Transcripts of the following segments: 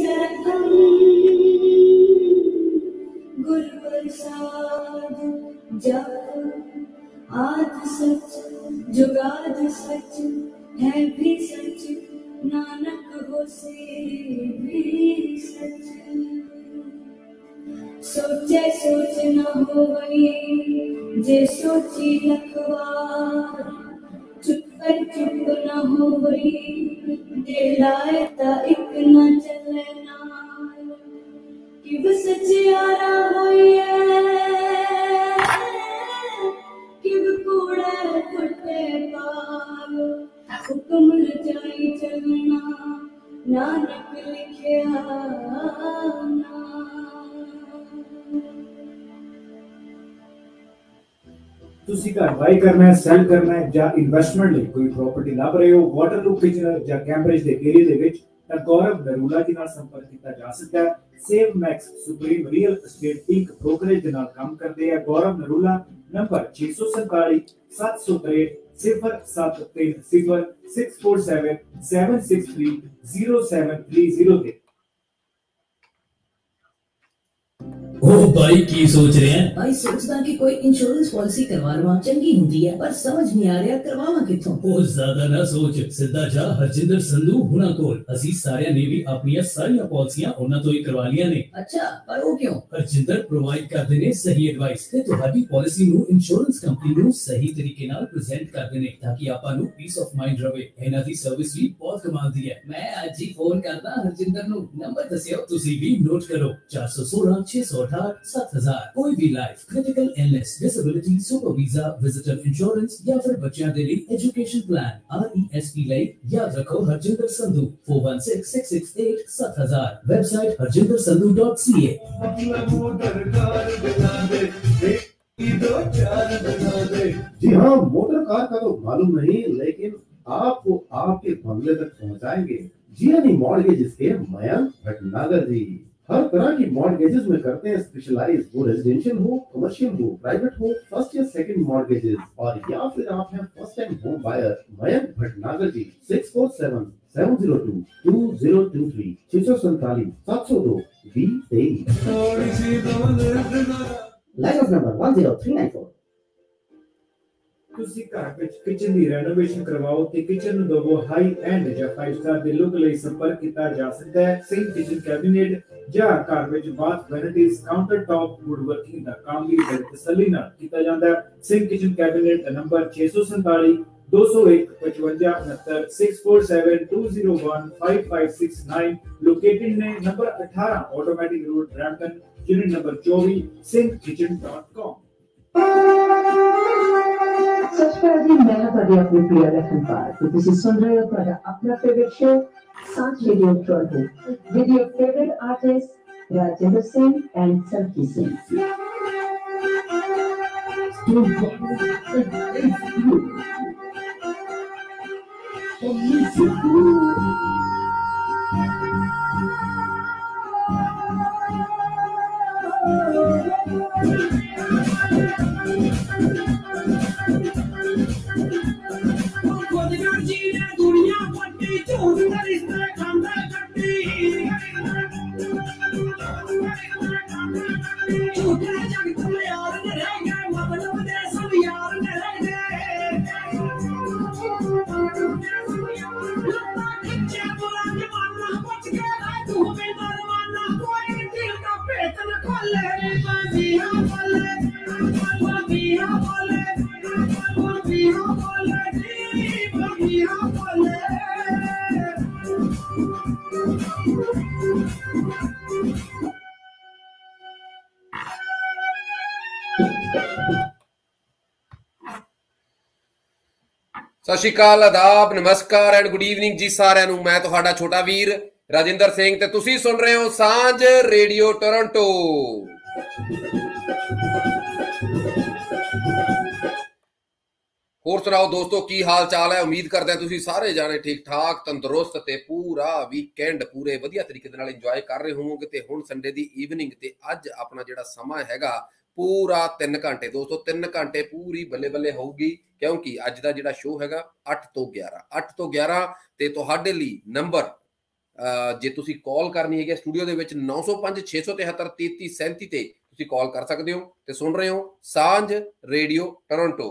रखम गुर प्रसाद जप आद सच जुगाद सच है भी सच नानक होसे भी सच। सोचे सोच न होवई जे सोची लखवार चुप कर चुप न होवई जे लाए ता एक न चले नाल किव सचियारा होइए किव कूड़े फुटे पाल हुक्म रचाई चलना नानक लिखिया ना। ਤੁਸੀਂ ਘਰ ਬਾਈ ਕਰਨਾ ਹੈ, ਸੈਲ ਕਰਨਾ ਹੈ ਜਾਂ ਇਨਵੈਸਟਮੈਂਟ ਲਈ ਕੋਈ ਪ੍ਰਾਪਰਟੀ ਲੱਭ ਰਹੇ ਹੋ ਵਾਟਰਲੂ ਕਿਚਨਰ ਜਾਂ ਕੈਂਬਰਿਜ ਦੇ ਏਰੀਆ ਦੇ ਵਿੱਚ ਤਾਂ ਗੌਰਵ ਨਰੂਲਾ ਜੀ ਨਾਲ ਸੰਪਰਕ ਕੀਤਾ ਜਾ ਸਕਦਾ ਹੈ। Save Max supreme real estate Inc brokerage ਦੇ ਨਾਲ ਕੰਮ ਕਰਦੇ ਆ। ਗੌਰਵ ਨਰੂਲਾ ਨੰਬਰ 647 763 0730 647 763 0730 ਤੇ। ओ भाई की सोच रहे हैं? भाई सोचदा कि कोई इंश्योरेंस पॉलिसी करवा लवां, चंगी हुंदी है पर समझ नहीं आ रहा करवावां किथों। ओ ज्यादा ना सोच, सीधा जा हरजिंदर संधू हुणा कोल। असी सारे ने भी अपनी सारी पॉलिसियां उन्हां तो ही करवा लिया ने। अच्छा पर वो क्यों? हरजिंदर प्रोवाइड करदे ने सही एडवाइस ते तुहाडी पॉलिसी नु इंश्योरेंस कंपनी नु सही तरीके नाल प्रेजेंट करदे ने ताकि आपां नु पीस ऑफ माइंड रवे। इन्हां दी सर्विस भी बहुत कमाल दी है। मैं आज ही फोन करदा हरजिंदर नु, नंबर दस्सियो। तुसी भी नोट करो 416 668 7000। कोई भी life critical illness disability super visa visitor insurance या फिर बच्चों के लिए एजुकेशन प्लान RESP ਲਈ याद रखो हरजिंदर संधू 416668 7000। Website harjindersandhu.ca। जी हाँ, मोटर कार का तो मालूम नहीं लेकिन आपको आपके बंगले तक पहुंचाएंगे जीएनई मॉर्गेजेस के मयंक भटनागर जी। हर तरह की मॉर्गेजेस में करते हैं स्पेशलाइज, वो रेजिडेंशियल हो, कमर्शियल हो, प्राइवेट हो, फर्स्ट या सेकंड मॉर्गेजेस और या फिर आप हैं first time home buyer. Mayank Bhatnagar ji 647 702 2023 647 702 2023। Line of number 10394। ਤੁਸੀਂ ਘਰ ਵਿੱਚ ਕਿਚਨ ਦੀ ਰੈਨੋਵੇਸ਼ਨ ਕਰਵਾਓ ਤੇ ਕਿਚਨ ਨੂੰ ਦਵੋ ਹਾਈ ਐਂਡ ਜਾਂ 5 ਸਟਾਰ ਦੇ ਲੁੱਕ ਲਈ ਸੰਪਰਕ ਕੀਤਾ ਜਾ ਸਕਦਾ ਹੈ। ਸਿੰਕ ਕਿਚਨ ਕੈਬਿਨੇਟ ਜਾਂ ਘਰ ਵਿੱਚ bath vanities counter top wood working ਦਾ ਕੰਮ ਵੀ ਬੜੀ ਤਸੱਲੀ ਨਾਲ ਕੀਤਾ ਜਾਂਦਾ ਹੈ। ਸਿੰਕ ਕਿਚਨ ਕੈਬਿਨੇਟ ਦਾ ਨੰਬਰ 647 201 5569 647 201 5569 ਲੋਕੇਟਡ ਨੇ number 18 automatic road Brampton unit number 24 sinkkitchen.com। सच कर दी मैं ਤੁਹਾਡੀ ਆਪਣੀ ਪ੍ਰਿਆ ਰਖਨਪਾਲ ਤੇ ਤੁਸੀਂ ਸੁਣ ਰਹੇ ਹੋ ਤੁਹਾਡਾ ਆਪਣਾ favourite show Saanjh radio Toronto with your favourite artist Rajinder Singh and Sanky Singh. ਸਤਿ ਸ਼੍ਰੀ ਅਕਾਲ, ਆਦਾਬ, ਨਮਸਕਾਰ ਐਂਡ ਗੁੱਡ ਈਵਨਿੰਗ ਜੀ ਸਾਰਿਆਂ ਨੂੰ। ਮੈਂ ਤੁਹਾਡਾ ਛੋਟਾ ਵੀਰ ਰਾਜਿੰਦਰ ਸਿੰਘ ਤੇ ਤੁਸੀਂ ਸੁਣ ਰਹੇ ਹੋ ਸਾਂਝ ਰੇਡੀਓ ਟੋਰਾਂਟੋ। ਹੋਰ ਸੁਣਾਓ ਦੋਸਤੋ, ਕੀ ਹਾਲ ਚਾਲ ਹੈ? ਉਮੀਦ ਕਰਦੇ ਹਾਂ ਤੁਸੀਂ ਸਾਰੇ ਜਾਣੇ ਠੀਕ ਠਾਕ, ਤੰਦਰੁਸਤ ਤੇ ਪੂਰਾ ਵੀਕਐਂਡ ਪੂਰੇ ਵਧੀਆ ਤਰੀਕੇ ਦੇ ਨਾਲ ਇੰਜੋਏ ਕਰ ਰਹੇ ਹੋਵੋਗੇ। ਤੇ ਹੁਣ ਸੰਡੇ ਦੀ ਈਵਨਿੰਗ ਤੇ ਅੱਜ ਆਪਣਾ ਜਿਹੜਾ ਸਮਾਂ ਹੈਗਾ ਪੂਰਾ 3 ਘੰਟੇ ਦੋਸਤੋ, 3 ਘੰਟੇ ਪੂਰੀ ਬੱਲੇ ਬੱਲੇ ਹੋਊਗੀ ਕਿਉਂਕਿ ਅੱਜ ਦਾ ਜਿਹੜਾ ਸ਼ੋਅ ਹੈਗਾ 8 ਤੋਂ 11 ਤੇ ਤੁਹਾਡੇ ਲਈ ਨੰਬਰ ਜੇ ਤੁਸੀਂ ਕਾਲ ਕਰਨੀ ਹੈਗੀ ਸਟੂਡੀਓ ਦੇ ਵਿੱਚ 905 673 3337 ਤੇ ਤੁਸੀਂ ਕਾਲ ਕਰ ਸਕਦੇ ਹੋ ਤੇ ਸੁਣ ਰਹੇ ਹੋ ਸਾਂਝ ਰੇਡੀਓ ਟੋਰਾਂਟੋ।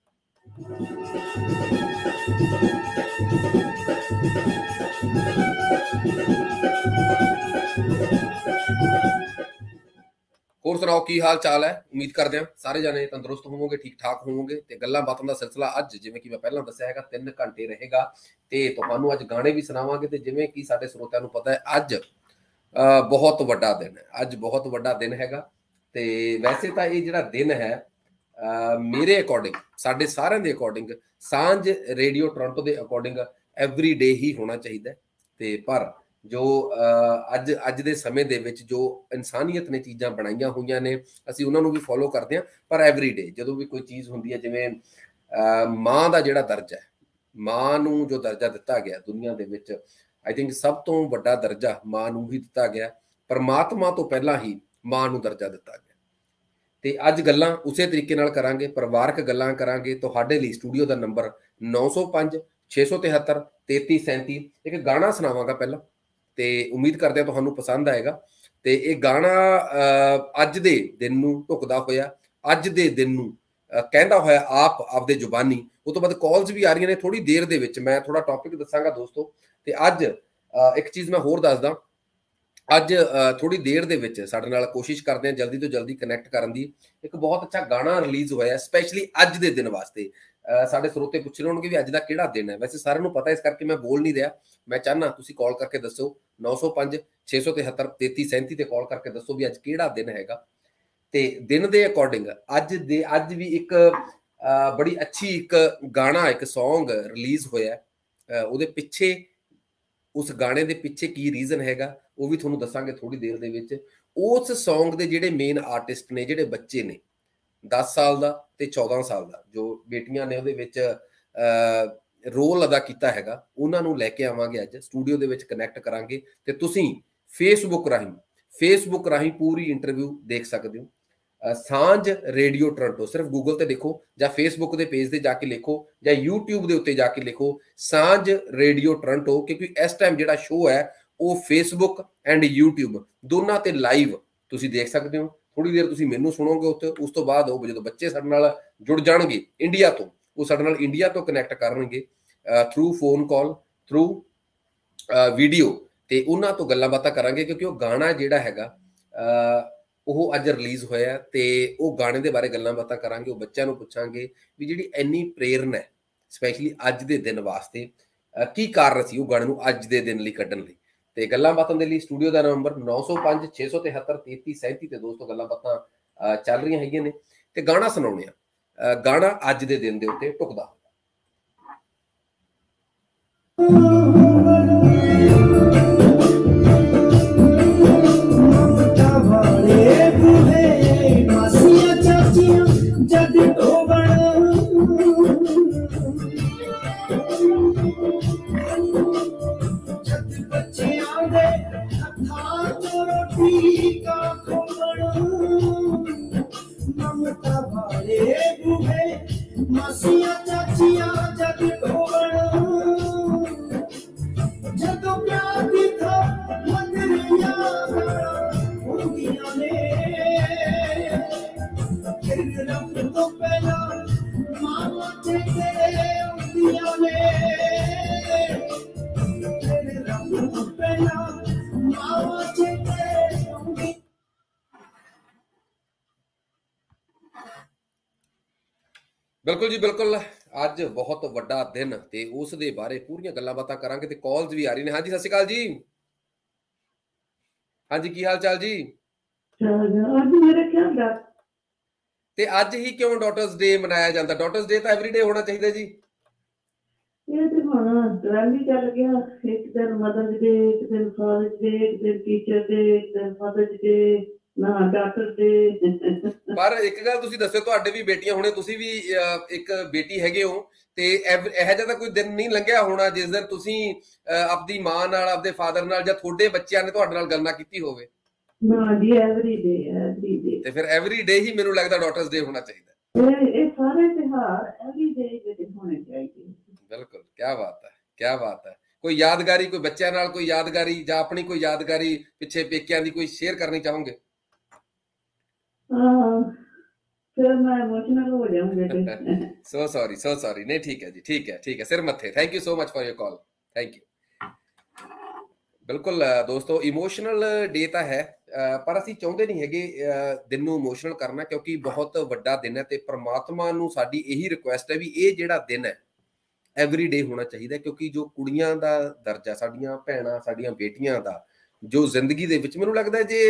ਹੋਰ ਸੁਣਾਓ ਕੀ ਹਾਲ ਚਾਲ ਹੈ? ਉਮੀਦ ਕਰਦੇ ਹਾਂ ਸਾਰੇ ਜਾਣੇ ਤੰਦਰੁਸਤ ਹੋਵੋਗੇ, ਠੀਕ ਠਾਕ ਹੋਵੋਗੇ। ਤੇ ਗੱਲਾਂ ਬਾਤਾਂ ਦਾ ਸਿਲਸਿਲਾ ਅੱਜ ਜਿਵੇਂ ਕਿ ਮੈਂ ਪਹਿਲਾਂ ਦੱਸਿਆ ਹੈਗਾ 3 ਘੰਟੇ ਰਹੇਗਾ ਤੇ ਤੁਹਾਨੂੰ ਅੱਜ ਗਾਣੇ ਵੀ ਸੁਣਾਵਾਂਗੇ। ਤੇ ਜਿਵੇਂ ਕਿ ਸਾਡੇ ਸਰੋਤਿਆਂ ਨੂੰ ਪਤਾ ਹੈ ਅੱਜ ਬਹੁਤ ਵੱਡਾ ਦਿਨ ਹੈ, ਅੱਜ ਬਹੁਤ ਵੱਡਾ ਦਿਨ ਹੈਗਾ। ਤੇ ਵੈਸੇ ਤਾਂ ਇਹ ਜਿਹੜਾ ਦਿਨ ਹੈ ਮੇਰੇ ਅਕੋਰਡਿੰਗ, ਸਾਡੇ ਸਾਰਿਆਂ ਦੇ ਅਕੋਰਡਿੰਗ, ਸਾਂਝ ਰੇਡੀਓ ਟੋਰਾਂਟੋ ਦੇ ਅਕੋਰਡਿੰਗ ਐਵਰੀ ਡੇ ਹੀ ਹੋਣਾ ਚਾਹੀਦਾ। ਤੇ ਪਰ ਜੋ ਅੱਜ ਦੇ ਸਮੇਂ ਦੇ ਵਿੱਚ ਜੋ ਇਨਸਾਨੀਅਤ ਨੇ ਚੀਜ਼ਾਂ ਬਣਾਈਆਂ ਹੋਈਆਂ ਨੇ ਅਸੀਂ ਉਹਨਾਂ ਨੂੰ ਵੀ ਫੋਲੋ ਕਰਦੇ ਹਾਂ। ਪਰ ਐਵਰੀ ਡੇ ਜਦੋਂ ਵੀ ਕੋਈ ਚੀਜ਼ ਹੁੰਦੀ ਹੈ, ਜਿਵੇਂ ਮਾਂ ਦਾ ਜਿਹੜਾ ਦਰਜਾ ਹੈ, ਮਾਂ ਨੂੰ ਜੋ ਦਰਜਾ ਦਿੱਤਾ ਗਿਆ ਦੁਨੀਆ ਦੇ ਵਿੱਚ, ਆਈ ਥਿੰਕ ਸਭ ਤੋਂ ਵੱਡਾ ਦਰਜਾ ਮਾਂ ਨੂੰ ਹੀ ਦਿੱਤਾ ਗਿਆ। ਪਰਮਾਤਮਾ ਤੋਂ ਪਹਿਲਾਂ ਹੀ ਮਾਂ ਨੂੰ ਦਰਜਾ ਦਿੱਤਾ ਗਿਆ। ਤੇ ਅੱਜ ਗੱਲਾਂ ਉਸੇ ਤਰੀਕੇ ਨਾਲ ਕਰਾਂਗੇ, ਪਰਿਵਾਰਕ ਗੱਲਾਂ ਕਰਾਂਗੇ। ਤੁਹਾਡੇ ਲਈ ਸਟੂਡੀਓ ਦਾ ਨੰਬਰ 905 673 3337। ਇੱਕ ਗਾਣਾ ਸੁਣਾਵਾਂਗਾ ਪਹਿਲਾਂ ਤੇ ਉਮੀਦ ਕਰਦੇ ਹਾਂ ਤੁਹਾਨੂੰ ਪਸੰਦ ਆਏਗਾ। ਤੇ ਇਹ ਗਾਣਾ ਅੱਜ ਦੇ ਦਿਨ ਨੂੰ ਢੁਕਦਾ ਹੋਇਆ, ਅੱਜ ਦੇ ਦਿਨ ਨੂੰ ਕਹਿੰਦਾ ਹੋਇਆ ਆਪਦੇ ਜ਼ੁਬਾਨੀ। ਉਹ ਤੋਂ ਬਾਅਦ ਕਾਲਸ ਵੀ ਆ ਰਹੀਆਂ ਨੇ ਥੋੜੀ ਦੇਰ ਦੇ ਵਿੱਚ। ਮੈਂ ਥੋੜਾ ਟੌਪਿਕ ਦੱਸਾਂਗਾ ਦੋਸਤੋ। ਤੇ ਅੱਜ ਇੱਕ ਚੀਜ਼ ਮੈਂ ਹੋਰ ਦੱਸਦਾ, ਅੱਜ ਥੋੜੀ ਦੇਰ ਦੇ ਵਿੱਚ ਸਾਡੇ ਨਾਲ ਕੋਸ਼ਿਸ਼ ਕਰਦੇ ਹਾਂ ਜਲਦੀ ਤੋਂ ਜਲਦੀ ਕਨੈਕਟ ਕਰਨ ਦੀ। ਇੱਕ ਬਹੁਤ ਅੱਛਾ ਗਾਣਾ ਰਿਲੀਜ਼ ਹੋਇਆ ਸਪੈਸ਼ਲੀ ਅੱਜ ਦੇ ਦਿਨ ਵਾਸਤੇ। ਸਾਡੇ ਸਰੋਤੇ ਪੁੱਛ ਰਹੇ ਹੋਣਗੇ ਵੀ ਅੱਜ ਦਾ ਕਿਹੜਾ ਦਿਨ ਹੈ। ਵੈਸੇ ਸਾਰਿਆਂ ਨੂੰ ਪਤਾ, ਇਸ ਕਰਕੇ ਮੈਂ ਬੋਲ ਨਹੀਂ ਰਿਹਾ। ਮੈਂ ਚਾਹੁੰਦਾ ਤੁਸੀਂ ਕਾਲ ਕਰਕੇ ਦੱਸੋ 905 673 3337 ਤੇ ਕਾਲ ਕਰਕੇ ਦੱਸੋ ਵੀ ਅੱਜ ਕਿਹੜਾ ਦਿਨ ਹੈਗਾ। ਤੇ ਦਿਨ ਦੇ ਅਕੋਰਡਿੰਗ ਅੱਜ ਵੀ ਇੱਕ ਬੜੀ ਅੱਛੀ ਇੱਕ ਗਾਣਾ, ਇੱਕ ਸੌਂਗ ਰਿਲੀਜ਼ ਹੋਇਆ। ਉਹਦੇ ਪਿੱਛੇ, ਉਸ ਗਾਣੇ ਦੇ ਪਿੱਛੇ ਕੀ ਰੀਜ਼ਨ ਹੈਗਾ ਉਹ ਵੀ ਤੁਹਾਨੂੰ ਦੱਸਾਂਗੇ ਥੋੜੀ ਦੇਰ ਦੇ ਵਿੱਚ। ਉਸ ਸੌਂਗ ਦੇ ਜਿਹੜੇ ਮੇਨ ਆਰਟਿਸਟ ਨੇ, ਜਿਹੜੇ ਬੱਚੇ ਨੇ 10 ਸਾਲ ਦਾ ਤੇ 14 ਸਾਲ ਦਾ, ਜੋ ਬੇਟੀਆਂ ਨੇ ਉਹਦੇ ਵਿੱਚ ਰੋਲ ਅਦਾ ਕੀਤਾ ਹੈਗਾ, ਉਹਨਾਂ ਨੂੰ ਲੈ ਕੇ ਆਵਾਂਗੇ ਅੱਜ ਸਟੂਡੀਓ ਦੇ ਵਿੱਚ, ਕਨੈਕਟ ਕਰਾਂਗੇ। ਤੇ ਤੁਸੀਂ ਫੇਸਬੁੱਕ ਰਾਹੀਂ ਪੂਰੀ ਇੰਟਰਵਿਊ ਦੇਖ ਸਕਦੇ ਹੋ। ਸਾਂਝ ਰੇਡੀਓ ਟੋਰਾਂਟੋ ਸਿਰਫ ਗੂਗਲ ਤੇ ਦੇਖੋ ਜਾਂ ਫੇਸਬੁੱਕ ਦੇ ਪੇਜ ਤੇ ਜਾ ਕੇ ਲਿਖੋ ਜਾਂ YouTube ਦੇ ਉੱਤੇ ਜਾ ਕੇ ਲਿਖੋ ਸਾਂਝ ਰੇਡੀਓ ਟੋਰਾਂਟੋ, ਕਿਉਂਕਿ ਇਸ ਟਾਈਮ ਜਿਹੜਾ ਸ਼ੋਅ ਹੈ ਉਹ ਫੇਸਬੁੱਕ ਐਂਡ YouTube ਦੋਨਾਂ ਤੇ ਲਾਈਵ ਤੁਸੀਂ ਦੇਖ ਸਕਦੇ ਹੋ। ਥੋੜੀ ਦੇਰ ਤੁਸੀਂ ਮੈਨੂੰ ਸੁਣੋਗੇ ਉੱਥੇ, ਉਸ ਤੋਂ ਬਾਅਦ ਉਹ ਜਦੋਂ ਬੱਚੇ ਸਾਡੇ ਨਾਲ ਜੁੜ ਜਾਣਗੇ ਇੰਡੀਆ ਤੋਂ, ਉਹ ਸਾਡੇ ਨਾਲ ਇੰਡੀਆ ਤੋਂ ਕਨੈਕਟ ਕਰਨਗੇ through phone call, through video, ਤੇ ਉਹਨਾਂ ਤੋਂ ਗੱਲਾਂ ਬਾਤਾਂ ਕਰਾਂਗੇ। ਕਿਉਂਕਿ ਉਹ ਗਾਣਾ ਜਿਹੜਾ ਹੈਗਾ ਉਹ ਅੱਜ ਰਿਲੀਜ਼ ਹੋਇਆ ਤੇ ਉਹ ਗਾਣੇ ਦੇ ਬਾਰੇ ਗੱਲਾਂ ਬਾਤਾਂ ਕਰਾਂਗੇ। ਉਹ ਬੱਚਿਆਂ ਨੂੰ ਪੁੱਛਾਂਗੇ ਵੀ ਜਿਹੜੀ ਇੰਨੀ ਪ੍ਰੇਰਨਾ ਹੈ ਸਪੈਸ਼ਲੀ ਅੱਜ ਦੇ ਦਿਨ ਵਾਸਤੇ, ਕੀ ਕਾਰਨ ਸੀ ਉਹ ਗਾਣੇ ਨੂੰ ਅੱਜ ਦੇ ਦਿਨ ਲਈ ਕੱਢਣ ਲਈ। ਤੇ ਗੱਲਾਂ ਬਾਤਾਂ ਦੇ ਲਈ ਸਟੂਡੀਓ ਦਾ ਨੰਬਰ 905 673 3337 ਤੇ ਦੋਸਤੋ ਗੱਲਾਂ ਬਾਤਾਂ ਚੱਲ ਰਹੀਆਂ ਹੈਗੀਆਂ ਨੇ ਤੇ ਗਾਣਾ ਸੁਣਾਉਣੇ ਆ। ਗਾਣਾ ਅੱਜ ਦੇ ਦਿਨ ਦੇ ਉੱਤੇ ਢੁਕਦਾ। ਬਿਲਕੁਲ ਜੀ ਬਿਲਕੁਲ, ਅੱਜ ਬਹੁਤ ਵੱਡਾ ਦਿਨ ਤੇ ਉਸ ਦੇ ਬਾਰੇ ਪੂਰੀਆਂ ਗੱਲਾਂ ਬਾਤਾਂ ਕਰਾਂਗੇ ਤੇ ਕਾਲਸ ਵੀ ਆ ਰਹੀ ਨੇ। ਹਾਂਜੀ, ਸਤਿ ਸ਼੍ਰੀ ਅਕਾਲ ਜੀ। ਹਾਂਜੀ, ਕੀ ਹਾਲ ਚਾਲ ਜੀ? ਤੇ ਅੱਜ ਹੀ ਕਿਉਂ ਡਾਟਰਸ ਡੇ ਮਨਾਇਆ ਜਾਂਦਾ? ਡਾਟਰਸ ਡੇ ਤਾਂ ਐਵਰੀ ਡੇ ਹੋਣਾ ਚਾਹੀਦਾ ਜੀ। ਇਹ ਤੇ ਹੁਣ ਟ੍ਰੈਂਡ ਚੱਲ ਗਿਆ, ਇੱਕ ਦਿਨ ਮਦਰਸ ਡੇ, ਇੱਕ ਦਿਨ ਫਾਦਰਸ ਡੇ, ਇੱਕ ਦਿਨ ਟੀਚਰ ਡੇ, ਇੱਕ ਦਿਨ ਫਾਦਰਸ ਡੇ, ਨਾ ਡਾਕਟਰ ਡੇ। ਪਰ ਇੱਕ ਗੱਲ ਤੁਸੀਂ ਦੱਸਿਓ, ਤੁਹਾਡੇ ਵੀ ਬੇਟੀਆਂ ਹੋਣੇ, ਤੁਸੀਂ ਵੀ ਇੱਕ ਬੇਟੀ ਹੈਗੇ ਹੋ, ਤੇ ਇਹੋ ਜਿਹਾ ਤਾਂ ਕੋਈ ਦਿਨ ਨਹੀਂ ਲੰਘਿਆ ਹੋਣਾ ਜਿਸ ਦਿਨ ਤੁਸੀਂ ਆਪਦੀ ਮਾਂ ਨਾਲ, ਆਪਦੇ ਫਾਦਰ ਨਾਲ ਜਾਂ ਤੁਹਾਡੇ ਬੱਚਿਆਂ ਨੇ ਤੁਹਾਡੇ ਨਾਲ ਗੱਲ ਨਾ ਕੀਤੀ ਹੋਵੇ। ਨਾ ਜੀ, ਐਵਰੀ ਡੇ। ਤੇ ਫਿਰ ਐਵਰੀ ਡੇ ਹੀ ਮੈਨੂੰ ਲੱਗਦਾ ਡਾਟਰਸ ਡੇ ਹੋਣਾ ਚਾਹੀਦਾ। ਇਹ ਸਾਰੇ ਤਿਉਹਾਰ ਐਵਰੀ ਡੇ ਜਿਹੜੇ ਹੋਣੇ ਚਾਹੀਦੇ। ਬਿਲਕੁਲ, ਕਿਆ ਬਾਤ ਹੈ, ਕਿਆ ਬਾਤ ਹੈ। कोई यादगारी, कोई बच्चों नाल कोई यादगारी जां अपनी कोई यादगारी पिछे पेकियां दी कोई शेयर करनी चाहोगे? फिर मैं इमोशनल हो जाऊंगी। सो सॉरी नहीं, ठीक है जी, ठीक है, सिर मथे। Thank you so much for your call, thank you. बिल्कुल दोस्तों, इमोशनल डे ਤਾਂ ਹੈ, ਪਰ ਅਸੀਂ ਚਾਹੁੰਦੇ ਨਹੀਂ ਹੈਗੇ ਦਿਨ ਨੂੰ ਇਮੋਸ਼ਨਲ ਕਰਨਾ, ਕਿਉਂਕਿ ਬਹੁਤ ਵੱਡਾ ਦਿਨ ਹੈ ਤੇ ਪ੍ਰਮਾਤਮਾ ਨੂੰ ਸਾਡੀ ਇਹੀ ਰਿਕੁਐਸਟ ਹੈ ਵੀ ਇਹ ਜਿਹੜਾ ਦਿਨ ਹੈ ਐਵਰੀ ਡੇ ਹੋਣਾ ਚਾਹੀਦਾ, ਕਿਉਂਕਿ ਜੋ ਕੁੜੀਆਂ ਦਾ ਦਰਜਾ, ਸਾਡੀਆਂ ਭੈਣਾਂ, ਸਾਡੀਆਂ ਬੇਟੀਆਂ ਦਾ ਜੋ ਜ਼ਿੰਦਗੀ ਦੇ ਵਿੱਚ, ਮੈਨੂੰ ਲੱਗਦਾ ਜੇ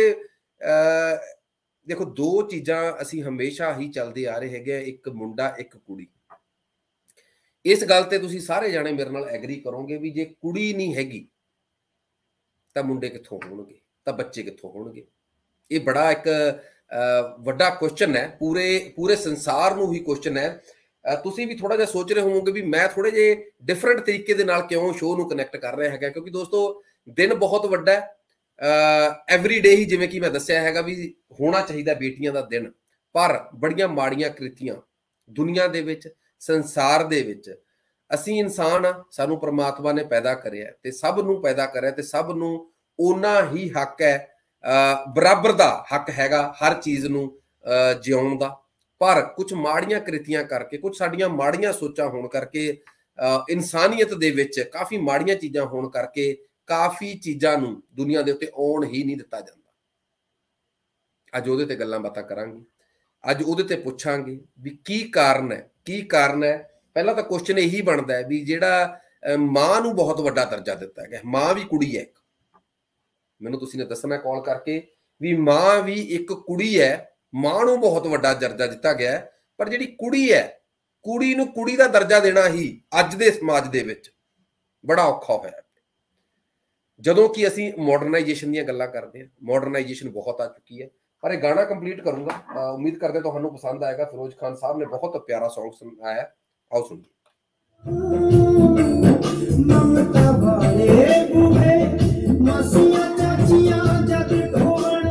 ਦੇਖੋ ਦੋ ਚੀਜ਼ਾਂ ਅਸੀਂ ਹਮੇਸ਼ਾ ਹੀ ਚੱਲਦੇ ਆ ਰਹੇ ਹੈਗੇ, ਇੱਕ ਮੁੰਡਾ ਇੱਕ ਕੁੜੀ। ਇਸ ਗੱਲ ਤੇ ਤੁਸੀਂ ਸਾਰੇ ਜਾਣੇ ਮੇਰੇ ਨਾਲ ਐਗਰੀ ਕਰੋਗੇ ਵੀ ਜੇ ਕੁੜੀ ਨਹੀਂ ਹੈਗੀ ਤਾਂ ਮੁੰਡੇ ਕਿੱਥੋਂ ਹੋਣਗੇ, ਤਾਂ ਬੱਚੇ ਕਿੱਥੋਂ ਹੋਣਗੇ। ਇਹ ਬੜਾ ਇੱਕ ਵੱਡਾ ਕੁਐਸਚਨ ਹੈ, ਪੂਰੇ ਸੰਸਾਰ ਨੂੰ ਹੀ ਕੁਐਸਚਨ ਹੈ। ਤੁਸੀਂ ਵੀ ਥੋੜਾ ਜਿਹਾ ਸੋਚ ਰਹੇ ਹੋਵੋਗੇ ਵੀ ਮੈਂ ਥੋੜੇ ਜਿਹੇ ਡਿਫਰੈਂਟ ਤਰੀਕੇ ਦੇ ਨਾਲ ਕਿਉਂ ਸ਼ੋਅ ਨੂੰ ਕਨੈਕਟ ਕਰ ਰਿਹਾ ਹੈਗਾ, ਕਿਉਂਕਿ ਦੋਸਤੋ ਦਿਨ ਬਹੁਤ ਵੱਡਾ ਹੈ। ਐਵਰੀ ਡੇ ਹੀ ਜਿਵੇਂ ਕਿ ਮੈਂ ਦੱਸਿਆ ਹੈਗਾ ਵੀ ਹੋਣਾ ਚਾਹੀਦਾ ਬੇਟੀਆਂ ਦਾ ਦਿਨ, ਪਰ ਬੜੀਆਂ ਮਾੜੀਆਂ ਕ੍ਰਿਤੀਆਂ ਦੁਨੀਆ ਦੇ ਵਿੱਚ, ਸੰਸਾਰ ਦੇ ਵਿੱਚ। ਅਸੀਂ ਇਨਸਾਨ ਆ, ਸਾਨੂੰ ਪ੍ਰਮਾਤਮਾ ਨੇ ਪੈਦਾ ਕਰਿਆ ਤੇ ਸਭ ਨੂੰ ਪੈਦਾ ਕਰਿਆ ਤੇ ਸਭ ਨੂੰ ਓਨਾ ਹੀ ਹੱਕ ਹੈ, ਬਰਾਬਰ ਦਾ ਹੱਕ ਹੈਗਾ ਹਰ ਚੀਜ਼ ਨੂੰ ਜਿਉਣ ਦਾ। ਪਰ ਕੁਝ ਮਾੜੀਆਂ ਕ੍ਰਿਤੀਆਂ ਕਰਕੇ, ਕੁਝ ਸਾਡੀਆਂ ਮਾੜੀਆਂ ਸੋਚਾਂ ਹੋਣ ਕਰਕੇ, ਇਨਸਾਨੀਅਤ ਦੇ ਵਿੱਚ ਕਾਫੀ ਮਾੜੀਆਂ ਚੀਜ਼ਾਂ ਹੋਣ ਕਰਕੇ ਕਾਫੀ ਚੀਜ਼ਾਂ ਨੂੰ ਦੁਨੀਆ ਦੇ ਉੱਤੇ ਆਉਣ ਹੀ ਨਹੀਂ ਦਿੱਤਾ ਜਾਂਦਾ। ਅੱਜ ਉਹਦੇ ਤੇ ਗੱਲਾਂ ਬਾਤਾਂ ਕਰਾਂਗੇ, ਅੱਜ ਉਹਦੇ ਤੇ ਪੁੱਛਾਂਗੇ ਵੀ ਕੀ ਕਾਰਨ ਹੈ। ਪਹਿਲਾਂ ਤਾਂ ਕੁਐਸਚਨ ਇਹੀ ਬਣਦਾ ਹੈ ਵੀ ਜਿਹੜਾ ਮਾਂ ਨੂੰ ਬਹੁਤ ਵੱਡਾ ਦਰਜਾ ਦਿੱਤਾ ਗਿਆ, ਮਾਂ ਵੀ ਕੁੜੀ ਹੈ ਇੱਕ, ਮੈਨੂੰ ਤੁਸੀਂ ਨੇ ਦੱਸਣਾ ਕਾਲ ਕਰਕੇ ਵੀ ਮਾਂ ਵੀ ਇੱਕ ਕੁੜੀ ਹੈ, ਮਾਂ ਨੂੰ ਬਹੁਤ ਵੱਡਾ ਦਰਜਾ ਦਿੱਤਾ ਗਿਆ, ਪਰ ਜਿਹੜੀ ਕੁੜੀ ਹੈ, ਕੁੜੀ ਨੂੰ ਕੁੜੀ ਦਾ ਦਰਜਾ ਦੇਣਾ ਹੀ ਅੱਜ ਦੇ ਸਮਾਜ ਦੇ ਵਿੱਚ ਬੜਾ ਔਖਾ ਹੋਇਆ। ਜਦੋਂ ਕਿ ਅਸੀਂ ਮਾਡਰਨਾਈਜੇਸ਼ਨ ਦੀਆਂ ਗੱਲਾਂ ਕਰਦੇ ਹਾਂ, ਮਾਡਰਨਾਈਜੇਸ਼ਨ ਬਹੁਤ ਆ ਚੁੱਕੀ ਹੈ। ਪਰ ਇਹ ਗਾਣਾ ਕੰਪਲੀਟ ਕਰੂੰਗਾ, ਉਮੀਦ ਕਰਦੇ ਤੁਹਾਨੂੰ ਪਸੰਦ ਆਏਗਾ। ਫਿਰੋਜ਼ ਖਾਨ ਸਾਹਿਬ ਨੇ ਬਹੁਤ ਪਿਆਰਾ ਸੌਂਗ ਸੁਣਾਇਆ, आओ सुनिए। ममता वाले बूहे मासियां चाचियां जग ढोण,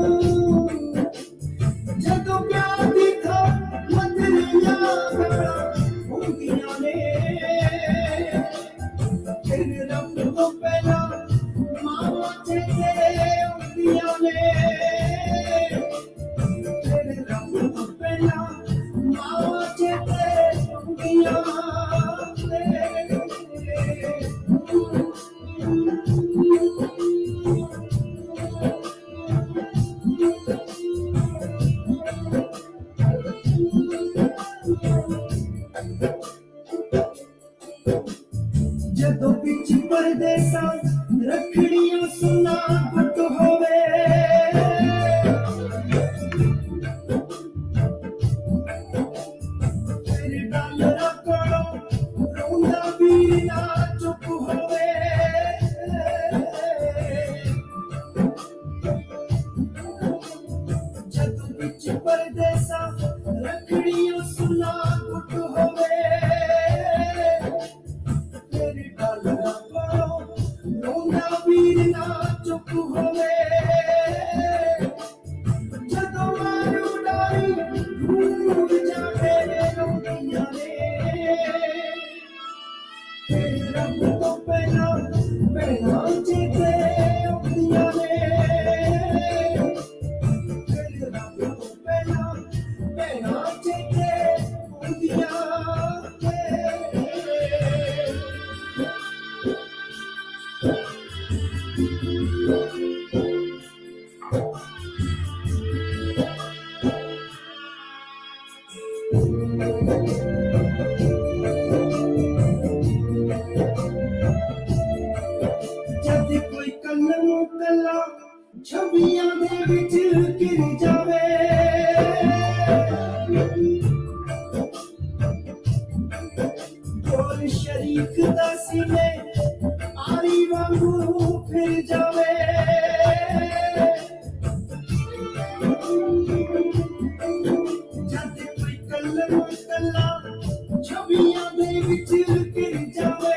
जदों प्यार दी था मंदरियां गड़ा होंदियां ने, फिर रब तो पहला मावां चेते होंदियां ने, फिर रब तो पहला मावां चेते जदों बिच परदेसा रखड़ियां सुना गुट होवे, फिर डालरा कोलों रोंदा वीर ना चुप होवे, जदों बिच परदेसा रखड़ियां सुना गुट होवे, वीर ना चुप होवे, जदों मारू डारी ढूंढ जाके रोंदियां ने, फिर रब तो पहला भैणां चेते आउंदियां ने, फिर रब तो पहला भैणां चेते आउंदियां ने। जद कोई कलम कला छवियां दे विच गिर जावे, और शरीक दा सीने आरी वांगू फिर जावे, जद कोई कलम कला छवियां दे विच गिर जावे,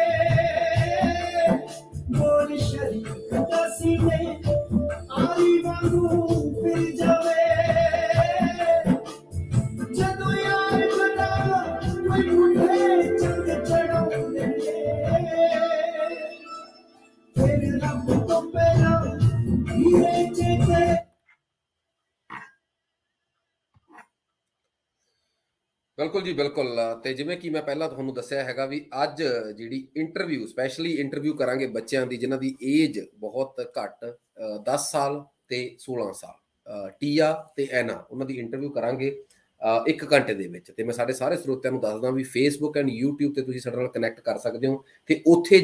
और शरीक दा सीने आरी वांगू फिर जावे, ਬਿਲਕੁਲ ਜੀ ਬਿਲकुल। ਤੇ ਜਿਵੇਂ ਕਿ ਮੈਂ ਪਹਿਲਾਂ ਤੁਹਾਨੂੰ ਦੱਸਿਆ ਹੈਗਾ ਵੀ ਅੱਜ ਜਿਹੜੀ ਇੰਟਰਵਿਊ ਸਪੈਸ਼ਲੀ ਇੰਟਰਵਿਊ ਕਰਾਂਗੇ ਬੱਚਿਆਂ ਦੀ ਜਿਨ੍ਹਾਂ ਦੀ ਏਜ ਬਹੁਤ ਘੱਟ 10 ਸਾਲ ਤੇ 16 ਸਾਲ ਟੀਆ ਤੇ ਐਨਾ ਉਹਨਾਂ ਦੀ ਇੰਟਰਵਿਊ ਕਰਾਂਗੇ 1 ਘੰਟੇ ਦੇ ਵਿੱਚ। ਤੇ ਮੈਂ ਸਾਡੇ ਸਾਰੇ ਸਰੋਤਿਆਂ ਨੂੰ ਦੱਸਦਾ ਵੀ ਫੇਸਬੁੱਕ ਐਂਡ YouTube ਤੇ ਤੁਸੀਂ ਸਾਡੇ ਨਾਲ ਕਨੈਕਟ ਕਰ ਸਕਦੇ ਹੋ ਤੇ ਉੱਥੇ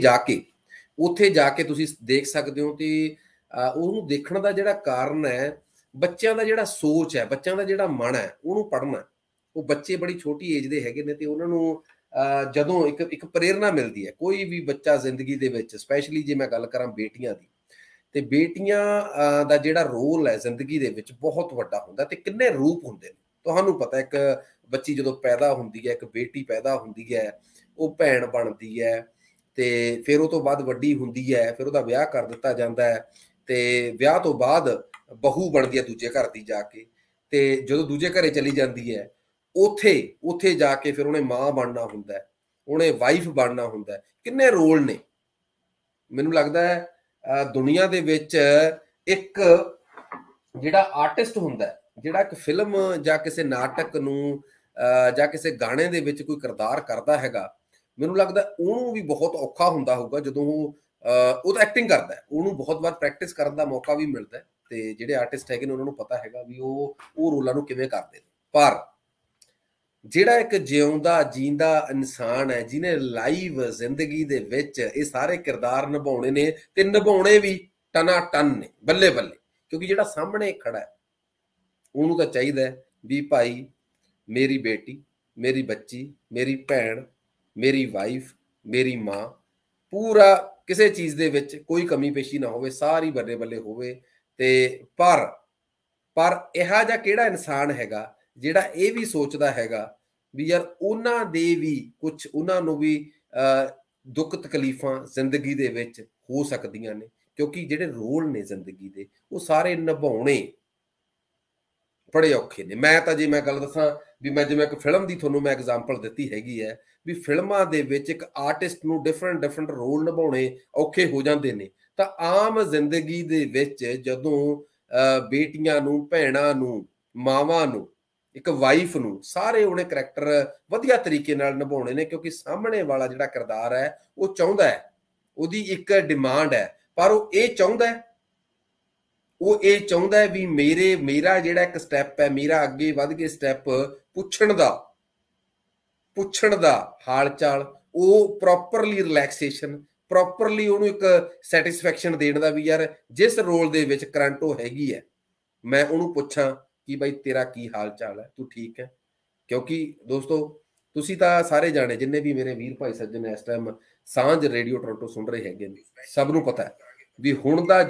ਜਾ ਕੇ ਤੁਸੀਂ ਦੇਖ ਸਕਦੇ ਹੋ। ਤੇ ਉਹਨੂੰ ਦੇਖਣ ਦਾ ਜਿਹੜਾ ਕਾਰਨ ਹੈ ਬੱਚਿਆਂ ਦਾ ਜਿਹੜਾ ਸੋਚ ਹੈ, ਬੱਚਿਆਂ ਦਾ ਜਿਹੜਾ ਮਨ ਹੈ ਉਹਨੂੰ ਪੜ੍ਹਨਾ। ਉਹ ਬੱਚੇ ਬੜੀ ਛੋਟੀ ਏਜ ਦੇ ਹੈਗੇ ਨੇ ਤੇ ਉਹਨਾਂ ਨੂੰ ਜਦੋਂ ਇੱਕ ਪ੍ਰੇਰਨਾ ਮਿਲਦੀ ਹੈ। ਕੋਈ ਵੀ ਬੱਚਾ ਜ਼ਿੰਦਗੀ ਦੇ ਵਿੱਚ ਸਪੈਸ਼ਲੀ ਜੇ ਮੈਂ ਗੱਲ ਕਰਾਂ ਬੇਟੀਆਂ ਦੀ, ਤੇ ਬੇਟੀਆਂ ਦਾ ਜਿਹੜਾ ਰੋਲ ਹੈ ਜ਼ਿੰਦਗੀ ਦੇ ਵਿੱਚ ਬਹੁਤ ਵੱਡਾ ਹੁੰਦਾ ਤੇ ਕਿੰਨੇ ਰੂਪ ਹੁੰਦੇ ਨੇ। ਤੁਹਾਨੂੰ ਪਤਾ ਇੱਕ ਬੱਚੀ ਜਦੋਂ ਪੈਦਾ ਹੁੰਦੀ ਹੈ, ਇੱਕ ਬੇਟੀ ਪੈਦਾ ਹੁੰਦੀ ਹੈ, ਉਹ ਭੈਣ ਬਣਦੀ ਹੈ ਤੇ ਫਿਰ ਉਹ ਤੋਂ ਬਾਅਦ ਵੱਡੀ ਹੁੰਦੀ ਹੈ, ਫਿਰ ਉਹਦਾ ਵਿਆਹ ਕਰ ਦਿੱਤਾ ਜਾਂਦਾ ਹੈ ਤੇ ਵਿਆਹ ਤੋਂ ਬਾਅਦ ਬਹੂ ਬਣਦੀ ਹੈ ਦੂਜੇ ਘਰ ਦੀ ਜਾ ਕੇ। ਤੇ ਜਦੋਂ ਦੂਜੇ ਘਰੇ ਚਲੀ ਜਾਂਦੀ ਹੈ ਉੱਥੇ ਜਾ ਕੇ ਫਿਰ ਉਹਨੇ ਮਾਂ ਬਣਨਾ ਹੁੰਦਾ ਹੈ, ਉਹਨੇ ਵਾਈਫ ਬਣਨਾ ਹੁੰਦਾ ਹੈ। ਕਿੰਨੇ ਰੋਲ ਨੇ। ਮੈਨੂੰ ਲੱਗਦਾ ਹੈ ਦੁਨੀਆ ਦੇ ਵਿੱਚ ਇੱਕ ਜਿਹੜਾ ਆਰਟਿਸਟ ਹੁੰਦਾ ਹੈ, ਜਿਹੜਾ ਇੱਕ ਫਿਲਮ ਜਾਂ ਕਿਸੇ ਨਾਟਕ ਨੂੰ ਜਾਂ ਕਿਸੇ ਗਾਣੇ ਦੇ ਵਿੱਚ ਕੋਈ ਕਿਰਦਾਰ ਕਰਦਾ ਹੈਗਾ, ਮੈਨੂੰ ਲੱਗਦਾ ਉਹਨੂੰ ਵੀ ਬਹੁਤ ਔਖਾ ਹੁੰਦਾ ਹੋਊਗਾ ਜਦੋਂ ਉਹ ਤਾਂ ਐਕਟਿੰਗ ਕਰਦਾ ਹੈ। ਉਹਨੂੰ ਬਹੁਤ ਵਾਰ ਪ੍ਰੈਕਟਿਸ ਕਰਨ ਦਾ ਮੌਕਾ ਵੀ ਮਿਲਦਾ ਹੈ ਤੇ ਜਿਹੜੇ ਆਰਟਿਸਟ ਹੈਗੇ ਨੇ ਉਹਨਾਂ ਨੂੰ ਪਤਾ ਹੈਗਾ ਵੀ ਉਹ ਰੋਲਾਂ ਨੂੰ ਕਿਵੇਂ ਕਰਦੇ ਨੇ। ਪਰ ਜਿਹੜਾ ਇੱਕ ਜਿਉਂਦਾ ਜੀਂਦਾ ਇਨਸਾਨ ਹੈ ਜਿਹਨੇ ਲਾਈਵ ਜ਼ਿੰਦਗੀ ਦੇ ਵਿੱਚ ਇਹ ਸਾਰੇ ਕਿਰਦਾਰ ਨਿਭਾਉਣੇ ਨੇ ਤੇ ਨਿਭਾਉਣੇ ਵੀ ਟਨਾ ਟਨ ਨੇ, ਬੱਲੇ ਬੱਲੇ। ਕਿਉਂਕਿ ਜਿਹੜਾ ਸਾਹਮਣੇ ਖੜਾ ਹੈ ਉਹਨੂੰ ਤਾਂ ਚਾਹੀਦਾ ਵੀ ਭਾਈ ਮੇਰੀ ਬੇਟੀ, ਮੇਰੀ ਬੱਚੀ, ਮੇਰੀ ਭੈਣ, ਮੇਰੀ ਵਾਈਫ, ਮੇਰੀ ਮਾਂ, ਪੂਰਾ ਕਿਸੇ ਚੀਜ਼ ਦੇ ਵਿੱਚ ਕੋਈ ਕਮੀ ਪੇਸ਼ੀ ਨਾ ਹੋਵੇ, ਸਾਰੀ ਬੱਲੇ ਬੱਲੇ ਹੋਵੇ। ਤੇ ਪਰ ਇਹੋ ਜਿਹਾ ਕਿਹੜਾ ਇਨਸਾਨ ਹੈਗਾ ਜਿਹੜਾ ਇਹ ਵੀ ਸੋਚਦਾ ਹੈਗਾ ਵੀ ਯਾਰ ਉਹਨਾਂ ਦੇ ਵੀ ਕੁਛ, ਉਹਨਾਂ ਨੂੰ ਵੀ ਦੁੱਖ ਤਕਲੀਫਾਂ ਜ਼ਿੰਦਗੀ ਦੇ ਵਿੱਚ ਹੋ ਸਕਦੀਆਂ ਨੇ। ਕਿਉਂਕਿ ਜਿਹੜੇ ਰੋਲ ਨੇ ਜ਼ਿੰਦਗੀ ਦੇ ਉਹ ਸਾਰੇ ਨਿਭਾਉਣੇ ਬੜੇ ਔਖੇ ਨੇ। ਮੈਂ ਤਾਂ ਜੇ ਮੈਂ ਗੱਲ ਦੱਸਾਂ ਵੀ ਮੈਂ ਜਿਵੇਂ ਇੱਕ ਫਿਲਮ ਦੀ ਤੁਹਾਨੂੰ ਮੈਂ ਐਗਜ਼ਾਮਪਲ ਦਿੱਤੀ ਹੈਗੀ ਹੈ ਵੀ ਫਿਲਮਾਂ ਦੇ ਵਿੱਚ ਇੱਕ ਆਰਟਿਸਟ ਨੂੰ ਡਿਫਰੈਂਟ ਰੋਲ ਨਿਭਾਉਣੇ ਔਖੇ ਹੋ ਜਾਂਦੇ ਨੇ। ਤਾਂ ਆਮ ਜ਼ਿੰਦਗੀ ਦੇ ਵਿੱਚ ਜਦੋਂ ਬੇਟੀਆਂ ਨੂੰ, ਭੈਣਾਂ ਨੂੰ, ਮਾਵਾਂ ਨੂੰ, ਇੱਕ ਵਾਈਫ ਨੂੰ, ਸਾਰੇ ਉਹਨੇ ਕਰੈਕਟਰ ਵਧੀਆ ਤਰੀਕੇ ਨਾਲ ਨਿਭਾਉਣੇ ਨੇ। ਕਿਉਂਕਿ ਸਾਹਮਣੇ ਵਾਲਾ ਜਿਹੜਾ ਕਿਰਦਾਰ ਹੈ ਉਹ ਚਾਹੁੰਦਾ ਹੈ, ਉਹਦੀ ਇੱਕ ਡਿਮਾਂਡ ਹੈ, ਪਰ ਉਹ ਇਹ ਚਾਹੁੰਦਾ ਵੀ ਮੇਰਾ ਜਿਹੜਾ ਇੱਕ ਸਟੈਪ ਹੈ, ਮੇਰਾ ਅੱਗੇ ਵੱਧ ਕੇ ਸਟੈਪ ਪੁੱਛਣ ਦਾ ਹਾਲ ਚਾਲ, ਉਹ ਪ੍ਰੋਪਰਲੀ ਰਿਲੈਕਸੇਸ਼ਨ, ਪ੍ਰੋਪਰਲੀ ਉਹਨੂੰ ਇੱਕ ਸੈਟਿਸਫੈਕਸ਼ਨ ਦੇਣ ਦਾ ਵੀ ਯਾਰ ਜਿਸ ਰੋਲ ਦੇ ਵਿੱਚ ਕਰੰਟ ਉਹ ਹੈਗੀ ਹੈ ਮੈਂ ਉਹਨੂੰ ਪੁੱਛਾਂ ਕਿ ਬਾਈ ਤੇਰਾ ਕੀ ਹਾਲ ਚਾਲ ਹੈ, ਤੂੰ ਠੀਕ ਹੈ। ਕਿਉਂਕਿ ਦੋਸਤੋ ਤੁਸੀਂ ਤਾਂ ਸਾਰੇ ਜਾਣੇ ਜਿੰਨੇ ਵੀ ਮੇਰੇ ਵੀਰ ਭਾਈ ਸੱਜਣ ਇਸ ਟਾਈਮ ਸਾਂਝ ਰੇਡੀਓ ਟੋਰਾਂਟੋ ਸੁਣ ਰਹੇ ਹੈਗੇ ਨੇ, ਸਭ ਨੂੰ ਪਤਾ ਹੈ ਵੀ ਹੁਣ ਦਾ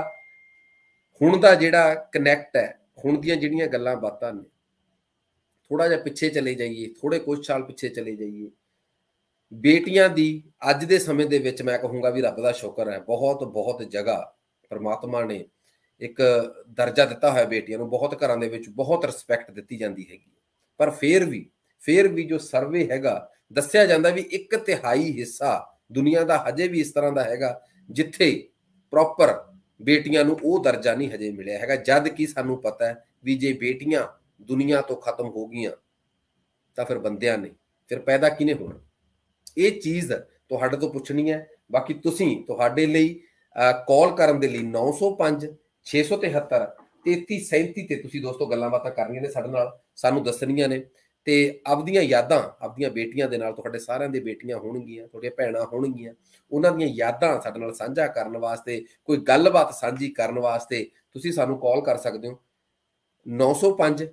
ਜਿਹੜਾ ਕਨੈਕਟ ਹੈ, ਹੁਣ ਦੀਆਂ ਜਿਹੜੀਆਂ ਗੱਲਾਂ ਬਾਤਾਂ ਨੇ, ਥੋੜਾ ਜਿਹਾ ਪਿੱਛੇ ਚਲੇ ਜਾਈਏ, ਥੋੜੇ ਕੁਝ ਸਾਲ ਪਿੱਛੇ ਚਲੇ ਜਾਈਏ, ਬੇਟੀਆਂ ਦੀ ਅੱਜ ਦੇ ਸਮੇਂ ਦੇ ਵਿੱਚ ਮੈਂ ਕਹੂੰਗਾ ਵੀ ਰੱਬ ਦਾ ਸ਼ੁਕਰ ਹੈ, ਬਹੁਤ ਜਗ੍ਹਾ ਪਰਮਾਤਮਾ ਨੇ ਇੱਕ ਦਰਜਾ ਦਿੱਤਾ ਹੋਇਆ ਬੇਟੀਆਂ ਨੂੰ। ਬਹੁਤ ਘਰਾਂ ਦੇ ਵਿੱਚ ਬਹੁਤ ਰਿਸਪੈਕਟ ਦਿੱਤੀ ਜਾਂਦੀ ਹੈਗੀ। ਪਰ ਫਿਰ ਵੀ ਜੋ ਸਰਵੇ ਹੈਗਾ ਦੱਸਿਆ ਜਾਂਦਾ ਵੀ 1/3 ਹਿੱਸਾ ਦੁਨੀਆ ਦਾ ਹਜੇ ਵੀ ਇਸ ਤਰ੍ਹਾਂ ਦਾ ਹੈਗਾ ਜਿੱਥੇ ਪ੍ਰੋਪਰ ਬੇਟੀਆਂ ਨੂੰ ਉਹ ਦਰਜਾ ਨਹੀਂ ਹਜੇ ਮਿਲਿਆ ਹੈਗਾ। ਜਦ ਕਿ ਸਾਨੂੰ ਪਤਾ ਹੈ ਵੀ ਜੇ ਬੇਟੀਆਂ ਦੁਨੀਆ ਤੋਂ ਖਤਮ ਹੋ ਗਈਆਂ ਤਾਂ ਫਿਰ ਬੰਦਿਆਂ ਨੇ ਫਿਰ ਪੈਦਾ ਕਿਹਨੇ ਹੋਣਾ। ਇਹ ਚੀਜ਼ ਤੁਹਾਡੇ ਤੋਂ ਪੁੱਛਣੀ ਹੈ। ਬਾਕੀ ਤੁਸੀਂ ਤੁਹਾਡੇ ਲਈ ਕਾਲ ਕਰਨ ਦੇ ਲਈ 905 673 3337 ਤੇ ਤੁਸੀਂ ਦੋਸਤੋ ਗੱਲਾਂ ਬਾਤਾਂ ਕਰਨੀਆਂ ਨੇ ਸਾਡੇ ਨਾਲ, ਸਾਨੂੰ ਦੱਸਣੀਆਂ ਨੇ ਤੇ ਆਪਦੀਆਂ ਯਾਦਾਂ, ਆਪਦੀਆਂ ਬੇਟੀਆਂ ਦੇ ਨਾਲ, ਤੁਹਾਡੇ ਸਾਰਿਆਂ ਦੇ ਬੇਟੀਆਂ ਹੋਣਗੀਆਂ, ਤੁਹਾਡੀਆਂ ਭੈਣਾਂ ਹੋਣਗੀਆਂ, ਉਹਨਾਂ ਦੀਆਂ ਯਾਦਾਂ ਸਾਡੇ ਨਾਲ ਸਾਂਝਾ ਕਰਨ ਵਾਸਤੇ, ਕੋਈ ਗੱਲਬਾਤ ਸਾਂਝੀ ਕਰਨ ਵਾਸਤੇ ਤੁਸੀਂ ਸਾਨੂੰ ਕਾਲ ਕਰ ਸਕਦੇ ਹੋ 905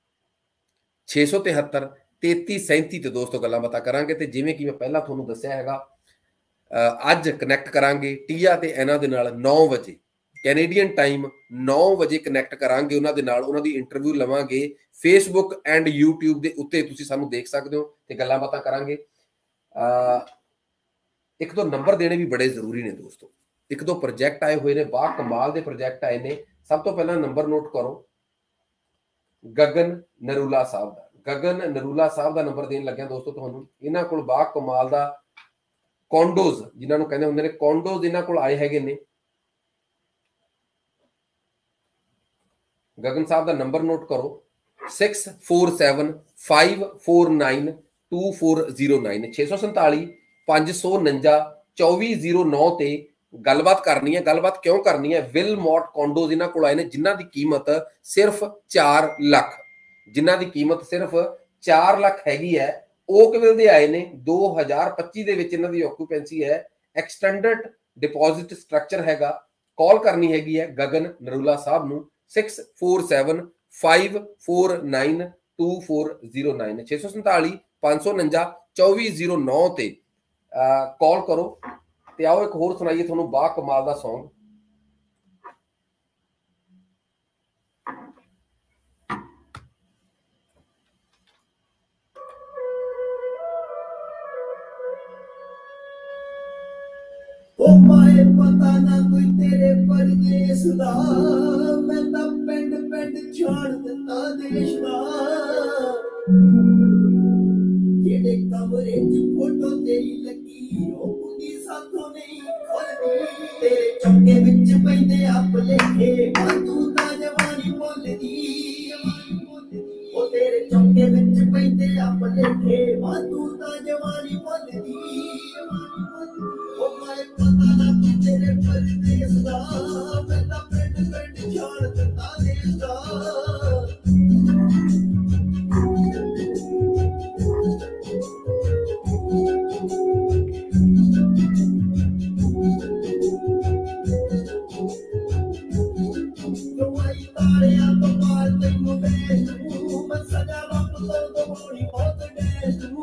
673 3337 ਤੇ ਦੋਸਤੋ ਗੱਲਾਂ ਬਾਤਾਂ ਕਰਾਂਗੇ। ਤੇ ਜਿਵੇਂ ਕਿ ਮੈਂ ਪਹਿਲਾਂ ਤੁਹਾਨੂੰ ਦੱਸਿਆ ਹੈਗਾ ਅੱਜ ਕਨੈਕਟ ਕਰਾਂਗੇ ਟੀਆ ਤੇ ਇਹਨਾਂ ਦੇ ਨਾਲ 9 ਵਜੇ ਕੈਨੇਡੀਅਨ ਟਾਈਮ 9 ਵਜੇ ਕਨੈਕਟ ਕਰਾਂਗੇ ਉਹਨਾਂ ਦੇ ਨਾਲ, ਉਹਨਾਂ ਦੀ ਇੰਟਰਵਿਊ ਲਵਾਂਗੇ ਫੇਸਬੁੱਕ ਐਂਡ YouTube ਦੇ ਉੱਤੇ, ਤੁਸੀਂ ਸਾਨੂੰ ਦੇਖ ਸਕਦੇ ਹੋ ਤੇ ਗੱਲਾਂ ਬਾਤਾਂ ਕਰਾਂਗੇ। ਇੱਕ ਦੋ ਨੰਬਰ ਦੇਣੇ ਵੀ ਬੜੇ ਜ਼ਰੂਰੀ ਨੇ ਦੋਸਤੋ, ਇੱਕ ਦੋ ਪ੍ਰੋਜੈਕਟ ਆਏ ਹੋਏ ਨੇ, ਬਾ ਕਮਾਲ ਦੇ ਪ੍ਰੋਜੈਕਟ ਆਏ ਨੇ। ਸਭ ਤੋਂ ਪਹਿਲਾਂ ਨੰਬਰ ਨੋਟ ਕਰੋ ਗਗਨ ਨਰੂਲਾ ਸਾਹਿਬ ਦਾ ਨੰਬਰ ਦੇਣ ਲੱਗਿਆ ਦੋਸਤੋ ਤੁਹਾਨੂੰ। ਇਹਨਾਂ ਕੋਲ ਬਾ ਕਮਾਲ ਦਾ ਕੌਂਡੋਜ਼, ਜਿਨ੍ਹਾਂ ਨੂੰ ਕਹਿੰਦੇ ਹੁੰਦੇ ਨੇ ਕੌਂਡੋਜ਼, ਇਹਨਾਂ ਕੋਲ ਆਏ ਹੈਗੇ ਨੇ। ਗਗਨ ਸਾਹਿਬ ਦਾ ਨੰਬਰ ਨੋਟ ਕਰੋ 6475492409 647 549 2409 ਤੇ ਗੱਲਬਾत ਕਰਨੀ ਹੈ। ਗੱਲਬਾत ਕਿਉਂ ਕਰਨੀ ਹੈ? ਵਿਲਮੋਟ ਕੌਂਡੋਜ਼ ਇਹਨਾਂ ਕੋਲ ਆਏ ਨੇ ਜਿਨ੍ਹਾਂ ਦੀ ਕੀਮਤ ਸਿਰਫ 4 ਲੱਖ, ਜਿਨ੍ਹਾਂ ਦੀ ਕੀਮਤ ਸਿਰਫ 4 ਲੱਖ ਹੈਗੀ ਹੈ। ਓਕਵਿਲ ਦੇ ਆਏ ਨੇ 2025 ਦੇ ਵਿੱਚ। ਇਹਨਾਂ ਦੀ ਆਕੂਪੈਂਸੀ ਹੈ, ਐਕਸਟੈਂਡਡ ਡਿਪੋਜ਼ਿਟ ਸਟਰਕਚਰ ਹੈਗਾ। ਕਾਲ ਕਰਨੀ ਹੈਗੀ ਹੈ ਗਗਨ ਨਰੂਲਾ ਸਾਹਿਬ ਨੂੰ 6475492409 647 549 2409 ਤੇ ਕਾਲ ਕਰੋ। ਤੇ ਆਓ ਇੱਕ ਹੋਰ ਸੁਣਾਈਏ ਤੁਹਾਨੂੰ ਬਾ ਕਮਾਲ ਦਾ ਸੌਂਗ। ओ माए पता ना कोई तेरे परदेस दा, मैं तां पिंड पिंड छाड़ दिता देश दा। जेड़े कमरे च फोटो तेरी लगी ओ कुंडी साथों नहीं खुलदी। तेरे चौके विच पैंदे आप लेखे तू तां जवानी भुलदी। ओ तेरे चौके विच पैंदे आप लेखे तू तां जवानी भुलदी। ओ माए पता ना तू तेरे परदेस दा, मैं तां पिंड पिंड छाड़ दिता देश दा। दवाई तारिया तो मार तैनू देश तू, मैं सजा रब तो दवाई बहुत देश तू।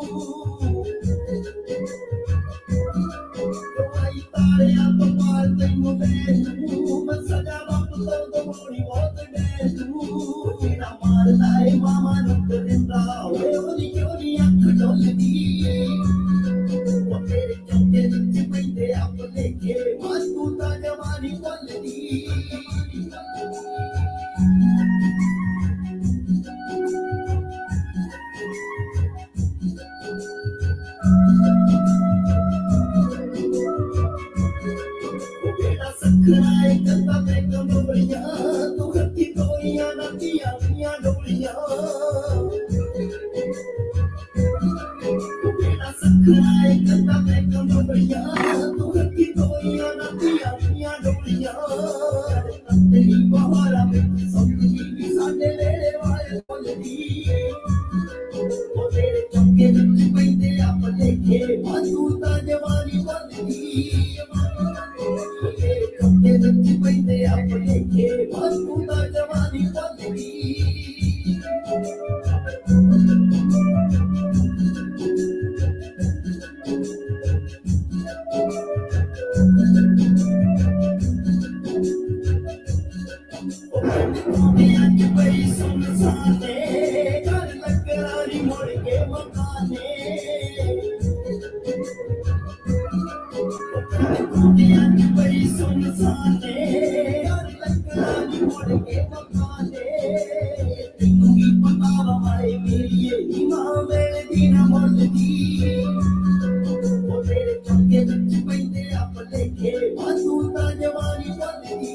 दवाई तारिया तो मार तैनू देश तू, मैं सजा रब तो दवाई बहुत देश तू। तेरा मारदा है मामा नुक दिंदा ओए ओदी ओदी अख डोलदी। ओ तेरे चौके विच पैंदे आप लेखे तू तां जवानी भुलदी। सखराए कंदा पे कमरिया तू हत्ती तोरिया नदिया दियां डोलियां। सखराए कंदा पे कमरिया तू हत्ती तोरिया नदिया दियां डोलियां। तेरी बहारा विच सौंगी भी साडे वेले वाले बोलदी। ओ तेरे चौके विच पैंदे आप लेखे तू तां जवानी भुलदी। चौके विच पैंदे आप लेखे तू तां जवानी भुलदी। अज बई सुनसाने घर लकरारी मुड़ के मकाने। अज बई सुनसाने घर लकरारी मुड़ के मकाने। तैनू की पता माए मेरिए मां मेरे दी ना मुलदी। ओ तेरे चौके विच पैंदे आप लेखे तू तां जवानी भुलदी।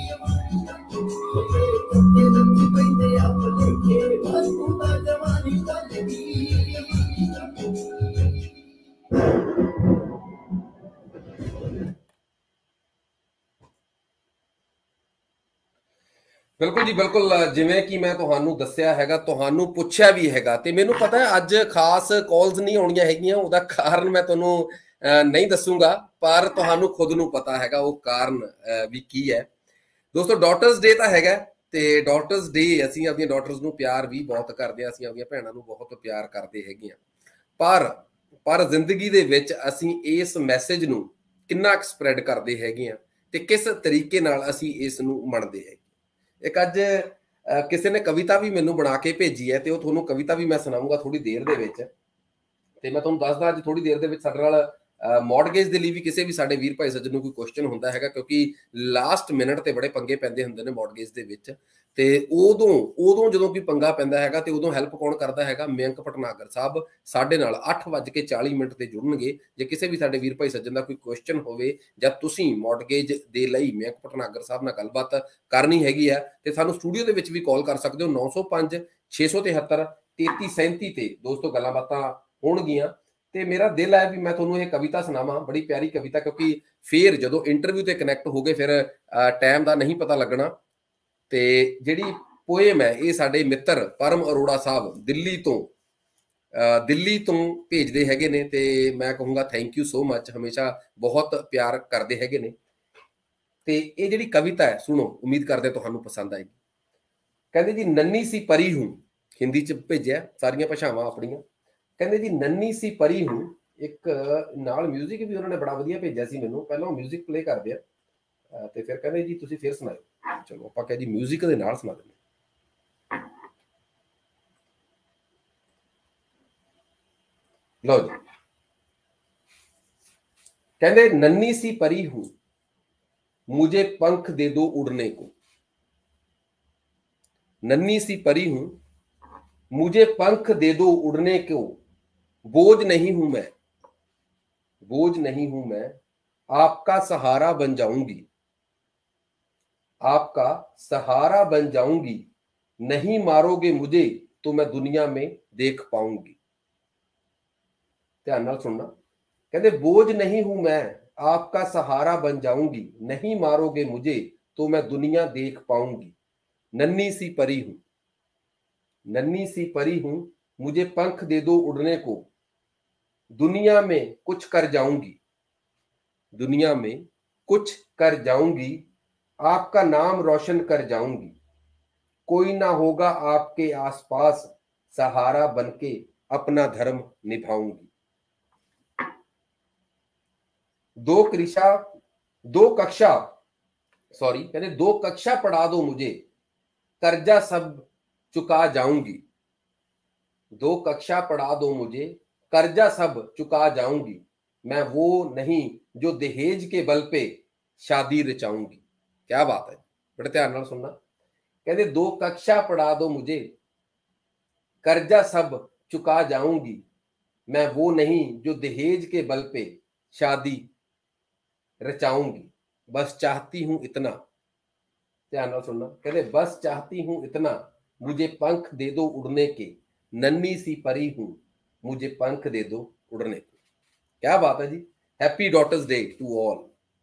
ओ तेरे चौके विच पैंदे आप लेखे तू तां जवानी भुलदी। ਬਿਲਕੁਲ ਜੀ ਬਿਲਕੁਲ। ਜਿਵੇਂ ਕਿ ਮੈਂ ਤੁਹਾਨੂੰ ਦੱਸਿਆ ਹੈਗਾ, ਤੁਹਾਨੂੰ ਪੁੱਛਿਆ ਵੀ ਹੈਗਾ ਤੇ ਮੈਨੂੰ ਪਤਾ ਹੈ ਅੱਜ ਖਾਸ ਕਾਲਸ ਨਹੀਂ ਆਉਣੀਆਂ ਹੈਗੀਆਂ। ਉਹਦਾ ਕਾਰਨ ਮੈਂ ਤੁਹਾਨੂੰ ਨਹੀਂ ਦੱਸੂਗਾ, ਪਰ ਤੁਹਾਨੂੰ ਖੁਦ ਨੂੰ ਪਤਾ ਹੈਗਾ ਉਹ ਕਾਰਨ ਵੀ ਕੀ ਹੈ। ਦੋਸਤੋ ਡਾਟਰਸ ਡੇ ਤਾਂ ਹੈਗਾ ਤੇ ਡਾਟਰਸ ਡੇ ਅਸੀਂ ਆਪਣੀਆਂ ਡਾਟਰਸ ਨੂੰ ਪਿਆਰ ਵੀ ਬਹੁਤ ਕਰਦੇ ਹਾਂ। ਅਸੀਂ ਆਪਣੀਆਂ ਭੈਣਾਂ ਨੂੰ ਬਹੁਤ ਪਿਆਰ ਕਰਦੇ ਹੈਗੇ ਹਾਂ। ਪਰ ਜ਼ਿੰਦਗੀ ਦੇ ਵਿੱਚ ਅਸੀਂ ਇਸ ਮੈਸੇਜ ਨੂੰ ਕਿੰਨਾ ਕੁ ਸਪਰੈਡ ਕਰਦੇ ਹੈਗੇ ਹਾਂ ਤੇ ਕਿਸ ਤਰੀਕੇ ਨਾਲ ਅਸੀਂ ਇਸ ਨੂੰ ਮੰਨਦੇ ਹੈਗੇ। ਇੱਕ ਅੱਜ ਕਿਸੇ ਨੇ ਕਵਿਤਾ ਵੀ ਮੈਨੂੰ ਬਣਾ ਕੇ ਭੇਜੀ ਹੈ ਤੇ ਉਹ ਤੁਹਾਨੂੰ ਕਵਿਤਾ ਵੀ ਮੈਂ ਸੁਣਾਉਂਗਾ ਥੋੜੀ ਦੇਰ ਦੇ ਵਿੱਚ। ਤੇ ਮੈਂ ਤੁਹਾਨੂੰ ਦੱਸਦਾ ਅੱਜ ਥੋੜੀ ਦੇਰ ਦੇ ਵਿੱਚ ਸਾਡੇ ਨਾਲ ਮੌਰਗੇਜ ਦੇ ਲਈ ਵੀ ਕਿਸੇ ਵੀ ਸਾਡੇ ਵੀਰ ਭਾਈ ਸੱਜਣ ਨੂੰ ਕੋਈ ਕੁਐਸਚਨ ਹੁੰਦਾ ਹੈਗਾ, ਕਿਉਂਕਿ ਲਾਸਟ ਮਿੰਟ ਤੇ ਬੜੇ ਪੰਗੇ ਪੈਂਦੇ ਹੁੰਦੇ ਨੇ ਮੌਰਗੇਜ ਦੇ ਵਿੱਚ। ਤੇ ਉਦੋਂ ਜਦੋਂ ਕੋਈ ਪੰਗਾ ਪੈਂਦਾ ਹੈਗਾ ਤੇ ਉਦੋਂ ਹੈਲਪ ਕੌਣ ਕਰਦਾ ਹੈਗਾ? ਮਯੰਕ ਭਟਨਾਗਰ ਸਾਹਿਬ ਸਾਡੇ ਨਾਲ 8:40 ਤੇ ਜੁੜਨਗੇ। ਜੇ ਕਿਸੇ ਵੀ ਸਾਡੇ ਵੀਰ ਭਾਈ ਸੱਜਣ ਦਾ ਕੋਈ ਕੁਐਸਚਨ ਹੋਵੇ ਜਾਂ ਤੁਸੀਂ ਮੌਰਗੇਜ ਦੇ ਲਈ ਮਯੰਕ ਭਟਨਾਗਰ ਸਾਹਿਬ ਨਾਲ ਗੱਲਬਾਤ ਕਰਨੀ ਹੈਗੀ ਆ ਤੇ ਸਾਨੂੰ ਸਟੂਡੀਓ ਦੇ ਵਿੱਚ ਵੀ ਕਾਲ ਕਰ ਸਕਦੇ ਹੋ 905 673 3337 ਤੇ ਦੋਸਤੋ ਗੱਲਾਂ ਬਾਤਾਂ ਹੋਣਗੀਆਂ। ਤੇ ਮੇਰਾ ਦਿਲ ਹੈ ਵੀ ਮੈਂ ਤੁਹਾਨੂੰ ਇਹ ਕਵਿਤਾ ਸੁਣਾਵਾਂ, ਬੜੀ ਪਿਆਰੀ ਕਵਿਤਾ, ਕਿਉਂਕਿ ਫਿਰ ਜਦੋਂ ਇੰਟਰਵਿਊ ਤੇ ਕਨੈਕਟ ਹੋ ਗਏ ਫਿਰ ਟਾਈਮ ਦਾ ਨਹੀਂ ਪਤਾ ਲੱਗਣਾ। ਤੇ ਜਿਹੜੀ ਪੋਇਮ ਹੈ ਇਹ ਸਾਡੇ ਮਿੱਤਰ ਪਰਮ ਅਰੋੜਾ ਸਾਹਿਬ ਦਿੱਲੀ ਤੋਂ ਭੇਜਦੇ ਹੈਗੇ ਨੇ, ਤੇ ਮੈਂ ਕਹੂੰਗਾ ਥੈਂਕ ਯੂ ਸੋ ਮਚ, ਹਮੇਸ਼ਾ ਬਹੁਤ ਪਿਆਰ ਕਰਦੇ ਹੈਗੇ ਨੇ। ਤੇ ਇਹ ਜਿਹੜੀ ਕਵਿਤਾ ਹੈ ਸੁਣੋ, ਉਮੀਦ ਕਰਦੇ ਤੁਹਾਨੂੰ ਪਸੰਦ ਆਏਗੀ। ਕਹਿੰਦੇ ਜੀ ਨੰਨੀ ਸੀ ਪਰੀ ਹੂੰ, ਹਿੰਦੀ ਚ ਭੇਜਿਆ, ਸਾਰੀਆਂ ਭਾਸ਼ਾਵਾਂ ਆਪਣੀਆਂ। ਕਹਿੰਦੇ ਜੀ ਨੰਨੀ ਸੀ ਪਰੀ ਹੂੰ, ਇੱਕ ਨਾਲ ਮਿਊਜ਼ਿਕ ਵੀ ਉਹਨਾਂ ਨੇ ਬੜਾ ਵਧੀਆ ਭੇਜਿਆ ਸੀ ਮੈਨੂੰ, ਪਹਿਲਾਂ ਉਹ ਮਿਊਜ਼ਿਕ ਪਲੇ ਕਰਦੇ ਆ ਤੇ ਫਿਰ ਕਹਿੰਦੇ ਜੀ ਤੁਸੀਂ ਫਿਰ ਸੁਣਾਓ। ਚਲੋ ਆਪਾਂ ਕਹਿੰਦੇ ਜੀ ਮਿਊਜ਼ਿਕ ਦੇ ਨਾਲ ਸੁਣਾ ਦਿੰਦੇ। लो जी, कहते नन्ही सी परी हूं मुझे पंख दे दो उड़ने को, नन्ही सी परी हूं मुझे पंख दे दो उड़ने को, बोझ नहीं हूं मैं, बोझ नहीं हूं मैं, आपका सहारा बन जाऊंगी, आपका सहारा बन जाऊंगी, नहीं मारोगे मुझे तो मैं दुनिया में देख पाऊंगी। ध्यान नाल सुनना। कहते बोझ नहीं हूं मैं, आपका सहारा बन जाऊंगी, नहीं मारोगे मुझे तो मैं दुनिया देख पाऊंगी। नन्ही सी परी हूं, नन्ही सी परी हूं, मुझे पंख दे दो उड़ने को, दुनिया में कुछ कर जाऊंगी, दुनिया में कुछ कर जाऊंगी, आपका नाम रोशन कर जाऊंगी, कोई ना होगा आपके आसपास, सहारा बनके अपना धर्म निभाऊंगी। दो कक्षा पढ़ा दो मुझे, कर्जा सब चुका जाऊंगी, 2 कक्षा पढ़ा दो मुझे, कर्जा सब चुका जाऊंगी, मैं वो नहीं जो दहेज के बल पे शादी रचाऊंगी। क्या बात है, बड़े ध्यान नाल सुनना। कहते 2 कक्षा पढ़ा दो मुझे, कर्जा सब चुका जाऊंगी, मैं वो नहीं जो दहेज के बल पे शादी रचाऊंगी, बस चाहती हूं इतना, ध्यान नाल सुनना। कहते बस चाहती हूं इतना, मुझे पंख दे दो उड़ने के, नन्ही सी परी हूं मुझे पंख दे दो उड़ने के। क्या बात है जी। Happy daughters day to all.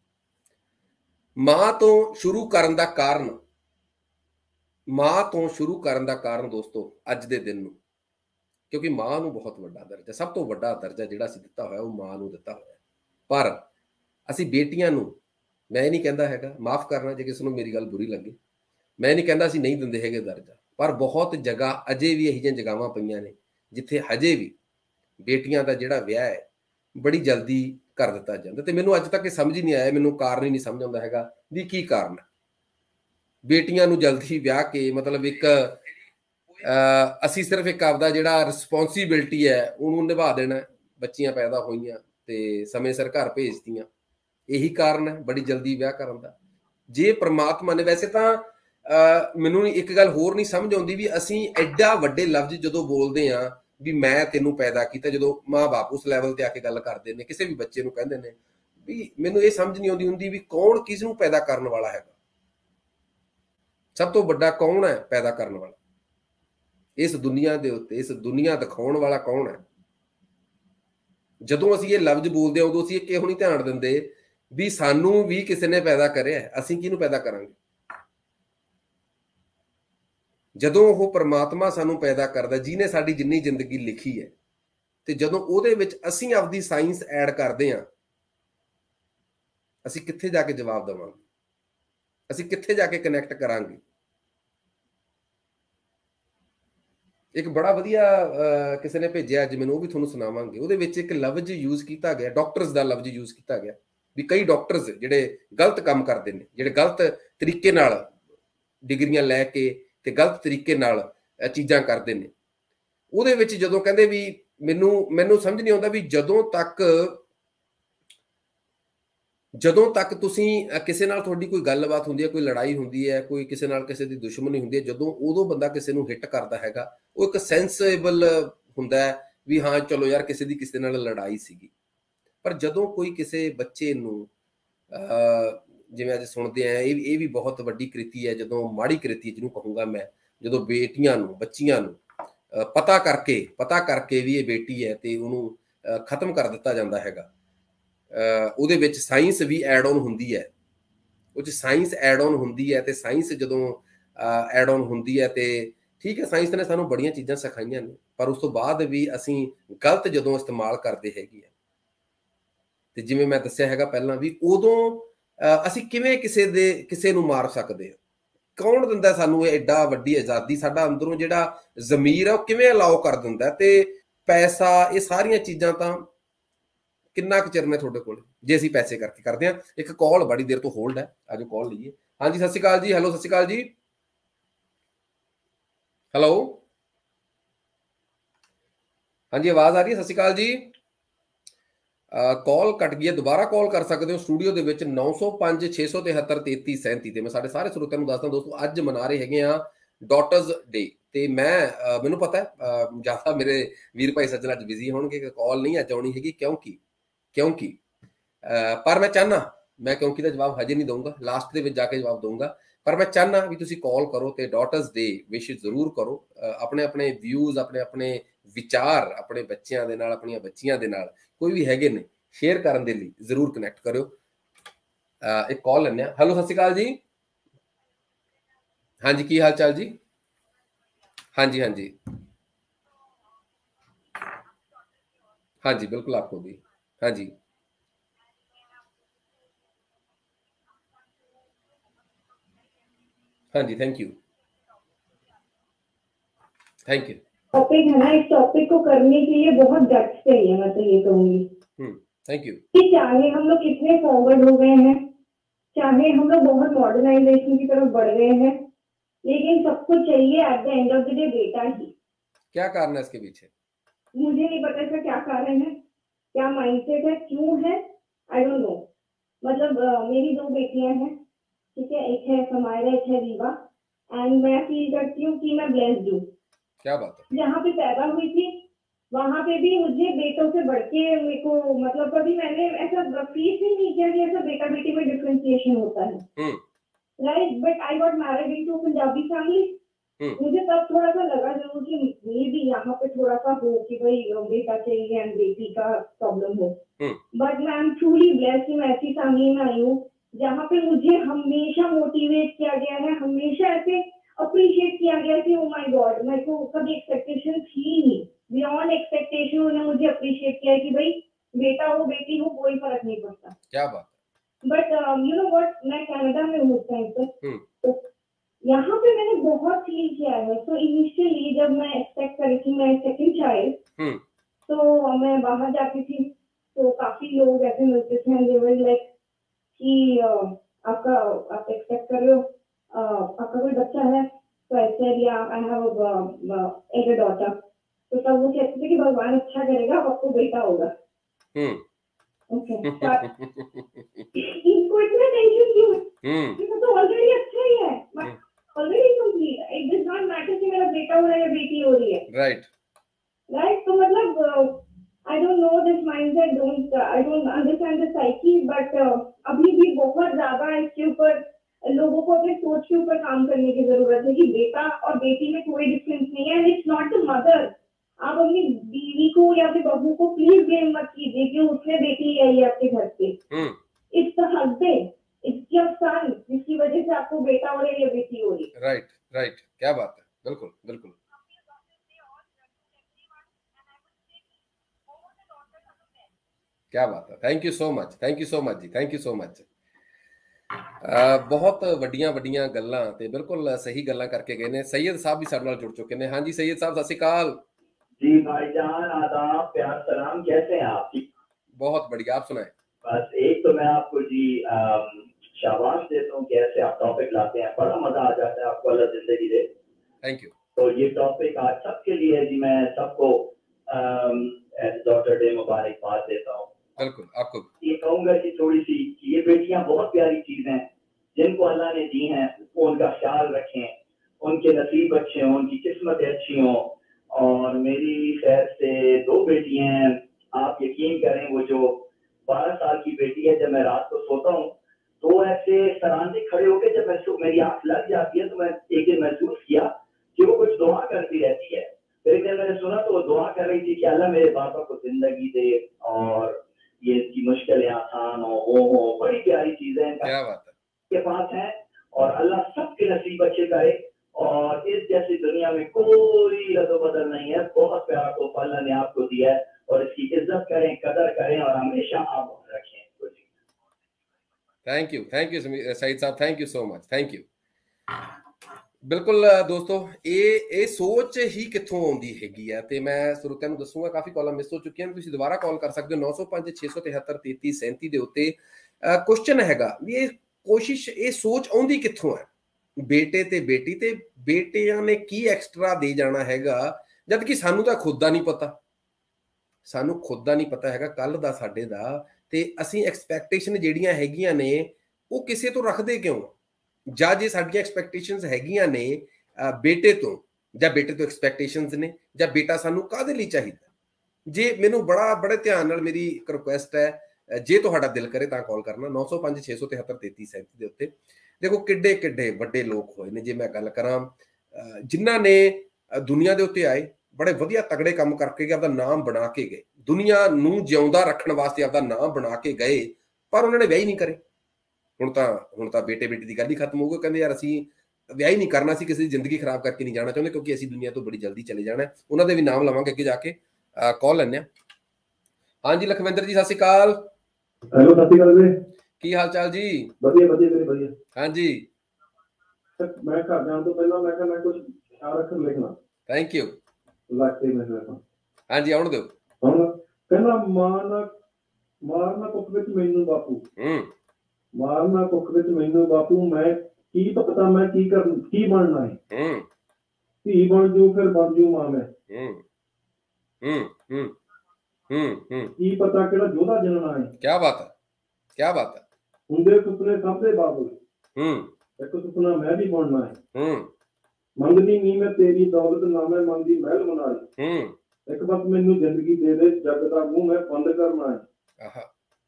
मां तो शुरू करन दा कारण, मां तो शुरू करन दा कारण दोस्तों अज दे दिन नूं, क्योंकि मां नूं बहुत वड्डा दर्जा, सब तो वड्डा दर्जा जिहड़ा असीं दित्ता होया वो मां नूं दित्ता होया। पर ਅਸੀਂ ਬੇਟੀਆਂ ਨੂੰ, ਮੈਂ ਇਹ ਨਹੀਂ ਕਹਿੰਦਾ ਹੈਗਾ, ਮਾਫ ਕਰਨਾ ਜੇ ਕਿਸੇ ਨੂੰ ਮੇਰੀ ਗੱਲ ਬੁਰੀ ਲੱਗੇ, ਮੈਂ ਨਹੀਂ ਕਹਿੰਦਾ ਅਸੀਂ ਨਹੀਂ ਦਿੰਦੇ ਹੈਗੇ ਦਰਜਾ, ਪਰ ਬਹੁਤ ਜਗ੍ਹਾ ਅਜੇ ਵੀ ਇਹੋ ਜਿਹੀਆਂ ਜਗ੍ਹਾਵਾਂ ਪਈਆਂ ਨੇ ਜਿੱਥੇ ਹਜੇ ਵੀ ਬੇਟੀਆਂ ਦਾ ਜਿਹੜਾ ਵਿਆਹ ਹੈ ਬੜੀ ਜਲਦੀ ਕਰ ਦਿੱਤਾ ਜਾਂਦਾ। ਤੇ ਮੈਨੂੰ ਅੱਜ ਤੱਕ ਇਹ ਸਮਝ ਹੀ ਨਹੀਂ ਆਇਆ, ਮੈਨੂੰ ਕਾਰਨ ਹੀ ਨਹੀਂ ਸਮਝ ਆਉਂਦਾ ਹੈਗਾ ਵੀ ਕੀ ਕਾਰਨ ਹੈ ਬੇਟੀਆਂ ਨੂੰ ਜਲਦੀ ਵਿਆਹ ਕੇ, ਮਤਲਬ ਇੱਕ ਅਸੀਂ ਸਿਰਫ ਇੱਕ ਆਪਦਾ ਜਿਹੜਾ ਰਿਸਪੌਂਸੀਬਿਲਟੀ ਹੈ ਉਹਨੂੰ ਨਿਭਾ ਦੇਣਾ, ਬੱਚੀਆਂ ਪੈਦਾ ਹੋਈਆਂ ਤੇ ਸਮੇਂ ਸਿਰ ਘਰ ਭੇਜਤੀਆਂ, ਇਹੀ ਕਾਰਨ ਹੈ ਬੜੀ ਜਲਦੀ ਵਿਆਹ ਕਰਨ ਦਾ। ਜੇ ਪ੍ਰਮਾਤਮਾ ਨੇ, ਵੈਸੇ ਤਾਂ ਮੈਨੂੰ ਇੱਕ ਗੱਲ ਹੋਰ ਨਹੀਂ ਸਮਝ ਆਉਂਦੀ ਵੀ ਅਸੀਂ ਐਡਾ ਵੱਡੇ ਲਫ਼ਜ਼ ਜਦੋਂ ਬੋਲਦੇ ਹਾਂ ਵੀ ਮੈਂ ਤੈਨੂੰ ਪੈਦਾ ਕੀਤਾ, ਜਦੋਂ ਮਾਂ-ਬਾਪ ਉਸ ਲੈਵਲ ਤੇ ਆ ਕੇ ਗੱਲ ਕਰਦੇ ਨੇ, ਕਿਸੇ ਵੀ ਬੱਚੇ ਨੂੰ ਕਹਿੰਦੇ ਨੇ, ਵੀ ਮੈਨੂੰ ਇਹ ਸਮਝ ਨਹੀਂ ਆਉਂਦੀ ਹੁੰਦੀ ਵੀ ਕੌਣ ਕਿਸ ਨੂੰ ਪੈਦਾ ਕਰਨ ਵਾਲਾ ਹੈਗਾ, ਸਭ ਤੋਂ ਵੱਡਾ ਕੌਣ ਹੈ ਪੈਦਾ ਕਰਨ ਵਾਲਾ ਇਸ ਦੁਨੀਆ ਦੇ ਉੱਤੇ, ਇਸ ਦੁਨੀਆ ਦਿਖਾਉਣ ਵਾਲਾ ਕੌਣ ਹੈ। ਜਦੋਂ ਅਸੀਂ ਇਹ ਲਫ਼ਜ਼ ਬੋਲਦੇ ਹਾਂ ਉਦੋਂ ਅਸੀਂ ਇਹ ਕਿਉਂ ਨਹੀਂ ਧਿਆਨ ਦਿੰਦੇ ਵੀ ਸਾਨੂੰ ਵੀ ਕਿਸੇ ਨੇ ਪੈਦਾ ਕਰਿਆ, ਅਸੀਂ ਕਿਹਨੂੰ ਪੈਦਾ ਕਰਾਂਗੇ। ਜਦੋਂ ਉਹ ਪ੍ਰਮਾਤਮਾ ਸਾਨੂੰ ਪੈਦਾ ਕਰਦਾ, ਜਿਹਨੇ ਸਾਡੀ ਜਿੰਨੀ ਜ਼ਿੰਦਗੀ ਲਿਖੀ ਹੈ, ਤੇ ਜਦੋਂ ਉਹਦੇ ਵਿੱਚ ਅਸੀਂ ਆਪਦੀ ਸਾਇੰਸ ਐਡ ਕਰਦੇ ਹਾਂ, ਅਸੀਂ ਕਿੱਥੇ ਜਾ ਕੇ ਜਵਾਬ ਦੇਵਾਂਗੇ, ਅਸੀਂ ਕਿੱਥੇ ਜਾ ਕੇ ਕਨੈਕਟ ਕਰਾਂਗੇ। ਇੱਕ ਬੜਾ ਵਧੀਆ ਕਿਸੇ ਨੇ ਭੇਜਿਆ ਅੱਜ ਮੈਨੂੰ, ਉਹ ਵੀ ਤੁਹਾਨੂੰ ਸੁਣਾਵਾਂਗੇ। ਉਹਦੇ ਵਿੱਚ ਇੱਕ ਲਫ਼ਜ਼ ਯੂਜ਼ ਕੀਤਾ ਗਿਆ, ਡਾਕਟਰਸ ਦਾ ਲਫ਼ਜ਼ ਯੂਜ਼ ਕੀਤਾ ਗਿਆ ਵੀ ਕਈ ਡਾਕਟਰਸ ਜਿਹੜੇ ਗਲਤ ਕੰਮ ਕਰਦੇ ਨੇ, ਜਿਹੜੇ ਗਲਤ ਤਰੀਕੇ ਨਾਲ ਡਿਗਰੀਆਂ ਲੈ ਕੇ ਤੇ ਗਲਤ ਤਰੀਕੇ ਨਾਲ ਚੀਜ਼ਾਂ ਕਰਦੇ ਨੇ। ਉਹਦੇ ਵਿੱਚ ਜਦੋਂ ਕਹਿੰਦੇ ਵੀ ਮੈਨੂੰ ਸਮਝ ਨਹੀਂ ਆਉਂਦਾ ਵੀ ਜਦੋਂ ਤੱਕ ਤੁਸੀਂ ਕਿਸੇ ਨਾਲ ਤੁਹਾਡੀ ਕੋਈ ਗੱਲਬਾਤ ਹੁੰਦੀ ਹੈ, ਕੋਈ ਲੜਾਈ ਹੁੰਦੀ ਹੈ, ਕੋਈ ਕਿਸੇ ਨਾਲ ਕਿਸੇ ਦੀ ਦੁਸ਼ਮਣੀ ਹੁੰਦੀ ਹੈ, ਜਦੋਂ ਉਦੋਂ ਬੰਦਾ ਕਿਸੇ ਨੂੰ ਹਿੱਟ ਕਰਦਾ ਹੈਗਾ, ਉਹ ਇੱਕ ਸੈਂਸੇਬਲ ਹੁੰਦਾ ਹੈ ਵੀ ਹਾਂ ਚਲੋ ਯਾਰ ਕਿਸੇ ਦੀ ਕਿਸੇ ਨਾਲ ਲੜਾਈ ਸੀਗੀ। ਪਰ ਜਦੋਂ ਕੋਈ ਕਿਸੇ ਬੱਚੇ ਨੂੰ ਜਿਵੇਂ ਅੱਜ ਸੁਣਦੇ ਆ, ਇਹ ਵੀ ਬਹੁਤ ਵੱਡੀ ਕ੍ਰਿਤੀ ਹੈ, ਜਦੋਂ ਮਾੜੀ ਕ੍ਰਿਤੀ ਜਿਹਨੂੰ ਕਹੂੰਗਾ ਮੈਂ, ਜਦੋਂ ਬੇਟੀਆਂ ਨੂੰ ਬੱਚੀਆਂ ਨੂੰ ਪਤਾ ਕਰਕੇ ਵੀ ਇਹ ਬੇਟੀ ਹੈ ਤੇ ਉਹਨੂੰ ਖਤਮ ਕਰ ਦਿੱਤਾ ਜਾਂਦਾ ਹੈਗਾ। ਉਹਦੇ ਵਿੱਚ ਸਾਇੰਸ ਵੀ ਐਡ ਆਨ ਹੁੰਦੀ ਹੈ, ਉਹ 'ਚ ਸਾਇੰਸ ਐਡ ਆਨ ਹੁੰਦੀ ਹੈ ਤੇ ਸਾਇੰਸ ਜਦੋਂ ਐਡ ਆਨ ਹੁੰਦੀ ਹੈ ਤੇ ਠੀਕ ਹੈ, ਸਾਇੰਸ ਨੇ ਸਾਨੂੰ ਬੜੀਆਂ ਚੀਜ਼ਾਂ ਸਿਖਾਈਆਂ ਨੇ, ਪਰ ਉਸ ਤੋਂ ਬਾਅਦ ਵੀ ਅਸੀਂ ਗਲਤ ਜਦੋਂ ਇਸਤੇਮਾਲ ਕਰਦੇ ਹੈਗੇ ਆ ਤੇ ਜਿਵੇਂ ਮੈਂ ਦੱਸਿਆ ਹੈਗਾ ਪਹਿਲਾਂ ਵੀ, ਉਦੋਂ ਅਸੀਂ ਕਿਵੇਂ ਕਿਸੇ ਨੂੰ ਮਾਰ ਸਕਦੇ ਹਾਂ? ਕੌਣ ਦਿੰਦਾ ਸਾਨੂੰ ਇਹ ਐਡਾ ਵੱਡੀ ਆਜ਼ਾਦੀ? ਸਾਡਾ ਅੰਦਰੋਂ ਜਿਹੜਾ ਜ਼ਮੀਰ ਹੈ ਉਹ ਕਿਵੇਂ ਅਲਾਓ ਕਰ ਦਿੰਦਾ? ਤੇ ਪੈਸਾ, ਇਹ ਸਾਰੀਆਂ ਚੀਜ਼ਾਂ ਤਾਂ ਕਿੰਨਾ ਕੁ ਚਿਰ ਨੇ ਤੁਹਾਡੇ ਕੋਲ ਜੇ ਅਸੀਂ ਪੈਸੇ ਕਰਕੇ ਕਰਦੇ ਹਾਂ? ਇੱਕ ਕਾਲ ਬੜੀ ਦੇਰ ਤੋਂ ਹੋਲਡ ਹੈ, ਅੱਜ ਕਾਲ ਲਈਏ। ਹਾਂਜੀ, ਸਤਿ ਸ਼੍ਰੀ ਅਕਾਲ ਜੀ। ਹੈਲੋ, ਸਤਿ ਸ਼੍ਰੀ ਅਕਾਲ ਜੀ। ਹੈਲੋ, ਹਾਂਜੀ, ਆਵਾਜ਼ ਆ ਰਹੀ ਹੈ? ਸਤਿ ਸ਼੍ਰੀ ਅਕਾਲ ਜੀ। ਕਾਲ ਕੱਟ ਗਈ ਹੈ, ਦੁਬਾਰਾ ਕਾਲ ਕਰ ਸਕਦੇ ਹੋ ਸਟੂਡੀਓ ਦੇ ਵਿੱਚ 905 673 3337 ਤੇ। ਮੈਂ ਸਾਡੇ ਸਾਰੇ ਸਰੋਤਿਆਂ ਨੂੰ ਦੱਸਦਾ ਦੋਸਤੋ, ਅੱਜ ਮਨਾ ਰਹੇ ਹੈਗੇ ਆ ਡਾਟਰਸ ਡੇ ਤੇ ਮੈਂ ਮੈਨੂੰ ਪਤਾ ਜ਼ਿਆਦਾ ਮੇਰੇ ਵੀਰ ਭਾਈ ਸੱਜਣ ਅੱਜ ਬਿਜ਼ੀ ਹੋਣਗੇ, ਕਾਲ ਨਹੀਂ ਅੱਜ ਆਉਣੀ ਹੈਗੀ ਕਿਉਂਕਿ ਪਰ ਮੈਂ ਚਾਹਨਾ, ਮੈਂ ਕਿਉਂਕਿ ਦਾ ਜਵਾਬ ਹਜੇ ਨਹੀਂ ਦਊਂਗਾ, ਲਾਸਟ ਦੇ ਵਿੱਚ ਜਾ ਕੇ ਜਵਾਬ ਦਊਂਗਾ, ਪਰ ਮੈਂ ਚਾਹਨਾ ਵੀ ਤੁਸੀਂ ਕਾਲ ਕਰੋ ਤੇ ਡਾਟਰਸ ਡੇ ਵਿਸ਼ ਜ਼ਰੂਰ ਕਰੋ। ਆਪਣੇ ਆਪਣੇ ਵਿਊਜ਼, ਆਪਣੇ ਆਪਣੇ ਵਿਚਾਰ ਆਪਣੇ ਬੱਚਿਆਂ ਦੇ ਨਾਲ, ਆਪਣੀਆਂ ਬੱਚੀਆਂ ਦੇ ਨਾਲ ਕੋਈ ਵੀ ਹੈਗੇ ਨੇ ਸ਼ੇਅਰ ਕਰਨ ਦੇ ਲਈ ਜ਼ਰੂਰ ਕਨੈਕਟ ਕਰਿਓ। ਇੱਕ ਕਾਲ ਲੈਂਦੇ ਹਾਂ। ਹੈਲੋ, ਸਤਿ ਸ਼੍ਰੀ ਅਕਾਲ ਜੀ। ਹਾਂਜੀ, ਕੀ ਹਾਲ ਚਾਲ ਜੀ? ਹਾਂਜੀ ਹਾਂਜੀ ਹਾਂਜੀ, बिल्कुल आपको भी। हाँ जी, हाँ जी, थैंक यू। टॉपिक है ना, इस टॉपिक को करने के लिए बहुत गट्स चाहिए, मैं तो ये कहूंगी। Thank you. कि चाहे हम लोग कितने फॉरवर्ड हो गए हैं, चाहे हम लोग बहुत मॉडर्नाइजेशन की तरफ बढ़ गए हैं, लेकिन सबको चाहिए at the end of the day बेटा ही। क्या कारण है इसके पीछे? मुझे नहीं पता इसका क्या कारण है, क्या माइंडसेट है, क्यों है, आई डोंट नो। मतलब मेरी 2 बेटियां हैं, ठीक है, एक है समायरा, एक है रीवा, एंड मैं फील करती हूँ कि मैं ब्लेस्ड हूँ। क्या बात है। जहाँ पे पैदा हुई थी वहां पे भी मुझे बेटों से बढ़ के मेरे को, मतलब कभी मैंने ऐसा फील ही नहीं किया कि ऐसा बेटा बेटी में डिफरेंशिएशन होता है, right. But I got married into Punjabi family. मुझे तब थोड़ा सा लगा जरूर कि मे भी यहाँ पे थोड़ा सा हो कि भाई बेटा चाहिए एंड बेटी का प्रॉब्लम हो, बट मैं एम ट्रूली ब्लेस्ड। मैं ऐसी फैमिली में आई हूँ जहाँ पे मुझे हमेशा मोटिवेट किया गया है, हमेशा ऐसे अप्रिशिएट किया गया कि ओ माय गॉड, मेरे को कभी एक्सपेक्टेशन थी नहीं, बियॉन्ड एक्सपेक्टेशन उन्होंने मुझे अप्रिशिएट किया कि भाई बेटा हो बेटी हो कोई फर्क नहीं पड़ता। क्या बात। बट यू नो व्हाट, मैं कनाडा में हूँ उस टाइम पे, तो यहाँ पे मैंने बहुत फील किया है। सो इनिशियली जब मैं एक्सपेक्ट करी थी मैं सेकंड चाइल्ड, तो मैं बाहर जाती थी तो काफी लोग ऐसे मिलते थे, दे वर लाइक कि आप एक्सपेक्ट कर रहे हो आपका कोई बच्चा है, तो ऐसे या आई हैव एक डॉटर, तो तब वो कहते थे कि भगवान अच्छा करेगा आपको बेटा होगा। ओके, इनको इतना टेंशन क्यों है? ये तो ऑलरेडी अच्छा ही है, already complete. It does not matter कि मेरा बेटा हो रहा है या बेटी हो रही है, राइट। तो मतलब I don't know this mindset, I don't understand the psyche, but अभी भी बहुत ज्यादा इसके ऊपर लोगों को अपने सोच के ऊपर काम करने की जरूरत है कि बेटा और बेटी में कोई डिफरेंस नहीं है। It's not the mother. आप अपनी बीवी को या फिर बहू को प्लीज ब्लेम मत कीजिए कि उसने बेटी आई है आपके घर पे। It's the husband, it's your son, जिसकी वजह से आपको बेटा हो रहा है या बेटी हो रही है। राइट राइट, क्या बात है, बिल्कुल बिल्कुल। क्या बात है, thank you so much, thank you so much जी, थैंक यू सो मच। बहुत ਵੱਡੀਆਂ ਵੱਡੀਆਂ ਗੱਲਾਂ ਤੇ ਬਿਲਕੁਲ ਸਹੀ ਗੱਲਾਂ ਕਰਕੇ ਗਏ ਨੇ। सैयद साहब भी ਸਾਡੇ ਨਾਲ जुड़ चुके हैं। हाँ जी सैयद साहब, सत श्री अकाल जी। भाईजान आदाब, प्यार सलाम, कैसे हैं आप? बहुत बढ़िया, आप सुनाएं। बस एक तो मैं आपको जी शाबाश देता हूँ, कैसे आप टॉपिक लाते हैं, बड़ा मजा आ जाता है, आपको अल्लाह जिंदगी दे। Thank you. तो ये टॉपिक आज सबके लिए है जी। मैं सबको डॉटर डे मुबारकबाद देता हूँ। बिल्कुल, आपको ये कहूँगा कि थोड़ी सी ये बेटियां बहुत प्यारी चीज हैं जिनको अल्लाह ने दी हैं, वो उनका ख्याल रखें, उनके नसीब अच्छे हों, उनकी किस्मतें अच्छी हों। और मेरी खैर से 2 बेटियां हैं, आप यकीन करें वो जो 12 साल की बेटी है, जब मैं रात को सोता हूँ तो ऐसे सरांदे खड़े होकर जब मेरी आंख लग जाती है तो मैं एक दिन महसूस किया रही थी कि अल्लाह मेरे पापा को जिंदगी दे और ये इसकी मुश्किलें आसान हो, वो हो, बड़ी प्यारी चीजें क्या बात है के पास है और अल्लाह सबके नसीब अच्छे करे। और इस जैसी दुनिया में कोई रद्द-बदल नहीं है। बहुत प्यारा तोहफा अल्लाह ने आपको दिया है और इसकी इज्जत करें, कदर करें और हमेशा आप रखें। Thank you Saeed Sahab, thank you so much, thank you. ਬਿਲਕੁਲ ਦੋਸਤੋ, ਇਹ ਸੋਚ ਹੀ ਕਿੱਥੋਂ ਆਉਂਦੀ ਹੈਗੀ ਹੈ ਤੇ ਮੈਂ ਸਰੋਤਿਆਂ ਨੂੰ ਦੱਸੂਗਾ, ਕਾਫੀ ਕਾਲਾਂ ਮਿਸ ਹੋ ਚੁੱਕੀਆਂ ਨੇ, ਤੁਸੀਂ ਦੁਬਾਰਾ ਕਾਲ ਕਰ ਸਕਦੇ ਹੋ 905 673 3337 ਦੇ ਉੱਤੇ। ਕੁਐਸਚਨ ਹੈਗਾ ਵੀ ਇਹ ਕੋਸ਼ਿਸ਼, ਇਹ ਸੋਚ ਆਉਂਦੀ ਕਿੱਥੋਂ ਹੈ ਬੇਟੇ ਤੇ ਬੇਟੀ ਤੇ, ਬੇਟਿਆਂ ਨੇ ਕੀ ਐਕਸਟਰਾ ਦੇ ਜਾਣਾ ਹੈਗਾ, ਜਦ ਕਿ ਸਾਨੂੰ ਤਾਂ ਖੁਦ ਦਾ ਨਹੀਂ ਪਤਾ, ਸਾਨੂੰ ਖੁਦ ਦਾ ਨਹੀਂ ਪਤਾ ਹੈਗਾ ਕੱਲ ਦਾ ਸਾਡੇ ਦਾ, ਤੇ ਅਸੀਂ ਐਕਸਪੈਕਟੇਸ਼ਨ ਜਿਹੜੀਆਂ ਹੈਗੀਆਂ ਨੇ ਉਹ ਕਿਸੇ ਤੋਂ ਰੱਖਦੇ ਕਿਉਂ? ਜਾਂ ਜੇ ਸਾਡੀਆਂ ਐਕਸਪੈਕਟੇਸ਼ਨਸ ਹੈਗੀਆਂ ਨੇ ਬੇਟੇ ਤੋਂ, ਜਾਂ ਬੇਟੇ ਤੋਂ ਐਕਸਪੈਕਟੇਸ਼ਨਸ ਨੇ, ਜਾਂ ਬੇਟਾ ਸਾਨੂੰ ਕਾਹਦੇ ਲਈ ਚਾਹੀਦਾ? ਜੇ ਮੈਨੂੰ ਬੜੇ ਧਿਆਨ ਨਾਲ ਮੇਰੀ ਇੱਕ ਰਿਕੁਐਸਟ ਹੈ, ਜੇ ਤੁਹਾਡਾ ਦਿਲ ਕਰੇ ਤਾਂ ਕਾਲ ਕਰਨਾ 905 673 3337 ਦੇ ਉੱਤੇ। ਦੇਖੋ ਕਿੱਡੇ ਕਿੱਡੇ ਵੱਡੇ ਲੋਕ ਹੋਏ ਨੇ, ਜੇ ਮੈਂ ਗੱਲ ਕਰਾਂ ਜਿਨ੍ਹਾਂ ਨੇ ਦੁਨੀਆ ਦੇ ਉੱਤੇ ਆਏ, ਬੜੇ ਵਧੀਆ ਤਗੜੇ ਕੰਮ ਕਰਕੇ ਗਏ, ਆਪਦਾ ਨਾਮ ਬਣਾ ਕੇ ਗਏ, ਦੁਨੀਆ ਨੂੰ ਜਿਉਂਦਾ ਰੱਖਣ ਵਾਸਤੇ ਆਪਦਾ ਨਾਮ ਬਣਾ ਕੇ ਗਏ, ਪਰ ਉਹਨਾਂ ਨੇ ਵਿਆਹ ਹੀ ਨਹੀਂ ਕਰੇ। ਹੁਣ ਤਾਂ ਬੇਟੇ ਬੇਟੀ ਦੀ ਗੱਲ ਹੀ ਖਤਮ ਹੋ ਗਈ। ਕਹਿੰਦੇ ਯਾਰ ਅਸੀਂ ਵਿਆਹ ਹੀ ਨਹੀਂ ਕਰਨਾ, ਅਸੀਂ ਕਿਸੇ ਦੀ ਜ਼ਿੰਦਗੀ ਖਰਾਬ ਕਰਕੇ ਨਹੀਂ ਜਾਣਾ ਚਾਹੁੰਦੇ, ਕਿਉਂਕਿ ਅਸੀਂ ਦੁਨੀਆ ਤੋਂ ਬੜੀ ਜਲਦੀ ਚਲੇ ਜਾਣਾ। ਉਹਨਾਂ ਦੇ ਵੀ ਨਾਮ ਲਵਾਂਗੇ ਅੱਗੇ ਜਾ ਕੇ। ਕਾਲ ਲੈਂਦੇ ਹਾਂ। ਹਾਂਜੀ ਲਖਵਿੰਦਰ ਜੀ, ਸਤਿ ਸ਼੍ਰੀ ਅਕਾਲ। ਹੈਲੋ, ਸਤਿ ਸ਼੍ਰੀ ਅਕਾਲ ਜੀ, ਕੀ ਹਾਲ ਚਾਲ ਜੀ? ਵਧੀਆ ਵਧੀਆ। ਹਾਂਜੀ, ਮੈਂ ਘਰ ਜਾਣ ਤੋਂ ਪਹਿਲਾਂ ਮੈਂ ਕਿਹਾ ਮੈਂ ਕੁਝ ਚਾਰ ਅੱਖਰ ਲਿਖਣਾ। Thank you. ਲੱਗਦੇ ਮੈਂ ਹਾਂਜੀ, ਆਉਣ ਦਿਓ। ਕਹਿੰਦਾ ਮਾਰਨਾ ਕੁੱਖ ਵਿੱਚ ਮੈਨੂੰ ਬਾਪੂ, ਮਾਰਨਾ ਕੁੱਖ ਵਿੱਚ ਮੈਨੂੰ ਬਾਪੂ, ਮੈਂ ਕੀ ਪਤਾ ਮੈਂ ਕੀ ਬਣਨਾ ਹੈ, ਧੀ ਬਣ ਜੂ ਫਿਰ ਬਣ ਜੂ ਮਾਂ ਮੈਂ, ਕੀ ਪਤਾ ਕਿਹੜਾ ਯੋਧਾ ਜਨਣਾ ਹੈ। ਕਿਆ ਬਾਤ ਹੈ, ਕਿਆ ਬਾਤ ਹੈ। ਹੁੰਦੇ ਸੁਪਨੇ ਸਭ ਦੇ ਬਾਬੂ, ਇੱਕ ਸੁਪਨਾ ਮੈਂ ਵੀ ਬਣਨਾ ਹੈ। ਮੰਗਦੀ ਨਹੀਂ ਮੈਂ ਤੇਰੀ ਦੌਲਤ, ਨਾ ਮੈਂ ਮੰਗਦੀ ਮਹਿਲ ਮਨਾਈ, ਇੱਕ ਬਸ ਮੈਨੂੰ ਜ਼ਿੰਦਗੀ ਦੇ ਦੇ, ਜੱਗ ਦਾ ਮੂੰਹ ਮੈਂ ਬੰਦ ਕਰਨਾ ਹੈ।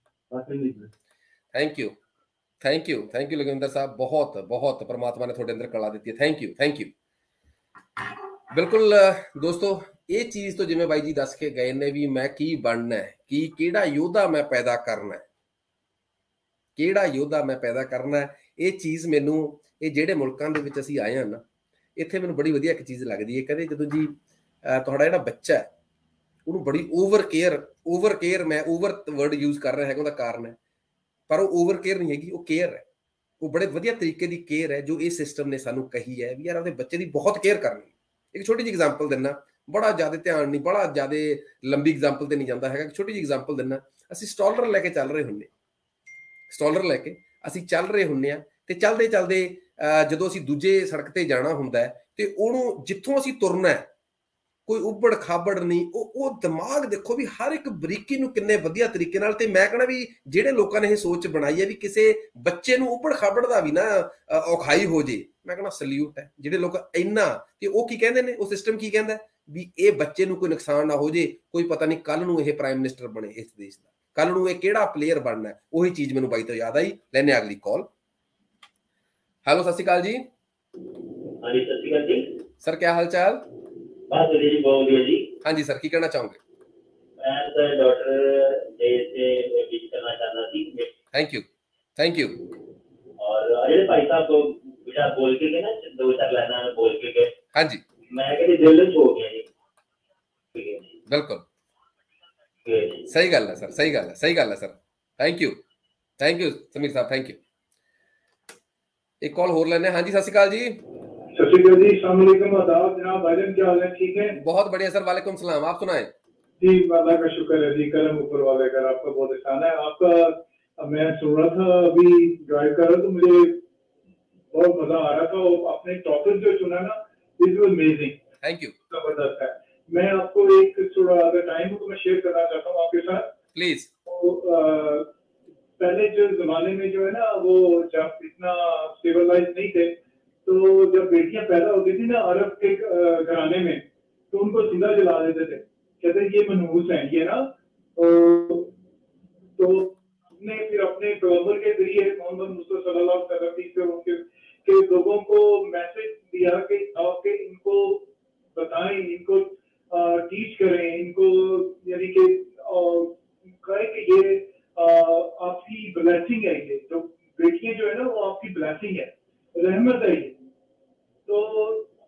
ਥੈਂਕ ਯੂ ਲਖਵਿੰਦਰ ਸਾਹਿਬ, ਬਹੁਤ ਪਰਮਾਤਮਾ ਨੇ ਤੁਹਾਡੇ ਅੰਦਰ ਕਲਾ ਦਿੱਤੀ ਹੈ। Thank you. ਬਿਲਕੁਲ ਦੋਸਤੋ, ਇਹ ਚੀਜ਼ ਤੋਂ ਜਿਵੇਂ ਬਾਈ ਜੀ ਦੱਸ ਕੇ ਗਏ ਨੇ ਵੀ ਮੈਂ ਕੀ ਬਣਨਾ ਹੈ, ਕਿਹੜਾ ਯੋਧਾ ਮੈਂ ਪੈਦਾ ਕਰਨਾ ਹੈ, ਕਿਹੜਾ ਯੋਧਾ ਮੈਂ ਪੈਦਾ ਕਰਨਾ ਹੈ, ਇਹ ਚੀਜ਼ ਮੈਨੂੰ, ਇਹ ਜਿਹੜੇ ਮੁਲਕਾਂ ਦੇ ਵਿੱਚ ਅਸੀਂ ਆਏ ਹਾਂ ਨਾ, ਇੱਥੇ ਮੈਨੂੰ ਬੜੀ ਵਧੀਆ ਇੱਕ ਚੀਜ਼ ਲੱਗਦੀ ਹੈ। ਕਹਿੰਦੇ ਜਦੋਂ ਜੀ ਤੁਹਾਡਾ ਜਿਹੜਾ ਬੱਚਾ ਹੈ ਉਹਨੂੰ ਬੜੀ ਓਵਰ ਕੇਅਰ, ਮੈਂ ਓਵਰ ਵਰਡ ਯੂਜ਼ ਕਰ ਰਿਹਾ ਹੈਗਾ, ਉਹਦਾ ਕਾਰਨ ਹੈ, ਪਰ ਉਹ ਓਵਰ ਕੇਅਰ ਨਹੀਂ ਹੈਗੀ, ਉਹ ਕੇਅਰ ਹੈ, ਉਹ ਬੜੇ ਵਧੀਆ ਤਰੀਕੇ ਦੀ ਕੇਅਰ ਹੈ ਜੋ ਇਹ ਸਿਸਟਮ ਨੇ ਸਾਨੂੰ ਕਹੀ ਹੈ ਵੀ ਯਾਰ ਉਹਦੇ ਬੱਚੇ ਦੀ ਬਹੁਤ ਕੇਅਰ ਕਰਨੀ। ਇੱਕ ਛੋਟੀ ਜਿਹੀ ਐਗਜ਼ਾਮਪਲ ਦਿੰਦਾ, ਬੜਾ ਜ਼ਿਆਦਾ ਧਿਆਨ ਨਹੀਂ, ਬੜਾ ਜ਼ਿਆਦਾ ਲੰਬੀ ਐਗਜ਼ਾਮਪਲ ਤੇ ਨਹੀਂ ਜਾਂਦਾ ਹੈਗਾ, ਛੋਟੀ ਜਿਹੀ ਐਗਜ਼ਾਮਪਲ ਦਿੰਦਾ। ਅਸੀਂ ਸਟਾਲਰ ਲੈ ਕੇ ਚੱਲ ਰਹੇ ਹੁੰਦੇ, ਸਟਾਲਰ ਲੈ ਕੇ ਅਸੀਂ ਚੱਲ ਰਹੇ ਹੁੰਦੇ ਹਾਂ, ਤੇ ਚੱਲਦੇ ਜਦੋਂ ਅਸੀਂ ਦੂਜੇ ਸੜਕ ਤੇ ਜਾਣਾ ਹੁੰਦਾ ਤੇ ਉਹਨੂੰ ਜਿੱਥੋਂ ਅਸੀਂ ਤੁਰਨਾ ਹੈ, ਕੋਈ ਉੱਬੜ ਖਾਬੜ ਨਹੀਂ, ਉਹ ਦਿਮਾਗ ਦੇਖੋ ਵੀ ਹਰ ਇੱਕ ਬਰੀਕੀ ਨੂੰ ਕਿੰਨੇ ਵਧੀਆ ਤਰੀਕੇ ਨਾਲ। ਤੇ ਮੈਂ ਕਹਿਣਾ ਵੀ ਜਿਹੜੇ ਲੋਕਾਂ ਨੇ ਇਹ ਸੋਚ ਬਣਾਈ ਹੈ ਵੀ ਕਿਸੇ ਬੱਚੇ ਨੂੰ ਉੱਬੜ ਖਾਬੜ ਦਾ ਵੀ ਨਾ ਔਖਾਈ ਹੋ ਜੇ, ਮੈਂ ਕਹਿਣਾ ਸਲੂਟ ਹੈ ਜਿਹੜੇ ਲੋਕ ਇੰਨਾ। ਤੇ ਉਹ ਕੀ ਕਹਿੰਦੇ ਨੇ, ਉਹ ਸਿਸਟਮ ਕੀ ਕਹਿੰਦਾ ਵੀ ਇਹ ਬੱਚੇ ਨੂੰ ਕੋਈ ਨੁਕਸਾਨ ਨਾ ਹੋ ਜੇ, ਕੋਈ ਪਤਾ ਨਹੀਂ ਕੱਲ ਨੂੰ ਇਹ ਪ੍ਰਾਈਮ ਮਿਨਿਸਟਰ ਬਣੇ ਇਸ ਦੇਸ਼ ਦਾ, ਕੱਲ ਨੂੰ ਇਹ ਕਿਹੜਾ ਪਲੇਅਰ ਬਣਨਾ। ਉਹੀ ਚੀਜ਼ ਮੈਨੂੰ ਬਾਈ ਤੋਂ ਯਾਦ ਆਈ। ਲੈਣੇ ਅਗਲੀ ਕਾਲ। ਹੈਲੋ, ਸਤਿ ਸ਼੍ਰੀ ਅਕਾਲ ਜੀ। ਹਾਂਜੀ, ਸਤਿ ਸ਼੍ਰੀ ਅਕਾਲ ਜੀ ਸਰ, ਕੀ ਹਾਲ ਚਾਲ? ਬਹੁਤ ਵਧੀਆ ਜੀ। ਹਾਂਜੀ ਸਰ, ਕੀ ਕਹਿਣਾ ਚਾਹੋਗੇ? ਮੈਂ ਤਾਂ ਡਾਕਟਰ ਦੇ ਤੇ ਵਿਜ਼ਿਟ ਕਰਨਾ ਚਾਹੁੰਦਾ ਸੀ। Thank you. ਔਰ ਜਿਹੜੇ ਭਾਈ ਸਾਹਿਬ को बेटा बोल के गए ना, दो चार लाइन में बोल के गए, हाँ जी, मैं कहती दिल हो गया जी। बिल्कुल सही गल है सर, सही गल है सर। थैंक यू समीर साहब, थैंक यू। एक कॉल होर लेने। हाँ जी, सत श्री अकाल जी। सत श्री अकाल जी, अस्सलाम वालेकुम, आदाब जनाब, भाईजान क्या हाल है? ठीक है, बहुत बढ़िया सर, वालेकुम सलाम। आप सुनाए? जी अल्लाह का शुक्र है जी, करम ऊपर वाले का, आपका बहुत एहसान है। आपका मैं सुन रहा था अभी ड्राइव कर रहा, तो मुझे बहुत मजा आ रहा था। आपने टॉपिक जो चुना ना, it was amazing, thank you, जबरदस्त है। मैं आपको एक थोड़ा अगर टाइम हो तो मैं शेयर करना चाहता हूँ आपके साथ, प्लीज। तो पहले जो जमाने में जो है ना, वो जब इतना सिविलाइज नहीं थे, तो जब बेटियां पैदा होती थी ना अरब के घराने में, तो उनको जिंदा जला देते थे, कहते ये मनहूस हैं ये ना। तो उसने फिर अपने पैगंबर के जरिए मोहम्मद मुस्तफा सल्लल्लाहु अलैहि वसल्लम के लोगों को मैसेज दिया कि इनको बताएं, इनको टीच करें, इनको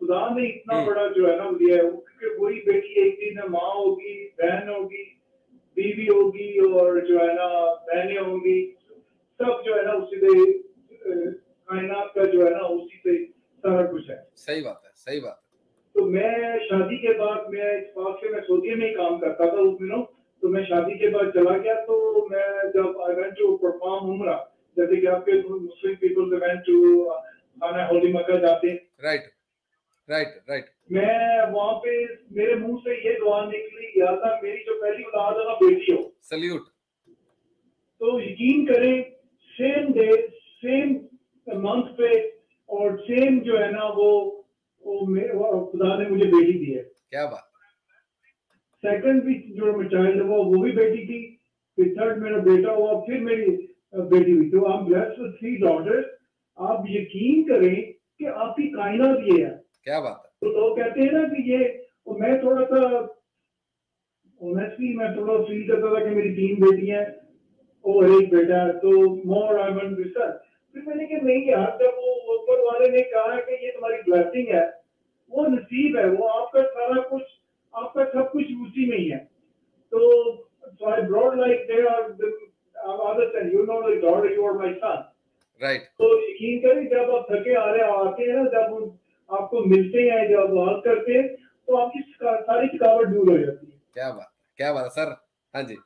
खुदा ने इतना बड़ा जो है ना दिया है, क्योंकि वही बेटी एक दिन माँ होगी, बहन होगी, बीवी होगी, और जो है ना बहनें होंगी, सब जो है ना उसी से कायनात का जो है ना उसी से सारा कुछ है। सही बात है, सही बात है। तो मैं शादी के बाद मैं इस बात से मैं सऊदी में ही काम करता था उस दिनों, तो मैं शादी के बाद चला गया, तो मैं जब आई वेंट टू परफॉर्म उम्रा, जैसे कि आपके मुस्लिम पीपल वेंट टू खाना होली मक्का जाते हैं, राइट राइट राइट, मैं वहाँ पे मेरे मुंह से ये दुआ निकली, या अल्लाह मेरी जो पहली औलाद है ना बेटी हो। सल्यूट। तो यकीन करें सेम डे सेम मंथ पे और सेम जो है ना वो खुदा ने मुझे बेटी दी है। क्या बात। सेकंड भी जो चाइल्ड हुआ वो भी बेटी थी, फिर थर्ड मेरा बेटा हुआ, फिर मेरी बेटी हुई। तो I am blessed with 3 daughters. आप यकीन करें कि आपकी कायनात ये है। क्या बात है। तो लोग कहते हैं ना कि ये, और मैं थोड़ा सा ऑनेस्टली मैं थोड़ा फील करता था कि मेरी 3 बेटियां और एक बेटा है, तो more I want to sir. फिर मैंने कहा नहीं यार, जब वो ऊपर वाले ने कहा कि ये तुम्हारी ब्लेसिंग है, वो नसीब है, वो आपका सारा कुछ, आपका सब कुछ उसी में ही है। तो I brought like they are other than you know the God, you are my son. Right. तो यकीन करें जब आप थके आ रहे आते हैं ना, जब आपको मिलते हैं, जब बात करते हैं, तो आपकी सारी थकावट दूर हो जाती है। क्या बात, क्या बात है सर। हाँ जी।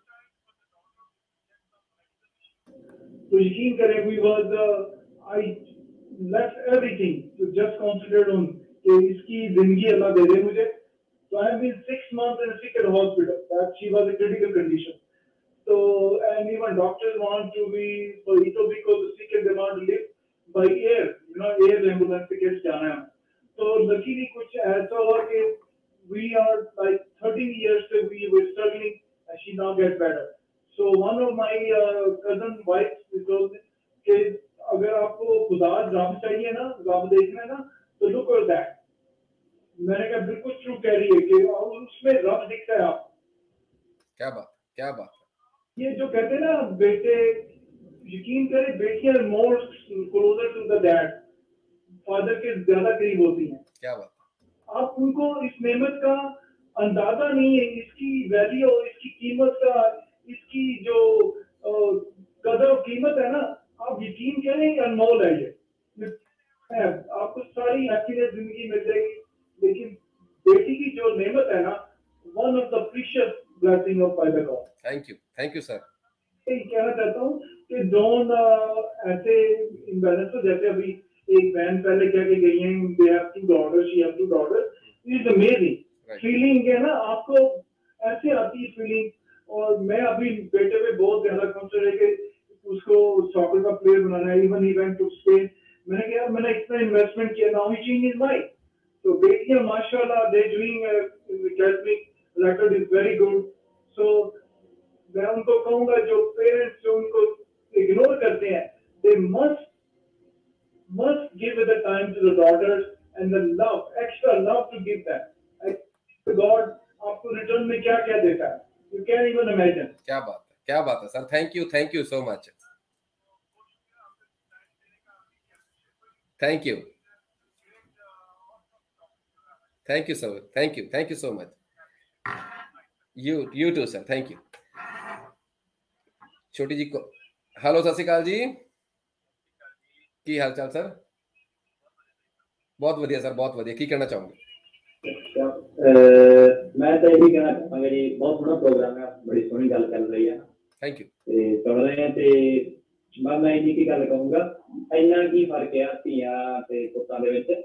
तो यकीन करें we was I left everything to just consider on कि इसकी जिंदगी अल्लाह दे दे मुझे। So I have been 6 months in a sick hospital. That she was a critical condition. So and even doctors want to be for because the sick and they want to live by air. You know, air ambulance के case जाना है। तो luckily कुछ ऐसा हुआ कि we are like 13 years से we were struggling and she now get better. So one of my cousin wives told me कि अगर आपको खुदा रब चाहिए ना, रब देखना है ना, तो look at that. मैंने कहा बिल्कुल ट्रू कह रही है कि उसमें रब दिखता है आप। क्या बात, क्या बात। ये जो कहते हैं ना बेटे, यकीन करें बेटियां more closer to the dad, father के ज्यादा करीब होती हैं। क्या बात। आप उनको इस नेमत का अंदाजा नहीं है, इसकी वैल्यू, इसकी कीमत का, इसकी जो कदर और कीमत है ना, आप यकीन करें अनमोल है। ये आपको सारी हैप्पीनेस जिंदगी मिल जाएगी, लेकिन बेटी की जो नेमत है ना, one of the precious blessing of by the God. Thank you sir. ये कहना चाहता हूँ कि डोंट ऐसे इम्बैलेंस हो, जैसे अभी एक बहन पहले कह के गई है, they have 2 daughters, she have 2 daughters, it is amazing feeling है ना, आपको ऐसे आती है फीलिंग। और मैं अभी बेटे पे बहुत ज्यादा कंसर्न है कि उसको सॉकर का प्लेयर बनाना है, इवन इवेंट टू स्पेन। मैंने कहा यार मैंने इतना इन्वेस्टमेंट किया, नाउ ही चेंज हिज माइंड। तो बेटियां माशाल्लाह they doing academic record is very good. So मैं उनको कहूंगा जो पेरेंट्स जो उनको इग्नोर करते हैं, they must give the time to the daughters and the love, extra love to give them. God आपको रिटर्न में क्या क्या देता है, you can't even imagine. क्या बात है, क्या बात है sir. Thank you so much. Thank you sir, thank you so much. You too sir, thank you. छोटी जी को हेलो, सत श्री अकाल जी, की हाल चाल सर? बहुत वधिया सर, बहुत वधिया। की कहना चाहूंगे? मैं तो यही कहना चाहूंगा जी, बहुत सोहना प्रोग्राम है, बड़ी सोहनी गल चल रही है। Thank you. सुन रहे हैं ते मैं इन्नी की गल कहूंगा, इन्ना की फर्क है धीआं ते पुत्तां दे विच।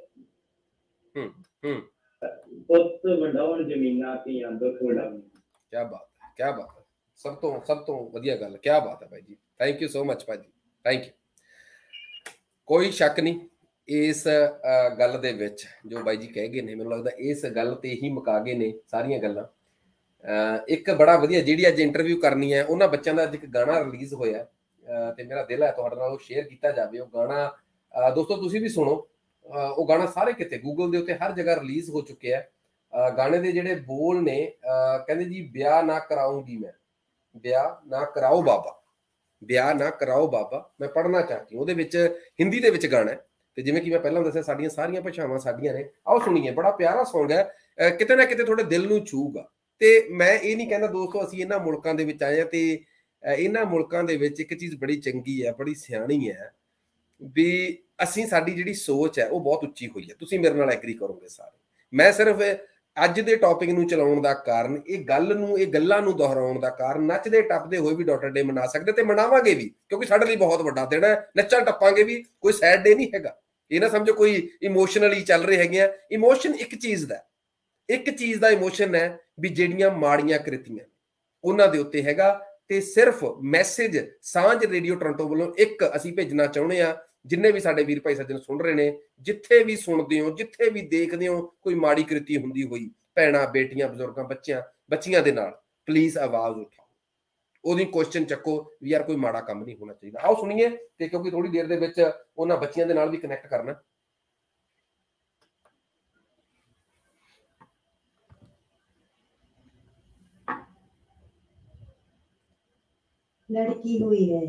पुत्त वंडाउण जमीनां, धीआं दुख वंडाउण। क्या बात है, क्या बात है। सब तो वधिया गल। क्या बात है भाई जी, थैंक यू सो मच भाई जी, थैंक यू। कोई शक नहीं इस गल दे विच जो बाई जी कह गए ने, मैनूं लगदा इस गल ते ही मुका गए ने सारियां गल्लां। एक बड़ा वधिया जिहड़ी अज इंटरव्यू करनी है, उन्हां बच्चों का अज एक गाना रिलीज़ होया ते मेरा दिल है तुहाडे नाल शेयर कीता जावे। वो गाना दोस्तों तुसीं भी सुणो। वो गाना सारे किते गूगल दे उत्ते हर जगह रिलीज़ हो चुके हैं। गाने दे जिहड़े बोल ने, कहंदे जी ब्याह ना कराऊंगी मैं, ब्याह ना कराओ बाबा, ब्याह ना कराओ बाबा, मैं पढ़ना चाहती हूँ। उहदे विच हिंदी दे विच गाना है, ਤੇ ਜਿਵੇਂ ਕਿ ਮੈਂ ਪਹਿਲਾਂ ਦੱਸਿਆ ਸਾਡੀਆਂ ਸਾਰੀਆਂ ਭਾਸ਼ਾਵਾਂ ਸਾਡੀਆਂ ਨੇ। ਆਓ ਸੁਣੀਏ, ਬੜਾ ਪਿਆਰਾ ਸੌਂਗ ਹੈ, ਕਿਤੇ ਨਾ ਕਿਤੇ ਤੁਹਾਡੇ ਦਿਲ ਨੂੰ ਛੂਗਾ। ਤੇ ਮੈਂ ਇਹ ਨਹੀਂ ਕਹਿੰਦਾ ਦੋਸਤੋ ਅਸੀਂ ਇਹਨਾਂ ਮੁਲਕਾਂ ਦੇ ਵਿੱਚ ਆਏ ਹਾਂ ਤੇ ਇਹਨਾਂ ਮੁਲਕਾਂ ਦੇ ਵਿੱਚ ਇੱਕ ਚੀਜ਼ ਬੜੀ ਚੰਗੀ ਹੈ, ਬੜੀ ਸਿਆਣੀ ਹੈ ਵੀ ਅਸੀਂ, ਸਾਡੀ ਜਿਹੜੀ ਸੋਚ ਹੈ ਉਹ ਬਹੁਤ ਉੱਚੀ ਹੋਈ ਹੈ। ਤੁਸੀਂ ਮੇਰੇ ਨਾਲ ਐਗਰੀ ਕਰੋਗੇ ਸਾਰੇ। ਮੈਂ ਸਿਰਫ ਅੱਜ ਦੇ ਟੌਪਿਕ ਨੂੰ ਚਲਾਉਣ ਦਾ ਕਾਰਨ, ਇਹ ਗੱਲਾਂ ਨੂੰ ਦੁਹਰਾਉਣ ਦਾ ਕਾਰਨ, ਨੱਚਦੇ ਟੱਪਦੇ ਹੋਏ ਵੀ ਡਾਟਰ ਡੇ ਮਨਾ ਸਕਦੇ ਤੇ ਮਨਾਵਾਂਗੇ ਵੀ, ਕਿਉਂਕਿ ਸਾਡੇ ਲਈ ਬਹੁਤ ਵੱਡਾ ਦਿਨ ਹੈ। ਨੱਚਾਂ ਟੱਪਾਂਗੇ ਵੀ, ਕੋਈ ਸੈਡ ਡੇ ਨਹੀਂ ਹੈਗਾ। ਇਹ ਨਾ ਸਮਝੋ ਕੋਈ ਇਮੋਸ਼ਨਲੀ ਚੱਲ ਰਹੇ ਹੈਗੇ ਆ। ਇਮੋਸ਼ਨ ਇੱਕ ਚੀਜ਼ ਦਾ ਇਮੋਸ਼ਨ ਹੈ ਵੀ ਜਿਹੜੀਆਂ ਮਾੜੀਆਂ ਕ੍ਰਿਤੀਆਂ ਉਹਨਾਂ ਦੇ ਉੱਤੇ ਹੈਗਾ। ਤੇ ਸਿਰਫ ਮੈਸੇਜ ਸਾਂਝ ਰੇਡੀਓ ਟੋਰਾਂਟੋ ਵੱਲੋਂ ਇੱਕ ਅਸੀਂ ਭੇਜਣਾ ਚਾਹੁੰਦੇ ਆ, ਜਿੰਨੇ ਵੀ ਸਾਡੇ ਵੀਰ ਭਾਈ ਸੱਜਣ ਸੁਣ ਰਹੇ ਨੇ, ਜਿੱਥੇ ਵੀ ਸੁਣਦੇ ਹੋ, ਜਿੱਥੇ ਵੀ ਦੇਖਦੇ ਹੋ ਕੋਈ ਮਾੜੀ ਕ੍ਰਿਤੀ ਹੁੰਦੀ ਹੋਈ ਭੈਣਾਂ, ਬੇਟੀਆਂ, ਬਜ਼ੁਰਗਾਂ, ਬੱਚੀਆਂ ਦੇ ਨਾਲ, ਪਲੀਜ਼ ਆਵਾਜ਼ ਉਠਾਓ, ਉਹਦੀ ਕੁਐਸਚਨ ਚੱਕੋ ਵੀ ਯਾਰ ਕੋਈ ਮਾੜਾ ਕੰਮ ਨਹੀਂ ਹੋਣਾ ਚਾਹੀਦਾ। ਆਓ ਸੁਣੀਏ, ਤੇ ਕਿਉਂਕਿ ਥੋੜੀ ਦੇਰ ਦੇ ਵਿੱਚ ਉਹਨਾਂ ਬੱਚਿਆਂ ਦੇ ਨਾਲ ਵੀ ਕਨੈਕਟ ਕਰਨਾ। लड़की हुई है,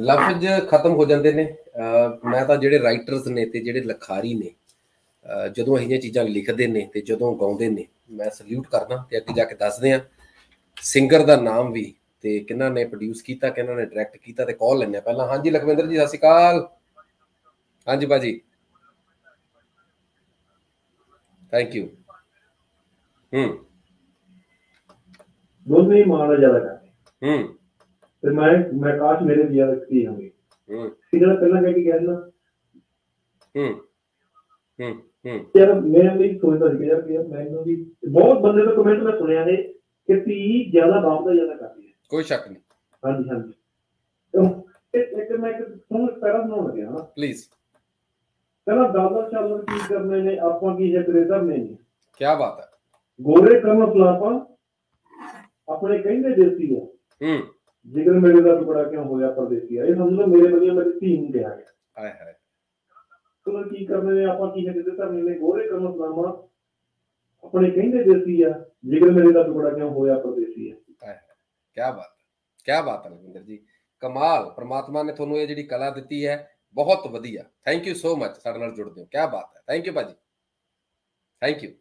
ਲਫ਼ਜ਼ ਖਤਮ ਹੋ ਜਾਂਦੇ ਨੇ। ਮੈਂ ਤਾਂ ਜਿਹੜੇ ਰਾਈਟਰਸ ਨੇ ਤੇ ਜਿਹੜੇ ਲਿਖਾਰੀ ਨੇ ਜਦੋਂ ਇਹ ਜਿਹੀਆਂ ਚੀਜ਼ਾਂ ਲਿਖਦੇ ਨੇ ਤੇ ਜਦੋਂ ਗਾਉਂਦੇ ਨੇ, ਮੈਂ ਸਲੂਟ ਕਰਦਾ ਤੇ ਅੱਗੇ ਜਾ ਕੇ ਦੱਸਦੇ ਹਾਂ ਸਿੰਗਰ ਦਾ ਨਾਮ ਵੀ ਤੇ ਕਿਹਨਾਂ ਨੇ ਪ੍ਰੋਡਿਊਸ ਕੀਤਾ, ਕਿਹਨਾਂ ਨੇ ਡਾਇਰੈਕਟ ਕੀਤਾ। ਤੇ ਕਾਲ ਲੈਂਦੇ ਪਹਿਲਾਂ। ਹਾਂਜੀ ਲਖਵਿੰਦਰ ਜੀ, ਸਤਿ ਸ਼੍ਰੀ ਅਕਾਲ। ਹਾਂਜੀ ਭਾਜੀ, ਥੈਂਕ ਯੂ। ਦੁੱਧ ਨਹੀਂ ਮਾਰਨਾ ਜ਼ਿਆਦਾ ਕਰਕੇ ਤੇ ਮੈਂ ਕਾਸ਼ ਮੇਰੇ ਵੀ ਜ਼ਿਆਦਾ ਕੀ ਹੋਵੇ ਜਿਹੜਾ ਪਹਿਲਾਂ ਕਹਿ ਕੇ ਗਿਆ ਨਾ ਯਾਰ ਮੈਂ ਵੀ ਸੋਚਦਾ ਸੀ ਯਾਰ ਮੈਨੂੰ ਵੀ ਬਹੁਤ ਬੰਦੇ ਦਾ ਕਮੈਂਟ ਮੈਂ ਸੁਣਿਆ ਨੇ ਕਿ ਧੀ ਜ਼ਿਆਦਾ ਬਾਪ ਦਾ ਜ਼ਿਆਦਾ ਕਰਦੀ ਹੈ। ਕੋਈ ਸ਼ੱਕ ਨਹੀਂ। ਹਾਂਜੀ ਹਾਂਜੀ। ਇੱਕ ਮੈਂ ਤੁਹਾਨੂੰ ਪੈਰਾ ਬਣਾਉਣ ਲੱਗਿਆ ਹਾਂ ਪਲੀਜ਼। ਪਹਿਲਾਂ ਦਾਦਾ ਚਾਲਰ ਕੀ ਕਰਨੇ ਨੇ, ਆਪਾਂ ਕੀ ਜਕਰੇ ਕਰਨੇ ਨੇ। ਕੀ ਬਾਤ ਹੈ। ਗੋਰੇ ਕਰਨ ਫਲਾਪਾ ਆਪਣੇ ਕਹਿੰਦੇ ਦੇਸੀ ਆ ਜਿਗਰ ਮੇਰੇ ਦਾ ਟੁਕੜਾ ਕਿਉਂ ਹੋਇਆ ਪਰਦੇਸੀ ਆ। ਇਹ ਸਮਝ ਲਓ ਮੇਰੇ ਵਧੀਆ ਮੇਰੀ ਧੀ ਨੂੰ ਕਿਹਾ ਗਿਆ। ਹਾਏ ਹਾਏ। ਕਲਰ ਕੀ ਕਰਨੇ ਨੇ, ਆਪਾਂ ਕੀ ਜਕਰੇ ਕਰਨੇ ਨੇ। ਗੋਰੇ ਕਰਨ ਫਲਾਪਾ ਆਪਣੇ ਕਹਿੰਦੇ ਦੇਸੀ ਆ ਜਿਗਰ ਮੇਰੇ ਦਾ ਟੁਕੜਾ ਕਿਉਂ ਹੋਇਆ ਪਰਦੇਸੀ ਆ। ਕੀ ਬਾਤ, ਕੀ ਬਾਤ ਹੈ ਲਖਵਿੰਦਰ ਜੀ, ਕਮਾਲ। ਪ੍ਰਮਾਤਮਾ ਨੇ ਤੁਹਾਨੂੰ ਇਹ ਜਿਹੜੀ ਕਲਾ ਦਿੱਤੀ ਹੈ, ਬਹੁਤ ਵਧੀਆ। ਥੈਂਕ ਯੂ ਸੋ ਮਚ ਸਾਡੇ ਨਾਲ ਜੁੜਦੇ ਹੋ। ਕੀ ਬਾਤ ਹੈ। ਥੈਂਕ ਯੂ ਭਾਜੀ, ਥੈਂਕ ਯੂ।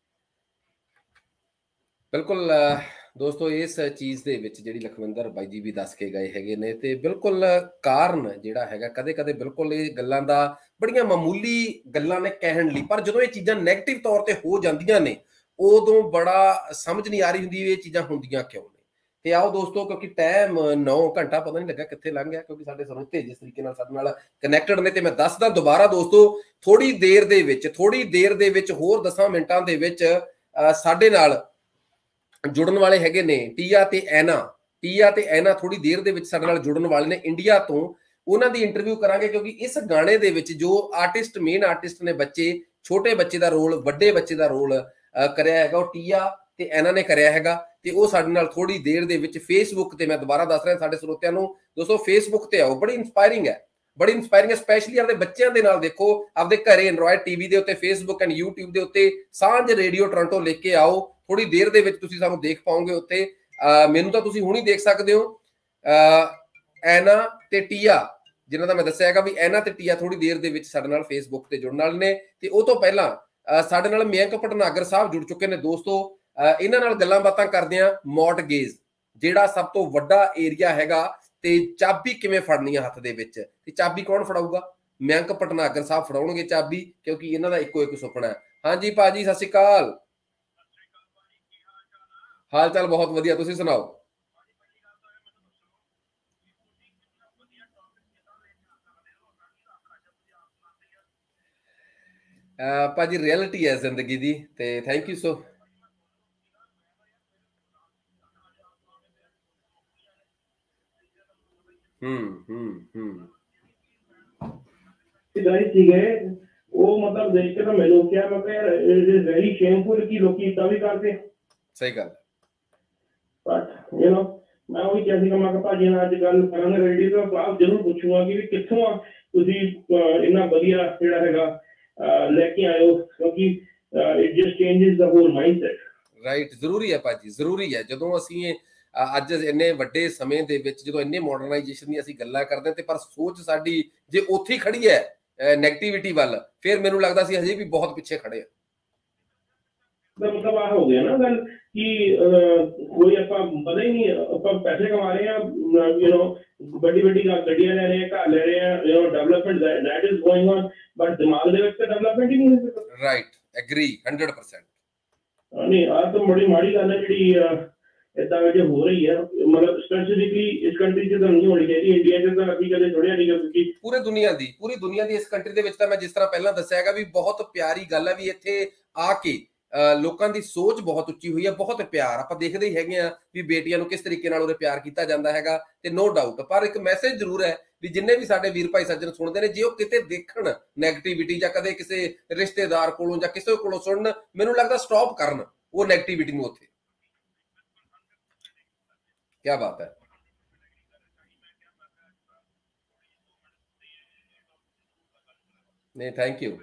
ਬਿਲਕੁਲ ਦੋਸਤੋ, ਇਸ ਚੀਜ਼ ਦੇ ਵਿੱਚ ਜਿਹੜੀ ਲਖਵਿੰਦਰ ਬਾਈ ਜੀ ਵੀ ਦੱਸ ਕੇ ਗਏ ਹੈਗੇ ਨੇ ਤੇ ਬਿਲਕੁਲ ਕਾਰਨ ਜਿਹੜਾ ਹੈਗਾ ਕਦੇ ਕਦੇ ਬਿਲਕੁਲ ਇਹ ਗੱਲਾਂ ਦਾ ਬੜੀਆਂ ਮਾਮੂਲੀ ਗੱਲਾਂ ਨੇ ਕਹਿਣ ਲਈ, ਪਰ ਜਦੋਂ ਇਹ ਚੀਜ਼ਾਂ ਨੈਗੇਟਿਵ ਤੌਰ ਤੇ ਹੋ ਜਾਂਦੀਆਂ ਨੇ ਉਦੋਂ ਬੜਾ ਸਮਝ ਨਹੀਂ ਆ ਰਹੀ ਹੁੰਦੀ ਇਹ ਚੀਜ਼ਾਂ ਹੁੰਦੀਆਂ ਕਿਉਂ ਨੇ। ਤੇ ਆਓ ਦੋਸਤੋ, ਕਿਉਂਕਿ ਟਾਈਮ 9 ਘੰਟਾ ਪਤਾ ਨਹੀਂ ਲੱਗਾ ਕਿੱਥੇ ਲੰਘ ਗਿਆ, ਕਿਉਂਕਿ ਸਾਡੇ ਸਰੋਤੇ ਜਿਸ ਤਰੀਕੇ ਨਾਲ ਸਾਡੇ ਨਾਲ ਕਨੈਕਟਡ ਨੇ। ਤੇ ਮੈਂ ਦੱਸਦਾ ਦੁਬਾਰਾ ਦੋਸਤੋ, ਥੋੜੀ ਦੇਰ ਦੇ ਵਿੱਚ ਹੋਰ 10 ਮਿੰਟਾਂ ਦੇ ਵਿੱਚ ਸਾਡੇ ਨਾਲ ਜੁੜਨ ਵਾਲੇ ਹੈਗੇ ਨੇ ਟੀਆ ਤੇ ਐਨਾ ਥੋੜੀ ਦੇਰ ਦੇ ਵਿੱਚ ਸਾਡੇ ਨਾਲ ਜੁੜਨ ਵਾਲੇ ਨੇ ਇੰਡੀਆ ਤੋਂ। ਉਹਨਾਂ ਦੀ ਇੰਟਰਵਿਊ ਕਰਾਂਗੇ ਕਿਉਂਕਿ ਇਸ ਗਾਣੇ ਦੇ ਵਿੱਚ ਜੋ ਮੇਨ ਆਰਟਿਸਟ ਨੇ, ਬੱਚੇ, ਛੋਟੇ ਬੱਚੇ ਦਾ ਰੋਲ, ਵੱਡੇ ਬੱਚੇ ਦਾ ਰੋਲ ਕਰਿਆ ਹੈਗਾ ਉਹ ਟੀਆ ਤੇ ਐਨਾ ਨੇ ਕਰਿਆ ਹੈਗਾ। ਤੇ ਉਹ ਸਾਡੇ ਨਾਲ ਥੋੜੀ ਦੇਰ ਦੇ ਵਿੱਚ ਫੇਸਬੁੱਕ ਤੇ, ਮੈਂ ਦੁਬਾਰਾ ਦੱਸ ਰਿਹਾ ਸਾਡੇ ਸਰੋਤਿਆਂ ਨੂੰ ਦੋਸਤੋ, ਫੇਸਬੁੱਕ ਤੇ ਆਓ। ਬੜੀ ਇੰਸਪਾਇਰਿੰਗ ਹੈ, ਸਪੈਸ਼ਲੀ ਆਪਦੇ ਬੱਚਿਆਂ ਦੇ ਨਾਲ ਦੇਖੋ, ਆਪਦੇ ਘਰੇ ਐਂਡਰੋਇਡ ਟੀਵੀ ਦੇ ਉੱਤੇ, ਫੇਸਬੁੱਕ ਐਂਡ YouTube ਦੇ ਉੱਤੇ ਸਾਂਝ ਰੇਡੀਓ ਟੋਰਾਂਟੋ ਲੈ ਕੇ ਆਓ। ਥੋੜੀ ਦੇਰ ਦੇ ਵਿੱਚ ਤੁਸੀਂ ਸਾਨੂੰ ਦੇਖ ਪਾਓਗੇ ਉੱਥੇ। ਮੈਨੂੰ ਤਾਂ ਤੁਸੀਂ ਹੁਣੀ ਦੇਖ ਸਕਦੇ ਹੋ। ਐਨਾ ਤੇ ਟੀਆ, ਜਿਨ੍ਹਾਂ ਦਾ ਮੈਂ ਦੱਸਿਆ ਹੈਗਾ ਵੀ ਐਨਾ ਤੇ ਟੀਆ ਥੋੜੀ ਦੇਰ ਦੇ ਵਿੱਚ ਸਾਡੇ ਨਾਲ ਫੇਸਬੁੱਕ ਤੇ ਜੁੜਨ ਵਾਲੇ ਨੇ। ਤੇ ਉਹ ਤੋਂ ਪਹਿਲਾਂ ਸਾਡੇ ਨਾਲ ਮਯੰਕ ਭਟਨਾਗਰ ਸਾਹਿਬ ਜੁੜ ਚੁੱਕੇ ਨੇ ਦੋਸਤੋ। ਇਹਨਾਂ ਨਾਲ ਗੱਲਾਂ ਬਾਤਾਂ ਕਰਦੇ ਆ ਮੌਰਟਗੇਜ, ਜਿਹੜਾ ਸਭ ਤੋਂ ਵੱਡਾ ਏਰੀਆ ਹੈਗਾ, ਤੇ ਚਾਬੀ ਕਿਵੇਂ ਫੜਨੀ ਆ ਹੱਥ ਦੇ ਵਿੱਚ, ਤੇ ਚਾਬੀ ਕੌਣ ਫੜਾਊਗਾ? ਮਯੰਕ ਭਟਨਾਗਰ ਸਾਹਿਬ ਫੜਾਉਣਗੇ ਚਾਬੀ, ਕਿਉਂਕਿ ਇਹਨਾਂ ਦਾ ਇੱਕੋ ਇੱਕ ਸੁਪਨਾ ਹੈ। ਹਾਂਜੀ ਭਾਜੀ, ਸਤਿ ਸ਼੍ਰੀ ਅਕਾਲ। ਹਾਲ ਚਾਲ ਬਹੁਤ ਵਧੀਆ, ਤੁਸੀਂ ਸੁਣਾਓ? ਭਾਜੀ ਰਿਐਲਿਟੀ ਹੈ ਜ਼ਿੰਦਗੀ ਦੀ, ਤੇ ਥੈਂਕ ਯੂ ਸੋ। ਸੀਗੇ ਉਹ, ਮਤਲਬ ਦੇਖ ਕੇ ਤਾਂ ਮੈਨੂੰ ਕਿਹਾ, ਮੈਂ ਕਿਹਾ ਇਟ ਇਜ਼ ਵੈਰੀ ਸ਼ੇਮਫੁਲ ਕਿ ਲੋਕੀ ਇਦਾਂ ਵੀ ਕਰਦੇ। ਸਹੀ ਗੱਲ। ਬਟ ਮੈਂ ਉਹੀ ਕਿਹਾ ਸੀਗਾ, ਮੈਂ ਕਿਹਾ ਭਾਜੀ ਨਾਲ ਅੱਜ ਗੱਲ ਕਰਾਂਗੇ ਰੇਡੀਓ ਤੋਂ ਬਾਅਦ, ਜ਼ਰੂਰ ਪੁੱਛੂਗਾ ਕਿ ਵੀ ਕਿੱਥੋਂ ਆ ਤੁਸੀਂ ਇੰਨਾ ਵਧੀਆ ਜਿਹੜਾ ਹੈਗਾ ਲੈ ਕੇ ਆਏ ਹੋ, ਕਿਉਂਕਿ it just changes the whole mindset. Right, ਜ਼ਰੂਰੀ ਹੈ ਭਾਜੀ, ਜ਼ਰੂਰੀ ਹੈ। ਜਦੋਂ ਅਸੀਂ ਅੱਜ ਇੰਨੇ ਵੱਡੇ ਸਮੇਂ ਦੇ ਵਿੱਚ ਜਦੋਂ ਇੰਨੇ ਮਾਡਰਨਾਈਜੇਸ਼ਨ ਦੀ ਅਸੀਂ ਗੱਲਾਂ ਕਰਦੇ ਤੇ ਪਰ ਸੋਚ ਸਾਡੀ ਜੇ ਉੱਥੇ ਹੀ ਖੜੀ ਹੈ ਨੈਗੇਟਿਵਿਟੀ ਵੱਲ, ਫਿਰ ਮੈਨੂੰ ਲੱਗਦਾ ਸੀ ਹਜੇ ਵੀ ਬਹੁਤ ਪਿੱਛੇ ਖੜੇ ਆ। ਮਤਲਬ ਆ ਹੋ ਗਿਆ ਨਾ ਗੱਲ ਕਿ ਕੋਈ ਆਪਾਂ ਪਤਾ ਹੀ ਨਹੀਂ, ਆਪਾਂ ਪੈਸੇ ਕਮਾ ਰਹੇ ਆ, ਵੱਡੀ ਗੱਡੀਆਂ ਲੈ ਰਹੇ ਆ, ਘਰ ਲੈ ਰਹੇ ਆ, development that is going on, but ਦਿਮਾਗ ਦੇ ਵਿੱਚ ਤਾਂ ਡਿਵੈਲਪਮੈਂਟ ਹੀ ਨਹੀਂ ਹੋ ਸਕਦਾ। Right, agree 100%। ਨਹੀਂ, ਆਹ ਤਾਂ ਬੜੀ ਮਾੜੀ ਗੱਲ ਹੈ ਜਿਹੜੀ ਏਦਾਂ ਵਜੇ ਹੋ ਰਹੀ ਹੈ। ਮਤਲਬ ਸਪੈਸੀਫਿਕਲੀ ਇਸ ਕੰਟਰੀ 'ਚ ਤਾਂ ਨਹੀਂ ਹੋਣੀ ਚਾਹੀਦੀ, ਇੰਡੀਆ 'ਚ ਤਾਂ ਅਸੀਂ ਕਦੇ ਸੁਣਿਆ ਨਹੀਂ, ਕਿਉਂਕਿ ਪੂਰੀ ਦੁਨੀਆ ਦੀ ਇਸ ਕੰਟਰੀ ਦੇ ਵਿੱਚ ਤਾਂ ਮੈਂ ਜਿਸ ਤਰ੍ਹਾਂ ਪਹਿਲਾਂ ਦੱਸਿਆ ਹੈਗਾ ਵੀ ਬਹੁਤ ਪਿਆਰੀ ਗੱਲ ਹੈ ਵੀ ਇੱਥੇ ਆ ਕੇ ਲੋਕਾਂ ਦੀ ਸੋਚ ਬਹੁਤ ਉੱਚੀ ਹੋਈ ਹੈ, ਬਹੁਤ ਪਿਆਰ। ਆਪਾਂ ਦੇਖਦੇ ਹੀ ਹੈਗੇ ਆ ਵੀ ਬੇਟੀਆਂ ਨੂੰ ਕਿਸ ਤਰੀਕੇ ਨਾਲ ਉਹਦੇ ਪਿਆਰ ਕੀਤਾ ਜਾਂਦਾ ਹੈਗਾ, ਤੇ ਨੋ ਡਾਊਟ। ਪਰ ਇੱਕ ਮੈਸੇਜ ਜ਼ਰੂਰ ਹੈ ਵੀ ਜਿੰਨੇ ਵੀ ਸਾਡੇ ਵੀਰ ਭਾਈ ਸੱਜਣ ਸੁਣਦੇ ਨੇ, ਜੇ ਉਹ ਕਿਤੇ ਦੇਖਣ ਨੈਗੇਟਿਵਿਟੀ ਜਾਂ ਕਦੇ ਕਿਸੇ ਰਿਸ਼ਤੇਦਾਰ ਕੋਲੋਂ ਜਾਂ ਕਿਸੇ ਕੋਲੋਂ ਸੁਣਨ, ਮੈਨੂੰ ਲੱਗਦਾ ਸਟਾਪ ਕਰਨ ਉਹ ਨੈਗੇਟਿਵਿਟੀ ਨੂੰ ਉੱਥੇ। ਕੀ ਬਾਤ ਹੈ। ਨਹੀਂ, ਥੈਂਕ ਯੂ।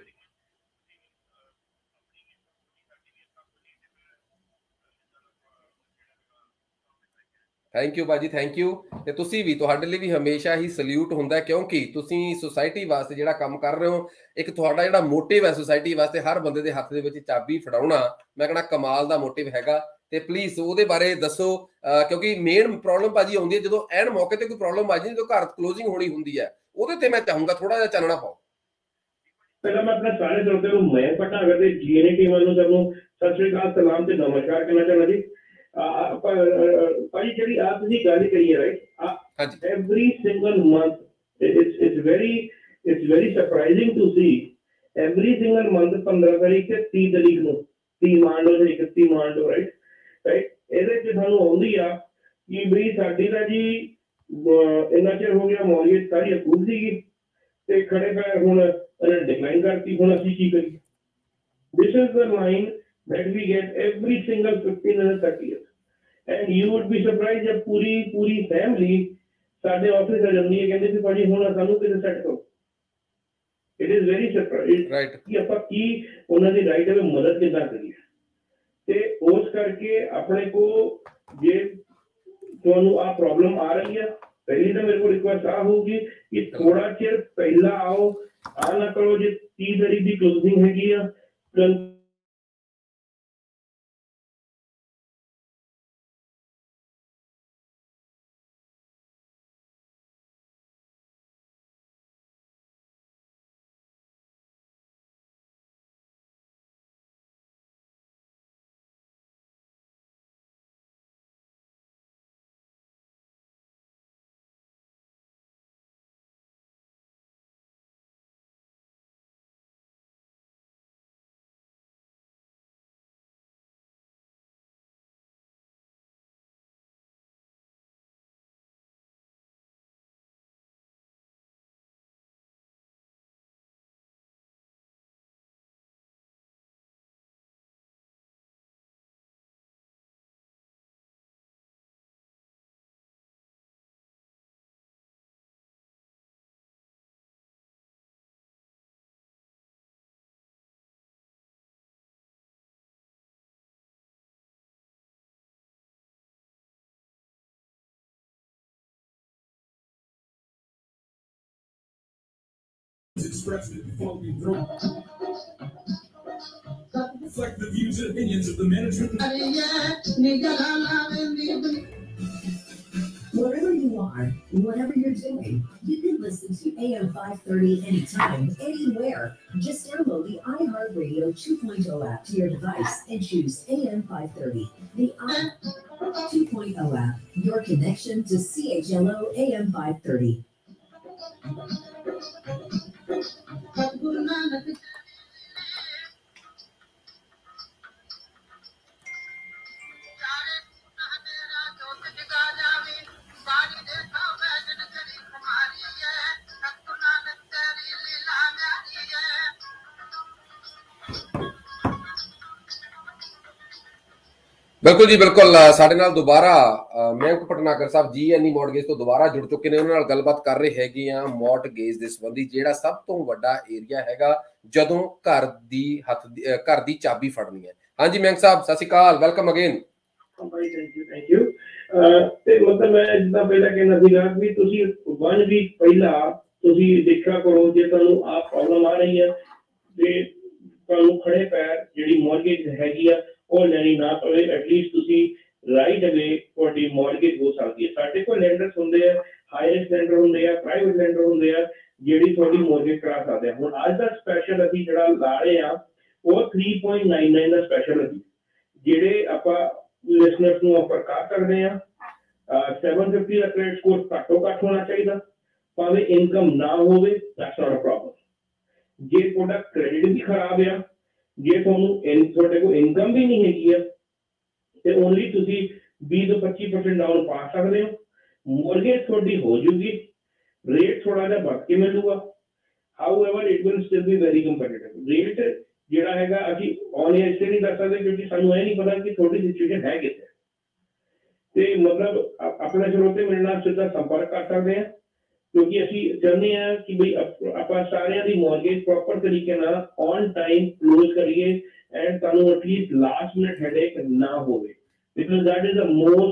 ਥੈਂਕ ਯੂ ਭਾਜੀ, ਥੈਂਕ ਯੂ। ਤੇ ਤੁਸੀਂ ਵੀ, ਤੁਹਾਡੇ ਲਈ ਵੀ ਹਮੇਸ਼ਾ ਹੀ ਸਲੂਟ ਹੁੰਦਾ, ਕਿਉਂਕਿ ਤੁਸੀਂ ਸੁਸਾਇਟੀ ਵਾਸਤੇ ਜਿਹੜਾ ਕੰਮ ਕਰ ਰਹੇ ਹੋ, ਇੱਕ ਤੁਹਾਡਾ ਜਿਹੜਾ ਮੋਟਿਵ ਹੈ ਸੁਸਾਇਟੀ ਵਾਸਤੇ ਹਰ ਬੰਦੇ ਦੇ ਹੱਥ ਦੇ ਵਿੱਚ ਚਾਬੀ ਫੜਾਉਣਾ, ਮੈਂ ਕਹਿੰਦਾ ਕਮਾਲ ਦਾ ਮੋਟਿਵ ਹੈਗਾ। ਤੇ ਪਲੀਜ਼ ਉਹਦੇ ਬਾਰੇ ਦੱਸੋ, ਕਿਉਂਕਿ ਮੇਨ ਪ੍ਰੋਬਲਮ ਭਾਜੀ ਆਉਂਦੀ ਹੈ ਜਦੋਂ ਐਨ ਮੌਕੇ ਤੇ ਕੋਈ ਪ੍ਰੋਬਲਮ ਆ ਜਾਂਦੀ, ਜਦੋਂ ਘਰ ਕਲੋਜ਼ਿੰਗ ਹੋਣੀ ਹੁੰਦੀ ਹੈ, ਉਹਦੇ ਤੇ ਮੈਂ ਚਾਹੂੰਗਾ ਥੋੜਾ ਜਿਹਾ ਚਾਨਣਾ ਪਾਓ। ਪਹਿਲਾਂ ਮੈਂ ਆਪਣੇ ਸਾਰੇ ਸਰੋਤਿਆਂ ਨੂੰ ਮੈਂ ਭਟਨਾਗਰ ਦੇ ਜੀਐਨਏ ਟੀਮ ਵੱਲੋਂ ਤੁਹਾਨੂੰ ਸਤਿ ਸ਼੍ਰੀ ਅਕਾਲ, ਸਲਾਮ ਤੇ ਨਮਸਕਾਰ ਕਰਨਾ ਚਾਹੁੰਦਾ ਜੀ। ਭਾਜੀ ਜਿਹੜੀ ਆਪ ਤੁਸੀਂ ਗੱਲ ਕਰੀ ਹੈ, right, every single month it's very surprising to see, every single month 15 ਤਾਰੀਖ ਤੇ 30 ਤਾਰੀਖ ਨੂੰ 30 ਮੰਨ ਲਓ, 31 ਮੰਨ ਲਓ, ਰਾਈਟ, ਇਹਦੇ ਚ ਸਾਨੂੰ ਆਉਂਦੀ ਆ ਕਿ ਬਈ ਸਾਡੀ ਤਾਂ ਜੀ ਇੰਨਾ ਚਿਰ ਹੋ ਗਿਆ ਮੌਲੀਅਤ ਸਾਰੀ ਅਪਰੂਵ ਸੀਗੀ ਤੇ ਖੜੇ ਪੈ ਹੁਣ ਡਿਕਲਾਈਨ ਕਰਤੀ, ਹੁਣ ਅਸੀਂ ਕੀ ਕਰੀਏ? This is the line that we get every single 15 and 30th, and you would be surprised that ਪੂਰੀ ਫੈਮਿਲੀ ਸਾਡੇ ਆਫਿਸ ਆ ਜਾਂਦੀ ਹੈ, ਕਹਿੰਦੇ ਸੀ ਭਾਜੀ ਹੁਣ ਸਾਨੂੰ ਕਿਤੇ ਸੈੱਟ ਕਰੋ। ਇਟ ਇਜ਼ ਵੈਰੀ ਸਰਪ੍ਰਾਈਜ਼ ਕਿ ਆਪਾਂ ਕੀ ਉਹਨਾਂ ਦੀ ਰਾਈਟ ਹੈ ਮਦਦ ਕਿੱਦਾਂ ਕਰੀਏ। ਤੇ ਉਸ ਕਰਕੇ ਆਪਣੇ ਕੋ ਜੇ ਤੁਹਾਨੂੰ ਆ ਪ੍ਰੋਬਲਮ ਆ ਰਹੀ ਹੈ, ਪਹਿਲੀ ਤਾਂ ਮੇਰੇ ਕੋਲ ਰਿਕੁਐਸਟ ਆ ਹੋਊਗੀ ਕਿ ਥੋੜਾ ਚਿਰ ਪਹਿਲਾਂ ਆਓ, ਆ ਨਾ ਕਰੋ ਜੇ 30 ਤਾਰੀਖ ਦੀ ਕਲੋਜ਼ਿੰਗ ਹੈਗੀ ਆ expressed it before we throw. Reflect the views and opinions of the management. Wherever you are, whatever you're doing, you can listen to AM 530 anytime, anywhere. Just download the iHeartRadio 2.0 app to your device and choose AM 530. The 2.0 app, your connection to CHLO AM 530. ਬਿਲਕੁਲ ਜੀ, ਬਿਲਕੁਲ। ਸਾਡੇ ਨਾਲ ਦੁਬਾਰਾ ਮਹਿੰਕ ਭਟਨਾਗਰ ਸਾਹਿਬ GNE mortgage ਤੋਂ ਦੁਬਾਰਾ ਜੁੜ ਚੁੱਕੇ ਨੇ। ਉਹਨਾਂ ਨਾਲ ਗੱਲਬਾਤ ਕਰ ਰਹੇ ਹੈਗੇ ਆ ਮੌਰਗੇਜ ਦੇ ਸੰਬੰਧੀ, ਜਿਹੜਾ ਸਭ ਤੋਂ ਵੱਡਾ ਏਰੀਆ ਹੈਗਾ ਜਦੋਂ ਘਰ ਦੀ ਚਾਬੀ ਫੜਨੀ ਹੈ। ਹਾਂਜੀ ਮਹਿੰਕ ਸਾਹਿਬ, ਸਤਿ ਸ਼੍ਰੀ ਅਕਾਲ, ਵੈਲਕਮ ਅਗੇਨ। Thank you. ਤੇ ਮਤਲਬ ਮੈਂ ਜਿੱਦਾਂ ਪਹਿਲਾਂ ਕਹਿੰਦਾ ਸੀਗਾ ਵੀ ਤੁਸੀਂ 1 ਵੀਕ ਪਹਿਲਾਂ ਤੁਸੀਂ ਦੇਖਿਆ ਕਰੋ, ਜੇ ਤੁਹਾਨੂੰ ਆਹ ਪ੍ਰੋਬਲਮ ਆ ਰਹੀ ਹੈ ਤੇ ਤੁਹਾਨੂੰ ਖੜੇ ਪੈਰ ਜਿਹੜੀ ਮੌਰਗੇਜ ਹੈਗੀ ਆ ਉਹ ਲੈਣੀ ਨਾ ਪਵੇ, ਐਟਲੀਸਟ ਤੁਸੀਂ ਰਾਈਟ ਅਵੇ ਤੁਹਾਡੀ ਮੌਰਗੇਜ ਹੋ ਸਕਦੀ ਹੈ। ਸਾਡੇ ਕੋਲ ਲੈਂਡਰਸ ਹੁੰਦੇ ਆ, ਹਾਈ ਰਿਸਕ ਲੈਂਡਰ ਹੁੰਦੇ ਆ, ਪ੍ਰਾਈਵੇਟ ਲੈਂਡਰ ਹੁੰਦੇ ਆ, ਜਿਹੜੀ ਤੁਹਾਡੀ ਮੌਰਗੇਜ ਕਰਾ ਸਕਦੇ ਆ। ਹੁਣ ਅੱਜ ਦਾ ਸਪੈਸ਼ਲ ਅਸੀਂ ਜਿਹੜਾ ਲਾ ਰਹੇ ਆ ਉਹ 3.99 ਦਾ ਸਪੈਸ਼ਲ ਅਸੀਂ ਜਿਹੜੇ ਆਪਾਂ ਲਿਸਨਰਸ ਨੂੰ ਆਫਰ ਕਰ ਸਕਦੇ ਆ। 750 ਦਾ ਕ੍ਰੈਡਿਟ ਸਕੋਰ ਘੱਟੋ ਘੱਟ ਹੋਣਾ ਚਾਹੀਦਾ, ਭਾਵੇਂ ਇਨਕਮ ਨਾ ਹੋਵੇ, ਦੈਟਸ ਨਾਟ ਅ ਪ੍ਰੋਬਲਮ। ਜੇ ਤੁਹਾਡਾ ਕ੍ਰੈਡਿਟ ਵੀ ਖਰਾਬ ਆ, ਜੇ ਤੁਹਾਡੇ ਕੋਲ ਇਨਕਮ ਵੀ ਨਹੀਂ ਹੈਗੀ ਆ ਤੇ ਓਨਲੀ ਤੁਸੀਂ 20 ਤੋਂ 25% ਡਾਊਨ ਪਾ ਸਕਦੇ ਹੋ, ਮੌਰਗੇਜ ਤੁਹਾਡੀ ਹੋ ਜੂਗੀ, ਰੇਟ ਥੋੜਾ ਜਿਹਾ ਵੱਧ ਕੇ ਮਿਲੂਗਾ। However it will still be very competitive. Rate ਜਿਹੜਾ ਹੈਗਾ ਅਸੀਂ ਔਨ ਏਅਰ ਇਸੇ ਨਹੀਂ ਦੱਸ ਸਕਦੇ ਕਿਉਂਕਿ ਸਾਨੂੰ ਇਹ ਨਹੀਂ ਪਤਾ ਕਿ ਤੁਹਾਡੀ ਸਿਚੁਏਸ਼ਨ ਹੈ ਕਿੱਥੇ। ਤੇ ਮਤਲਬ ਆਪਣੇ ਸਰੋਤੇ ਮੇਰੇ ਨਾਲ ਸਿੱਧਾ ਸੰਪਰਕ ਕਰ ਸਕਦੇ ਆ, ਕਿਉਂਕਿ ਅਸੀਂ ਚਾਹੁੰਦੇ ਹਾਂ ਕਿ ਬਈ ਆਪਾਂ ਸਾਰਿਆਂ ਦੀ ਮੌਰਗੇਜ ਪ੍ਰੋਪਰ ਤਰੀਕੇ ਨਾਲ ਔਨ ਟਾਈਮ ਕਲੋਜ਼ ਕਰੀਏ ਐਂਡ ਤੁਹਾਨੂੰ ਐਟਲੀਸਟ ਲਾਸਟ ਮਿੰਟ ਹੈਡੇਕ ਨਾ ਹੋਵੇ, because that is the most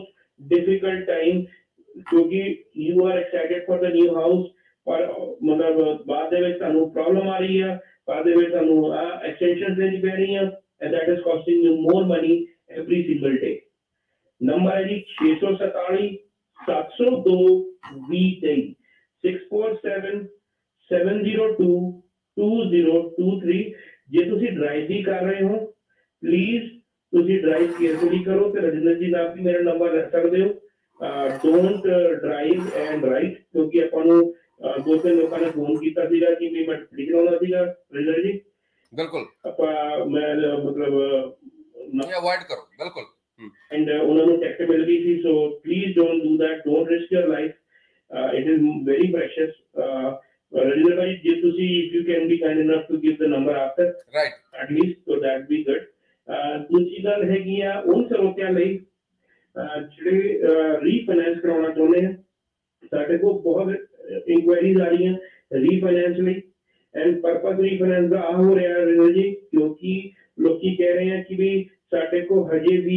difficult time क्योंकि you are excited for the new house पर मतलब बाद ਦੇ ਵਿੱਚ ਤੁਹਾਨੂੰ ਪ੍ਰੋਬਲਮ ਆ ਰਹੀ ਹੈ, बाद ਦੇ ਵਿੱਚ ਤੁਹਾਨੂੰ ਐਕਸਟੈਂਸ਼ਨ ਦੇਣੀ ਪੈ ਰਹੀ ਹੈ, and that is costing you more money every single day। Number है जी 647 702 2023 647 702 2023। ਜੇ ਤੁਸੀਂ ਡਰਾਈਵ ਵੀ ਕਰ ਰਹੇ ਹੋ ਪਲੀਜ਼ ਤੁਸੀਂ ਡਰਾਈਵ ਕੇਅਰਫੁਲੀ ਕਰੋ ਤੇ ਰਜਿੰਦਰ ਜੀ ਨਾਲ ਵੀ ਮੇਰਾ ਨੰਬਰ ਰੱਖ ਸਕਦੇ ਹੋ। ਡੋਂਟ ਡਰਾਈਵ ਐਂਡ ਰਾਈਟ ਕਿਉਂਕਿ ਆਪਾਂ ਨੂੰ ਦੋ ਤਿੰਨ ਲੋਕਾਂ ਨੇ ਫੋਨ ਕੀਤਾ ਸੀਗਾ ਕਿ ਵੀ ਮੈਂ ਗੱਡੀ ਚਲਾਉਣਾ ਸੀਗਾ ਰਜਿੰਦਰ ਜੀ। ਬਿਲਕੁਲ ਆਪਾਂ ਮੈਂ ਮਤਲਬ ਅਵੋਇਡ ਕਰੋ ਬਿਲਕੁਲ and ਉਹਨਾਂ ਨੂੰ ਟਿਕਟ ਮਿਲ ਗਈ ਸੀ। so please don't do that, don't risk your life, it is very precious। Rajinder bhai ਜੇ ਤੁਸੀਂ if you can be kind enough to give the number after right at least so that be good। ਦੂਜੀ ਗੱਲ ਹੈਗੀ ਆ ਉਹਨਾਂ ਸਰੋਤਿਆਂ ਲਈ ਜਿਹੜੇ ਰੀਫਾਈਨੈਂਸ ਕਰਾਉਣਾ ਚਾਹੁੰਦੇ ਆ। ਸਾਡੇ ਕੋਲ ਬਹੁਤ ਇਨਕੁਆਇਰੀਜ਼ ਆ ਰਹੀਆਂ ਰੀਫਾਈਨੈਂਸ ਲਈ ਐਂਡ ਪਰਪਸ ਰੀਫਾਈਨੈਂਸ ਦਾ ਆ ਹੋ ਰਿਹਾ ਰਜਿੰਦਰ ਜੀ ਕਿਉਂਕਿ ਲੋਕੀ ਕਹਿ ਰਹੇ ਆ ਕਿ ਵੀ ਸਾਡੇ ਕੋਲ ਹਜੇ ਵੀ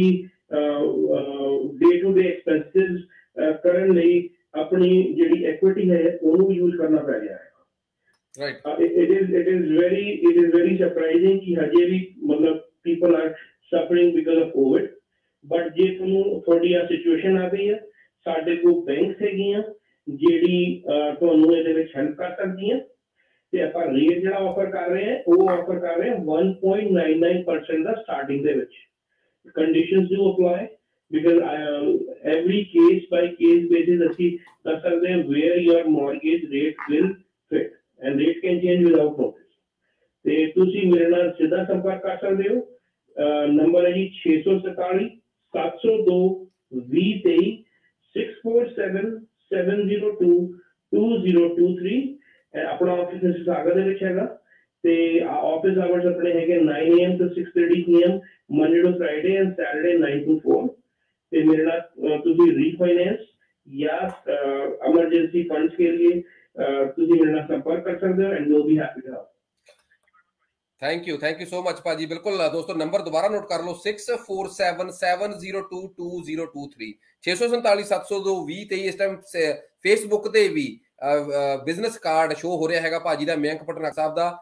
ਡੇ ਟੂ ਡੇ ਐਕਸਪੈਂਸਿਸ ਕਰਨ ਲਈ ਆਪਣੀ ਜਿਹੜੀ ਇਕੁਇਟੀ ਹੈ ਉਹਨੂੰ ਯੂਜ਼ ਕਰਨਾ ਪੈ ਰਿਹਾ ਹੈ। right it is very surprising ਕਿ ਹਜੇ ਵੀ ਮਤਲਬ people are suffering because of COVID but ਜੇ ਤੁਹਾਨੂੰ ਤੁਹਾਡੀ ਆ ਸਿਚੁਏਸ਼ਨ ਆ ਗਈ ਹੈ ਸਾਡੇ ਕੋਲ ਬੈਂਕਸ ਹੈਗੀਆਂ ਜਿਹੜੀ ਤੁਹਾਨੂੰ ਇਹਦੇ ਵਿੱਚ ਹੈਲਪ ਕਰ ਸਕਦੀਆਂ ਤੇ ਆਪਾਂ ਰੇਟ ਜਿਹੜਾ ਆਫਰ ਕਰ ਰਹੇ ਹਾਂ ਉਹ ਆਫਰ ਕਰ ਰਹੇ ਹਾਂ 1.99% ਦਾ ਸਟਾਰਟਿੰਗ ਦੇ ਵਿੱਚ। Conditions do apply because every case by case basis ਅਸੀਂ ਦੱਸ ਸਕਦੇ ਹਾਂ where your mortgage rate will fit and rate can change without notice। ਤੇ ਤੁਸੀਂ ਮੇਰੇ ਨਾਲ ਸਿੱਧਾ ਸੰਪਰਕ ਕਰ ਸਕਦੇ ਹੋ। ਨੰਬਰ ਹੈ ਜੀ 647 702 2023 647 702 2023। ਆਪਣਾ ਆਫਿਸ ਮਿਸਿਸਾਗਾ ਦੇ ਵਿੱਚ ਹੈਗਾ ਤੇ ਆਫਿਸ ਆਵਰਸ ਆਪਣੇ ਹੈਗੇ 9 AM to 6:30 PM Monday to Friday and Saturday 9 to 4। ਤੇ ਮੇਰੇ ਨਾਲ ਤੁਸੀਂ ਰੀਫਾਈਨੈਂਸ ਜਾਂ ਐਮਰਜੈਂਸੀ ਫੰਡਸ के लिए ਤੁਸੀਂ ਮੇਰੇ ਨਾਲ ਸੰਪਰਕ ਕਰ ਸਕਦੇ ਹੋ and we'll be happy to help। Thank you so much ਭਾਜੀ। ਬਿਲਕੁਲ ਦੋਸਤੋ ਨੰਬਰ ਦੁਬਾਰਾ ਨੋਟ ਕਰ ਲਓ 6477022023 647 702 2023। ਇਸ ਟਾਈਮ ਫੇਸਬੁੱਕ ਤੇ ਵੀ ਬਿਜ਼ਨਸ ਕਾਰਡ ਸ਼ੋ ਹੋ ਰਿਹਾ ਹੈਗਾ ਭਾਜੀ ਦਾ ਮਯੰਕ ਪਟਨਾਕ ਸਾਹਿਬ ਦਾ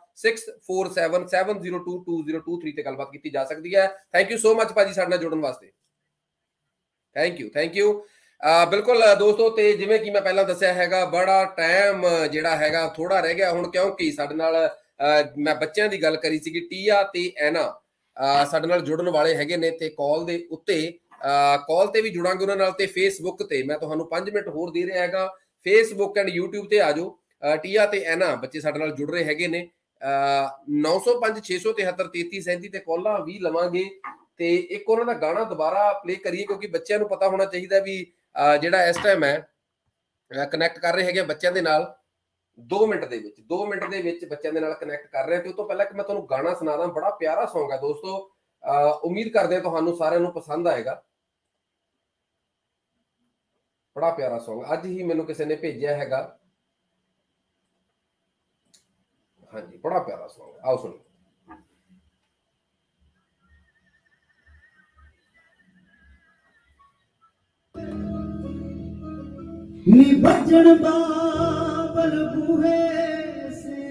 6477022023 ਤੇ ਗੱਲਬਾਤ ਕੀਤੀ ਜਾ ਸਕਦੀ ਹੈ। ਥੈਂਕ ਯੂ ਸੋ ਮਚ ਭਾਜੀ ਸਾਡੇ ਨਾਲ ਜੁੜਨ ਵਾਸਤੇ। ਥੈਂਕ ਯੂ ਬਿਲਕੁਲ ਦੋਸਤੋ। ਤੇ ਜਿਵੇਂ ਕਿ ਮੈਂ ਪਹਿਲਾਂ ਦੱਸਿਆ ਹੈਗਾ ਬੜਾ ਟਾਈਮ ਜਿਹੜਾ ਹੈਗਾ ਥੋੜਾ ਰਹਿ ਗਿਆ ਹੁਣ ਕਿਉਂਕਿ ਸਾਡੇ ਨਾਲ ਮੈਂ ਬੱਚਿਆਂ ਦੀ ਗੱਲ ਕਰੀ ਸੀਗੀ ਟੀਆ ਤੇ ਐਨਾ ਸਾਡੇ ਨਾਲ ਜੁੜਨ ਵਾਲੇ ਹੈਗੇ ਨੇ ਤੇ ਕਾਲ ਦੇ ਉੱਤੇ ਕਾਲ ਤੇ ਵੀ ਜੁੜਾਂਗੇ ਉਹਨਾਂ ਨਾਲ ਤੇ ਫੇਸਬੁੱਕ ਤੇ ਮੈਂ ਤੁਹਾਨੂੰ 5 ਮਿੰਟ ਹੋਰ ਦੇ ਰਿਹਾ ਹੈਗਾ। ਫੇਸਬੁੱਕ ਐਂਡ YouTube ਤੇ ਆ ਜਾਓ ਟੀਆ ਤੇ ਐਨਾ ਬੱਚੇ ਸਾਡੇ ਨਾਲ ਜੁੜ ਰਹੇ ਹੈਗੇ ਨੇ 905 673 3337 ਤੇ ਕਾਲਾਂ ਵੀ ਲਵਾਂਗੇ ਤੇ ਇੱਕ ਉਹਨਾਂ ਦਾ ਗਾਣਾ ਦੁਬਾਰਾ ਪਲੇ ਕਰੀਏ ਕਿਉਂਕਿ ਬੱਚਿਆਂ ਨੂੰ ਪਤਾ ਹੋਣਾ ਚਾਹੀਦਾ ਵੀ ਜਿਹੜਾ ਇਸ ਟਾਈਮ ਹੈ ਕਨੈਕਟ ਕਰ ਰਹੇ ਹੈਗੇ ਬੱਚਿਆਂ ਦੇ ਨਾਲ 2 ਮਿੰਟ ਦੇ ਵਿੱਚ ਬੱਚਿਆਂ ਦੇ ਨਾਲ ਕਨੈਕਟ ਕਰ ਰਹੇ ਤੇ ਉਸ ਤੋਂ ਪਹਿਲਾਂ ਕਿ ਮੈਂ ਤੁਹਾਨੂੰ ਗਾਣਾ ਸੁਣਾਦਾ ਬੜਾ ਪਿਆਰਾ ਸੌਂਗ ਹੈ ਦੋਸਤੋ। ਉਮੀਦ ਕਰਦੇ ਤੁਹਾਨੂੰ ਸਾਰਿਆਂ ਨੂੰ ਪਸੰਦ ਆਏਗਾ। ਬੜਾ ਪਿਆਰਾ ਸੌਂਗ ਅੱਜ ਹੀ ਮੈਨੂੰ ਕਿਸੇ ਨੇ ਭੇਜਿਆ ਹੈਗਾ। ਹਾਂਜੀ ਬੜਾ ਪਿਆਰਾ ਸੌਂਗ ਆਓ ਸੁਣੋ। ਨੀ ਭਜਣ ਬਾਬਲ ਬੂਹੇ ਸੇ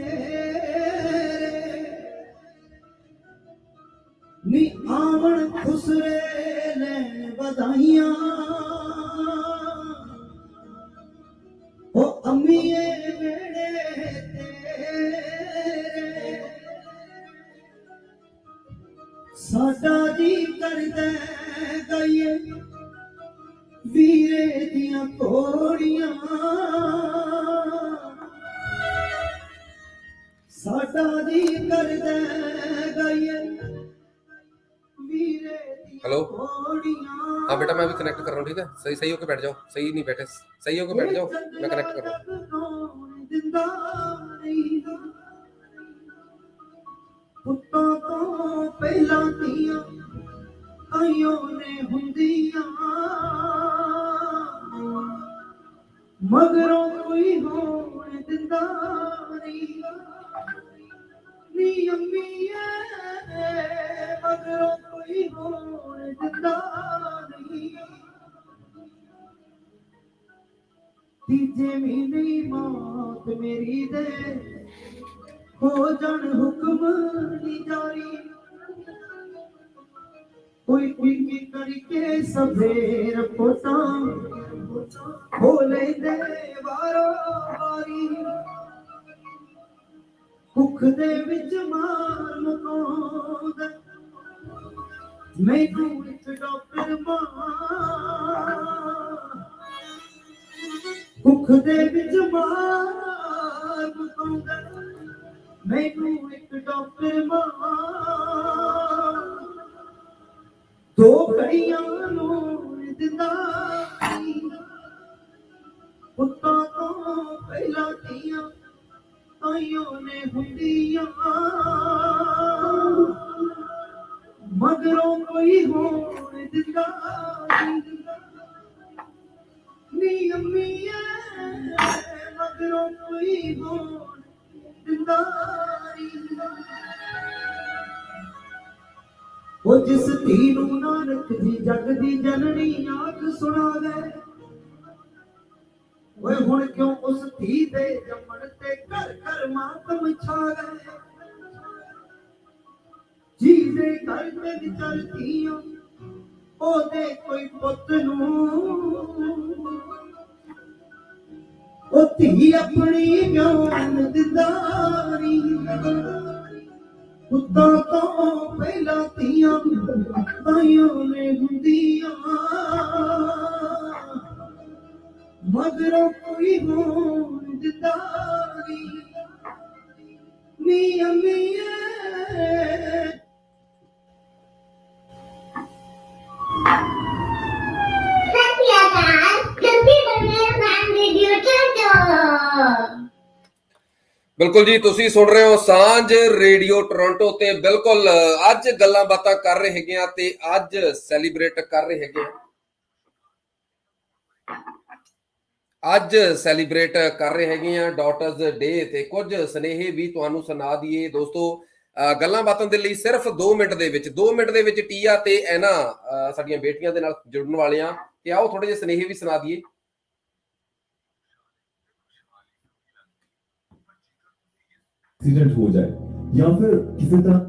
ਨੀ ਆਵਣ ਖੁਸਰੇ ਲੈਣ ਵਧਾਈਆਂ ਉਹ ਅੰਮੀਏ ਵੇੜੇ ਤੇਰੇ ਸਾਡਾ ਜੀ ਕਰਦਾ ਗਾਈਏ ਵੀਰੇ ਦੀਆਂ ਘੋੜੀਆਂ ਸਾਡਾ ਜੀ ਕਰਦਾ ਗਾਈਏ ਵੀਰੇ हेलो हाँ बेटा मैं भी कनेक्ट कर रहा हूँ ठीक है सही होके बैठ जाओ सही नहीं बैठे सही होके बैठ जाओ मैं कनेक्ट कर रहा हूँ। ਪੁੱਤਾਂ ਤੋਂ ਪਹਿਲਾਂ ਦੀਆਂ ਆਇਓ ਨੇ ਹੁੰਦੀਆਂ ਮਗਰੋਂ ਕੋਈ ਹੋਣ ਦਿੰਦਾ ਨੀ ਅੰਮੀਏ ਮਗਰੋਂ ਕੋਈ ਹੋਣ ਦਿੰਦਾ तीजे महीने मौत मेरी दे हो जान हुक्म नी जारी कोई की करके सवेर पोटा खोले दे वारो वारी भुख दे विच मार मुकांद मैनू एक डॉक्टर भुख दे विच मार मुकांद मैनू एक डॉक्टर दो घड़ियां नूं दिंदा पुत्तां तो पहला दियां आइयों ने हुंदियां मगरों कोई होण दिंदा नी अम्मीए मगरों कोई होण दिंदा वो जिस धी नूं नानक दी जग दी जननी आख सुना दे ओए हुण क्यों उस धी दे जमण ते घर घर मातम छा गए जी दे घर ते चलतियां ओदे कोई पुੱਤ नूं ओ धी अपनी ज्ञान दिंदारी पुत्तां तो पहला तियां ताइयों ने हुंदियां मगरों कोई होण दिंदारी नी अम्मीए बिल्कुल जी तुसी सुन रहे हो सांझ रेडियो टोरंटो ते बिल्कुल अज गल्लां बातां कर रहे हैगे आ ते अज सैलीब्रेट कर रहे हैगे अज सैलीब्रेट कर रहे हैगे आ डॉटर्स डे ते कुछ स्नेहे भी तुहानू सुना दिए दोस्तों गल्लां बातां दे लई सिर्फ 2 मिनट दे विच 2 मिनट दे विच टीया ते एना साडीਆਂ बेटियां दे नाल जुड़न वाले आ ते आओ थोड़े जे स्नेहे भी सुना दिए एक्सीडेंट हो जाए या फिर किसी तरह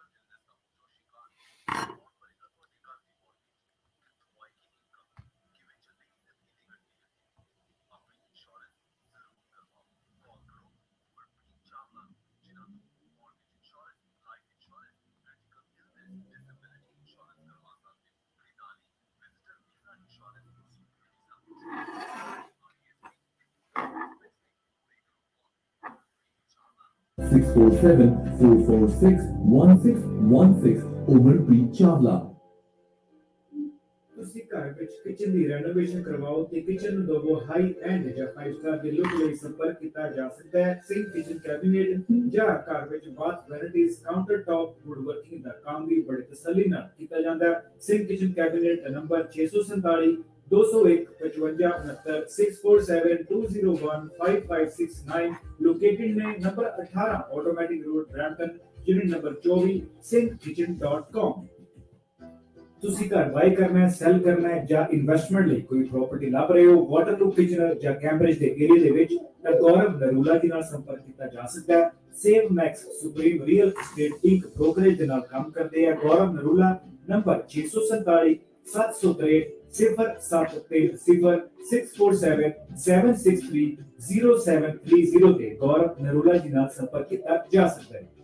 Six 447-446-1616 उमरप्रीत चावला ਤੁਸੀਂ ਘਰ ਵਿੱਚ ਕਿਚਨ ਦੀ ਰੈਨੋਵੇਸ਼ਨ ਕਰਵਾਓ ਤੇ ਕਿਚਨ ਨੂੰ ਦਵੋ ਹਾਈ ਐਂਡ ਜਾਂ 5 ਸਟਾਰ ਦੇ ਲੁੱਕ ਲਈ ਸੰਪਰਕ ਕੀਤਾ ਜਾ ਸਕਦਾ ਹੈ ਸਿੰਕ ਕਿਚਨ ਕੈਬਨਿਟ ਜਾਂ ਘਰ ਵਿੱਚ bath vanities counter top wood working ਦਾ ਕੰਮ ਵੀ ਬੜੇ ਤਸੱਲੀ ਨਾਲ ਕੀਤਾ ਜਾਂਦਾ ਹੈ sink kitchen cabinet number 647 201 55 647-201-5569 located ने number 18 automatic road Brampton unit number 24 sinkkitchen.com ਤੁਸੀਂ ਘਰ ਬਾਈ ਕਰਨਾ ਹੈ ਸੈਲ ਕਰਨਾ ਹੈ ਜਾਂ ਇਨਵੈਸਟਮੈਂਟ ਲਈ ਕੋਈ ਪ੍ਰਾਪਰਟੀ ਲੱਭ ਰਹੇ ਹੋ ਵਾਟਰਪ੍ਰੂਫ ਕਿਚਨ ਜਾਂ ਕੈਂਬਰਿਜ ਦੇ ਏਰੀਆ ਦੇ ਵਿੱਚ ਤਾਂ ਗੌਰਵ ਨਰੂਲਾ ਦੇ ਨਾਲ ਸੰਪਰਕ ਕੀਤਾ ਜਾ ਸਕਦਾ ਹੈ save Max supreme Real Estate Inc brokerage ਦੇ ਨਾਲ ਕੰਮ ਕਰਦੇ ਆ ਗੌਰਵ ਨਰੂਲਾ ਨੰਬਰ 647 763 0730-647-763-0730 ਤੇ ਗੌਰਵ ਨਰੂਲਾ ਜੀ ਨਾਲ ਸੰਪਰਕ ਕੀਤਾ ਜਾ ਸਕਦਾ ਹੈ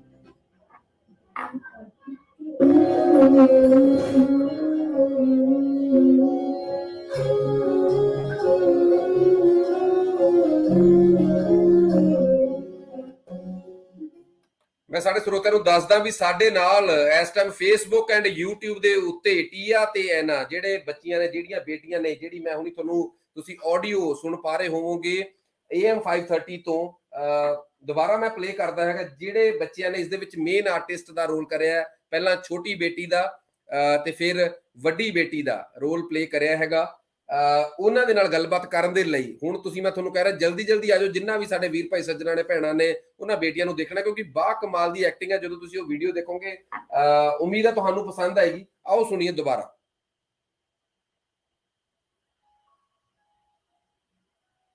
मैं साडे श्रोतिਆਂ ਨੂੰ ਦੱਸਦਾ ਵੀ ਸਾਡੇ ਨਾਲ ਇਸ ਟਾਈਮ ਫੇਸਬੁੱਕ ਐਂਡ YouTube ਦੇ ਉੱਤੇ ਟੀਆ ਤੇ ਐਨਾ ਜਿਹੜੇ ਬੱਚੀਆਂ ਨੇ ਜਿਹੜੀਆਂ ਬੇਟੀਆਂ ਨੇ ਜਿਹੜੀ ਮੈਂ ਹੁਣੀ ਤੁਹਾਨੂੰ ਤੁਸੀਂ ਆਡੀਓ ਸੁਣ ਪਾ ਰਹੇ ਹੋਵੋਗੇ AM 530 ਤੋਂ ਦੁਬਾਰਾ ਮੈਂ ਪਲੇ ਕਰਦਾ ਹੈਗਾ ਜਿਹੜੇ ਬੱਚਿਆਂ ਨੇ ਇਸ ਦੇ ਵਿੱਚ ਮੇਨ ਆਰਟਿਸਟ ਦਾ ਰੋਲ ਕਰਿਆ ਪਹਿਲਾਂ ਛੋਟੀ ਬੇਟੀ ਦਾ ਤੇ ਫਿਰ ਵੱਡੀ ਬੇਟੀ ਦਾ ਰੋਲ ਪਲੇ ਕਰਿਆ ਹੈਗਾ ਉਹਨਾਂ ਦੇ ਨਾਲ ਗੱਲਬਾਤ ਕਰਨ ਦੇ ਲਈ ਹੁਣ ਤੁਸੀਂ ਮੈਂ ਤੁਹਾਨੂੰ ਕਹਿ ਰਿਹਾ ਜਲਦੀ ਆਜੋ ਜਿੰਨਾ ਵੀ ਸਾਡੇ ਵੀਰ ਭਾਈ ਸੱਜਣਾ ਨੇ ਭੈਣਾਂ ਨੇ ਉਹਨਾਂ ਬੇਟੀਆਂ ਨੂੰ ਦੇਖਣਾ ਕਿਉਂਕਿ ਬਾ ਕਮਾਲ ਦੀ ਐਕਟਿੰਗ ਹੈ ਜਦੋਂ ਤੁਸੀਂ ਉਹ ਵੀਡੀਓ ਦੇਖੋਗੇ ਉਮੀਦ ਹੈ ਤੁਹਾਨੂੰ ਪਸੰਦ ਆਏਗੀ ਆਓ ਸੁਣੀਏ ਦੁਬਾਰਾ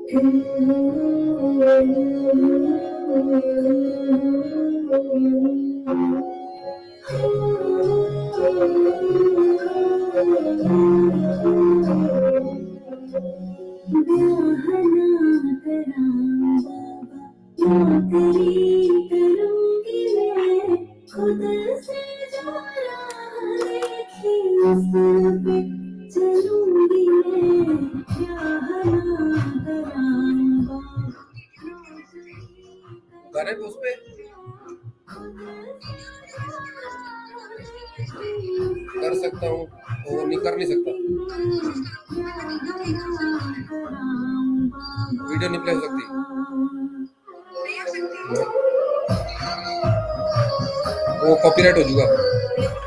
गाने पे उसपे कर सकता हूँ और नहीं कर नहीं सकता, वीडियो नहीं प्ले हो सकती, वो कॉपीराइट हो जाएगा।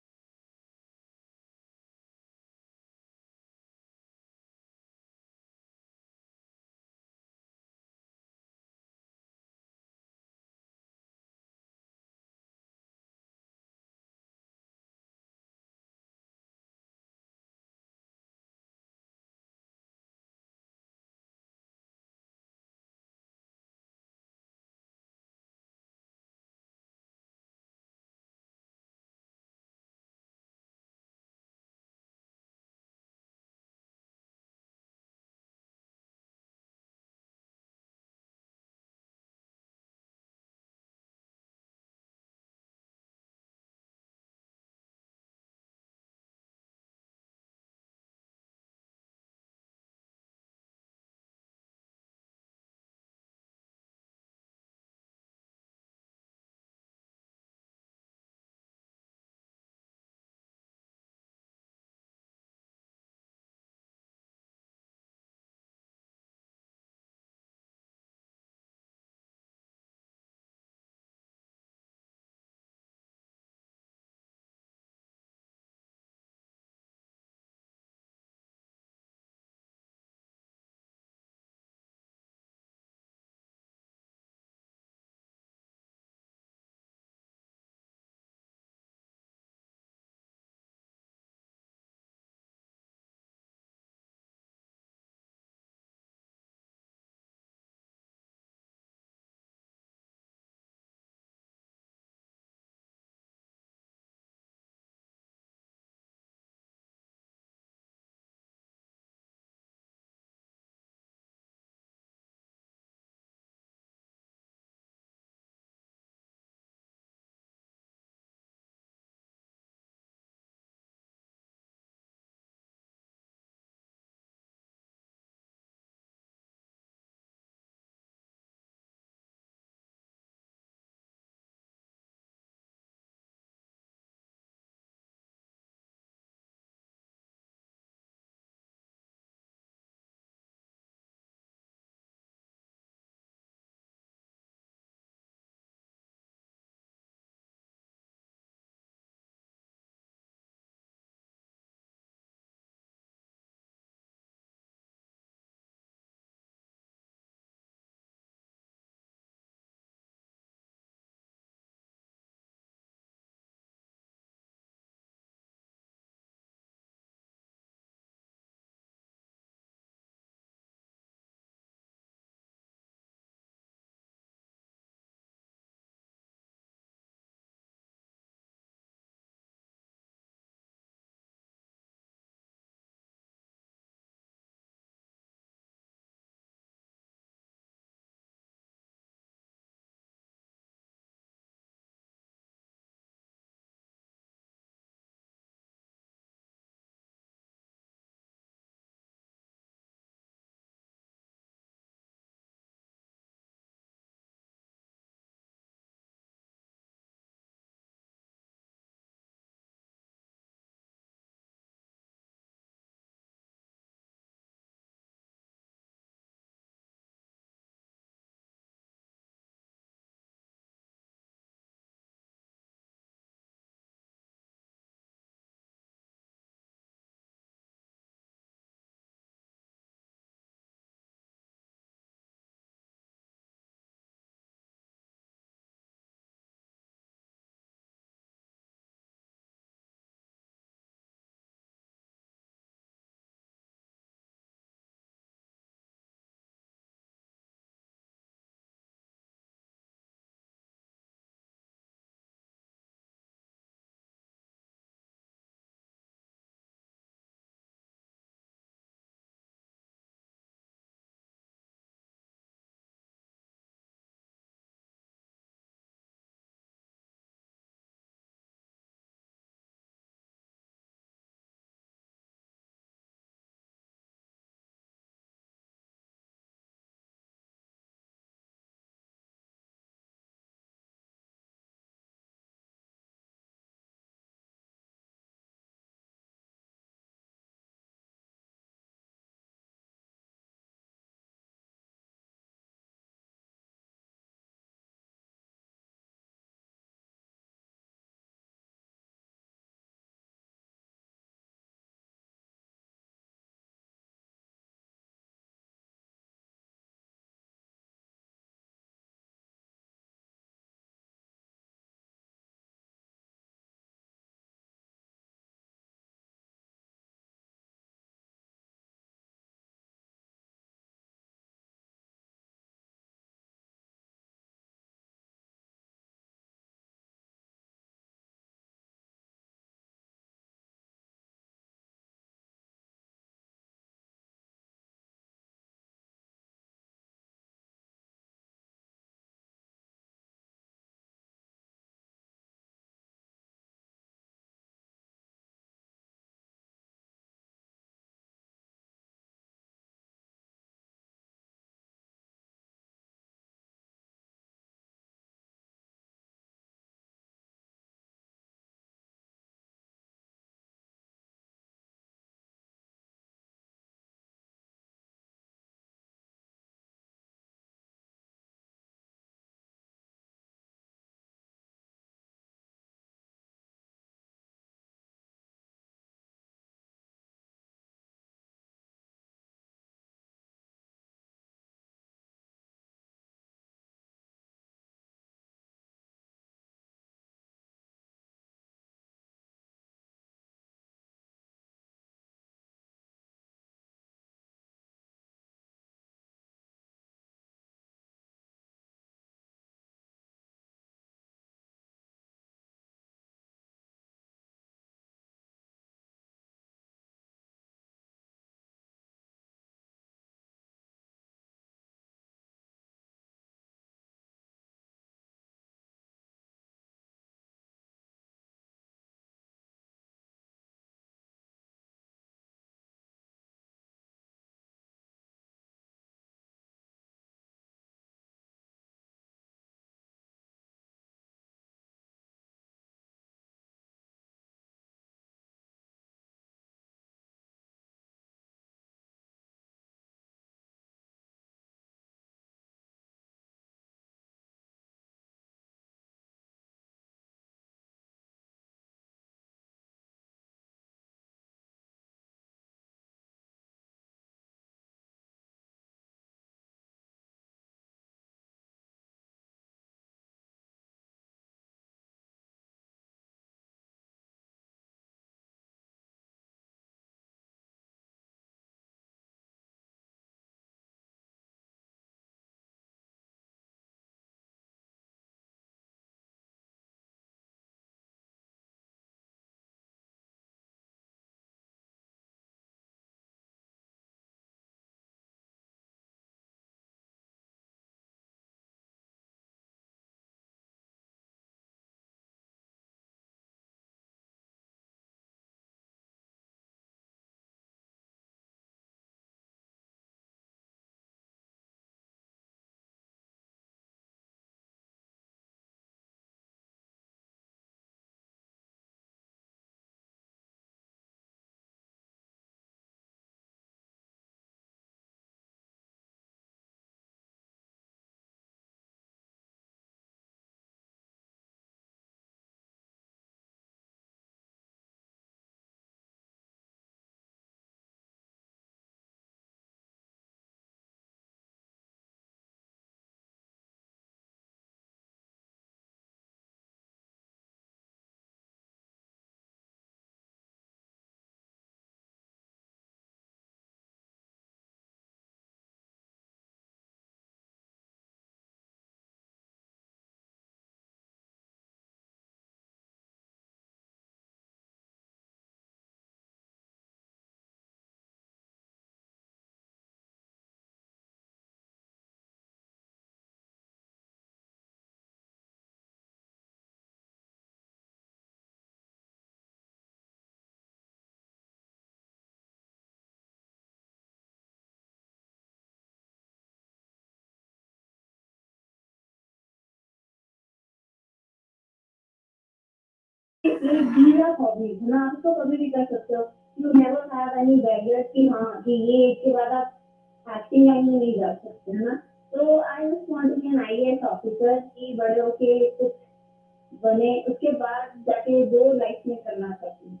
these are hobbies है ना, आप तो कभी भी कर सकते हो. You never have any barriers कि हाँ कि ये इसके बाद आप एक्टिंग लाइन में नहीं जा सकते है ना. तो I just want to be an IAS officer कि बड़े होके कुछ बने, उसके बाद जाके जो लाइफ में करना चाहती हूँ.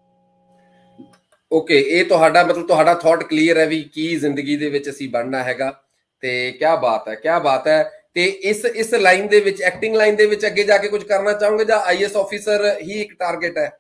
ओके, ਇਹ ਤੁਹਾਡਾ ਮਤਲਬ ਤੁਹਾਡਾ ਥਾਟ ਕਲੀਅਰ ਹੈ ਵੀ ਕੀ ਜ਼ਿੰਦਗੀ ਦੇ ਵਿੱਚ ਅਸੀਂ ਬਣਨਾ ਹੈਗਾ ਤੇ ਕੀ ਬਾਤ ਹੈ, ਕੀ ਬਾਤ ਹੈ. ਤੇ ਇਸ ਲਾਈਨ ਦੇ ਵਿੱਚ ਐਕਟਿੰਗ ਲਾਈਨ ਦੇ ਵਿੱਚ ਅੱਗੇ ਜਾ ਕੇ ਕੁਝ ਕਰਨਾ ਚਾਹੋਗੇ ਜਾਂ ਆਈਐਸ ਆਫੀਸਰ ਹੀ ਇੱਕ ਟਾਰਗੇਟ ਹੈ?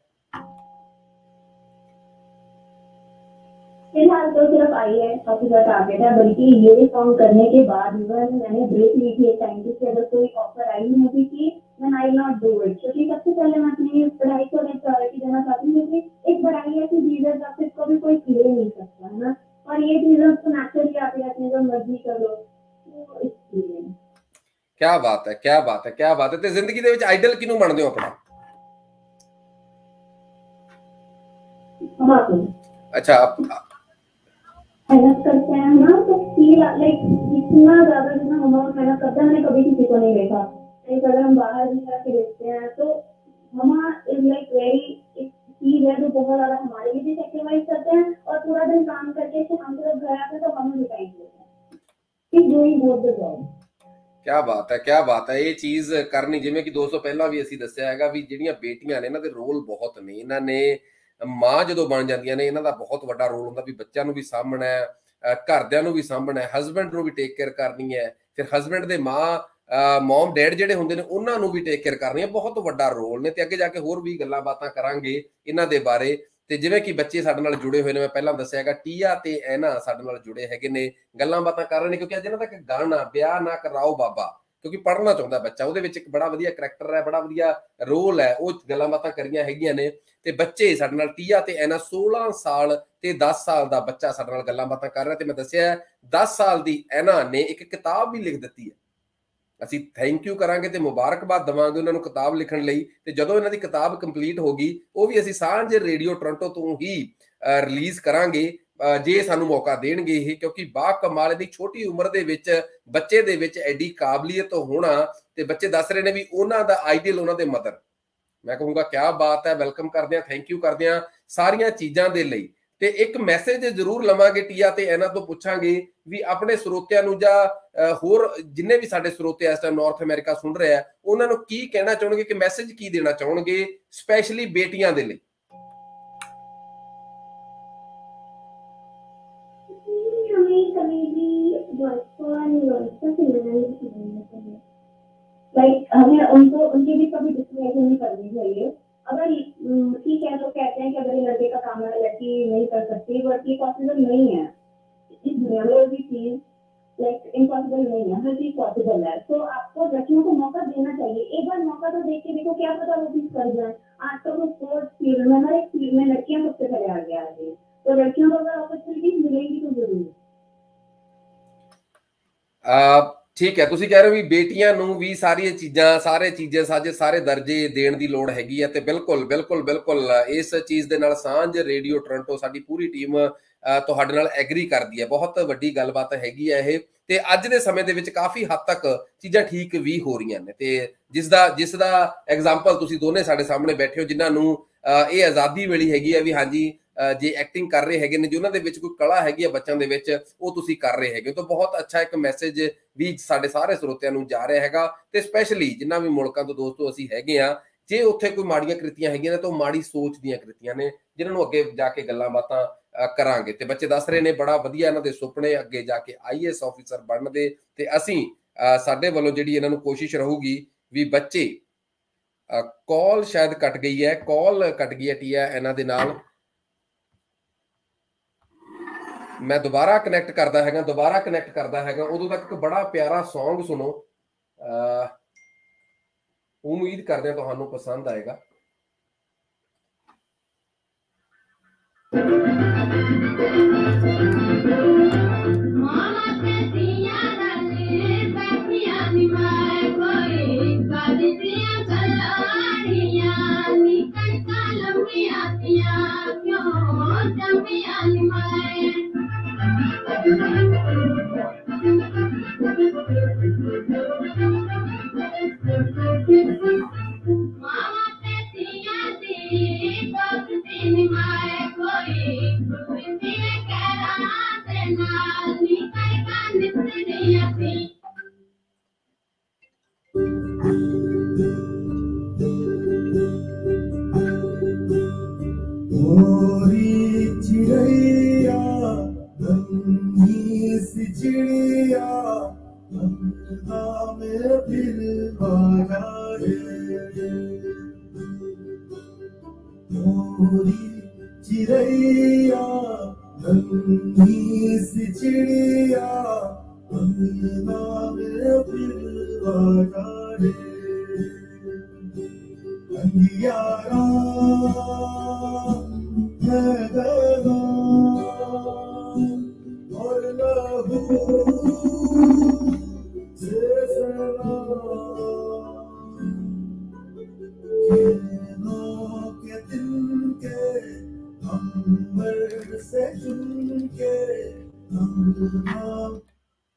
फिलहाल तो सिर्फ IAS ऑफिसर टारगेट है, बल्कि ये फॉर्म करने के बाद मैंने ब्रेक ली थी एक टाइम की, अगर कोई ऑफर आई मूवी की then I will not do it. क्योंकि सबसे पहले मैं अपनी पढ़ाई को प्रायोरिटी देना चाहती हूँ, क्योंकि एक पढ़ाई ऐसी चीज है जब इसको भी कोई ले नहीं सकता है ना, और ये चीजें तो नेचुरली आती रहती है, जो मर्जी करो. तो इसलिए क्या बात है, क्या बात है, क्या बात है. ਤੇ ਜ਼ਿੰਦਗੀ ਦੇ ਵਿੱਚ ਆਈਡਲ ਕਿਹਨੂੰ ਮੰਨਦੇ ਹੋ ਆਪਣਾ? अच्छा, मेहनत करते हैं ना तो फील लाइक इतना ज्यादा जितना हम लोग मेहनत करते हैं, मैंने कभी किसी को नहीं देखा. अगर हम बाहर भी जाके देखते हैं तो ममा इज लाइक वेरी चीज है जो बहुत ज्यादा हमारे लिए भी सेक्रीफाइस करते हैं, और पूरा दिन काम करके हम जब घर आते हैं तो हमें भी टाइम देते हैं. Doing both the job. क्या बात है, क्या बात है. ਇਹ ਚੀਜ਼ ਕਰਨੀ, ਜਿਵੇਂ ਕਿ ਦੋਸਤੋ ਪਹਿਲਾਂ ਵੀ ਅਸੀਂ ਦੱਸਿਆ ਹੈਗਾ ਵੀ ਜਿਹੜੀਆਂ ਬੇਟੀਆਂ ਨੇ ਇਹਨਾਂ ਦੇ ਰੋਲ ਬਹੁਤ ਨੇ. ਇਹਨਾਂ ਨੇ ਮਾਂ ਜਦੋਂ ਬਣ ਜਾਂਦੀਆਂ ਨੇ ਇਹਨਾਂ ਦਾ ਬਹੁਤ ਵੱਡਾ ਰੋਲ ਹੁੰਦਾ ਵੀ ਬੱਚਿਆਂ ਨੂੰ ਵੀ ਸਾਂਭਣਾ ਹੈ, ਘਰਦਿਆਂ ਨੂੰ ਵੀ ਸਾਂਭਣਾ ਹੈ, ਹਸਬੈਂਡ ਨੂੰ ਵੀ ਟੇਕ ਕੇਅਰ ਕਰਨੀ ਹੈ, ਫਿਰ ਹਸਬੈਂਡ ਦੇ ਮੌਮ ਡੈਡ ਜਿਹੜੇ ਹੁੰਦੇ ਨੇ ਉਹਨਾਂ ਨੂੰ ਵੀ ਟੇਕ ਕੇਅਰ ਕਰਨੀ ਹੈ. ਬਹੁਤ ਵੱਡਾ ਰੋਲ ਨੇ ਤੇ ਅੱਗੇ ਜਾ ਕੇ ਹੋਰ ਵੀ ਗੱਲਾਂ ਬਾਤਾਂ ਕਰਾਂਗੇ ਇਹਨਾਂ ਦੇ ਬਾਰੇ. ਤੇ ਜਿਵੇਂ ਕਿ ਬੱਚੇ ਸਾਡੇ ਨਾਲ ਜੁੜੇ ਹੋਏ ਨੇ, ਮੈਂ ਪਹਿਲਾਂ ਦੱਸਿਆ ਹੈਗਾ ਟੀਆ ਤੇ ਐਨਾ ਸਾਡੇ ਨਾਲ ਜੁੜੇ ਹੈਗੇ ਨੇ, ਗੱਲਾਂ ਬਾਤਾਂ ਕਰ ਰਹੇ ਨੇ, ਕਿਉਂਕਿ ਅੱਜ ਇਹਨਾਂ ਦਾ ਇੱਕ ਗਾਣਾ ਵਿਆਹ ਨਾ ਕਰਾਓ ਬਾਬਾ, ਕਿਉਂਕਿ ਪੜ੍ਹਨਾ ਚਾਹੁੰਦਾ ਬੱਚਾ, ਉਹਦੇ ਵਿੱਚ ਇੱਕ ਬੜਾ ਵਧੀਆ ਕਰੈਕਟਰ ਹੈ, ਬੜਾ ਵਧੀਆ ਰੋਲ ਹੈ, ਉਹ ਗੱਲਾਂ ਬਾਤਾਂ ਕਰੀਆਂ ਹੈਗੀਆਂ ਨੇ. ਤੇ ਬੱਚੇ ਸਾਡੇ ਨਾਲ ਟੀਆ ਤੇ ਐਨਾ 16 ਸਾਲ ਤੇ 10 ਸਾਲ ਦਾ ਬੱਚਾ ਸਾਡੇ ਨਾਲ ਗੱਲਾਂ ਬਾਤਾਂ ਕਰ ਰਿਹਾ. ਤੇ ਮੈਂ ਦੱਸਿਆ 10 ਸਾਲ ਦੀ ਐਨਾ ਨੇ ਇੱਕ ਕਿਤਾਬ ਵੀ ਲਿਖ ਦਿੱਤੀ ਹੈ. ਅਸੀਂ ਥੈਂਕ ਯੂ ਕਰਾਂਗੇ ਤੇ ਮੁਬਾਰਕਬਾਦ ਦੇਵਾਂਗੇ ਉਹਨਾਂ ਨੂੰ ਕਿਤਾਬ ਲਿਖਣ ਲਈ. ਤੇ ਜਦੋਂ ਇਹਨਾਂ ਦੀ ਕਿਤਾਬ ਕੰਪਲੀਟ ਹੋ ਗਈ, ਉਹ ਵੀ ਅਸੀਂ ਸਾਂਝ ਰੇਡੀਓ ਟੋਰਾਂਟੋ ਤੋਂ ਹੀ ਰਿਲੀਜ਼ ਕਰਾਂਗੇ ਜੇ ਸਾਨੂੰ ਮੌਕਾ ਦੇਣਗੇ ਇਹ, ਕਿਉਂਕਿ ਬਾ ਕਮਾਲ ਦੀ ਛੋਟੀ ਉਮਰ ਦੇ ਵਿੱਚ ਬੱਚੇ ਦੇ ਵਿੱਚ ਐਡੀ ਕਾਬਲੀਅਤ ਹੋਣਾ. ਤੇ ਬੱਚੇ ਦੱਸ ਰਹੇ ਨੇ ਵੀ ਉਹਨਾਂ ਦਾ ਆਈਡੀਅਲ ਉਹਨਾਂ ਦੇ ਮਦਰ. ਮੈਂ ਕਹੂੰਗਾ ਕਿਆ ਬਾਤ ਹੈ, ਵੈਲਕਮ ਕਰਦੇ ਹਾਂ, ਥੈਂਕ ਯੂ ਕਰਦੇ ਹਾਂ ਸਾਰੀਆਂ ਚੀਜ਼ਾਂ ਦੇ ਲਈ. ਤੇ ਇੱਕ ਮੈਸੇਜ ਜ਼ਰੂਰ ਲਵਾਂਗੇ ਟੀਆ ਤੇ ਇਹਨਾਂ ਤੋਂ ਪੁੱਛਾਂਗੇ ਵੀ ਆਪਣੇ ਸਰੋਤਿਆਂ ਨੂੰ ਜਾਂ ਹੋਰ ਜਿੰਨੇ ਵੀ ਸਾਡੇ ਸਰੋਤੇ ਇਸ ਟਾਈਮ ਨਾਰਥ ਅਮਰੀਕਾ ਸੁਣ ਰਹੇ ਆ, ਉਹਨਾਂ ਨੂੰ ਕੀ ਕਹਿਣਾ ਚਾਹਣਗੇ, ਕਿ ਮੈਸੇਜ ਕੀ ਦੇਣਾ ਚਾਹਣਗੇ ਸਪੈਸ਼ਲੀ ਬੇਟੀਆਂ ਦੇ ਲਈ? लाइक हमें उनको उनकी भी कभी डिस्क्रिमिनेशन नहीं करनी चाहिए. अगर ठीक है तो कहते हैं कि अगर ये लड़के का काम है लड़की नहीं कर सकती, बट ये पॉसिबल नहीं है. इस दुनिया में भी चीज लाइक इम्पॉसिबल नहीं है, हर चीज पॉसिबल है. तो आपको लड़कियों को मौका देना चाहिए. एक बार मौका तो देख के देखो, क्या पता वो चीज कर जाए. आजकल तो स्पोर्ट्स फील्ड में, हर एक फील्ड में लड़कियां सबसे पहले आगे आ रही है. तो लड़कियों को अगर अपॉर्चुनिटीज मिलेंगी तो जरूर. ਠੀਕ ਹੈ, ਤੁਸੀਂ ਕਹਿ ਰਹੇ ਹੋ ਵੀ ਬੇਟੀਆਂ ਨੂੰ ਵੀ ਸਾਰੀਆਂ ਚੀਜ਼ਾਂ, ਸਾਰੇ ਚੀਜ਼ਾਂ ਸਾਜੇ, ਸਾਰੇ ਦਰਜੇ ਦੇਣ ਦੀ ਲੋੜ ਹੈਗੀ ਹੈ. ਤੇ ਬਿਲਕੁਲ ਬਿਲਕੁਲ ਬਿਲਕੁਲ ਇਸ ਚੀਜ਼ ਦੇ ਨਾਲ ਸਾਂਝ ਰੇਡੀਓ ਟੋਰਾਂਟੋ ਸਾਡੀ ਪੂਰੀ ਟੀਮ ਤੁਹਾਡੇ ਨਾਲ ਐਗਰੀ ਕਰਦੀ ਹੈ. ਬਹੁਤ ਵੱਡੀ ਗੱਲਬਾਤ ਹੈਗੀ ਹੈ ਇਹ. ਤੇ ਅੱਜ ਦੇ ਸਮੇਂ ਦੇ ਵਿੱਚ ਕਾਫੀ ਹੱਦ ਤੱਕ ਚੀਜ਼ਾਂ ਠੀਕ ਵੀ ਹੋ ਰਹੀਆਂ ਨੇ. ਤੇ ਜਿਸ ਦਾ ਐਗਜ਼ਾਮਪਲ ਤੁਸੀਂ ਦੋਨੇ ਸਾਡੇ ਸਾਹਮਣੇ ਬੈਠੇ ਹੋ, ਜਿਨ੍ਹਾਂ ਨੂੰ ਇਹ ਆਜ਼ਾਦੀ ਮਿਲੀ ਹੈਗੀ ਹੈ ਵੀ ਹਾਂਜੀ ਜੇ ਐਕਟਿੰਗ ਕਰ ਰਹੇ ਹੈਗੇ ਨੇ, ਜਿਨ੍ਹਾਂ ਦੇ ਵਿੱਚ ਕੋਈ ਕਲਾ ਹੈਗੀ ਆ ਬੱਚਿਆਂ ਦੇ ਵਿੱਚ, ਉਹ ਤੁਸੀਂ ਕਰ ਰਹੇ ਹੈਗੇ. ਤਾਂ ਬਹੁਤ ਅੱਛਾ ਇੱਕ ਮੈਸੇਜ ਵੀ ਸਾਡੇ ਸਾਰੇ ਸਰੋਤਿਆਂ ਨੂੰ ਜਾ ਰਿਹਾ ਹੈਗਾ. ਤੇ ਸਪੈਸ਼ਲੀ ਜਿੰਨਾ ਵੀ ਮੁਲਕਾਂ ਤੋਂ ਦੋਸਤੋ ਅਸੀਂ ਹੈਗੇ ਆ, ਜੇ ਉੱਥੇ ਕੋਈ ਮਾੜੀਆਂ ਕ੍ਰਿਤੀਆਂ ਹੈਗੀਆਂ ਨੇ ਤਾਂ ਉਹ ਮਾੜੀ ਸੋਚ ਦੀਆਂ ਕ੍ਰਿਤੀਆਂ ਨੇ, ਜਿਨ੍ਹਾਂ ਨੂੰ ਅੱਗੇ ਜਾ ਕੇ ਗੱਲਾਂ ਬਾਤਾਂ ਕਰਾਂਗੇ. ਤੇ ਬੱਚੇ ਦੱਸ ਰਹੇ ਨੇ ਬੜਾ ਵਧੀਆ ਇਹਨਾਂ ਦੇ ਸੁਪਨੇ ਅੱਗੇ ਜਾ ਕੇ IAS ਆਫੀਸਰ ਬਣਨ ਦੇ. ਤੇ ਅਸੀਂ ਸਾਡੇ ਵੱਲੋਂ ਜਿਹੜੀ ਇਹਨਾਂ ਨੂੰ ਕੋਸ਼ਿਸ਼ ਰਹੂਗੀ ਵੀ ਬੱਚੇ ਕਾਲ ਸ਼ਾਇਦ ਕੱਟ ਗਈ ਹੈ, ਕਾਲ ਕੱਟ ਗਈ ਹੈ ਟੀਆ ਇਹਨਾਂ ਦੇ ਨਾਲ. ਮੈਂ ਦੁਬਾਰਾ ਕਨੈਕਟ ਕਰਦਾ ਹੈਗਾ, ਉਦੋਂ ਤੱਕ ਇੱਕ ਬੜਾ ਪਿਆਰਾ ਸੌਂਗ ਸੁਣੋ. ਉਮੀਦ ਕਰਦੇ ਹਾਂ ਤੁਹਾਨੂੰ ਪਸੰਦ ਆਏਗਾ. मामा ते तिया दे मोरी चिड़ैया नन्ही सी चिड़िया अंगना में फिर आ जाए। मोरी चिड़ैया नन्ही सी चिड़िया अंगना में फिर आ जाए। अंधियारा है गगन और लहू से खेलों के दिन के अंबर से चुन के अंगना।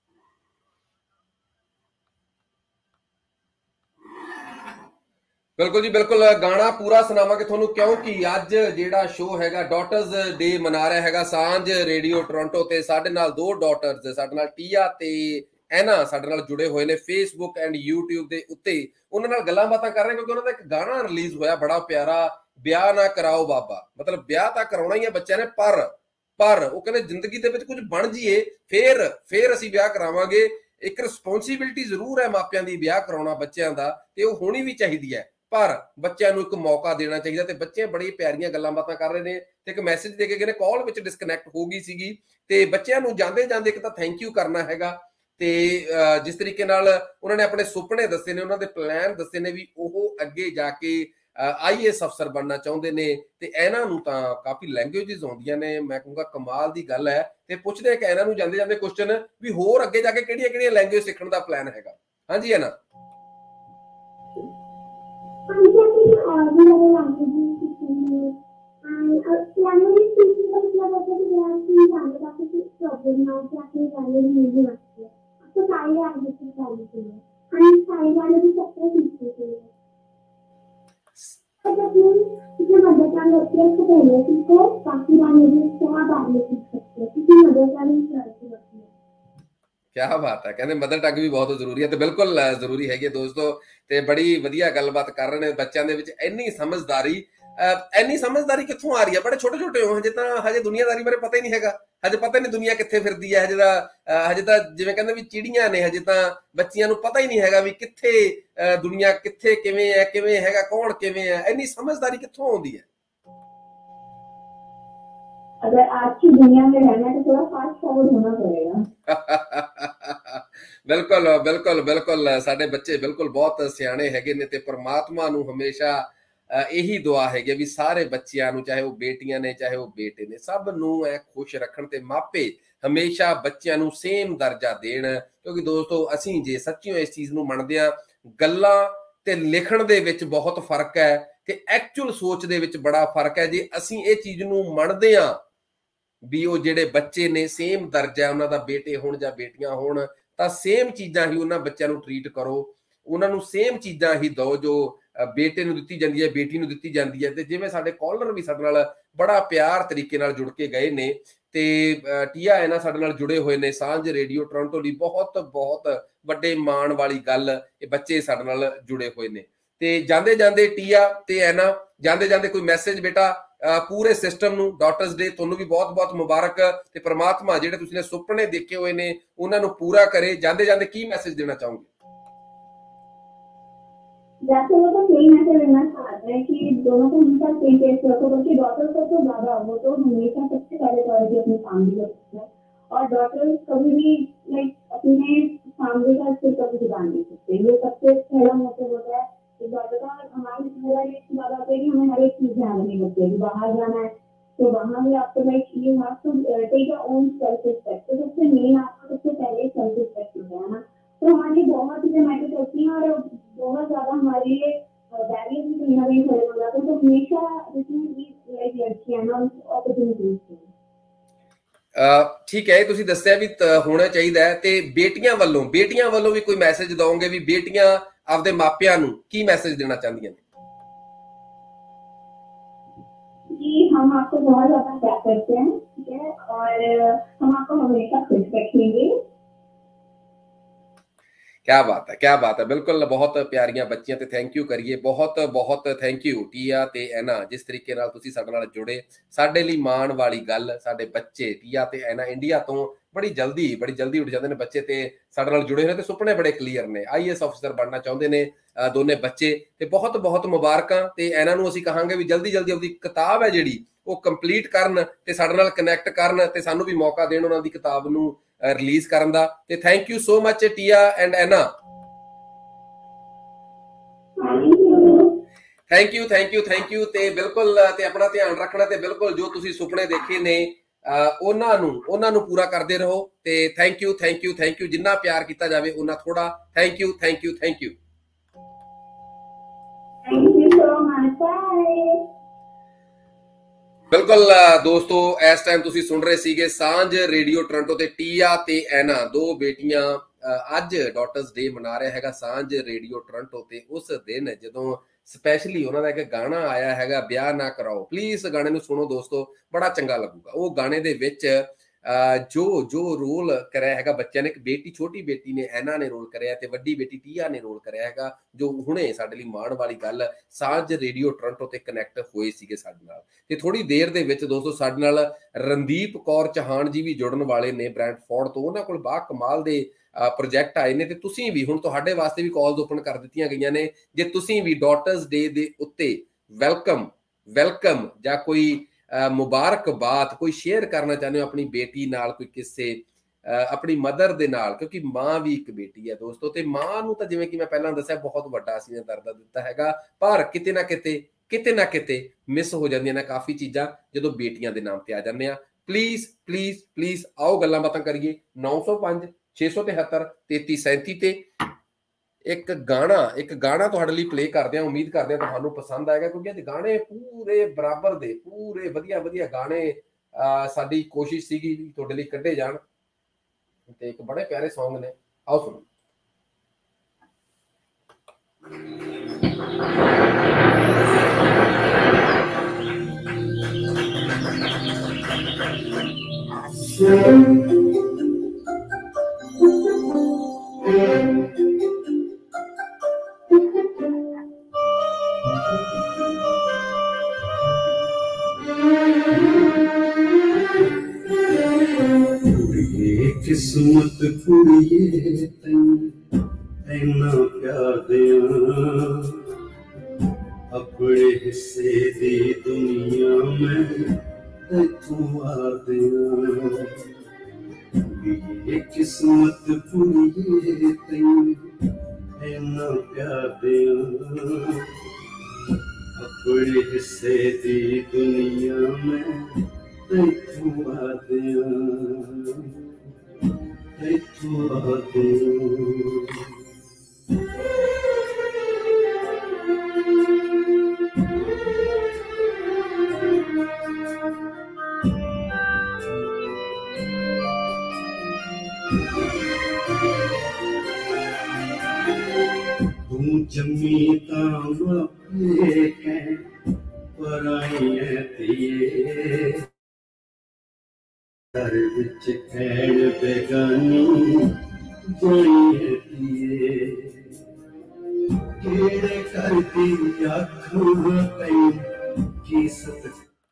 बिल्कुल जी बिल्कुल, गाना पूरा सुनावांगे ਤੁਹਾਨੂੰ ਕਿਉਂਕਿ ਅੱਜ ਜਿਹੜਾ ਸ਼ੋਅ ਹੈਗਾ ਡਾਟਰਸ ਡੇ ਮਨਾ ਰਿਹਾ ਹੈਗਾ ਸਾਂਝ ਰੇਡੀਓ ਟੋਰਾਂਟੋ ਤੇ ਸਾਡੇ ਨਾਲ ਦੋ ਡਾਟਰਸ ਸਾਡੇ ਨਾਲ ਟੀਆ ਤੇ ਐਨਾ ਸਾਡੇ ਨਾਲ ਜੁੜੇ ਹੋਏ ਨੇ ਫੇਸਬੁੱਕ ਐਂਡ YouTube ਦੇ ਉੱਤੇ। ਉਹਨਾਂ ਨਾਲ ਗੱਲਾਂ ਬਾਤਾਂ ਕਰ ਰਹੇ ਕਿਉਂਕਿ ਉਹਨਾਂ ਦਾ ਇੱਕ ਗਾਣਾ ਰਿਲੀਜ਼ ਹੋਇਆ ਬੜਾ ਪਿਆਰਾ, ਵਿਆਹ ਨਾ ਕਰਾਓ ਬਾਬਾ। ਮਤਲਬ ਵਿਆਹ ਤਾਂ ਕਰਾਉਣਾ ਹੀ ਹੈ ਬੱਚਿਆਂ ਨੇ, ਪਰ ਉਹ ਕਹਿੰਦੇ ਜ਼ਿੰਦਗੀ ਦੇ ਵਿੱਚ ਕੁਝ ਬਣ ਜੀਏ ਫੇਰ ਅਸੀਂ ਵਿਆਹ ਕਰਾਵਾਂਗੇ। ਇੱਕ ਰਿਸਪੌਂਸਿਬਿਲਿਟੀ ਜ਼ਰੂਰ ਹੈ ਮਾਪਿਆਂ ਦੀ ਵਿਆਹ ਕਰਾਉਣਾ ਬੱਚਿਆਂ ਦਾ, ਤੇ ਉਹ ਹੋਣੀ ਵੀ ਚਾਹੀਦੀ ਹੈ, ਪਰ ਬੱਚਿਆਂ ਨੂੰ ਇੱਕ ਮੌਕਾ ਦੇਣਾ ਚਾਹੀਦਾ। ਤੇ ਬੱਚੇ ਬੜੀ ਪਿਆਰੀਆਂ ਗੱਲਾਂ ਬਾਤਾਂ ਕਰ ਰਹੇ ਨੇ ਤੇ ਇੱਕ ਮੈਸੇਜ ਦੇ ਕੇ ਗਏ ਨੇ, ਕਾਲ ਵਿੱਚ ਡਿਸਕਨੈਕਟ ਹੋ ਗਈ ਸੀਗੀ। ਤੇ ਬੱਚਿਆਂ ਨੂੰ ਜਾਂਦੇ ਜਾਂਦੇ ਇੱਕ ਤਾਂ ਥੈਂਕ ਯੂ ਕਰਨਾ ਹੈਗਾ, ਤੇ ਜਿਸ ਤਰੀਕੇ ਨਾਲ ਉਹਨਾਂ ਨੇ ਆਪਣੇ ਸੁਪਨੇ ਦੱਸੇ ਨੇ, ਉਹਨਾਂ ਦੇ ਪਲਾਨ ਦੱਸੇ ਨੇ ਵੀ ਉਹ ਅੱਗੇ ਜਾ ਕੇ IAS ਅਫਸਰ ਬਣਨਾ ਚਾਹੁੰਦੇ ਨੇ। ਤੇ ਇਹਨਾਂ ਨੂੰ ਤਾਂ ਕਾਫੀ ਲੈਂਗੁਏਜਿਸ ਆਉਂਦੀਆਂ ਨੇ, ਮੈਂ ਕਹੂੰਗਾ ਕਮਾਲ ਦੀ ਗੱਲ ਹੈ। ਤੇ ਪੁੱਛਦੇ ਆ ਕਿ ਇਹਨਾਂ ਨੂੰ ਜਾਂਦੇ ਜਾਂਦੇ ਕੁਐਸਚਨ ਵੀ ਹੋਰ ਅੱਗੇ ਜਾ ਕੇ ਕਿਹੜੀਆਂ ਕਿਹੜੀਆਂ ਲੈਂਗੁਏਜ ਸਿੱਖਣ ਦਾ ਪਲਾਨ ਹੈਗਾ। ਹਾਂਜੀ ਐਨਾ। क्या बात है, कहते मदर टंग भी बहुत जरूरी है। तो बिल्कुल जरूरी हैगी दोस्तों। ਤੇ ਬੜੀ ਵਧੀਆ ਗੱਲਬਾਤ ਕਰ ਰਹੇ ਨੇ। ਬੱਚਿਆਂ ਦੇ ਵਿੱਚ ਇੰਨੀ ਸਮਝਦਾਰੀ ਕਿੱਥੋਂ ਆ ਰਹੀ ਹੈ? ਬੜੇ ਛੋਟੇ ਛੋਟੇ ਹੋ, ਹਜੇ ਦੁਨੀਆਦਾਰੀ ਬਾਰੇ ਪਤਾ ਹੀ ਨਹੀਂ ਹੈਗਾ, ਹਜੇ ਪਤਾ ਨਹੀਂ ਦੁਨੀਆ ਕਿੱਥੇ ਫਿਰਦੀ ਹੈ। ਹਜੇ ਤਾਂ ਜਿਵੇਂ ਕਹਿੰਦੇ ਵੀ ਚਿੜੀਆਂ ਨੇ, ਹਜੇ ਤਾਂ ਬੱਚਿਆਂ ਨੂੰ ਪਤਾ ਹੀ ਨਹੀਂ ਹੈਗਾ ਵੀ ਕਿੱਥੇ ਦੁਨੀਆ, ਕਿੱਥੇ ਕਿਵੇਂ ਹੈਗਾ, ਕੌਣ ਕਿਵੇਂ ਹੈ। ਇੰਨੀ ਸਮਝਦਾਰੀ ਕਿੱਥੋਂ ਆਉਂਦੀ ਹੈ? अगर आज की दुनिया में रहना है तो थोड़ा फास्ट फॉरवर्ड होना पड़ेगा। बिल्कुल बिल्कुल बिल्कुल, साडे बच्चे बिल्कुल बहुत सियाणे हैगे ने। ते परमात्मा नूं हमेशा यही दुआ हैगी भी सारे बच्चियां नूं, चाहे वो बेटियां ने चाहे वो बेटे ने, सब नूं खुश रखण ते मापे हमेशा बच्चियां नूं सेम दर्जा देण। क्योंकि दोस्तों असीं जे सच्चियों इस चीज़ नूं मंनदे आ, गल्लां ते लिखण दे विच बहुत फर्क है ते एक्चुअल सोच दे विच बड़ा फर्क है। जे असीं इह चीज़ नूं मंनदे आ भी ਉਹ ਜਿਹੜੇ ਬੱਚੇ ਨੇ ਸੇਮ ਦਰਜਾ ਉਹਨਾਂ ਦਾ, ਬੇਟੇ ਹੋਣ ਜਾਂ ਬੇਟੀਆਂ ਹੋਣ, ਤਾਂ ਸੇਮ ਚੀਜ਼ਾਂ ਹੀ ਉਹਨਾਂ ਬੱਚਿਆਂ ਨੂੰ ਟਰੀਟ ਕਰੋ, ਉਹਨਾਂ ਨੂੰ ਸੇਮ ਚੀਜ਼ਾਂ ਹੀ ਦਿਓ ਜੋ ਬੇਟੇ ਨੂੰ ਦਿੱਤੀ ਜਾਂਦੀ ਹੈ, ਬੇਟੀ ਨੂੰ ਦਿੱਤੀ ਜਾਂਦੀ ਹੈ। ਤੇ ਜਿਵੇਂ ਸਾਡੇ ਕਾਲਰ ਵੀ ਸਾਡੇ ਨਾਲ ਬੜਾ ਪਿਆਰ ਤਰੀਕੇ ਨਾਲ ਜੁੜ ਕੇ ਗਏ ਨੇ, ਤੇ ਟੀਆ ਹੈ ਨਾ ਸਾਡੇ ਨਾਲ ਜੁੜੇ ਹੋਏ ਨੇ ਸਾਂਝ ਰੇਡੀਓ ਟੋਰਾਂਟੋ ਲਈ। ਬਹੁਤ ਬਹੁਤ ਵੱਡੇ ਮਾਣ ਵਾਲੀ ਗੱਲ, ਇਹ ਬੱਚੇ ਸਾਡੇ ਨਾਲ ਜੁੜੇ ਹੋਏ ਨੇ। ਤੇ ਜਾਂਦੇ ਜਾਂਦੇ ਟੀਆ ਤੇ ਹੈ ਨਾ, ਜਾਂਦੇ ਜਾਂਦੇ ਕੋਈ ਮੈਸੇਜ ਬੇਟਾ ਪੂਰੇ ਸਿਸਟਮ ਨੂੰ, ਡਾਟਰਸ ਡੇ ਤੁਹਾਨੂੰ ਵੀ ਬਹੁਤ ਬਹੁਤ ਮੁਬਾਰਕ, ਤੇ ਪ੍ਰਮਾਤਮਾ ਜਿਹੜੇ ਤੁਸੀਂ ਨੇ ਸੁਪਨੇ ਦੇਖੇ ਹੋਏ ਨੇ ਉਹਨਾਂ ਨੂੰ ਪੂਰਾ ਕਰੇ। ਜਾਂਦੇ ਜਾਂਦੇ ਕੀ ਮੈਸੇਜ ਦੇਣਾ ਚਾਹੋਗੇ? जैसे वो तो यही मैसेज देना चाहते हैं कि दोनों को हमेशा सेम पेज रखो, बल्कि डॉटर को तो ज्यादा, वो तो हमेशा सबसे पहले प्रायोरिटी अपनी फैमिली को रखते हैं। और डॉटर कभी भी लाइक अपने फैमिली का सिर्फ कभी ध्यान नहीं सकते। ये सबसे पहला मोटिव होता है कि डॉटर का हमारी जिम्मेदारी इसकी ज्यादा होती है कि हमें हर एक चीज ध्यान रखनी पड़ती है। बाहर जाना है तो वहाँ भी आपको like you have to take your own self respect. तो सबसे मेन आपको सबसे पहले सेल्फ रिस्पेक्ट होता है ना, तो हमारी बहुत चीजें मैटर करती हैं और बहुत ज्यादा हमारे लिए बैरियर भी कहीं ना कहीं खड़े हो जाते हैं। तो हमेशा जितनी भी लाइक लड़कियां ना अपॉर्चुनिटीज ठीक है, ਤੁਸੀਂ ਦੱਸਿਆ ਵੀ ਹੋਣਾ ਚਾਹੀਦਾ ਹੈ। ਤੇ ਬੇਟੀਆਂ ਵੱਲੋਂ ਵੀ ਕੋਈ ਮੈਸੇਜ ਦਓਗੇ ਵੀ ਬੇਟੀਆਂ ਆਪਦੇ ਮਾਪਿਆਂ ਨੂੰ ਕੀ ਮੈਸੇਜ ਦੇਣਾ ਚਾਹੁੰਦੀਆਂ ਨੇ? कि हम आपको बहुत ज्यादा प्यार करते हैं, ठीक है, और हम आपको हमेशा खुश रखेंगे। क्या बात है, क्या बात है। बिल्कुल बहुत प्यारियां बच्चियां ते थैंक यू करिए, बहुत बहुत थैंक यू टीया ते एना, जिस तरीके नाल तुसीं साडे नाल जुड़े। साडे लई माण वाली गल, साडे बच्चे टीया ते एना इंडिया तो बड़ी जल्दी उठ जाते हैं बच्चे, ते साडे नाल जुड़े हुए ते सुपने बड़े क्लीयर ने, IAS अफसर बनना चाहुंदे ने दोने बच्चे, ते बहुत बहुत मुबारकां। ते एना नूं असीं कहांगे भी जल्दी जल्दी अपनी किताब है जिहड़ी वो कंप्लीट करन ते साडे नाल कनैक्ट करन, ते सानूं भी मौका देण उन्हां दी किताब नूं रिलीज करन दा। ते thank you so much Tia and Anna, thank you thank you thank you. ते बिल्कुल ते अपना ध्यान रखना, ते बिल्कुल जो तुसीं सुपने देखे ने ਉਹਨਾਂ ਨੂੰ पूरा करते रहो। ते thank you thank you thank you, जिन्ना प्यार किया जाए उन्ना थोड़ा। Thank you thank you thank you. बिल्कुल दोस्तों, इस टाइम तुसीं सुन रहे सीगे सांझ रेडियो टोरंटो ते टीया ते एना, दो बेटियां अज डॉटर्स डे मना रहा है सांझ रेडियो टोरंटो। ते उस दिन जदों स्पैशली उन्होंने एक गाना आया है ब्याह ना कराओ, प्लीज गाने नूं सुनो दोस्तों, बड़ा चंगा लगूगा। वो गाने दे विच जो जो रोल कराया है बच्चों ने, एक बेटी छोटी बेटी ने एना ने रोल कराया ते वड्डी बेटी टीया ने रोल कराया है, जो हुणे साडे लई माण वाली गल सांझ रेडियो टोरंटो ते कनैक्ट होए सीगे साडे नाल। ते थोड़ी देर दे विच दोस्तों साडे नाल रणदीप कौर चौहान जी भी जुड़न वाले ने ब्रैंडफोर्ड तो, उन्हां कोल बा कमाल दे प्रोजैक्ट आए ने। ते तुसीं भी हुण तुहाडे वास्ते भी कॉल्स ओपन कर दित्तियां गईयां ने, जे तुसीं भी डॉटर्स डे दे उत्ते वेलकम जां कोई मुबारकबाद कोई शेयर करना चाहते हो अपनी बेटी नाल, कोई किस्से अपनी मदर दे नाल, क्योंकि मां भी एक बेटी है दोस्तों। ते मां नूं तां जिवें कि मैं पहलां दस्सिआ बहुत वड्डा असीं दर्द दित्ता हैगा, पर किते ना किते मिस हो जांदियां ने काफ़ी चीज़ां जदों बेटियां दे नाम ते आ जांदे आ। प्लीज़ प्लीज़ प्लीज़ आओ गल्लां बातां करिए। 905 673 3337 ते एक गाना तुहाडे लई प्ले करदे आ, उम्मीद करदे आ तुहानूं पसंद आएगा, क्योंकि अज गाने पूरे बराबर दे पूरे वधिया गाने साडी कोशिश सीगी तुहाडे लई कड्ढे जाण, ते एक बड़े प्यारे सॉन्ग ने, आओ सुनो। किस्मत कुड़िए तैना प्यार दियां, अपने हिस्से दी दुनिया में तैथों आ दियां। कुड़िए किस्मत कुड़िए तैना प्यार दियां, अपने हिस्से दी दुनिया में तैथों आ दियां। तू जमी तां बापे कै पराइए थिए, घर विच खैड़ बेगानी जाइए थिए, केड़े कर दी आखूं तैं की सत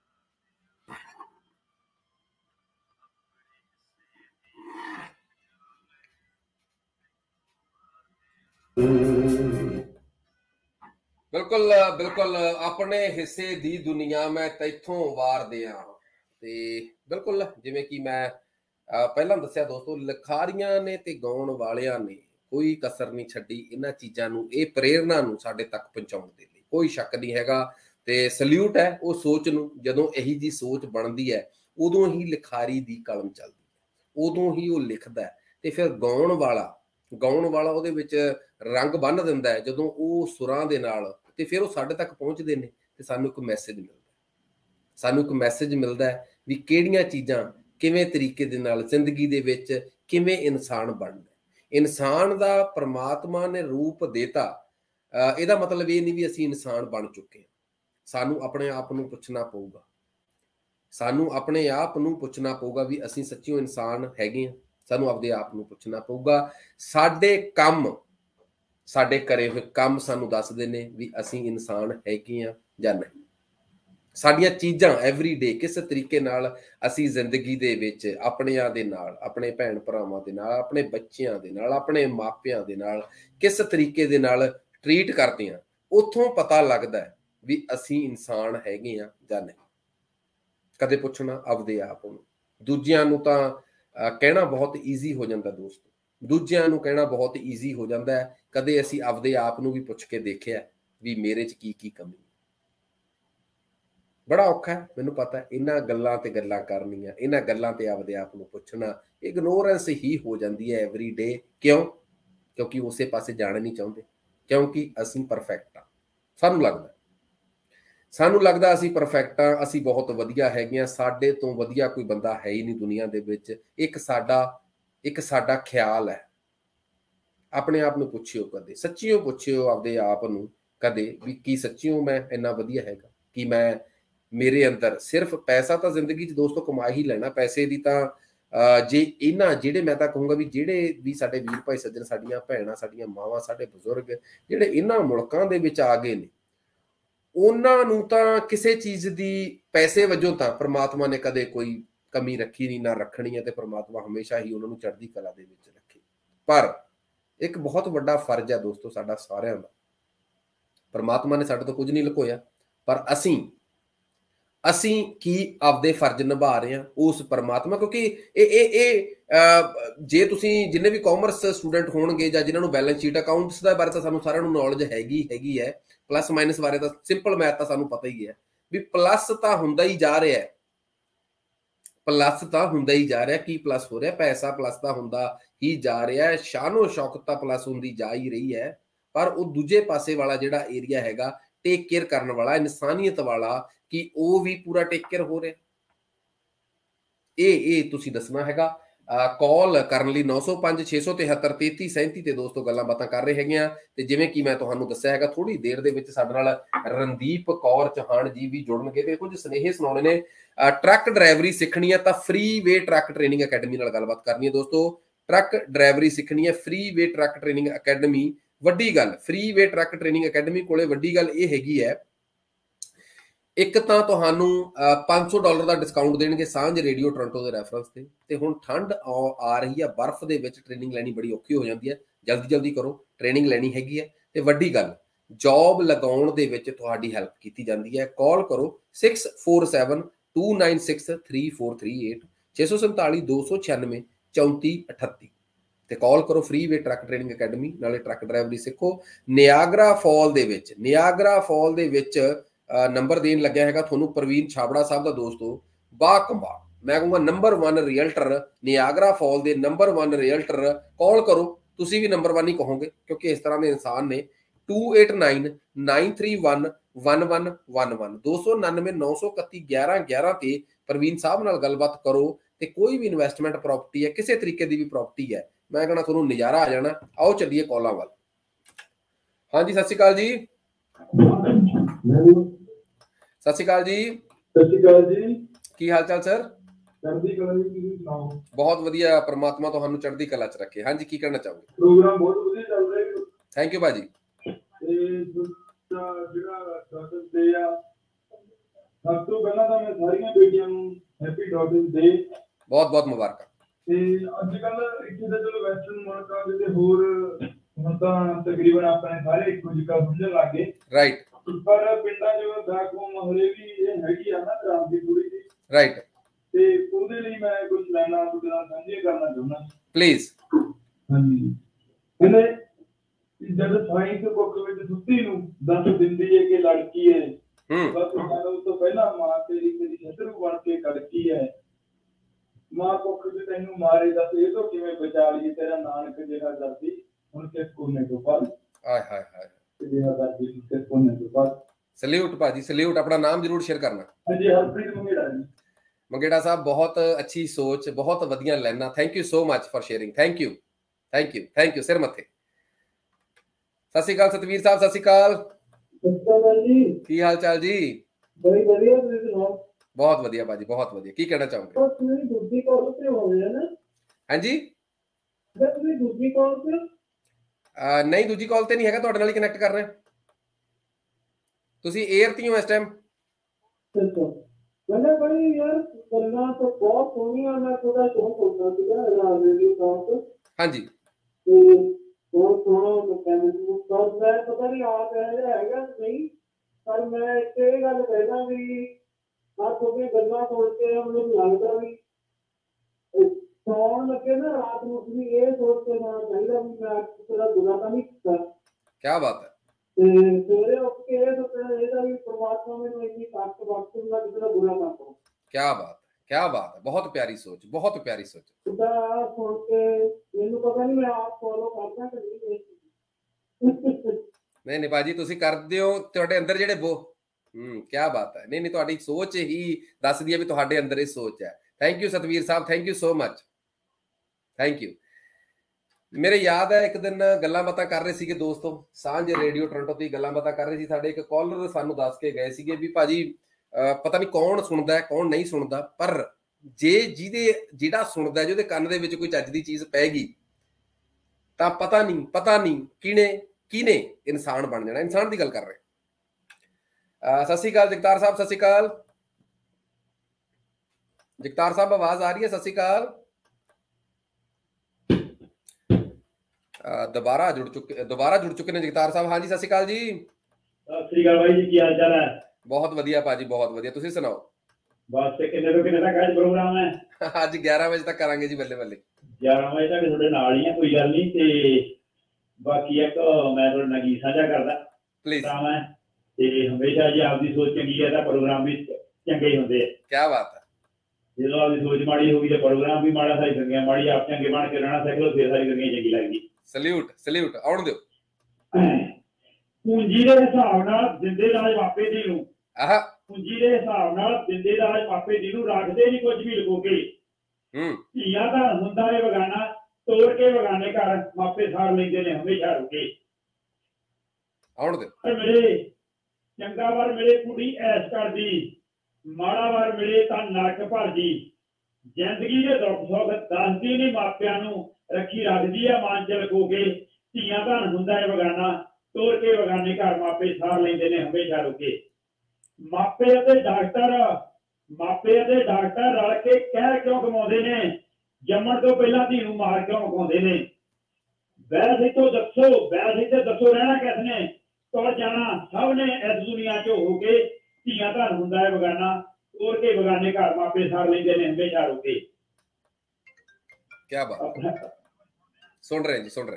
बिल्कुल बिल्कुल, अपने हिस्से दी दुनिया में तैथों वार दियां। ते बिल्कुल जिवें कि मैं पहलां दस्सिआ दोस्तों, लिखारियां ने ते गाउण वालियां ने कोई कसर नहीं छड्डी इन्हां चीज़ां नूं, इह प्रेरणा नूं साडे तक पहुंचाउण दे लई, कोई शक नहीं हैगा। ते सल्यूट है उस सोच नूं, जदों इही जी सोच बनदी है उदों ही लिखारी दी कलम चलदी है, उदों ही वो लिखदा है। ते फिर गाउण वाला ਉਹਦੇ ਵਿੱਚ रंग बन ਦਿੰਦਾ है ਜਦੋਂ ਉਹ ਸੁਰਾਂ ਦੇ ਨਾਲ, ਤੇ ਫਿਰ ਉਹ ਸਾਡੇ ਤੱਕ ਪਹੁੰਚਦੇ ਨੇ ਤੇ ਸਾਨੂੰ ਇੱਕ ਮੈਸੇਜ ਮਿਲਦਾ ਹੈ ਵੀ ਕਿਹੜੀਆਂ ਚੀਜ਼ਾਂ ਕਿਵੇਂ ਤਰੀਕੇ ਦੇ ਨਾਲ ਜ਼ਿੰਦਗੀ ਦੇ ਵਿੱਚ ਕਿਵੇਂ ਇਨਸਾਨ ਬਣਦਾ। ਇਨਸਾਨ ਦਾ ਪਰਮਾਤਮਾ ਨੇ ਰੂਪ ਦੇਤਾ, ਇਹਦਾ ਮਤਲਬ ਇਹ ਨਹੀਂ ਵੀ ਅਸੀਂ ਇਨਸਾਨ ਬਣ ਚੁੱਕੇ ਹਾਂ। ਸਾਨੂੰ ਆਪਣੇ ਆਪ ਨੂੰ ਪੁੱਛਣਾ ਪਊਗਾ, ਵੀ ਅਸੀਂ ਸੱਚੀਓ ਇਨਸਾਨ ਹੈਗੇ ਹਾਂ। ਸਾਨੂੰ ਆਪਦੇ ਆਪ ਨੂੰ ਪੁੱਛਣਾ ਪਊਗਾ। ਸਾਡੇ ਕੰਮ, ਸਾਡੇ ਕਰੇ ਹੋਏ ਕੰਮ ਸਾਨੂੰ ਦੱਸਦੇ ਨੇ ਵੀ ਅਸੀਂ ਇਨਸਾਨ ਹੈਗੇ ਆ ਜਾਂ ਨਹੀਂ। ਸਾਡੀਆਂ ਚੀਜ਼ਾਂ ਐਵਰੀਡੇ ਕਿਸ ਤਰੀਕੇ ਨਾਲ ਅਸੀਂ ਜ਼ਿੰਦਗੀ ਦੇ ਵਿੱਚ ਆਪਣਿਆਂ ਦੇ ਨਾਲ, ਆਪਣੇ ਭੈਣ ਭਰਾਵਾਂ ਦੇ ਨਾਲ, ਆਪਣੇ ਬੱਚਿਆਂ ਦੇ ਨਾਲ, ਆਪਣੇ ਮਾਪਿਆਂ ਦੇ ਨਾਲ ਕਿਸ ਤਰੀਕੇ ਦੇ ਨਾਲ ਟਰੀਟ ਕਰਦੇ ਹਾਂ, ਉੱਥੋਂ ਪਤਾ ਲੱਗਦਾ ਵੀ ਅਸੀਂ ਇਨਸਾਨ ਹੈਗੇ ਆ ਜਾਂ ਨਹੀਂ। ਕਦੇ ਪੁੱਛਣਾ ਆਪਦੇ ਆਪ ਨੂੰ। ਦੂਜਿਆਂ ਨੂੰ ਤਾਂ ਕਹਿਣਾ ਬਹੁਤ ਈਜ਼ੀ ਹੋ ਜਾਂਦਾ ਦੋਸਤੋ, ਦੂਜਿਆਂ ਨੂੰ ਕਹਿਣਾ ਬਹੁਤ ਈਜ਼ੀ ਹੋ ਜਾਂਦਾ ਹੈ। ਕਦੇ ਅਸੀਂ ਆਪਦੇ ਆਪ ਨੂੰ ਵੀ ਪੁੱਛ ਕੇ ਦੇਖਿਆ ਵੀ ਮੇਰੇ 'ਚ ਕੀ ਕੀ ਕਮੀ? ਬੜਾ ਔਖਾ ਹੈ, ਮੈਨੂੰ ਪਤਾ। ਇਹਨਾਂ ਗੱਲਾਂ ਤੇ ਗੱਲਾਂ ਕਰਨੀਆਂ, ਇਹਨਾਂ ਗੱਲਾਂ ਤੇ ਆਪਦੇ ਆਪ ਨੂੰ ਪੁੱਛਣਾ, ਇਗਨੋਰੈਂਸ ਹੀ ਹੋ ਜਾਂਦੀ ਹੈ ਐਵਰੀਡੇ। ਕਿਉਂ? ਕਿਉਂਕਿ ਉਸੇ ਪਾਸੇ ਜਾਣਾ ਨਹੀਂ ਚਾਹੁੰਦੇ, ਕਿਉਂਕਿ ਅਸੀਂ ਪਰਫੈਕਟ ਹਾਂ। ਸਾਨੂੰ ਲੱਗਦਾ ਅਸੀਂ ਪਰਫੈਕਟ ਹਾਂ, ਅਸੀਂ ਬਹੁਤ ਵਧੀਆ ਹੈਗੇ ਹਾਂ, ਸਾਡੇ ਤੋਂ ਵਧੀਆ ਕੋਈ ਬੰਦਾ ਹੈ ਹੀ ਨਹੀਂ ਦੁਨੀਆ ਦੇ ਵਿੱਚ। ਇੱਕ ਸਾਡਾ ਖਿਆਲ ਹੈ। ਆਪਣੇ ਆਪ ਨੂੰ ਪੁੱਛਿਓ, ਕਦੇ ਸੱਚੀਓ ਪੁੱਛਿਓ ਆਪਦੇ ਆਪ ਨੂੰ ਕਦੇ ਵੀ ਕੀ ਸੱਚੀਓ ਮੈਂ ਇੰਨਾ ਵਧੀਆ ਹੈਗਾ? ਕਿ ਮੈਂ, ਮੇਰੇ ਅੰਦਰ ਸਿਰਫ ਪੈਸਾ ਤਾਂ ਜ਼ਿੰਦਗੀ 'ਚ ਦੋਸਤੋ ਕਮਾ ਹੀ ਲੈਣਾ, ਪੈਸੇ ਦੀ ਤਾਂ ਜੇ ਇਹਨਾਂ ਜਿਹੜੇ, ਮੈਂ ਤਾਂ ਕਹੂੰਗਾ ਵੀ ਜਿਹੜੇ ਵੀ ਸਾਡੇ ਵੀਰ ਭਾਈ ਸੱਜਣ, ਸਾਡੀਆਂ ਭੈਣਾਂ, ਸਾਡੀਆਂ ਮਾਵਾਂ, ਸਾਡੇ ਬਜ਼ੁਰਗ ਜਿਹੜੇ ਇਹਨਾਂ ਮੁਲਕਾਂ ਦੇ ਵਿੱਚ ਆ ਗਏ ਨੇ, ਉਹਨਾਂ ਨੂੰ ਤਾਂ ਕਿਸੇ ਚੀਜ਼ ਦੀ ਪੈਸੇ ਵਜੋਂ ਤਾਂ ਪ੍ਰਮਾਤਮਾ ਨੇ ਕਦੇ ਕੋਈ ਕਮੀ ਰੱਖੀ ਨਹੀਂ, ਨਾ ਰੱਖਣੀ ਹੈ, ਤੇ ਪ੍ਰਮਾਤਮਾ ਹਮੇਸ਼ਾ ਹੀ ਉਹਨਾਂ ਨੂੰ ਚੜ੍ਹਦੀ ਕਲਾ ਦੇ ਵਿੱਚ ਰੱਖੇ। ਪਰ ਇੱਕ ਬਹੁਤ ਵੱਡਾ ਫਰਜ਼ ਹੈ ਦੋਸਤੋ ਸਾਡਾ ਸਾਰਿਆਂ ਦਾ। ਪ੍ਰਮਾਤਮਾ ਨੇ ਸਾਡੇ ਤੋਂ ਕੁਝ ਨਹੀਂ ਲੁਕੋਇਆ, ਪਰ ਅਸੀਂ ਕੀ ਆਪਦੇ ਫਰਜ਼ ਨਿਭਾ ਰਹੇ ਹਾਂ ਉਸ ਪ੍ਰਮਾਤਮਾ, ਕਿਉਂਕਿ ਇਹ ਜੇ ਤੁਸੀਂ ਜਿੰਨੇ ਵੀ ਕਾਮਰਸ ਸਟੂਡੈਂਟ ਹੋਣਗੇ ਜਾਂ ਜਿਨ੍ਹਾਂ ਨੂੰ ਬੈਲੈਂਸ ਸ਼ੀਟ, ਅਕਾਊਂਟਸ ਦਾ ਬਾਰੇ ਤਾਂ ਸਾਨੂੰ ਸਾਰਿਆਂ ਨੂੰ ਨੌਲੇਜ ਹੈਗੀ ਹੈ, ਪਲੱਸ ਮਾਈਨਸ ਬਾਰੇ ਤਾਂ ਸਿੰਪਲ ਮੈਥ ਤਾਂ ਸਾਨੂੰ ਪਤਾ ਹੀ ਹੈ ਵੀ ਪਲੱਸ ਤਾਂ ਹੁੰਦਾ ਹੀ ਜਾ ਰਿਹਾ, ਕੀ ਪਲੱਸ ਹੋ ਰਿਹਾ? ਪੈਸਾ ਪਲੱਸ ਤਾਂ ਹੁੰਦਾ ਹੀ ਜਾ ਰਿਹਾ ਹੈ, ਸ਼ਾਨੋ ਸ਼ੌਕਤ ਤਾਂ ਪਲੱਸ ਹੁੰਦੀ ਜਾ ਹੀ ਰਹੀ ਹੈ। ਪਰ ਉਹ ਦੂਜੇ ਪਾਸੇ ਵਾਲਾ ਜਿਹੜਾ ਏਰੀਆ ਹੈਗਾ, ਟੇਕ ਕੇਅਰ ਕਰਨ ਵਾਲਾ, ਇਨਸਾਨੀਅਤ ਵਾਲਾ, ਕਿ ਉਹ ਵੀ ਪੂਰਾ ਟੇਕ ਕੇਅਰ ਹੋ ਰਿਹਾ? ਇਹ ਤੁਸੀਂ ਦੱਸਣਾ ਹੈਗਾ। ਕਾਲ ਕਰਨ ਲਈ 905 673 3337 ਤੇ ਦੋਸਤੋ ਗੱਲਾਂ ਬਾਤਾਂ ਕਰ ਰਹੇ ਹੈਗੇ ਆ। ਤੇ ਜਿਵੇਂ ਕਿ ਮੈਂ ਤੁਹਾਨੂੰ ਦੱਸਿਆ ਹੈਗਾ, ਥੋੜੀ ਦੇਰ ਦੇ ਵਿੱਚ ਸਾਡੇ ਨਾਲ ਰਣਦੀਪ ਕੌਰ ਚੌਹਾਨ ਜੀ ਵੀ ਜੁੜਨਗੇ ਤੇ ਕੁਝ ਸੁਨੇਹੇ ਸੁਣਾਉਣੇ ਨੇ। ਟਰੱਕ ਡਰਾਈਵਰੀ ਸਿੱਖਣੀ ਹੈ ਤਾਂ freeway truck training academy ਨਾਲ ਗੱਲਬਾਤ ਕਰਨੀ ਹੈ ਦੋਸਤੋ। ਟਰੱਕ ਡਰਾਈਵਰੀ ਸਿੱਖਣੀ ਹੈ, freeway truck training academy. ਵੱਡੀ ਗੱਲ, freeway truck training academy ਕੋਲੇ ਵੱਡੀ ਗੱਲ ਇਹ ਹੈਗੀ ਹੈ, ਇੱਕ ਤਾਂ ਤੁਹਾਨੂੰ $500 ਦਾ ਡਿਸਕਾਊਂਟ ਦੇਣਗੇ ਸਾਂਝ ਰੇਡੀਓ ਟੋਰਾਂਟੋ ਦੇ ਰੈਫਰੈਂਸ ਤੇ ਹੁਣ ਠੰਡ ਆ ਰਹੀ ਹੈ, ਬਰਫ਼ ਦੇ ਵਿੱਚ ਟ੍ਰੇਨਿੰਗ ਲੈਣੀ ਬੜੀ ਔਖੀ ਹੋ ਜਾਂਦੀ ਹੈ। ਜਲਦੀ ਕਰੋ, ਟ੍ਰੇਨਿੰਗ ਲੈਣੀ ਹੈਗੀ ਹੈ। ਤੇ ਵੱਡੀ ਗੱਲ, ਜੌਬ ਲਗਾਉਣ ਦੇ ਵਿੱਚ ਤੁਹਾਡੀ ਹੈਲਪ ਕੀਤੀ ਜਾਂਦੀ ਹੈ। ਕਾਲ ਕਰੋ 6472963438 647 296 3438 ਤੇ ਕਾਲ ਕਰੋ। Freeway truck training academy, ਨਾਲੇ ਟਰੱਕ ਡਰਾਈਵਰੀ ਸਿੱਖੋ। ਨਿਆਗਰਾ ਫਾਲ ਦੇ ਵਿੱਚ ਨੰਬਰ ਦੇਣ ਲੱਗਿਆ ਹੈਗਾ ਤੁਹਾਨੂੰ ਪ੍ਰਵੀਨ ਛਾਬੜਾ ਸਾਹਿਬ ਦਾ ਦੋਸਤੋ, ਬਾ ਕਮਾਲ, ਮੈਂ ਕਹੂੰਗਾ ਨੰਬਰ 1 ਰੀਅਲਟਰ, ਨਿਆਗਰਾ ਫਾਲ ਦੇ ਨੰਬਰ 1 ਰੀਅਲਟਰ। ਕਾਲ ਕਰੋ, ਤੁਸੀਂ ਵੀ ਨੰਬਰ 1 ਹੀ ਕਹੋਗੇ ਕਿਉਂਕਿ ਇਸ ਤਰ੍ਹਾਂ ਦੇ ਇਨਸਾਨ ਨੇ। 2899311111 299 931 1111 ਤੇ ਪ੍ਰਵੀਨ ਸਾਹਿਬ ਨਾਲ ਗੱਲਬਾਤ ਕਰੋ। ਤੇ ਕੋਈ ਵੀ ਇਨਵੈਸਟਮੈਂਟ ਪ੍ਰੋਪਰਟੀ ਹੈ, ਕਿਸੇ ਤਰੀਕੇ ਦੀ ਵੀ ਪ੍ਰੋਪਰਟੀ ਹੈ, ਮੈਂ ਕਹਿੰਦਾ ਤੁਹਾਨੂੰ ਨਜ਼ਾਰਾ ਆ ਜਾਣਾ। ਆਓ ਚੱਲੀਏ ਕਾਲਾਂ ਵੱਲ। ਹਾਂਜੀ, ਸਤਿ ਸ਼੍ਰੀ ਅਕਾਲ ਜੀ। ਸਤਿ ਸ਼੍ਰੀ ਅਕਾਲ ਜੀ। ਕੀ ਹਾਲ ਚਾਲ ਸਰ? ਬਹੁਤ ਵਧੀਆ, ਪ੍ਰਮਾਤਮਾ ਤੁਹਾਨੂੰ ਚੜ੍ਹਦੀ ਕਲਾ ਚ ਰੱਖੇ। ਹਾਂਜੀ, ਕੀ ਕਹਿਣਾ ਚਾਹੋਗੇ? ਪ੍ਰੋਗਰਾਮ ਬਹੁਤ ਵਧੀਆ ਚੱਲ ਰਿਹਾ। ਥੈਂਕ ਯੂ ਭਾਜੀ। ਜਿਹੜਾ ਡਾਟਰਸ ਡੇ ਆ, ਸਭ ਤੋਂ ਪਹਿਲਾਂ ਤਾਂ ਮੈਂ ਸਾਰੀਆਂ ਬੇਟੀਆਂ ਨੂੰ ਹੈਪੀ ਡਾਟਰਸ ਡੇ, ਬਹੁਤ ਮੁਬਾਰਕਾਂ। ਤੇ ਅੱਜ ਕੱਲ ਇੱਥੇ ਤਾਂ ਚਲੋ ਵੈਸਟਰਨ ਮੁਲਕਾਂ ਦੇ ਤੇ ਹੋਰ ਹੁਣ ਤਾਂ ਤਕਰੀਬਨ ਆਪਣੇ ਸਾਰੇ ਇੱਕੋ ਜਿਹਾ ਸਮਝਣ ਲੱਗ ਗਏ। ਰਾਈਟ। ਪਰ ਪਿੰਡਾਂ ਚ ਬੈਕਹੋਮ ਹਲੇ ਵੀ ਇਹ ਹੈਗੀ ਆ ਨਾ ਕ੍ਰਾਂਤੀ ਥੋੜੀ ਜਿਹੀ। ਰਾਈਟ। ਤੇ ਉਹਦੇ ਲਈ ਮੈਂ ਕੁਝ ਲਾਈਨਾਂ ਤੁਹਾਡੇ ਨਾਲ ਸਾਂਝੀਆਂ ਕਰਨਾ ਚਾਹੁੰਦਾ। ਪਲੀਜ਼। ਹਾਂਜੀ, ਕਹਿੰਦੇ ਜਦ ਸਾਇੰਸ ਬੁੱਕ ਵਿੱਚ ਸੁੱਤੀ ਨੂੰ ਦੱਸ ਦਿੰਦੀ ਹੈ ਕਿ ਲੜਕੀ ਹੈ, ਬਸ ਉਸ ਤੋਂ ਪਹਿਲਾਂ ਮਾਂ ਤੇਰੀ ਸ਼ਤਰੂ ਬਣ ਕੇ ਕੜਕੀ ਹੈ। ਮਾਂ ਕੁੱਖ ਚ ਤੈਨੂੰ ਮਾਰੇ ਦੱਸ ਇਹ ਤੋਂ ਕਿਵੇਂ ਬਚਾ ਲਈਏ, ਤੇਰਾ ਨਾਨਕ ਜਿਹੜਾ ਦਰਦੀ ਹੁਣ ਕਿਸ ਕੋਨੇ ਤੋਂ ਪਲ। ਆਏ ਹਾਏ ਹਾਏ, ਜਿਹੜਾ ਦਰਦੀ ਕਿਸ ਕੋਨੇ ਤੋਂ ਪਲ। ਸੈਲੂਟ ਭਾਜੀ, ਸੈਲੂਟ। ਆਪਣਾ ਨਾਮ ਜ਼ਰੂਰ ਸ਼ੇਅਰ ਕਰਨਾ। ਹਾਂਜੀ, ਹਰਪ੍ਰੀਤ ਮੰਗੇੜਾ ਜੀ। ਮੰਗੇੜਾ ਸਾਹਿਬ, ਬਹੁਤ ਅੱਛੀ ਸੋਚ, ਬਹੁਤ ਵਧੀਆ ਲੈਣਾ। Thank you so much for sharing. Thank you ਸਿਰ ਮੱਥੇ। ਸਤਿ ਸ਼੍ਰੀ ਅਕਾਲ ਸਤਵੀਰ ਸਾਹਿਬ। ਸਤਿ ਸ਼੍ਰੀ ਅਕਾਲ ਜੀ। ਕੀ ਹਾਲ ਚਾਲ ਜੀ? ਬੜੀ ਵਧੀਆ, ਤੁਸੀਂ ਸੁਣਾਓ? ਬਹੁਤ ਵਧੀਆ ਭਾਜੀ, ਬਹੁਤ ਵਧੀਆ। ਕੀ ਕਹਿਣਾ ਚਾਹੋਗੇ? ਹਾਂਜੀ ਤੁਸੀਂ ਦੂਜੀ ਕਾਲ ਤੇ ਨਹੀਂ ਦੂਜੀ ਕਾਲ ਤੇ ਨਹੀਂ ਹੈਗਾ, ਤੁਹਾਡੇ ਨਾਲ ਹੀ ਕਨੈਕਟ ਕਰ ਰਹੇ ਹਾਂ। ਤੁਸੀਂ 에ਅਰ ਤੇ ਹੋ ਇਸ ਟਾਈਮ। मैंने बड़ी यार गल्ला तो बहुत सोनिया मैं थोड़ा शौक होता सीगा रेडियो टॉक। हाँ जी बहुत सोना मैकेनिज्म पर मैं पता नहीं आप हैगा नहीं, पर मैं एक गल कहना भी आप थोड़ी गल्ला सुन के हमने लगता भी सौन लगे ना रात में भी ये सोच के ना चाहिए भी मैं थोड़ा बुरा तो नहीं किया। क्या बात है। सवेरे उठ के ये सोचना चाहिए भी परमात्मा में इतनी ताकत बख्शूंगा कि तेरा बुरा ना करूं। क्या बात है, क्या बात है, बहुत प्यारी सोच, बहुत प्यारी सोच। खुदा सुन के मैंने पता नहीं मैं आप फॉलो करदा कि नहीं नहीं भाजी ਤੁਸੀਂ ਕਰਦੇ ਹੋ, ਤੁਹਾਡੇ ਅੰਦਰ ਜਿਹੜੇ क्या बात है। नहीं नहीं ਤੁਹਾਡੀ ਸੋਚ ਹੀ ਦੱਸਦੀ ਹੈ ਵੀ ਤੁਹਾਡੇ ਅੰਦਰ ਇਹ ਸੋਚ ਹੈ। Thank you Satvir Sahib, thank you so much, thank you. ਮੇਰੇ ਯਾਦ ਹੈ ਇੱਕ ਦਿਨ ਗੱਲਾਂ ਬਾਤਾਂ ਕਰ ਰਹੇ ਸੀਗੇ ਦੋਸਤੋ, ਸਾਂਝ ਰੇਡੀਓ ਟੋਰਾਂਟੋ ਤੇ ਗੱਲਾਂ ਬਾਤਾਂ ਕਰ ਰਹੇ ਸੀ। ਸਾਡੇ ਇੱਕ ਕਾਲਰ ਸਾਨੂੰ ਦੱਸ ਕੇ ਗਏ ਸੀਗੇ ਵੀ ਭਾਜੀ ਪਤਾ ਨਹੀਂ ਕੌਣ ਸੁਣਦਾ ਹੈ ਕੌਣ ਨਹੀਂ ਸੁਣਦਾ, ਪਰ ਜੇ ਜਿਹੜਾ ਸੁਣਦਾ ਜਿਹਦੇ ਕੰਨ ਦੇ ਵਿੱਚ ਕੋਈ ਚੱਜ ਦੀ ਚੀਜ਼ ਪੈ ਗਈ ਤਾਂ ਪਤਾ ਨਹੀਂ ਕਿਹਨੇ ਇਨਸਾਨ ਬਣ ਜਾਣਾ। ਇਨਸਾਨ ਦੀ ਗੱਲ ਕਰ ਰਹੇ। ਸਤਿ ਸ਼੍ਰੀ ਅਕਾਲ ਜਗਤਾਰ ਸਾਹਿਬ, ਸਤਿ ਸ਼੍ਰੀ ਅਕਾਲ ਜਗਤਾਰ ਸਾਹਿਬ, ਆਵਾਜ਼ ਆ ਰਹੀ ਹੈ? ਸਤਿ ਸ਼੍ਰੀ ਅਕਾਲ। ਦੁਬਾਰਾ ਜੁੜ ਚੁੱਕੇ ਨੇ ਜਗਤਾਰ ਸਾਹਿਬ। ਹਾਂਜੀ ਸਤਿ ਸ਼੍ਰੀ ਅਕਾਲ ਜੀ। ਸਤਿ ਸ਼੍ਰੀ ਅਕਾਲ ਬਾਈ ਜੀ, ਕੀ ਹਾਲ ਚਾਲ ਹੈ? ਬਹੁਤ ਵਧੀਆ ਭਾਜੀ, ਬਹੁਤ ਵਧੀਆ, ਤੁਸੀਂ ਸੁਣਾਓ? ਬਸ ਕਿੰਨੇ ਤੋਂ ਕਿੰਨੇ ਤੱਕ ਅੱਜ ਪ੍ਰੋਗਰਾਮ ਹੈ? ਅੱਜ 11 ਵਜੇ ਤੱਕ ਕਰਾਂਗੇ ਜੀ, ਬੱਲੇ ਬੱਲੇ 11 ਵਜੇ ਤੱਕ ਤੁਹਾਡੇ ਨਾਲ ਹੀ ਆ, ਕੋਈ ਗੱਲ ਨਹੀਂ। ਤੇ ਬਾਕੀ ਇੱਕ ਮੈਂ ਤੁਹਾਡੇ ਨਾਲ ਗੀਤ ਸਾਂਝਾ ਕਰਦਾ ਪਲੀਜ਼ ਤੇ ਹਮੇਸ਼ਾ ਜੀ ਆਪਦੀ ਸੋਚ ਚੰਗੀ ਹੈ ਤਾਂ ਪ੍ਰੋਗਰਾਮ ਵੀ ਚੰਗੇ ਹੀ ਹੁੰਦੇ ਆ। ਕੀ ਬਾਤ ਹੈ। ਜਦੋਂ ਆਪਦੀ ਸੋਚ ਮਾੜੀ ਹੋਊਗੀ ਤਾਂ ਪ੍ਰੋਗਰਾਮ ਵੀ ਮਾੜਾ, ਸਾਰੀ ਦੁਨੀਆ ਮਾੜੀ, ਆਪ ਚੰਗੇ ਬਣ ਕੇ ਰਹਿਣਾ ਸਿੱਖ ਲਓ, ਫਿਰ ਸਾਰੀ ਦੁਨੀਆ ਚੰਗੀ ਲੱਗਦੀ। ਸਲੂਟ ਆਉਣ ਦਿਓ। ਪੂੰਜੀ ਦੇ ਹਿਸਾਬ ਨਾਲ ਦਿੰਦੇ ਰਾਜ ਮਾਪੇ ਜੀ ਨੂੰ, ਪੂੰਜੀ ਦੇ ਹਿਸਾਬ ਨਾਲ ਦਿੰਦੇ ਰਾਜ ਮਾਪੇ ਜੀ ਨੂੰ, ਰੱਖਦੇ ਨਹੀਂ ਕੁਝ ਵੀ ਲੁਕੋ ਕੇ। ਧੀਆਂ ਦਾ ਹੁੰਦਾ ਹੈ ਬਗਾਨਾ, ਤੋੜ ਕੇ ਬਗਾਨੇ ਘਰ ਮਾਪੇ ਸਾਰ ਲੈਂਦੇ ਨੇ ਹਮੇਸ਼ਾ ਰੁਕੇ। ਆਉਣ ਦਿਓ। ਮੇਰੇ ਚੰਗਾ ਵਾਰ ਮੇਰੇ ਕੁੜੀ ਐਸ਼ ਕਰਦੀ, ਮਾੜਾ ਵਾਰ ਮਿਲੇ ਤਾਂ ਨਰਕ ਭਰਦੀ। ਜ਼ਿੰਦਗੀ ਦੇ ਦੁੱਖ ਸੁੱਖ ਦੱਸਦੀ ਨਹੀਂ ਮਾਪਿਆਂ ਨੂੰ, ਰੱਖੀ ਰੱਖਦੀ ਆ ਮਨ ਚ ਲੁਕੋ ਕੇ। ਧੀਆਂ ਦਾ ਹੁੰਦਾ ਹੈ ਬਗਾਨਾ, ਤੋੜ ਕੇ ਬਗਾਨੇ ਘਰ ਮਾਪੇ ਸਾਰ ਲੈਂਦੇ ਨੇ ਹਮੇਸ਼ਾ ਰੁਕੇ। ਮਾਪੇ ਅਤੇ ਡਾਕਟਰ ਰਲ ਕੇ ਕਹਿ ਕਿਉਂ ਕਮਾਉਂਦੇ ਨੇ, ਜੰਮਣ ਤੋਂ ਪਹਿਲਾਂ ਧੀ ਨੂੰ ਮਾਰ ਕਿਉਂ ਮੁਕਾਉਂਦੇ ਨੇ। ਵੈਸੇ ਤੋਂ ਦੱਸੋ ਰਹਿਣਾ ਕਿਸ ਨੇ, ਤੁਰ ਜਾਣਾ ਸਭ ਨੇ ਇਸ ਦੁਨੀਆ ਚੋਂ ਹੋ ਕੇ। ਧੀਆਂ ਦਾ ਹੁੰਦਾ ਹੈ ਬਗਾਨਾ, ਤੋੜ ਕੇ ਬਗਾਨੇ ਘਰ ਮਾਪੇ ਸਾਰ ਲੈਂਦੇ ਨੇ ਹਮੇਸ਼ਾ ਰੁਕੇ। क्या बात, सुन रहे।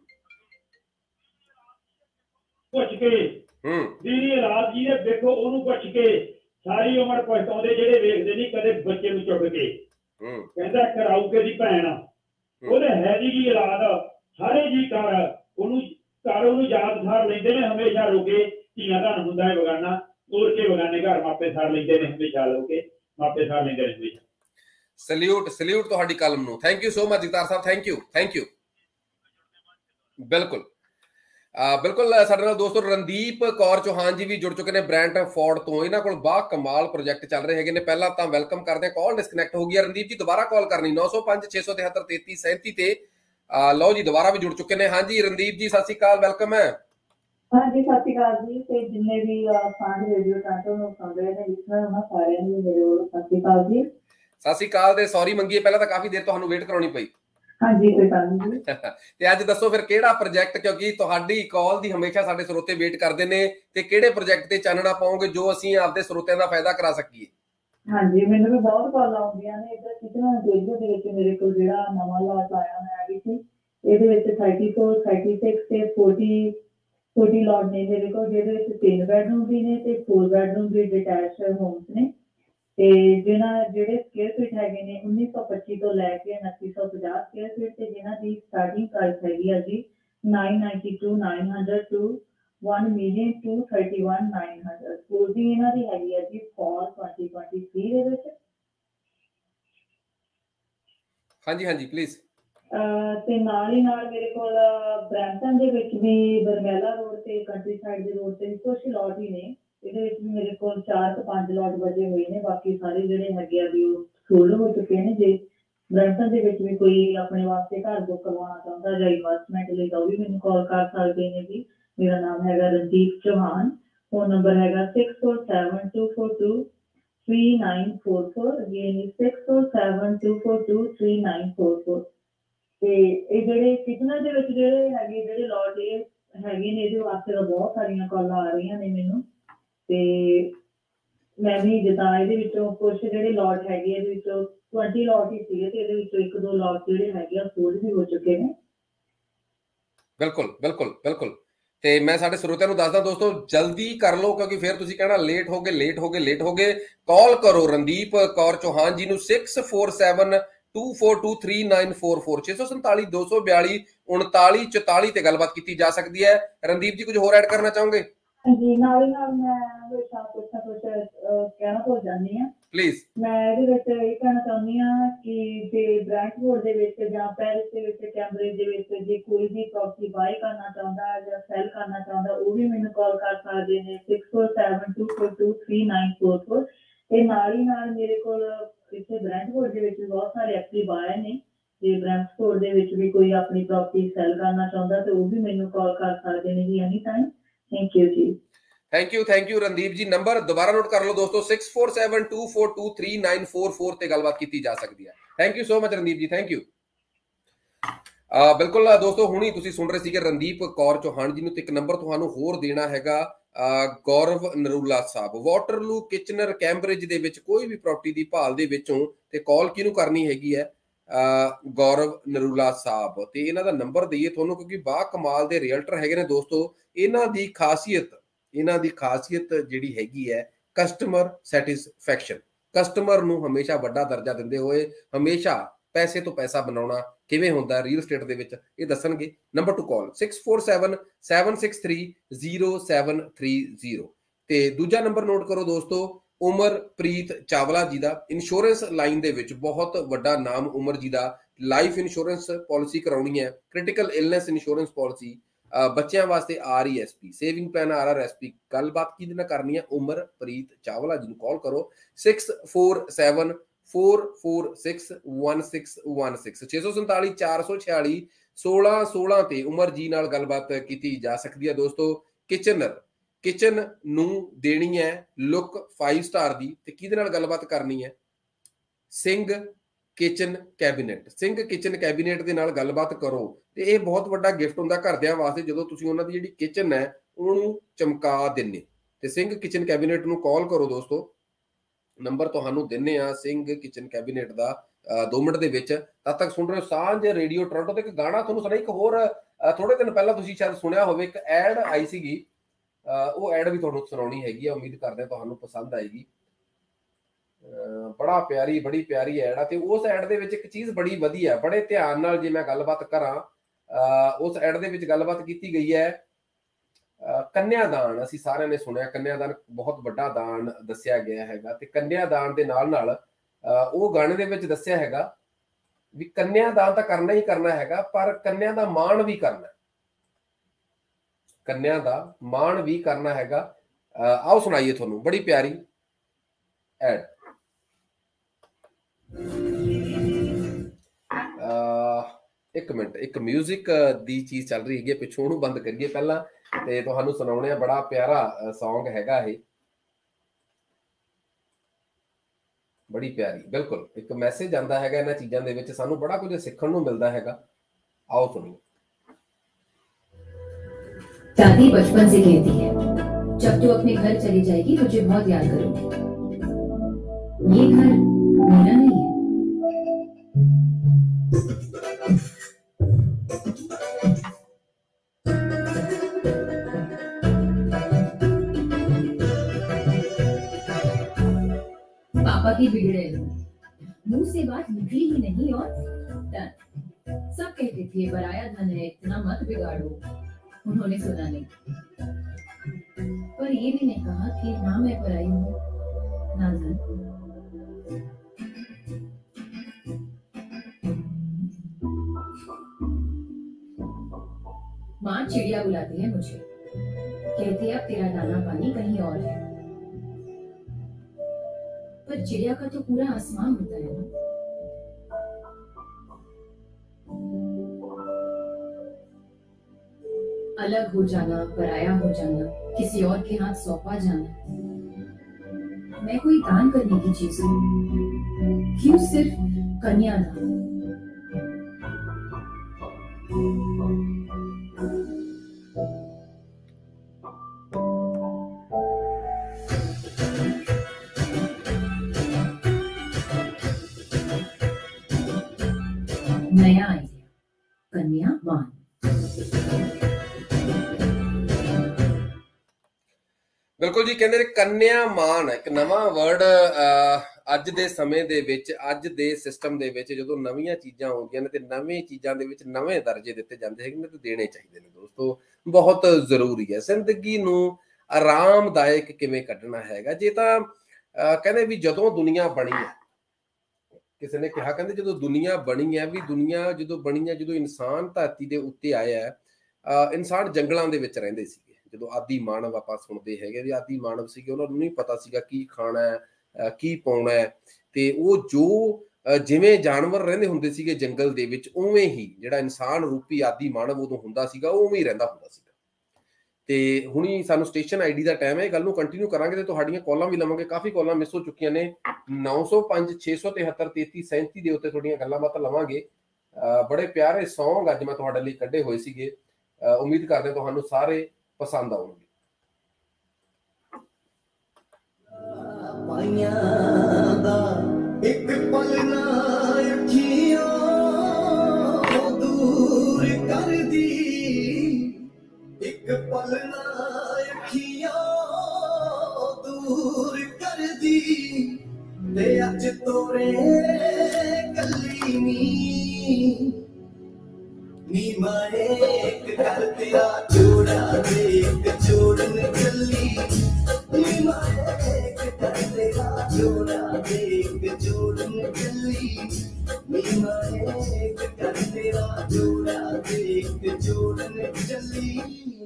ਪੁੱਛ ਕੇ ਦੀਦੀ ਰਾਜ ਜੀ ਨੇ ਵੇਖੋ ਉਹਨੂੰ ਪੁੱਛ ਕੇ, ਸਾਰੀ ਉਮਰ ਪਛਤਾਉਂਦੇ ਜਿਹੜੇ ਵੇਖਦੇ ਨਹੀਂ ਕਦੇ ਬੱਚੇ ਨੂੰ ਚੁੱਕ ਕੇ। ਕਹਿੰਦਾ ਕਰਾਊਕੇ ਦੀ ਭੈਣ ਉਹਦੇ ਹੈ ਜੀ ਔਲਾਦ, ਸਾਰੇ ਜੀ ਉਹਨੂੰ ਯਾਦ ਸਾਰ ਲੈਂਦੇ ਨੇ ਹਮੇਸ਼ਾ ਰੁਕੇ। ਧੀਆਂ ਦਾ ਹੁੰਦਾ ਹੈ ਬਗਾਨਾ, ਤੋੜ ਕੇ ਬਗਾਨੇ ਘਰ ਮਾਪੇ ਸਾਰ ਲੈਂਦੇ ਨੇ ਹਮੇਸ਼ਾ ਰੁਕੇ, ਮਾਪੇ ਸਾਰ ਲੈਂਦੇ ਨੇ ਹਮੇਸ਼ਾ। ਸਲੂਟ ਤੁਹਾਡੀ ਕਲਮ ਨੂੰ। Thank you so much Jagtar Sahib, thank you. ਬਿਲਕੁਲ ਸਾਡੇ ਨਾਲ ਦੋਸਤੋ ਰਣਦੀਪ ਕੌਰ ਚੌਹਾਨ ਜੀ ਵੀ ਜੁੜ ਚੁੱਕੇ ਨੇ ਬ੍ਰੈਂਟਫੋਰਡ ਤੋਂ। ਇਹਨਾਂ ਕੋਲ ਬਾ ਕਮਾਲ ਪ੍ਰੋਜੈਕਟ ਚੱਲ ਰਹੇ ਹੈਗੇ ਨੇ। ਪਹਿਲਾਂ ਤਾਂ ਵੈਲਕਮ ਕਰਦੇ ਹਾਂ। ਕਾਲ ਡਿਸਕਨੈਕਟ ਹੋ ਗਈ ਹੈ ਰਣਦੀਪ ਜੀ, ਦੁਬਾਰਾ ਕਾਲ ਕਰਨੀ 905 673 3337 ਤੇ। ਲਓ ਜੀ ਦੁਬਾਰਾ ਵੀ ਜੁੜ ਚੁੱਕੇ ਨੇ। ਹਾਂਜੀ ਰਣਦੀਪ ਜੀ ਸਤਿ ਸ਼੍ਰੀ ਅਕਾਲ, ਵੈਲਕਮ ਹੈ। ਹਾਂਜੀ ਸਤਿ ਸ਼੍ਰੀ ਅਕਾਲ ਜੀ, ਤੇ ਜਿੰਨੇ ਵੀ ਸਾਂਝ ਰੇਡੀਓ ਟੋਰਾਂਟੋ ਨੂੰ ਸੁਣ ਰਹੇ ਨੇ ਲਿਸਨਰ, ਉਹਨਾਂ ਸਾਰਿਆਂ ਨੂੰ ਮੇਰੇ ਵੱਲੋਂ ਸਤਿ ਸ਼੍ਰੀ ਅਕਾਲ ਜੀ। ਸਤਿ ਸ਼੍ਰੀ ਅਕਾਲ ਤੇ ਸੌਰੀ ਮੰਗੀਏ, ਪਹਿਲਾਂ ਤਾਂ ਕਾਫੀ ਦੇਰ ਤੁਹਾਨੂੰ ਵੇਟ ਕਰਾਉਣੀ ਪਈ। ਹਾਂਜੀ ਕੋਈ ਗੱਲ ਨਹੀਂ। ਤੇ ਅੱਜ ਦੱਸੋ ਫਿਰ ਕਿਹੜਾ ਪ੍ਰੋਜੈਕਟ, ਕਿਉਂਕਿ ਤੁਹਾਡੀ ਕਾਲ ਦੀ ਹਮੇਸ਼ਾ ਸਾਡੇ ਸਰੋਤੇ ਵੇਟ ਕਰਦੇ ਨੇ, ਤੇ ਕਿਹੜੇ ਪ੍ਰੋਜੈਕਟ ਤੇ ਚਾਨਣਾ ਪਾਓਗੇ ਜੋ ਅਸੀਂ ਆਪਦੇ ਸਰੋਤਿਆਂ ਦਾ ਫਾਇਦਾ ਕਰਾ ਸਕੀਏ? ਹਾਂਜੀ ਮੈਨੂੰ ਵੀ ਬਹੁਤ ਕਾਲ ਆਉਂਦੀਆਂ ਨੇ ਇੱਧਰ ਕਿਤਨਾ ਰੇਡੀਓ ਦੇ ਵਿੱਚ। ਮੇਰੇ ਕੋਲ ਜਿਹੜਾ ਨਵਾਂ ਲਾਟ ਆਇਆ ਹੋਇਆ ਵੀ ਸੀ, ਇਹਦੇ ਵਿੱਚ 34, 36 ਤੇ 40 ਲਾਟ ਨੇ ਮੇਰੇ ਕੋਲ, ਜਿਹਦੇ ਵਿੱਚ 3 ਬੈਡਰੂਮ ਵੀ ਨੇ ਤੇ 4 ਬੈਡਰੂਮ ਵੀ ਡਿਟੈਚ ਹੋਮਸ ਨੇ। ਤੇ ਜਿਹੜੇ ਸਕੁਅਰ ਫੀਟ ਹੈਗੇ ਨੇ 1925 ਤੋਂ ਲੈ ਕੇ 2950 ਸਕੁਅਰ ਫੀਟ, ਤੇ ਜਿਹਨਾਂ ਦੀ ਸਟਾਰਟਿੰਗ ਪ੍ਰਾਈਸ ਹੈਗੀ ਆ ਜੀ 992,900 to 1,231,900। ਕਲੋਜ਼ਿੰਗ ਇਹਨਾਂ ਦੀ ਹੈਗੀ ਆ ਜੀ ਫਾਲ 2023 ਦੇ ਵਿੱਚ। ਹਾਂਜੀ ਪਲੀਜ਼। ਤੇ ਨਾਲ ਹੀ ਨਾਲ ਮੇਰੇ ਕੋਲ ਬ੍ਰੈਂਪਟਨ ਦੇ ਵਿੱਚ ਵੀ ਬਰਮੈਲਾ ਰੋਡ ਤੇ ਕੰਟਰੀ ਸਾਈਡ ਦੇ ਰੋਡ ਤੇ ਕੁਛ ਲਾਟ ਹੀ ਨੇ। ਇਹਦੇ ਵਿੱਚ ਵੀ ਮੇਰੇ ਕੋਲ 4 ਤੋਂ 5 ਲਾਟ ਬਚੇ ਹੋਏ ਨੇ। ਬਾਕੀ ਸਾਰੇ ਜਿਹੜੇ ਹੈਗੇ ਆ ਵੀ ਉਹ ਸੋਲਡ ਹੋ ਚੁੱਕੇ ਨੇ। ਜੇ ਬਰੈਂਪਟਨ ਦੇ ਵਿੱਚ ਵੀ ਕੋਈ ਆਪਣੇ ਵਾਸਤੇ ਘਰ ਬੁੱਕ ਕਰਵਾਉਣਾ ਚਾਹੁੰਦਾ ਜਾਂ ਇਨਵੈਸਟਮੈਂਟ ਲਈ ਤਾਂ ਉਹ ਵੀ ਮੈਨੂੰ ਕਾਲ ਕਰ ਸਕਦੇ ਨੇ ਜੀ। ਮੇਰਾ ਨਾਮ ਹੈਗਾ ਰਣਦੀਪ ਚੌਹਾਨ, ਫੋਨ ਨੰਬਰ ਹੈਗਾ 6472423944, ਅਗੇਨ 6472423944। ਤੇ ਇਹ ਜਿਹੜੇ ਕਿਚਨਾਂ ਦੇ ਵਿੱਚ ਜਿਹੜੇ ਲੋਟ ਹੈਗੇ ਨੇ ਇਹਦੇ ਵਾਸਤੇ ਤਾਂ ਬਹੁਤ ਸਾਰੀਆਂ ਕਾਲਾਂ ਆ ਰਹੀਆਂ ਨੇ ਮੈਨੂੰ। ਤੇ ਮੈਂ ਵੀ ਜਿੱਦਾਂ ਇਹਦੇ ਵਿੱਚੋਂ ਕੁਛ ਜਿਹੜੇ ਲੋਟ ਹੈਗੇ ਇਹਦੇ ਵਿੱਚੋਂ 20 ਲੋਟ ਹੀ ਸੀਗੇ ਤੇ ਇਹਦੇ ਵਿੱਚੋਂ 1-2 ਲੋਟ ਜਿਹੜੇ ਹੈਗੇ ਆ ਸੋਲਡ ਵੀ ਹੋ ਚੁੱਕੇ ਨੇ। ਬਿਲਕੁਲ ਬਿਲਕੁਲ ਬਿਲਕੁਲ। ਤੇ ਮੈਂ ਸਾਡੇ ਸਰੋਤਿਆਂ ਨੂੰ ਦੱਸਦਾ ਦੋਸਤੋ, ਜਲਦੀ ਕਰ ਲਓ ਕਿਉਂਕਿ ਫਿਰ ਤੁਸੀਂ ਕਹਿਣਾ ਲੇਟ ਹੋ ਗਏ। ਕਾਲ ਕਰੋ ਰਣਦੀਪ ਕੌਰ ਚੌਹਾਨ ਜੀ ਨੂੰ 6472423944 647 242 3944 ਤੇ ਗੱਲਬਾਤ ਕੀਤੀ ਜਾ ਸਕਦੀ ਹੈ। ਰਣਦੀਪ ਜੀ ਕੁਝ ਹੋਰ ਐਡ ਕਰਨਾ ਚਾਹੋਗੇ? ਜੀ ਨਾਲ ਹੀ ਨਾਲ ਮੈਂ ਹਮੇਸ਼ਾ ਕੁਛ ਨਾ ਕੁਛ ਕਹਿਣਾ ਭੁੱਲ ਜਾਂਦੀ ਹਾਂ। ਪਲੀਜ਼। ਮੈਂ ਇਹਦੇ ਵਿੱਚ ਇਹ ਕਹਿਣਾ ਚਾਹੁੰਦੀ ਹਾਂ ਕਿ ਜੇ ਬ੍ਰੈਂਟਫੋਰਡ ਦੇ ਵਿੱਚ ਜਾਂ ਪੈਰਿਸ ਦੇ ਵਿੱਚ, ਕੈਂਬਰਿਜ ਦੇ ਵਿੱਚ ਜੇ ਕੋਈ ਵੀ ਪ੍ਰੋਪਰਟੀ ਬਾਏ ਕਰਨਾ ਚਾਹੁੰਦਾ ਜਾਂ ਸੈਲ ਕਰਨਾ ਚਾਹੁੰਦਾ ਉਹ ਵੀ ਮੈਨੂੰ ਕਾਲ ਕਰ ਸਕਦੇ ਨੇ 6472423944। ਤੇ ਨਾਲ ਹੀ ਨਾਲ ਮੇਰੇ ਕੋਲ ਇੱਥੇ ਬ੍ਰੈਂਟਫੋਰਡ ਦੇ ਵਿੱਚ ਬਹੁਤ ਸਾਰੇ ਐਕਟਿਵ ਬਾਏ ਨੇ। ਜੇ ਬ੍ਰੈਂਟਫੋਰਡ ਦੇ ਵਿੱਚ ਵੀ ਕੋਈ ਆਪਣੀ ਪ੍ਰੋਪਰਟੀ ਸੈਲ ਕਰਨਾ ਚਾਹੁੰਦਾ ਤੇ ਉਹ ਵੀ ਮੈਨੂੰ ਕਾਲ ਕਰ ਸਕਦੇ ਨੇ ਜੀ ਐਨੀ ਟਾਈਮ। ਥੈਂਕ ਯੂ ਜੀ। Thank you Randeep ji. Number ਦੁਬਾਰਾ ਨੋਟ ਕਰ ਲਓ ਦੋਸਤੋ 6472423944 ਤੇ ਗੱਲਬਾਤ ਕੀਤੀ ਜਾ ਸਕਦੀ ਹੈ। Thank you so much Randeep ji, thank you. ਬਿਲਕੁਲ ਦੋਸਤੋ, ਹੁਣੀ ਤੁਸੀਂ ਸੁਣ ਰਹੇ ਸੀਗੇ ਰਣਦੀਪ ਕੌਰ ਚੌਹਾਨ ਜੀ ਨੂੰ। ਤੇ ਇੱਕ ਨੰਬਰ ਤੁਹਾਨੂੰ ਹੋਰ ਦੇਣਾ ਹੈਗਾ Gaurav Narula Sahib, Waterloo, Kitchener, Cambridge ਦੇ ਵਿੱਚ ਕੋਈ ਵੀ ਪ੍ਰਾਪਰਟੀ ਦੀ ਭਾਲ ਦੇ ਵਿੱਚੋਂ। ਤੇ ਕਾਲ ਕਿਹਨੂੰ ਕਰਨੀ ਹੈਗੀ ਹੈ? ਗੌਰਵ ਨਰੂਲਾ ਸਾਹਿਬ। ਤੇ ਇਹਨਾਂ ਦਾ ਨੰਬਰ ਦਈਏ ਤੁਹਾਨੂੰ ਕਿਉਂਕਿ ਬਾ ਕਮਾਲ ਦੇ ਰੀਅਲਟਰ ਹੈਗੇ ਨੇ ਦੋਸਤੋ। ਇਹਨਾਂ ਦੀ ਖਾਸੀਅਤ ਜਿਹੜੀ ਹੈਗੀ ਹੈ ਕਸਟਮਰ ਸੈਟਿਸਫੈਕਸ਼ਨ। ਕਸਟਮਰ ਨੂੰ ਹਮੇਸ਼ਾ ਵੱਡਾ ਦਰਜਾ ਦਿੰਦੇ ਹੋਏ ਹਮੇਸ਼ਾ ਪੈਸੇ ਤੋਂ ਪੈਸਾ ਬਣਾਉਣਾ ਕਿਵੇਂ ਹੁੰਦਾ ਰੀਅਲ ਸਟੇਟ ਦੇ ਵਿੱਚ ਇਹ ਦੱਸਣਗੇ। Number to call 6477630730। ਤੇ ਦੂਜਾ ਨੰਬਰ ਨੋਟ ਕਰੋ ਦੋਸਤੋ, ਉਮਰਪ੍ਰੀਤ ਚਾਵਲਾ ਜੀ ਦਾ। ਇੰਸ਼ੋਰੈਂਸ ਲਾਈਨ ਦੇ ਵਿੱਚ ਬਹੁਤ ਵੱਡਾ ਨਾਮ ਉਮਰ ਜੀ ਦਾ। ਲਾਈਫ ਇੰਸ਼ੋਰੈਂਸ ਪਾਲਿਸੀ ਕਰਾਉਣੀ ਹੈ, ਕ੍ਰਿਟੀਕਲ ਇਲਨੈਸ ਇੰਸ਼ੋਰੈਂਸ ਪਾਲਿਸੀ, ਬੱਚਿਆਂ ਵਾਸਤੇ RESP, ਸੇਵਿੰਗ ਪਲਾਨ RRSP। ਗੱਲਬਾਤ ਕਿਹਦੇ ਨਾਲ ਕਰਨੀ ਹੈ? ਉਮਰਪ੍ਰੀਤ ਚਾਵਲਾ ਜੀ ਨੂੰ ਕਾਲ ਕਰੋ 6474461616 647 446 16 ਤੇ ਉਮਰ ਜੀ ਨਾਲ ਗੱਲਬਾਤ ਕੀਤੀ ਜਾ ਸਕਦੀ ਹੈ ਦੋਸਤੋ। ਕਿਚਨ ਨੂੰ ਦੇਣੀ ਹੈ ਲੁੱਕ 5 ਸਟਾਰ ਦੀ ਤੇ ਕਿਹਦੇ ਨਾਲ ਗੱਲਬਾਤ ਕਰਨੀ ਹੈ? ਸਿੰਘ ਕਿਚਨ ਕੈਬਨਿਟ ਦੇ ਨਾਲ ਗੱਲਬਾਤ ਕਰੋ। ਤੇ ਇਹ ਬਹੁਤ ਵੱਡਾ ਗਿਫਟ ਹੁੰਦਾ ਘਰਦਿਆਂ ਵਾਸਤੇ ਜਦੋਂ ਤੁਸੀਂ ਉਹਨਾਂ ਦੀ ਜਿਹੜੀ ਕਿਚਨ ਹੈ ਉਹਨੂੰ ਚਮਕਾ ਦਿੰਦੇ। ਤੇ ਸਿੰਘ ਕਿਚਨ ਕੈਬਨਿਟ ਨੂੰ ਕਾਲ ਕਰੋ ਦੋਸਤੋ। ਨੰਬਰ ਤੁਹਾਨੂੰ ਦਿੰਨੇ ਆ ਸਿੰਘ ਕਿਚਨ ਕੈਬਨਿਟ ਦਾ 2 ਮਿੰਟ ਦੇ ਵਿੱਚ। ਤਦ ਤੱਕ ਸੁਣ ਰਹੇ ਹੋ ਸਾਂਝ ਰੇਡੀਓ ਟੋਰਾਂਟੋ ਤੇ ਇੱਕ ਗਾਣਾ ਤੁਹਾਨੂੰ ਸੁਣਾ। ਇੱਕ ਹੋਰ ਥੋੜੇ ਦਿਨ ਪਹਿਲਾਂ ਤੁਸੀਂ ਸ਼ਾਇਦ ਸੁਣਿਆ ਹੋਵੇ, ਇੱਕ ਐਡ ਆਈ ਸੀਗੀ, ਉਹ ਐਡ ਵੀ ਤੁਹਾਨੂੰ ਸੁਣਾਉਣੀ ਹੈਗੀ ਆ। ਉਮੀਦ ਕਰਦੇ ਤੁਹਾਨੂੰ ਪਸੰਦ ਆਏਗੀ। ਬੜੀ ਪਿਆਰੀ ਐਡ ਆ। ਤੇ ਉਸ ਐਡ ਦੇ ਵਿੱਚ ਇੱਕ ਚੀਜ਼ ਬੜੀ ਵਧੀਆ, ਬੜੇ ਧਿਆਨ ਨਾਲ ਜੇ ਮੈਂ ਗੱਲਬਾਤ ਕਰਾਂ, ਉਸ ਐਡ ਦੇ ਵਿੱਚ ਗੱਲਬਾਤ ਕੀਤੀ ਗਈ ਹੈ ਕੰਨਿਆਦਾਨ। ਅਸੀਂ ਸਾਰਿਆਂ ਨੇ ਸੁਣਿਆ ਕੰਨਿਆਦਾਨ ਬਹੁਤ ਵੱਡਾ ਦਾਨ ਦੱਸਿਆ ਗਿਆ ਹੈਗਾ। ਤੇ ਕੰਨਿਆਦਾਨ ਦੇ ਨਾਲ ਉਹ ਗਾਣੇ ਦੇ ਵਿੱਚ ਦੱਸਿਆ ਹੈਗਾ ਵੀ ਕੰਨਿਆਦਾਨ ਤਾਂ ਕਰਨਾ ਹੀ ਕਰਨਾ ਹੈਗਾ, ਪਰ ਕੰਨਿਆ ਦਾ ਮਾਣ ਵੀ ਕਰਨਾ ਹੈਗਾ। ਆਓ ਸੁਣਾਈਏ ਤੁਹਾਨੂੰ ਬੜੀ ਪਿਆਰੀ ਐਡ। ਇੱਕ ਮਿੰਟ, ਇੱਕ ਮਿਊਜ਼ਿਕ ਦੀ ਚੀਜ਼ ਚੱਲ ਰਹੀ ਹੈਗੀ, ਪਿੱਛੋਂ ਨੂੰ ਬੰਦ ਕਰੀਏ ਪਹਿਲਾਂ ਤੇ ਤੁਹਾਨੂੰ ਸੁਣਾਉਣੇ ਆ। ਬੜਾ ਪਿਆਰਾ ਸੌਂਗ ਹੈਗਾ ਇਹ, ਬੜੀ ਪਿਆਰੀ। ਬਿਲਕੁਲ ਇੱਕ ਮੈਸੇਜ ਆਉਂਦਾ ਹੈਗਾ ਇਹਨਾਂ ਚੀਜ਼ਾਂ ਦੇ ਵਿੱਚ, ਸਾਨੂੰ ਬੜਾ ਕੁਝ ਸਿੱਖਣ ਨੂੰ ਮਿਲਦਾ ਹੈਗਾ। आओ सुनिए। दादी बचपन से कहती है जब तू अपने घर चली जाएगी तुझे बहुत याद करूंगी। ये घर मेरा नहीं है। पापा की बिगड़े मुंह से बात निकली ही नहीं और डन। सब कहते थे पराया धन है इतना मत बिगाड़ो, उन्होंने सुना नहीं। पर ये भी नहीं कहा कि ना मैं पराई हूं ना धन। माँ चिड़िया बुलाती है मुझे, कहती है अब तेरा दाना पानी कहीं और है। पर चिड़िया का तो पूरा आसमान होता है ना। अलग हो जाना, पराया हो जाना, किसी और के हाथ सौंपा जाना। मैं कोई दान करने की चीज हूँ, क्यों सिर्फ कन्यादान? नया आइडिया, कन्यादान। ਬਿਲਕੁਲ ਜੀ, ਕਹਿੰਦੇ ਨੇ ਕੰਨਿਆ ਮਾਨ ਇੱਕ ਨਵਾਂ ਵਰਡ ਅੱਜ ਦੇ ਸਮੇਂ ਦੇ ਵਿੱਚ, ਅੱਜ ਦੇ ਸਿਸਟਮ ਦੇ ਵਿੱਚ ਜਦੋਂ ਨਵੀਆਂ ਚੀਜ਼ਾਂ ਆਉਂਦੀਆਂ ਨੇ ਤੇ ਨਵੀਂ ਚੀਜ਼ਾਂ ਦੇ ਵਿੱਚ ਨਵੇਂ ਦਰਜੇ ਦਿੱਤੇ ਜਾਂਦੇ ਹੈਗੇ ਨੇ ਤੇ ਦੇਣੇ ਚਾਹੀਦੇ ਨੇ ਦੋਸਤੋ, ਬਹੁਤ ਜ਼ਰੂਰੀ ਹੈ। ਜ਼ਿੰਦਗੀ ਨੂੰ ਆਰਾਮਦਾਇਕ ਕਿਵੇਂ ਕੱਢਣਾ ਹੈਗਾ, ਜੇ ਤਾਂ ਕਹਿੰਦੇ ਵੀ ਜਦੋਂ ਦੁਨੀਆ ਬਣੀ ਹੈ, ਕਿਸੇ ਨੇ ਕਿਹਾ ਕਹਿੰਦੇ ਜਦੋਂ ਦੁਨੀਆ ਬਣੀ ਹੈ, ਵੀ ਦੁਨੀਆ ਜਦੋਂ ਬਣੀ ਹੈ, ਜਦੋਂ ਇਨਸਾਨ ਧਰਤੀ ਦੇ ਉੱਤੇ ਆਇਆ ਹੈ, ਇਨਸਾਨ ਜੰਗਲਾਂ ਦੇ ਵਿੱਚ ਰਹਿੰਦੇ ਸੀਗੇ। ਜਦੋਂ ਆਦੀ ਮਾਨਵ ਆਪਾਂ ਸੁਣਦੇ ਹੈਗੇ ਵੀ ਆਦੀ ਮਾਨਵ ਸੀਗੇ, ਉਹਨਾਂ ਨੂੰ ਨਹੀਂ ਪਤਾ ਸੀਗਾ ਕੀ ਖਾਣਾ ਹੈ, ਕੀ ਪਾਉਣਾ ਹੈ, ਤੇ ਉਹ ਜੋ ਜਿਵੇਂ ਜਾਨਵਰ ਰਹਿੰਦੇ ਹੁੰਦੇ ਸੀਗੇ ਜੰਗਲ ਦੇ ਵਿੱਚ, ਉਵੇਂ ਹੀ ਜਿਹੜਾ ਇਨਸਾਨ ਰੂਪੀ ਆਦੀ ਮਾਨਵ ਉਦੋਂ ਹੁੰਦਾ ਸੀਗਾ, ਉਵੇਂ ਹੀ ਰਹਿੰਦਾ ਹੁੰਦਾ ਸੀਗਾ। ਤੇ ਹੁਣੀ ਸਾਨੂੰ ਸਟੇਸ਼ਨ ਆਈਡੀ ਦਾ ਟਾਈਮ ਹੈ, ਇਹ ਗੱਲ ਨੂੰ ਕੰਟੀਨਿਊ ਕਰਾਂਗੇ ਤੇ ਤੁਹਾਡੀਆਂ ਕਾਲਾਂ ਵੀ ਲਵਾਂਗੇ। ਕਾਫੀ ਕਾਲਾਂ ਮਿਸ ਹੋ ਚੁੱਕੀਆਂ ਨੇ, 905 673 3337 ਦੇ ਉੱਤੇ ਤੁਹਾਡੀਆਂ ਗੱਲਾਂ ਬਾਤਾਂ ਲਵਾਂਗੇ। ਬੜੇ ਪਿਆਰੇ ਸੌਂਗ ਅੱਜ ਮੈਂ ਤੁਹਾਡੇ ਲਈ ਕੱਢੇ ਹੋਏ ਸੀਗੇ, ਉਮੀਦ ਕਰਦੇ ਤੁਹਾਨੂੰ ਸਾਰੇ ਪਸੰਦ ਆਉਣਗੇ। ਪਾਈਆਂ ਦਾ ਇੱਕ ਪਲ ਨਾ ਅੱਖੀਆਂ ਦੂਰ ਕਰਦੀ, ਇੱਕ ਪਲ ਨਾ ਅੱਖੀਆਂ ਦੂਰ ਕਰਦੀ, ਤੇ ਅੱਜ ਤੋਰੇ ਕੱਲੀ ਨੀ ਮਾਏ ਇੱਕ ਕਰ ਤੇਰਾ ਜੋੜਾ ਦੇ ਇੱਕ ਜੋੜਨ ਚੱਲੀ, ਨੀ ਮਾਏ ਇੱਕ ਕਰ ਤੇਰਾ ਜੋੜਾ ਦੇ ਇੱਕ ਜੋੜਨ ਚੱਲੀ, ਨੀ ਮਾਏ ਇੱਕ ਕਰ ਤੇਰਾ ਜੋੜਾ ਦੇ ਇੱਕ ਜੋੜਨ ਚੱਲੀ।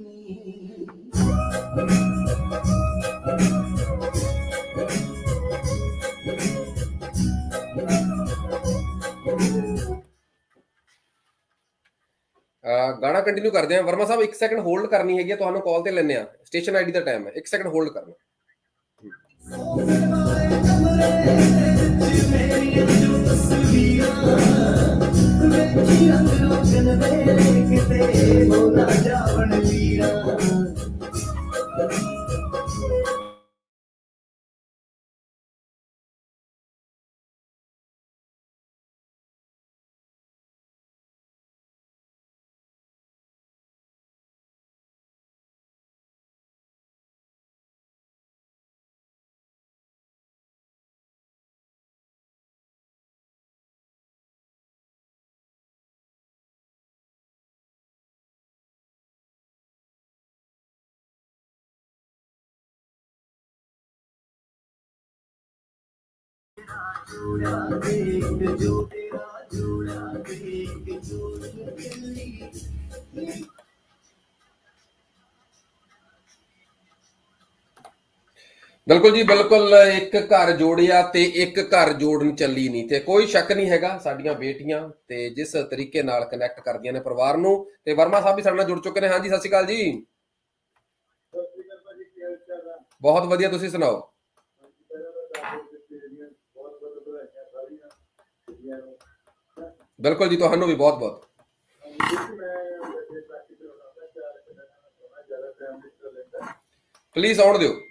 ਗਾਣਾ ਕੰਟੀਨਿਊ ਕਰਦੇ ਹਾਂ। ਵਰਮਾ ਸਾਹਿਬ 1 ਸੈਕਿੰਡ ਹੋਲਡ ਕਰਨੀ ਹੈਗੀ, ਤੁਹਾਨੂੰ ਕਾਲ ਤੇ ਲੈਣੇ ਆ, ਸਟੇਸ਼ਨ ਆਈਡੀ ਦਾ ਟਾਈਮ ਹੈ, 1 ਸੈਕਿੰਡ ਹੋਲਡ ਕਰਨਾ। ਬਿਲਕੁਲ ਜੀ ਬਿਲਕੁਲ, ਇੱਕ ਘਰ ਜੋੜਿਆ ਤੇ ਇੱਕ ਘਰ ਜੋੜਨ ਚੱਲੀ ਨਹੀਂ, ਤੇ ਕੋਈ ਸ਼ੱਕ ਨਹੀਂ ਹੈਗਾ ਸਾਡੀਆਂ ਬੇਟੀਆਂ ਤੇ ਜਿਸ ਤਰੀਕੇ ਨਾਲ ਕਨੈਕਟ ਕਰਦੀਆਂ ਨੇ ਪਰਿਵਾਰ ਨੂੰ। ਤੇ ਵਰਮਾ ਸਾਹਿਬ ਵੀ ਸਾਡੇ ਨਾਲ ਜੁੜ ਚੁੱਕੇ ਨੇ। ਹਾਂਜੀ, ਸਤਿ ਸ਼੍ਰੀ ਅਕਾਲ ਜੀ। ਬਹੁਤ ਵਧੀਆ, ਤੁਸੀਂ ਸੁਣਾਓ। ਬਿਲਕੁਲ ਜੀ, ਤੁਹਾਨੂੰ ਵੀ ਬਹੁਤ ਬਹੁਤ। ਪਲੀਜ਼ ਆਉਣ ਦਿਓ।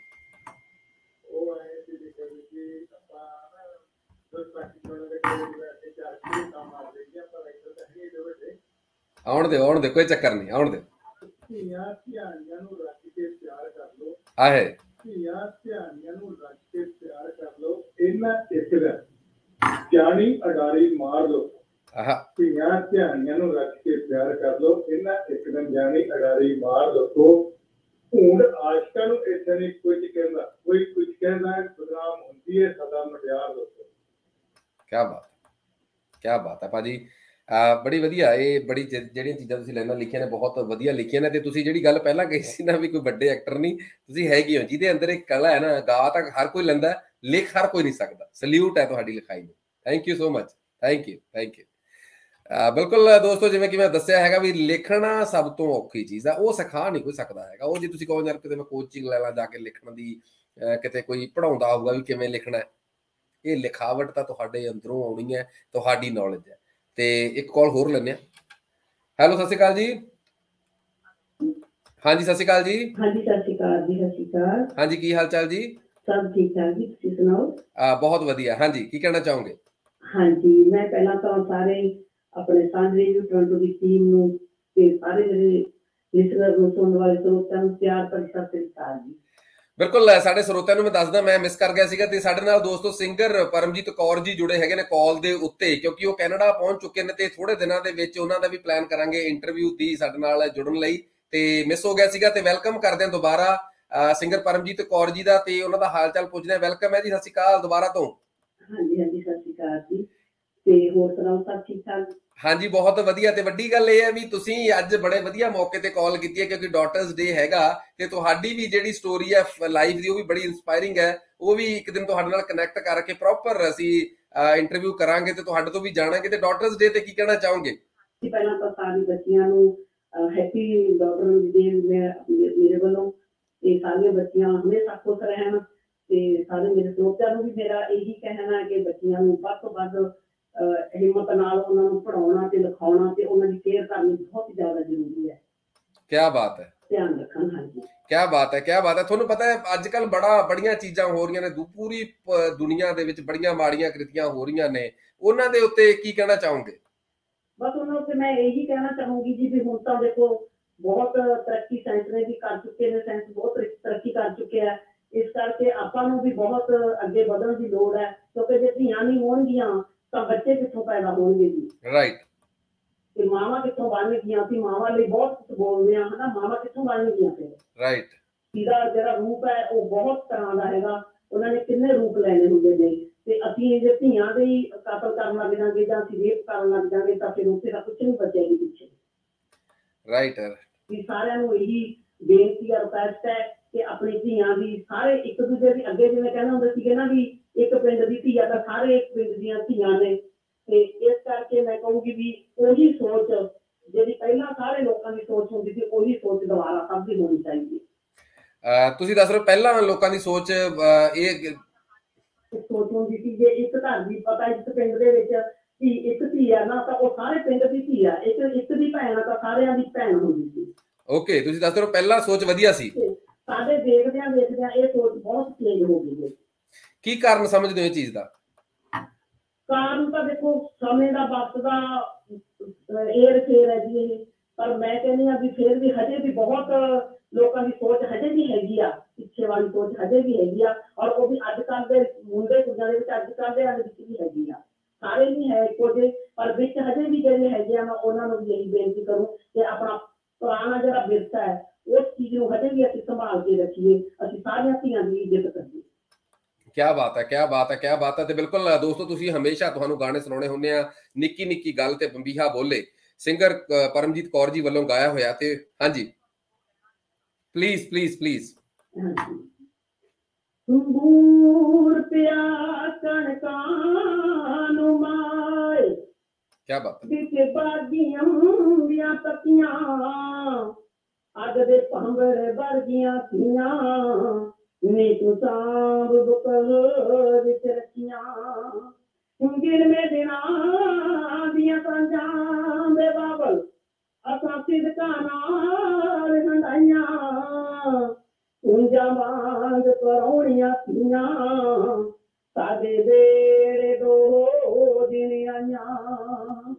ਆਉਣ ਦਿਓ, ਆਉਣ ਦਿਓ, ਕੋਈ ਚੱਕਰ ਨਹੀਂ, ਆਉਣ ਦਿਓ। ਆਹੇ ਧਿਆਨੀ ਅਡਾਰੀ ਮਾਰ ਲੋ, ਧੀਆਂ ਧਿਆਨੀਆਂ ਨੂੰ ਰੱਖ ਕੇ ਪਿਆਰ ਕਰ ਲੋ, ਇਹਨਾਂ ਇੱਕਦਮ ਜਾਨੀ ਅਡਾਰੀ ਮਾਰ ਲੋ। ਹੁਣ ਆਸ਼ਕਾਂ ਨੂੰ ਇੱਥੇ ਨਹੀਂ ਕੁਝ ਕਹਿੰਦਾ, ਕੋਈ ਕੁਝ ਕਹਿੰਦਾ ਹੈ, ਬਦਨਾਮ ਹੁੰਦੀ ਹੈ ਸਦਾ ਮਟਿਆਰ ਦੋਸਤੋ। ਕਿਆ ਬਾਤ, ਕਿਆ ਬਾਤ ਹੈ ਭਾਜੀ, ਬੜੀ ਵਧੀਆ। ਇਹ ਬੜੀ ਜਿਹੜੀਆਂ ਚੀਜ਼ਾਂ ਤੁਸੀਂ ਲਾਈਨਾਂ ਲਿਖੀਆਂ ਨੇ ਬਹੁਤ ਵਧੀਆ ਲਿਖੀਆਂ ਨੇ। ਤੇ ਤੁਸੀਂ ਜਿਹੜੀ ਗੱਲ ਪਹਿਲਾਂ ਕਹੀ ਸੀ ਨਾ ਵੀ ਕੋਈ ਵੱਡੇ ਐਕਟਰ ਨਹੀਂ, ਤੁਸੀਂ ਹੈਗੇ ਹੋ ਜਿਹਦੇ ਅੰਦਰ ਇੱਕ ਕਲਾ ਹੈ ਨਾ, ਗਾ ਤਾਂ ਹਰ ਕੋਈ ਲੈਂਦਾ, ਲਿਖ ਹਰ ਕੋਈ ਨਹੀਂ ਸਕਦਾ। ਸਲੂਟ ਹੈ ਤੁਹਾਡੀ ਲਿਖਾਈ ਨੂੰ, thank you so much, thank you, thank you. ਬਿਲਕੁਲ ਦੋਸਤੋ, ਜਿਵੇਂ ਕਿ ਮੈਂ ਦੱਸਿਆ ਹੈਗਾ ਵੀ ਲਿਖਣਾ ਸਭ ਤੋਂ ਔਖੀ ਚੀਜ਼ ਆ, ਉਹ ਸਿਖਾ ਨਹੀਂ ਕੋਈ ਸਕਦਾ ਹੈਗਾ। ਉਹ ਜੇ ਤੁਸੀਂ ਕਹੋ ਯਾਰ ਕਿਤੇ ਮੈਂ ਕੋਚਿੰਗ ਲੈ ਲਾਂ ਜਾ ਕੇ ਲਿਖਣ ਦੀ, ਕਿਤੇ ਕੋਈ ਪੜ੍ਹਾਉਂਦਾ ਹੋਊਗਾ ਵੀ ਕਿਵੇਂ ਲਿਖਣਾ, ਇਹ ਲਿਖਾਵਟ ਤਾਂ ਤੁਹਾਡੇ ਅੰਦਰੋਂ ਆਉਣੀ ਹੈ, ਤੁਹਾਡੀ ਨੌਲੇਜ ਹੈ। ਤੇ ਇੱਕ ਕਾਲ ਹੋਰ ਲੈਂਦੇ ਹਾਂ। ਹੈਲੋ, ਸਤਿ ਸ਼੍ਰੀ ਅਕਾਲ ਜੀ। ਹਾਂਜੀ, ਸਤਿ ਸ਼੍ਰੀ ਅਕਾਲ ਜੀ। ਹਾਂਜੀ, ਸਤਿ ਸ਼੍ਰੀ ਅਕਾਲ ਜੀ। ਸਤਿ ਸ਼੍ਰੀ ਅਕਾਲ। ਹਾਂਜੀ, ਕੀ ਹਾਲ ਚਾਲ ਜੀ? ਸਭ ਠੀਕ ਠਾਕ ਜੀ, ਤੁਸੀਂ ਸੁਣਾਓ? ਬਹੁਤ ਵਧੀਆ। ਹਾਂਜੀ, ਕੀ ਕਹਿਣਾ ਚਾਹੋਗੇ? ਹਾਂਜੀ, ਮੈਂ ਪਹਿਲਾਂ ਤਾਂ ਸਾਰੇ ਆਪਣੇ ਸਾਂਝ ਰੇਡੀਓ ਟੋਰਾਂਟੋ ਦੀ ਟੀਮ ਨੂੰ ਤੇ ਸਾਰੇ ਜਿਹੜੇ ਲਿਸਨਰ ਨੂੰ, ਸੁਣਨ ਵਾਲੇ ਸਰੋਤਿਆਂ ਨੂੰ ਪਿਆਰ ਭਰੀ ਸਤਿ ਸ਼੍ਰੀ ਅਕਾਲ ਜੀ। ਬਿਲਕੁਲ, ਸਾਡੇ ਸਰੋਤਿਆਂ ਨੂੰ ਮੈਂ ਦੱਸਦਾ, ਮੈਂ ਮਿਸ ਕਰ ਗਿਆ ਸੀਗਾ। ਤੇ ਸਾਡੇ ਨਾਲ ਦੋਸਤੋ ਸਿੰਗਰ ਪਰਮਜੀਤ ਕੌਰ ਜੀ ਜੁੜੇ ਹੈਗੇ ਨੇ ਕਾਲ ਦੇ ਉੱਤੇ, ਕਿਉਂਕਿ ਉਹ ਕੈਨੇਡਾ ਪਹੁੰਚ ਚੁੱਕੇ ਨੇ ਤੇ ਥੋੜੇ ਦਿਨਾਂ ਦੇ ਵਿੱਚ ਉਹਨਾਂ ਦਾ ਵੀ ਪਲਾਨ ਕਰਾਂਗੇ ਇੰਟਰਵਿਊ ਦੀ ਸਾਡੇ ਨਾਲ ਜੁੜਨ ਲਈ। ਤੇ ਮਿਸ ਹੋ ਗਿਆ ਸੀਗਾ, ਤੇ ਵੈਲਕਮ ਕਰਦੇ ਹਾਂ ਦੁਬਾਰਾ ਸਿੰਗਰ ਪਰਮਜੀਤ ਕੌਰ ਜੀ ਦਾ, ਤੇ ਉਹਨਾਂ ਦਾ ਹਾਲ ਚਾਲ ਪੁੱਛਦੇ ਹਾਂ। ਵੈਲਕਮ ਹੈ ਜੀ, ਸਤਿ ਸ਼੍ਰੀ ਅਕਾਲ ਦੁਬਾਰਾ ਤੋਂ। ਹਾਂਜੀ ਹਾਂਜੀ, ਸਤਿ ਸ਼੍ਰੀ ਅਕਾਲ ਜੀ। ਤੇ ਹੋਰ ਸੁਣਾਓ, ਸਭ ਠੀਕ ਠਾਕ? ਹਾਂਜੀ, ਬਹੁਤ ਵਧੀਆ। ਤੇ ਵੱਡੀ ਗੱਲ ਇਹ ਹੈ ਵੀ ਤੁਸੀਂ ਅੱਜ ਬੜੇ ਵਧੀਆ ਮੌਕੇ ਤੇ ਕਾਲ ਕੀਤੀ ਹੈ, ਕਿਉਂਕਿ ਡਾਟਰਸ ਡੇ ਹੈਗਾ, ਤੇ ਤੁਹਾਡੀ ਵੀ ਜਿਹੜੀ ਸਟੋਰੀ ਹੈ ਲਾਈਫ ਦੀ ਉਹ ਵੀ ਬੜੀ ਇੰਸਪਾਇਰਿੰਗ ਹੈ। ਉਹ ਵੀ ਇੱਕ ਦਿਨ ਤੁਹਾਡੇ ਨਾਲ ਕਨੈਕਟ ਕਰਕੇ ਪ੍ਰੋਪਰ ਅਸੀਂ ਇੰਟਰਵਿਊ ਕਰਾਂਗੇ ਤੇ ਤੁਹਾਡੇ ਤੋਂ ਵੀ ਜਾਣਾਂਗੇ। ਤੇ ਡਾਟਰਸ ਡੇ ਤੇ ਕੀ ਕਹਿਣਾ ਚਾਹੋਗੇ? ਪਹਿਲਾਂ ਤਾਂ ਸਾਰੀ ਬੱਚੀਆਂ ਨੂੰ ਹੈਪੀ ਡਾਟਰਸ ਡੇ ਮੇਰੇ ਵੱਲੋਂ। ਤੇ ਸਾਰੀਆਂ ਬੱਚੀਆਂ ਹਮੇਸ਼ਾ ਖੁਸ਼ ਰਹਿਣ, ਤੇ ਸਾਰੇ ਮੇਰੇ ਸਰੋਤਿਆਂ ਨੂੰ ਵੀ ਮੇਰਾ ਇਹੀ ਕਹਿਣਾ ਕਿ ਬੱਚੀਆਂ ਨੂੰ ਵੱਧ ਤੋਂ ਵੱਧ ਹਿੰਮਤ ਨਾਲ ਉਹਨਾਂ ਨੂੰ ਪੜ੍ਹਾਉਣਾ ਤੇ ਲਿਖਾਉਣਾ ਤੇ ਉਹਨਾਂ ਦੀ ਕੇਅਰ ਕਰਨੀ ਬਹੁਤ ਜ਼ਿਆਦਾ ਜ਼ਰੂਰੀ ਹੈ। ਕਿਆ ਬਾਤ ਹੈ, ਧਿਆਨ ਰੱਖਣ। ਹਾਂਜੀ, ਕਿਆ ਬਾਤ ਹੈ, ਕਿਆ ਬਾਤ ਹੈ। ਤੁਹਾਨੂੰ ਪਤਾ ਹੈ ਅੱਜ ਕੱਲ੍ਹ ਬੜੀਆਂ ਚੀਜ਼ਾਂ ਹੋ ਰਹੀਆਂ ਨੇ, ਪੂਰੀ ਦੁਨੀਆ ਦੇ ਵਿੱਚ ਬੜੀਆਂ ਮਾੜੀਆਂ ਕ੍ਰਿਤੀਆਂ ਹੋ ਰਹੀਆਂ ਨੇ, ਉਹਨਾਂ ਦੇ ਉੱਤੇ ਕੀ ਕਹਿਣਾ ਚਾਹੋਗੇ? ਬਸ ਉਹਨਾਂ ਉੱਤੇ ਮੈਂ ਇਹੀ ਕਹਿਣਾ ਚਾਹੂੰਗੀ ਜੀ ਵੀ ਹੁਣ ਤਾਂ ਦੇਖੋ ਬਹੁਤ ਤਰੱਕੀ ਸਾਇੰਸ ਨੇ ਵੀ ਕਰ ਚੁੱਕੇ ਨੇ, ਸਾਇੰਸ ਬਹੁਤ ਤਰੱਕੀ ਕਰ ਚੁੱਕਿਆ। ਇਸ ਕਰਕੇ ਆਪਾਂ ਨੂੰ ਵੀ ਬਹੁਤ ਅੱਗੇ ਵਧਣ ਦੀ ਲੋੜ ਹੈ, ਕਿਉਂਕਿ ਜੇ ਧੀਆਂ ਨਹੀਂ ਹੋਣਗੀਆਂ ਤਾਂ ਬੱਚੇ ਕਿੱਥੋਂ ਪੈਦਾ ਹੋਣਗੇ ਜੀ? ਰਾਈਟ। ਤੇ ਮਾਵਾਂ ਕਿੱਥੋਂ ਬਣਨਗੀਆਂ? ਅਸੀਂ ਮਾਵਾਂ ਲਈ ਬਹੁਤ ਕੁਝ ਬੋਲਦੇ ਹਾਂ, ਹਨਾ, ਮਾਵਾਂ ਕਿੱਥੋਂ ਬਣਨਗੀਆਂ ਫਿਰ? ਰਾਈਟ। ਇਹਦਾ ਜਿਹੜਾ ਰੂਪ ਹੈ ਉਹ ਬਹੁਤ ਤਰ੍ਹਾਂ ਦਾ ਹੈਗਾ, ਉਹਨਾਂ ਨੇ ਕਿੰਨੇ ਰੂਪ ਲੈਣੇ ਹੁੰਦੇ ਨੇ। ਤੇ ਅਸੀਂ ਜੇ ਧੀਆਂ ਦੇ ਹੀ ਕਤਲ ਕਰਨ ਲੱਗ ਜਾਂਗੇ ਜਾਂ ਅਸੀਂ ਰੇਪ ਕਰਨ ਲੱਗ ਜਾਂਗੇ ਤਾਂ ਫਿਰ ਉੱਥੇ ਦਾ ਕੁਝ ਨਹੀਂ ਬਚੇਗੀ ਪਿੱਛੇ। ਰਾਈਟ। ਵੀ ਸਾਰਿਆਂ ਨੂੰ ਇਹੀ ਬੇਨਤੀ ਆ, ਰਿਕੁਐਸਟ ਹੈ ਕਿ ਆਪਣੀ ਧੀਆਂ ਦੀ ਸਾਰੇ ਇੱਕ ਦੂਜੇ ਦੀ ਅੱਗੇ ਜਿਵੇਂ ਕਹਿੰਦੇ ਹੁੰਦੇ ਸੀਗੇ ਨਾ ਵੀ ਇੱਕ ਪਿੰਡ ਦੀ ਧੀ ਆ ਤਾਂ ਸਾਰੇ ਇੱਕ ਪਿੰਡ ਦੀਆਂ ਧੀਆਂ ਨੇ। ਤੇ ਇਸ ਕਰਕੇ ਮੈਂ ਕਹੂੰਗੀ ਵੀ ਉਹੀ ਸੋਚ ਜਿਹੜੀ ਪਹਿਲਾਂ ਸਾਰੇ ਲੋਕਾਂ ਦੀ ਸੋਚ ਹੁੰਦੀ ਸੀ, ਉਹੀ ਸੋਚ ਦੁਬਾਰਾ ਸਭ ਦੀ ਹੋਣੀ ਚਾਹੀਦੀ ਹੈ। ਤੁਸੀਂ ਦੱਸ ਰਹੇ ਹੋ ਪਹਿਲਾਂ ਲੋਕਾਂ ਦੀ ਸੋਚ ਇਹ ਸੋਚ ਹੁੰਦੀ ਸੀ ਜੇ ਇੱਕ ਘਰ ਦੀ ਪਤਾ ਇੱਕ ਪਿੰਡ ਦੇ ਵਿੱਚ ਇੱਕ ਧੀ ਆ ਨਾ ਤਾਂ ਉਹ ਸਾਰੇ ਪਿੰਡ ਦੀ ਧੀ ਆ, ਇੱਕ ਦੀ ਭੈਣ ਆ ਤਾਂ ਸਾਰਿਆਂ ਦੀ ਭੈਣ ਹੁੰਦੀ ਸੀ। ਓਕੇ, ਤੁਸੀਂ ਦੱਸ ਰਹੇ ਹੋ ਪਹਿਲਾਂ ਸੋਚ ਵਧੀਆ ਸੀ। ਸਾਡੇ ਦੇਖਦਿਆਂ ਇਹ ਸੋਚ ਬਹੁਤ ਚੇਂਜ ਹੋ ਗਈ ਹੈ। ਕੀ ਕਾਰਨ ਸਮਝਦੇ ਹੋ ਇਹ ਚੀਜ਼ ਦਾ? ਕਾਰਨ ਤਾਂ ਦੇਖੋ ਸਮੇਂ ਦਾ ਵਕਤ ਦਾ ਏਰ ਫੇਰ ਹੈ ਜੀ ਇਹ, ਪਰ ਮੈਂ ਕਹਿੰਦੀ ਹਾਂ ਵੀ ਫਿਰ ਵੀ ਹਜੇ ਵੀ ਬਹੁਤ ਲੋਕਾਂ ਦੀ ਸੋਚ ਹਜੇ ਵੀ ਹੈਗੀ ਆ, ਪਿੱਛੇ ਵਾਲੀ ਸੋਚ ਹਜੇ ਵੀ ਹੈਗੀ ਆ, ਔਰ ਉਹ ਵੀ ਅੱਜ ਕੱਲ੍ਹ ਦੇ ਮੁੰਡੇ ਕੁੜੀਆਂ ਦੇ ਵਿੱਚ ਅੱਜ ਕੱਲ੍ਹ ਦੇ ਵਿੱਚ ਵੀ ਹੈਗੀ ਆ। ਸਾਰੇ ਨਹੀਂ ਹੈ ਇੱਕੋ ਜਿਹੇ, ਪਰ ਵਿੱਚ ਹਜੇ ਵੀ ਜਿਹੜੇ ਹੈਗੇ ਆ ਮੈਂ ਉਹਨਾਂ ਨੂੰ ਵੀ ਇਹੀ ਬੇਨਤੀ ਕਰੂੰ ਕਿ ਆਪਣਾ ਪੁਰਾਣਾ ਜਿਹੜਾ ਵਿਰਸਾ ਹੈ ਉਸ ਚੀਜ਼ ਨੂੰ ਹਜੇ ਵੀ ਅਸੀਂ ਸੰਭਾਲ ਕੇ ਰੱਖੀਏ, ਅਸੀਂ ਸਾਰੀਆਂ ਧੀਆਂ ਦੀ ਇੱਜ਼ਤ ਕਰੀਏ। ਕਿਆ ਬਾਤ ਹੈ, ਕਿਆ ਬਾਤ ਹੈ, ਕਿਆ ਬਾਤ ਹੈ। ਤੇ ਬਿਲਕੁਲ ਦੋਸਤੋ, ਤੁਸੀਂ ਹਮੇਸ਼ਾ ਤੁਹਾਨੂੰ ਗਾਣੇ ਸੁਣਾਉਣੇ ਹੁੰਦੇ ਆ, ਨਿੱਕੀ ਨਿੱਕੀ ਗੱਲ ਤੇ ਬੰਬੀਹਾ ਬੋਲੇ, ਸਿੰਗਰ ਪਰਮਜੀਤ ਕੌਰ ਜੀ ਵੱਲੋਂ ਗਾਇਆ ਹੋਇਆ। ਤੇ ਹਾਂਜੀ, ਪਲੀਜ਼ ਪਲੀਜ਼ ਪਲੀਜ਼। ਦੂਰ ਪਿਆ ਕਣਕਾਂ ਨੂੰ ਮਾਏ, ਕਿਆ ਬਾਤ ਹੈ। ਵਿੱਚ ਬਾਗੀਆਂ ਦੀਆਂ ਪੱਤੀਆਂ, ਅੱਗ ਦੇ ਭਾਂਬਰ ਵਰਗੀਆਂ ਧੀਆਂ, ਨੀ ਤੂੰ ਸਾਂਭ ਬੁਕਲ ਵਿੱਚ ਰੱਖੀਆਂ, ਗਿਣਵੇਂ ਦਿਨਾਂ ਦੀਆਂ ਸਾਂਝਾਂ ਦੇ ਬਾਬਲ ਅਸਾਂ ਸਿਦਕਾਂ ਨਾਲ ਹੰਡਾਈਆਂ, ਉਂਝਾਂ ਵਾਂਗ ਪਰੌਣੀਆਂ ਧੀਆਂ, ਸਾਡੇ ਵੇੜੇ ਦੋ ਦਿਨ ਆਈਆਂ।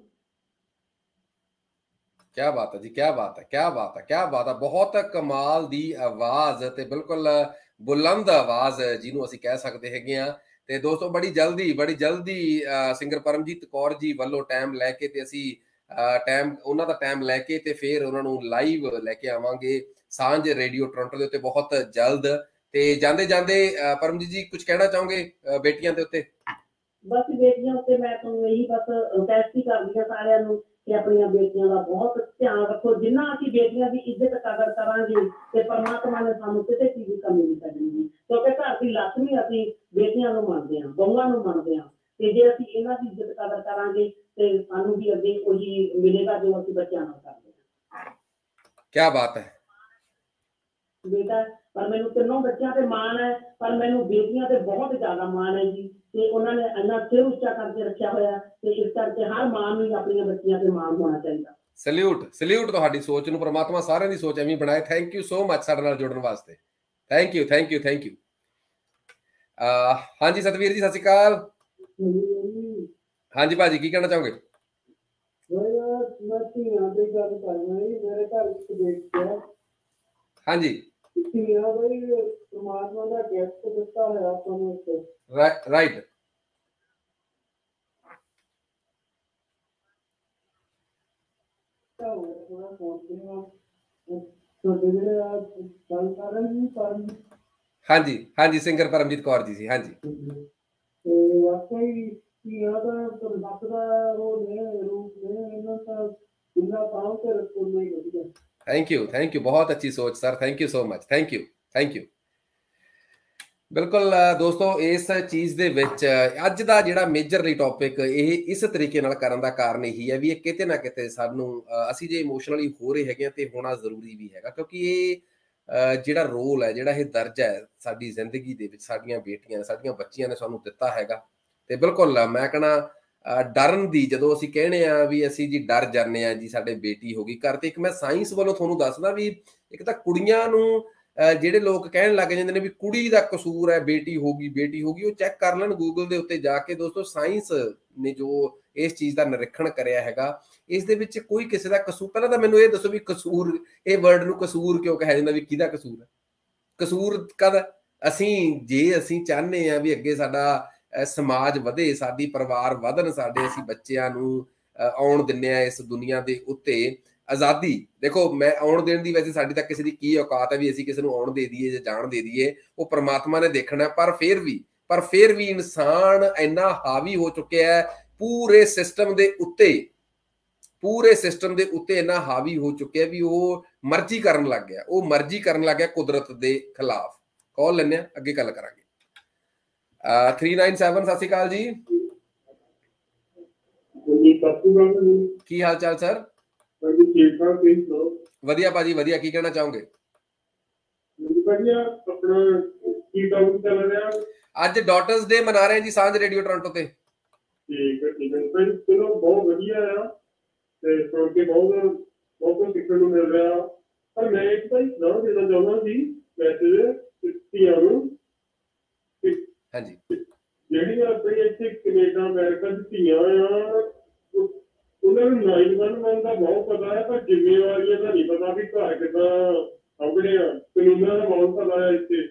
ਕਿਆ ਬਾਤ ਹੈ ਜੀ, ਕਿਆ ਬਾਤ ਹੈ, ਕਿਆ ਬਾਤ ਹੈ, ਕਿਆ ਬਾਤ ਹੈ। ਬਹੁਤ ਕਮਾਲ ਦੀ ਆਵਾਜ਼ ਤੇ ਬਿਲਕੁਲ ਬੁਲੰਦ ਆਵਾਜ਼ ਜਿਹਨੂੰ ਅਸੀਂ ਕਹਿ ਸਕਦੇ ਹੈਗੇ ਆ। ਤੇ ਦੋਸਤੋ ਬੜੀ ਜਲਦੀ ਸਿੰਗਰ ਪਰਮਜੀਤ ਕੌਰ ਜੀ ਵੱਲੋਂ ਟਾਈਮ ਲੈ ਕੇ ਤੇ ਅਸੀਂ ਉਹਨਾਂ ਦਾ ਟਾਈਮ ਲੈ ਕੇ ਤੇ ਫਿਰ ਉਹਨਾਂ ਨੂੰ ਲਾਈਵ ਲੈ ਕੇ ਆਵਾਂਗੇ ਸਾਂਝ ਰੇਡੀਓ ਟੋਰਾਂਟੋ ਦੇ ਉੱਤੇ ਬਹੁਤ ਜਲਦ। ਤੇ ਜਾਂਦੇ ਪਰਮਜੀਤ ਜੀ ਕੁਝ ਕਹਿਣਾ ਚਾਹੋਗੇ ਬੇਟੀਆਂ ਦੇ ਉੱਤੇ? ਬਸ ਬੇਟੀਆਂ ਉੱਤੇ ਮੈਂ ਤੁਹਾਨੂੰ ਇਹੀ ਬਸ ਰਿਕੁਐਸਟ ਹੀ ਕਰਦੀ ਹਾਂ ਸਾਰਿਆਂ ਨੂੰ ਕਿ ਆਪਣੀਆਂ ਬੇਟੀਆਂ ਦਾ ਬਹੁਤ ਧਿਆਨ ਰੱਖੋ। ਜਿੰਨਾ ਅਸੀਂ ਬੇਟੀਆਂ ਦੀ ਇੱਜ਼ਤ ਕਦਰ ਕਰਾਂਗੇ ਤੇ ਪਰਮਾਤਮਾ ਨੇ ਸਾਨੂੰ ਕਿਸੇ ਚੀਜ਼ ਦੀ ਕਮੀ ਨਹੀਂ ਕਰਨੀ, ਕਿਉਂਕਿ ਘਰ ਦੀ ਲక్ష్ਮੀ ਅਸੀਂ ਬੇਟੀਆਂ ਨੂੰ ਮੰਨਦੇ ਹਾਂ, ਬਹੂਆਂ ਨੂੰ ਮੰਨਦੇ ਹਾਂ। ਤੇ ਜੇ ਅਸੀਂ ਇਹਨਾਂ ਦੀ ਇੱਜ਼ਤ ਕਦਰ ਕਰਾਂਗੇ ਤੇ ਸਾਨੂੰ ਵੀ ਅੱਗੇ ਉਹੀ ਮਿਲੇਗਾ ਜੋ ਅਸੀਂ ਬੱਚਿਆਂ ਨਾਲ ਕਰਦੇ ਹਾਂ। क्या बात है बेटा पर मैनू तीनों बच्चों ते माण है, पर मैनू बेटियां ते बहुत ज्यादा माण है जी ते उन्होंने इन्ना सिर उच्चा करके रखा होया ते इस करके हर मां नूं अपनी बच्चियां ते माण होना चाहिए। सल्यूट सल्यूट तुहाडी सोच नूं, परमात्मा सारिਆਂ ਦੀ ਸੋਚ ਐਵੇਂ ਬਣਾਏ। थैंक यू सो मच ਸਾਡੇ ਨਾਲ ਜੁੜਨ ਵਾਸਤੇ। Thank you thank you thank you. हाँ जी सतवीर जी सत श्री अकाल। हाँ जी भाजी की कहना चाहोगे? हाँ जी राइट हाँ जी सिंगर परमजीत कौर जी हाँ जी थैंक यू बहुत अच्छी सोच sir, thank you so much, thank you. ਬਿਲਕੁਲ ਦੋਸਤੋ ਇਸ ਚੀਜ਼ ਦੇ ਵਿੱਚ ਅੱਜ ਦਾ ਜਿਹੜਾ ਮੇਜਰਲੀ ਟੌਪਿਕ ਇਹ ਇਸ ਤਰੀਕੇ ਨਾਲ ਕਰਨ ਦਾ ਕਾਰਨ ਇਹੀ ਹੈ ਵੀ ਇਹ ਕਿਤੇ ਨਾ ਕਿਤੇ ਸਾਨੂੰ ਅਸੀਂ ਜੇ ਇਮੋਸ਼ਨਲੀ ਹੋ ਰਹੇ ਹੈਗੇ ਤੇ ਹੋਣਾ ਜ਼ਰੂਰੀ ਵੀ ਹੈਗਾ, ਕਿਉਂਕਿ ਇਹ ਜਿਹੜਾ ਰੋਲ ਹੈ, ਜਿਹੜਾ ਇਹ ਦਰਜਾ ਹੈ ਸਾਡੀ ਜ਼ਿੰਦਗੀ ਦੇ ਵਿੱਚ ਸਾਡੀਆਂ ਬੇਟੀਆਂ ਸਾਡੀਆਂ ਬੱਚੀਆਂ ਨੇ ਸਾਨੂੰ ਦਿੱਤਾ ਹੈਗਾ। ਤੇ ਬਿਲਕੁਲ ਮੈਂ ਕਹਿਣਾ ਡਰਨ ਦੀ ਜਦੋਂ ਅਸੀਂ ਕਹਿੰਦੇ ਆ ਵੀ ਅਸੀਂ ਜੀ ਡਰ ਜਾਂਦੇ ਆ ਜੀ ਸਾਡੇ ਬੇਟੀ ਹੋ ਗਈ ਘਰ, ਤੇ ਇੱਕ ਮੈਂ ਸਾਇੰਸ ਵੱਲੋਂ ਤੁਹਾਨੂੰ ਦੱਸਦਾ ਵੀ ਇੱਕ ਤਾਂ ਕੁੜੀਆਂ ਨੂੰ ਜਿਹੜੇ ਲੋਕ ਕਹਿਣ ਲੱਗ ਜਾਂਦੇ ਨੇ ਵੀ ਕੁੜੀ ਦਾ ਕਸੂਰ ਹੈ, ਬੇਟੀ ਹੋ ਗਈ, ਉਹ ਚੈੱਕ ਕਰ ਲੈਣ ਗੂਗਲ ਦੇ ਉੱਤੇ ਜਾ ਕੇ। ਦੋਸਤੋ ਸਾਇੰਸ ਨੇ ਜੋ ਇਸ ਚੀਜ਼ ਦਾ ਨਿਰੀਖਣ ਕਰਿਆ ਹੈਗਾ ਇਸ ਦੇ ਵਿੱਚ ਕੋਈ ਕਿਸੇ ਦਾ ਕਸੂਰ, ਪਹਿਲਾਂ ਤਾਂ ਮੈਨੂੰ ਇਹ ਦੱਸੋ ਵੀ ਕਸੂਰ ਇਹ ਵਰਡ ਨੂੰ ਕਸੂਰ ਕਿਉਂ ਕਿਹਾ ਜਾਂਦਾ, ਵੀ ਕਿਹਦਾ ਕਸੂਰ ਹੈ? ਕਸੂਰ ਕਦ ਜੇ ਅਸੀਂ ਚਾਹੁੰਦੇ ਹਾਂ ਵੀ ਅੱਗੇ ਸਾਡਾ ਸਮਾਜ ਵਧੇ, ਸਾਡੀ ਪਰਿਵਾਰ ਵਧਣ, ਸਾਡੇ ਅਸੀਂ ਬੱਚਿਆਂ ਨੂੰ ਆਉਣ ਦਿੰਦੇ ਹਾਂ ਇਸ ਦੁਨੀਆ ਦੇ ਉੱਤੇ ਆਜ਼ਾਦੀ। ਦੇਖੋ ਮੈਂ ਆਉਣ ਦੇਣ ਦੀ ਵੈਸੇ ਸਾਡੀ ਤਾਂ ਕਿਸੇ ਦੀ ਕੀ ਔਕਾਤ ਹੈ ਵੀ ਅਸੀਂ ਕਿਸੇ ਨੂੰ ਆਉਣ ਦੇ ਦਈਏ ਜਾਂ ਜਾਣ ਦੇ ਦਈਏ, ਉਹ ਪ੍ਰਮਾਤਮਾ ਨੇ ਦੇਖਣਾ। ਪਰ ਫਿਰ ਵੀ ਇਨਸਾਨ ਇੰਨਾ ਹਾਵੀ ਹੋ ਚੁੱਕਿਆ ਹੈ ਪੂਰੇ ਸਿਸਟਮ ਦੇ ਉੱਤੇ ਇੰਨਾ ਹਾਵੀ ਹੋ ਚੁੱਕਿਆ ਵੀ ਉਹ ਮਰਜ਼ੀ ਕਰਨ ਲੱਗ ਗਿਆ ਕੁਦਰਤ ਦੇ ਖਿਲਾਫ। ਕਾਲ ਲੈਂਦੇ ਹਾਂ, ਅੱਗੇ ਗੱਲ ਕਰਾਂਗੇ। 397 ਸਤਿ ਸ਼੍ਰੀ ਅਕਾਲ ਜੀ, ਕੀ ਹਾਲ ਚਾਲ ਸਰ? ਵਧੀਆ ਭਾਜੀ ਵਧੀਆ, ਕੀ ਕਹਿਣਾ ਚਾਹੋਗੇ? ਅੱਜ ਡਾਟਰਸ ਡੇ ਮਨਾ ਰਹੇ ਜੀ ਸਾਂਝ ਰੇਡੀਓ ਟੋਰਾਂਟੋ ਤੇ। ਠੀਕ ਹੈ ਚਲੋ ਬਹੁਤ ਵਧੀਆ ਆ ਤੇ ਸੁਣ ਕੇ ਬਹੁਤ ਕੁਝ ਸਿੱਖਣ ਨੂੰ ਮਿਲ ਰਿਹਾ। ਪਰ ਮੈਂ ਇੱਕ ਤਾਂ ਸਲਾਹ ਦੇਣਾ ਚਾਹੁੰਦਾ ਸੀ ਮੈਸੇਜ ਧੀਆਂ ਨੂੰ, ਹਾਂਜੀ ਜਿਹੜੀਆਂ ਆਪਣੀ ਇੱਥੇ ਕੈਨੇਡਾ ਅਮਰੀਕਾ ਦੀ ਧੀਆਂ ਆ ਉਹਨਾਂ ਨੂੰ 911 ਦਾ ਬਹੁਤ ਪਤਾ ਹੈ, ਪਰ ਜ਼ਿੰਮੇਵਾਰੀਆਂ ਦਾ ਨਹੀਂ ਪਤਾ ਵੀ ਘਰ ਕਿੱਦਾਂ ਸਾਂਭਣੇ ਆ। ਕਾਨੂੰਨਾਂ ਦਾ ਬਹੁਤ ਪਤਾ ਹੈ ਇੱਥੇ।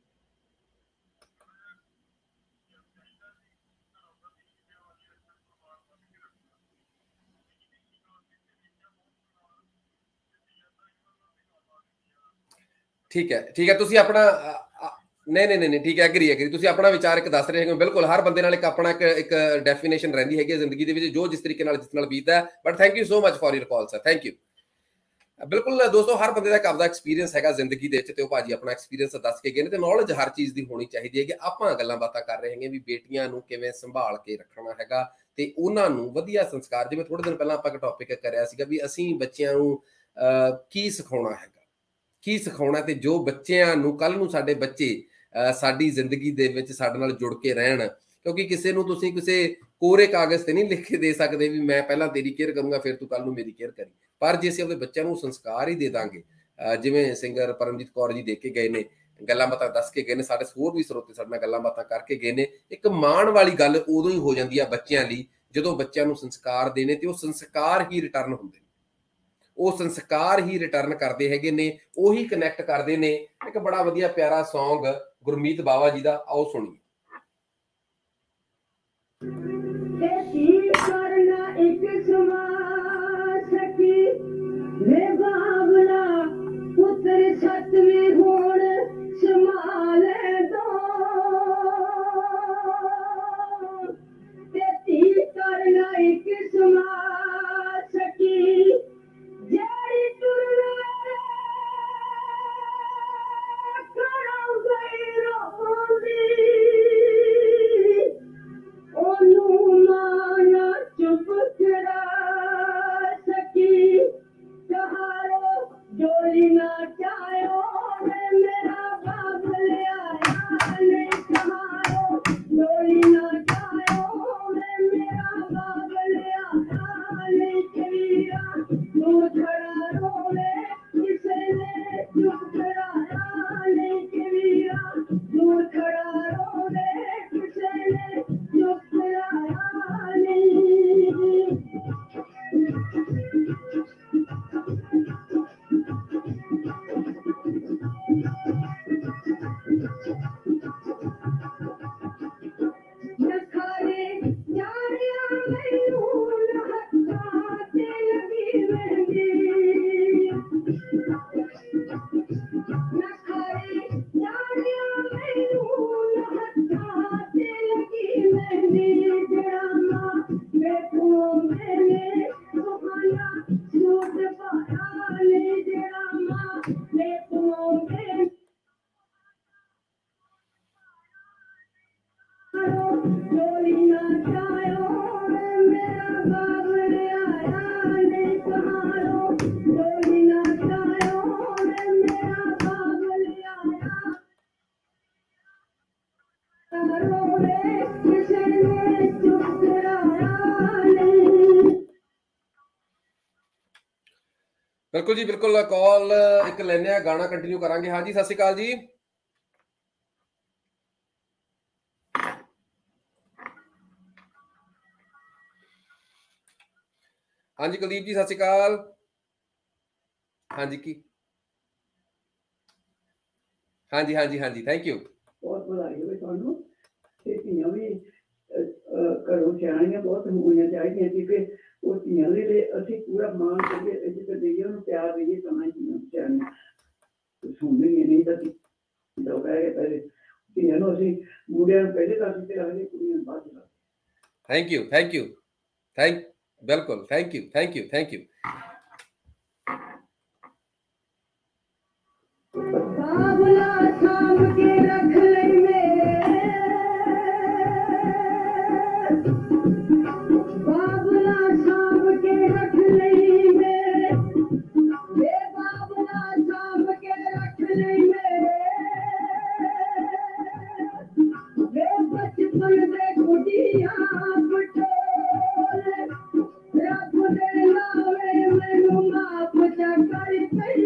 ਠੀਕ ਹੈ ਤੁਸੀਂ ਆਪਣਾ ਨਹੀਂ ਠੀਕ ਹੈ ਐਗਰੀ ਤੁਸੀਂ ਆਪਣਾ ਵਿਚਾਰ ਇੱਕ ਦੱਸ ਰਹੇ ਹੈਗੇ। ਬਿਲਕੁਲ ਹਰ ਬੰਦੇ ਨਾਲ ਇੱਕ ਆਪਣਾ ਇੱਕ ਡੈਫੀਨੇਸ਼ਨ ਰਹਿੰਦੀ ਹੈਗੀ ਜ਼ਿੰਦਗੀ ਦੇ ਵਿੱਚ, ਜੋ ਜਿਸ ਤਰੀਕੇ ਨਾਲ ਜਿਸ ਨਾਲ ਬੀਤਦਾ ਹੈ। But thank you so much for your call sir, thank you. ਬਿਲਕੁਲ ਦੋਸਤੋ ਹਰ ਬੰਦੇ ਦਾ ਇੱਕ ਆਪਦਾ ਐਕਸਪੀਰੀਅੰਸ ਹੈਗਾ ਜ਼ਿੰਦਗੀ ਦੇ ਵਿੱਚ, ਤੇ ਉਹ ਭਾਜੀ ਆਪਣਾ ਐਕਸਪੀਰੀਅੰਸ ਦੱਸ ਕੇ ਗਏ ਨੇ, ਤੇ ਨੌਲੇਜ ਹਰ ਚੀਜ਼ ਦੀ ਹੋਣੀ ਚਾਹੀਦੀ ਹੈ। ਕਿ ਆਪਾਂ ਗੱਲਾਂ ਬਾਤਾਂ ਕਰ ਰਹੇ ਹੈਗੇ ਵੀ ਬੇਟੀਆਂ ਨੂੰ ਕਿਵੇਂ ਸੰਭਾਲ ਕੇ ਰੱਖਣਾ ਹੈਗਾ ਤੇ ਉਹਨਾਂ ਨੂੰ ਵਧੀਆ ਸੰਸਕਾਰ, ਜਿਵੇਂ ਥੋੜੇ ਦਿਨ ਪਹਿਲਾਂ ਆਪਾਂ ਇੱਕ ਟੌਪਿਕ ਕਰਿਆ ਸੀਗਾ ਵੀ ਅਸੀਂ ਬੱਚਿਆਂ ਨੂੰ ਕੀ ਸਿਖਾਉਣਾ ਤੇ ਜੋ ਬੱਚਿਆਂ ਨੂੰ ਕੱਲ ਨੂੰ ਸਾਡੇ ਬੱਚੇ ਸਾਡੀ ਜ਼ਿੰਦਗੀ ਦੇ ਵਿੱਚ ਸਾਡੇ ਨਾਲ ਜੁੜ ਕੇ ਰਹਿਣ। ਕਿਉਂਕਿ ਕਿਸੇ ਨੂੰ ਤੁਸੀਂ ਕਿਸੇ ਕੋਰੇ ਕਾਗਜ਼ ਤੇ ਨਹੀਂ ਲਿਖ ਕੇ ਦੇ ਸਕਦੇ ਵੀ ਮੈਂ ਪਹਿਲਾਂ ਤੇਰੀ ਕੇਅਰ ਕਰੂੰਗਾ ਫਿਰ ਤੂੰ ਕੱਲ ਨੂੰ ਮੇਰੀ ਕੇਅਰ ਕਰੀ। ਪਰ ਜੇ ਅਸੀਂ ਆਪਣੇ ਬੱਚਿਆਂ ਨੂੰ ਸੰਸਕਾਰ ਹੀ ਦੇ ਦਾਂਗੇ, ਜਿਵੇਂ ਸਿੰਗਰ ਪਰਮਜੀਤ ਕੌਰ ਜੀ ਦੇ ਕੇ ਗਏ ਨੇ, ਗੱਲਾਂ ਬਾਤਾਂ ਦੱਸ ਕੇ ਗਏ ਨੇ, ਸਾਡੇ ਹੋਰ ਵੀ ਸਰੋਤੇ ਸਾਡੇ ਨਾਲ ਗੱਲਾਂ ਬਾਤਾਂ ਕਰਕੇ ਗਏ ਨੇ। ਇੱਕ ਮਾਣ ਵਾਲੀ ਗੱਲ ਉਦੋਂ ਹੀ ਹੋ ਜਾਂਦੀ ਆ ਬੱਚਿਆਂ ਲਈ ਜਦੋਂ ਬੱਚਿਆਂ ਨੂੰ ਸੰਸਕਾਰ ਦੇਣੇ, ਤੇ ਉਹ ਸੰਸਕਾਰ ਹੀ ਰਿਟਰਨ ਹੁੰਦੇ ਨੇ, ਉਹ ਸੰਸਕਾਰ ਹੀ ਰਿਟਰਨ ਕਰਦੇ ਹੈਗੇ ਨੇ, ਉਹੀ ਕਨੈਕਟ ਕਰਦੇ ਨੇ। ਇੱਕ ਬੜਾ ਵਧੀਆ ਪਿਆਰਾ ਸੌਂਗ ਗੁਰਮੀਤ ਬਾਵਾ ਜੀ ਦਾ, ਆਓ ਸੁਣੀਏ। ਪੁੱਤਰ ਸਤਵੇਂ ਹੋਣ ਸੰਭਾਲੇ ਦੋ ਤੇ ਧੀ ਕਰਨਾ ਇੱਕ ਸਮਾ ਸਕੀ ਜਿਹੜੀ ਤੁਰਨਾ ਕਰਾਂ ਗਈ ਰੋਂਦੀ ਉਹਨੂੰ ਮਾਨਾ ਚੁੱਪ बिल्कुल जी बिल्कुल। कॉल एक लेने गाना कंटिन्यू करांगे। हाँ जी, सत श्री अकाल जी। हाँ जी कुलदीप जी, सत श्री अकाल। हाँ जी की हाँ जी हाँ जी हाँ जी, थैंक यू। बहुत बधाई होवे तुहानू। ते धीआं भी घरों सियाणियां बहुत होणियां चाहिदियां कि फिर वो धीआं दे लिए ਅਸੀਂ पूरा मान करिए, ਇੱਜ਼त देइए, ਉਹਨੂੰ प्यार देइए, ਤਾਂ ਹੀ ਧੀਆਂ ਸਿਆਣੀਆਂ ਸੁਣਦੇ ਨਹੀਂ ਤਾਂ ਜੋ ਕਹੇ ਪਹਿਲੇ ਧੀਆਂ ਨੂੰ ਅਸੀਂ ਮੁੰਡਿਆਂ ਨੂੰ ਪਹਿਲੇ ਤਾਂ ਤੇ ਰੱਖਦੇ, ਕੁੜੀਆਂ ਨੂੰ ਬਾਅਦ ਚ। थैंक यू थैंक यू बिल्कुल thank you thank you thank you. बाबला थाम के रख ले बाबला थाम के रख ले बाबला थाम के रख ले बचपन दे गुडिया पटोले रब दे नावे मैनू माफ कर पई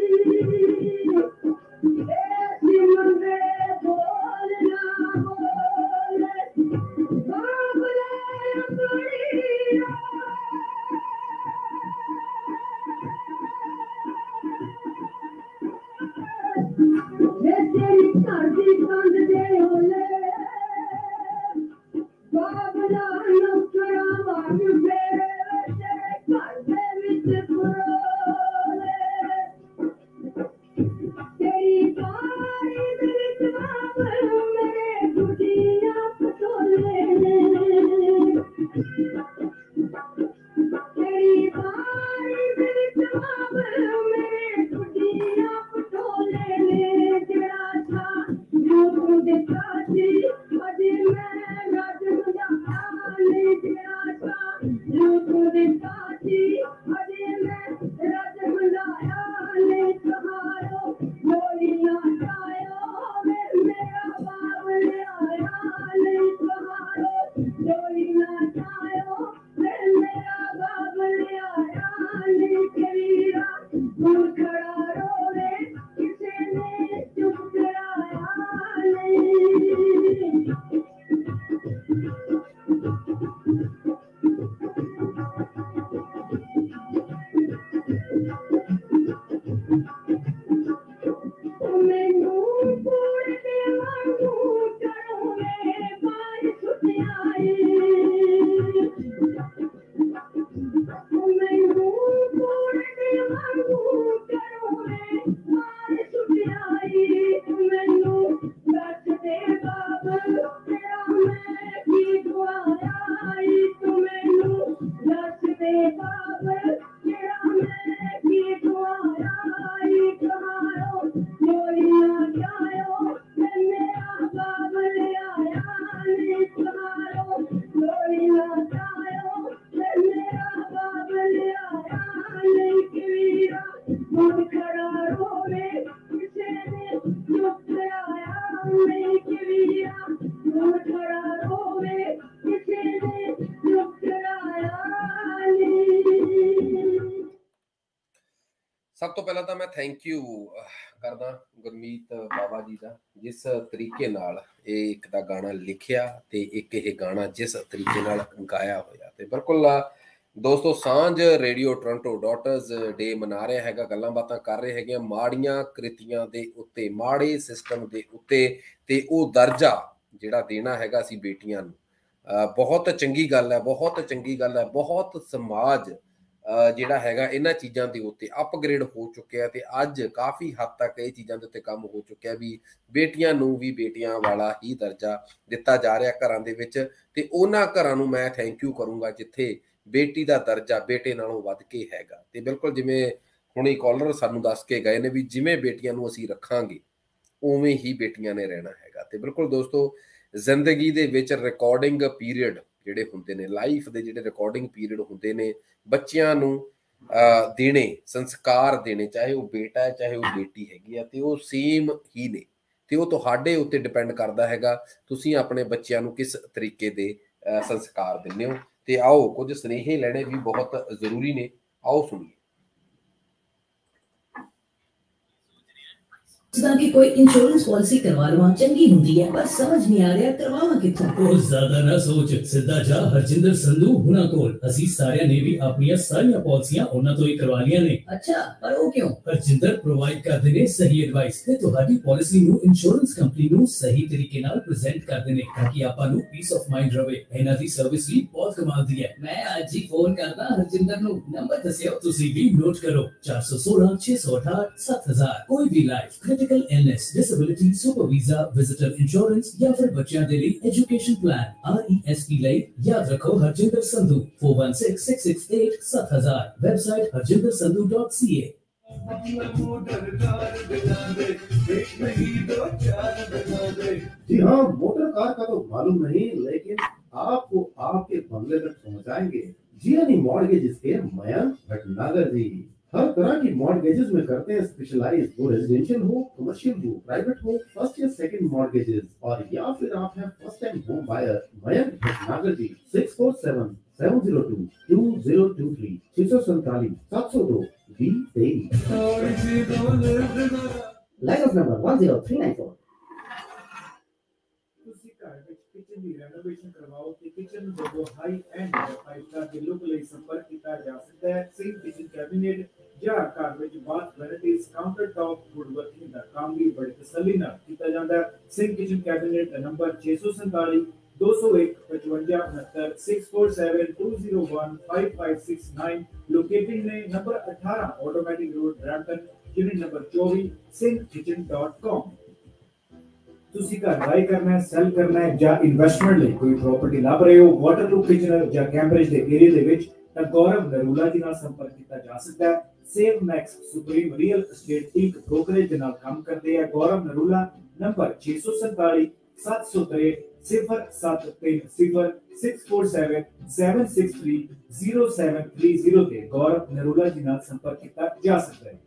ਸਭ ਤੋਂ ਪਹਿਲਾਂ ਤਾਂ ਮੈਂ ਥੈਂਕ ਯੂ ਕਰਦਾ ਗੁਰਮੀਤ ਬਾਬਾ ਜੀ ਦਾ, ਜਿਸ ਤਰੀਕੇ ਨਾਲ ਇਹ ਇੱਕ ਦਾ ਗਾਣਾ ਲਿਖਿਆ ਤੇ ਇੱਕ ਇਹ ਗਾਣਾ ਜਿਸ ਤਰੀਕੇ ਨਾਲ ਗਾਇਆ ਹੋਇਆ। ਤੇ ਬਿਲਕੁਲ ਦੋਸਤੋ, ਸਾਂਝ ਰੇਡੀਓ ਟੋਰਾਂਟੋ ਡਾਟਰਸ ਡੇ ਮਨਾ ਰਿਹਾ ਹੈਗਾ, ਗੱਲਾਂ ਬਾਤਾਂ ਕਰ ਰਹੇ ਹੈਗੇ ਮਾੜੀਆਂ ਕ੍ਰਿਤੀਆਂ ਦੇ ਉੱਤੇ, ਮਾੜੇ ਸਿਸਟਮ ਦੇ ਉੱਤੇ, ਤੇ ਉਹ ਦਰਜਾ ਜਿਹੜਾ ਦੇਣਾ ਹੈਗਾ ਅਸੀਂ ਬੇਟੀਆਂ ਨੂੰ। ਬਹੁਤ ਚੰਗੀ ਗੱਲ ਹੈ, ਬਹੁਤ ਚੰਗੀ ਗੱਲ ਹੈ। ਬਹੁਤ ਸਮਾਜ ਜਿਹੜਾ ਹੈਗਾ ਇਹਨਾਂ ਚੀਜ਼ਾਂ ਦੇ ਉੱਤੇ ਅਪਗ੍ਰੇਡ ਹੋ ਚੁੱਕਿਆ ਤੇ ਅੱਜ ਕਾਫੀ ਹੱਦ ਤੱਕ ਇਹ ਚੀਜ਼ਾਂ ਦੇ ਉੱਤੇ ਕੰਮ ਹੋ ਚੁੱਕਿਆ ਵੀ ਬੇਟੀਆਂ ਨੂੰ ਵੀ ਬੇਟੀਆਂ ਵਾਲਾ ਹੀ ਦਰਜਾ ਦਿੱਤਾ ਜਾ ਰਿਹਾ ਘਰਾਂ ਦੇ ਵਿੱਚ। ਤੇ ਉਹਨਾਂ ਘਰਾਂ ਨੂੰ ਮੈਂ ਥੈਂਕ ਯੂ ਕਰੂੰਗਾ ਜਿੱਥੇ ਬੇਟੀ ਦਾ ਦਰਜਾ ਬੇਟੇ ਨਾਲੋਂ ਵੱਧ ਕੇ ਹੈਗਾ। ਤੇ ਬਿਲਕੁਲ ਜਿਵੇਂ ਹੁਣੇ ਕਾਲਰ ਸਾਨੂੰ ਦੱਸ ਕੇ ਗਏ ਨੇ ਵੀ ਜਿਵੇਂ ਬੇਟੀਆਂ ਨੂੰ ਅਸੀਂ ਰੱਖਾਂਗੇ ਉਵੇਂ ਹੀ ਬੇਟੀਆਂ ਨੇ ਰਹਿਣਾ ਹੈਗਾ। ਤੇ ਬਿਲਕੁਲ ਦੋਸਤੋ, ਜ਼ਿੰਦਗੀ ਦੇ ਵਿੱਚ ਰਿਕਾਰਡਿੰਗ ਪੀਰੀਅਡ ਜਿਹੜੇ ਹੁੰਦੇ ਨੇ, ਲਾਈਫ ਦੇ ਜਿਹੜੇ ਰਿਕਾਰਡਿੰਗ ਪੀਰੀਅਡ ਹੁੰਦੇ ਨੇ, ਬੱਚਿਆਂ ਨੂੰ ਦੇਣੇ, ਸੰਸਕਾਰ ਦੇਣੇ, ਚਾਹੇ ਉਹ ਬੇਟਾ ਹੈ ਚਾਹੇ ਉਹ ਬੇਟੀ ਹੈਗੀ ਆ, ਤੇ ਉਹ ਸੇਮ ਹੀ ਨੇ। ਤੇ ਉਹ ਤੁਹਾਡੇ ਉੱਤੇ ਡਿਪੈਂਡ ਕਰਦਾ ਹੈਗਾ ਤੁਸੀਂ ਆਪਣੇ ਬੱਚਿਆਂ ਨੂੰ ਕਿਸ ਤਰੀਕੇ ਦੇ ਸੰਸਕਾਰ ਦਿੰਦੇ ਹੋ। ਤੇ ਆਓ ਕੁਝ ਸੁਨੇਹੇ ਲੈਣੇ ਵੀ ਬਹੁਤ ਜ਼ਰੂਰੀ ਨੇ, ਆਓ ਸੁਣੀਏ। कि कोई इंश्योरेंस पॉलिसी करवा लवा चंगी हुंदी है पर समझ नहीं आ रहा करवावा किथों। ओ ज्यादा ना सोच, सीधा जा हरजिंदर संधू हुना कोल। असी सारे ने भी अपनी सारी पॉलिसियां उन्हां तो ही करवा लिया ने। अच्छा, पर वो क्यों? हरजिंदर प्रोवाइड करदे ने सही एडवाइस ते तुहाडी पॉलिसी नु इंश्योरेंस कंपनी नु सही तरीके नाल प्रेजेंट करदे ने ताकि आपां नु पीस ऑफ माइंड रवे। इन्हां दी सर्विस भी बहुत कमाल दी है। मैं आज ही फोन करदा हरजिंदर नु, नंबर दस्सियो तुसी भी नोट करो 416 668 7000। कोई भी life critical illness, disability, super visa, visitor insurance या फिर बच्चों के लिए एजुकेशन प्लान RESP ਲਈ याद रखो हरजिंदर संधू 416668 7000। Website harjindarsandhu.ca। जी हाँ, मोटर कार का तो मालूम नहीं लेकिन आपको आपके बंगले तक पहुंचाएंगे जीएनई मॉर्गेजेस के मयंक भटनागर जी। हर तरह की मॉर्गेजेस में करते हैं स्पेशलाइज, वो रेजिडेंशियल हो, कमर्शियल हो, प्राइवेट हो, फर्स्ट या सेकंड मॉर्गेजेस, और या फिर आप हैं first time home buyer. Mayank Bhatnagar ji 647 702 2023 647 702 2023। Line of number 10394। Kitchen की रेनोवेशन करवाओ ਤੇ ਕਿਚਨ ਨੂੰ ਦੋ ਹਾਈ ਐਂਡ 5 ਸਟਾਰ ਦੇ ਲੁੱਕ ਲਈ ਸੰਪਰਕ ਕੀਤਾ ਜਾ ਸਕਦਾ ਹੈ। ਸਿੰਕ, ਕਿਚਨ ਕੈਬਿਨੇਟ ਜਾਂ ਘਰ ਵਿੱਚ bath vanities, counter top wood working ਦਾ ਕੰਮ ਵੀ ਬੜੀ ਤਸੱਲੀ ਨਾਲ ਕੀਤਾ ਜਾਂਦਾ ਹੈ। ਸਿੰਕ ਕਿਚਨ ਕੈਬਿਨੇਟ ਦਾ ਨੰਬਰ 647 201 5569 647 201 5569 ਲੋਕੇਟਿੰਗ ਨੇ number 18 automatic road Brampton, unit number 24 sinkkitchen.com। ਤੁਸੀਂ ਘਰ ਬਾਈ ਕਰਨਾ ਹੈ, ਸੈਲ ਕਰਨਾ ਹੈ ਜਾਂ ਇਨਵੈਸਟਮੈਂਟ ਲਈ ਕੋਈ ਪ੍ਰਾਪਰਟੀ ਲੱਭ ਰਹੇ ਹੋ ਵਾਟਰਪ੍ਰੂਫ ਕਿਚਨ ਜਾਂ ਕੈਂਬਰਿਜ ਦੇ ਏਰੀਆ ਦੇ ਵਿੱਚ, ਤਾਂ ਗੌਰਵ ਨਰੂਲਾ ਜੀ ਨਾਲ ਸੰਪਰਕ ਕੀਤਾ ਜਾ ਸਕਦਾ ਹੈ। Save Max supreme real estate ਇੱਕ ਬ੍ਰੋਕਰੇਜ ਦੇ ਨਾਲ ਕੰਮ ਕਰਦੇ ਆ। ਗੌਰਵ ਨਰੂਲਾ ਨੰਬਰ 647 763 0730 647 763 0730 ਤੇ ਗੌਰਵ ਨਰੂਲਾ ਜੀ ਨਾਲ ਸੰਪਰਕ ਕੀਤਾ ਜਾ ਸਕਦਾ ਹੈ।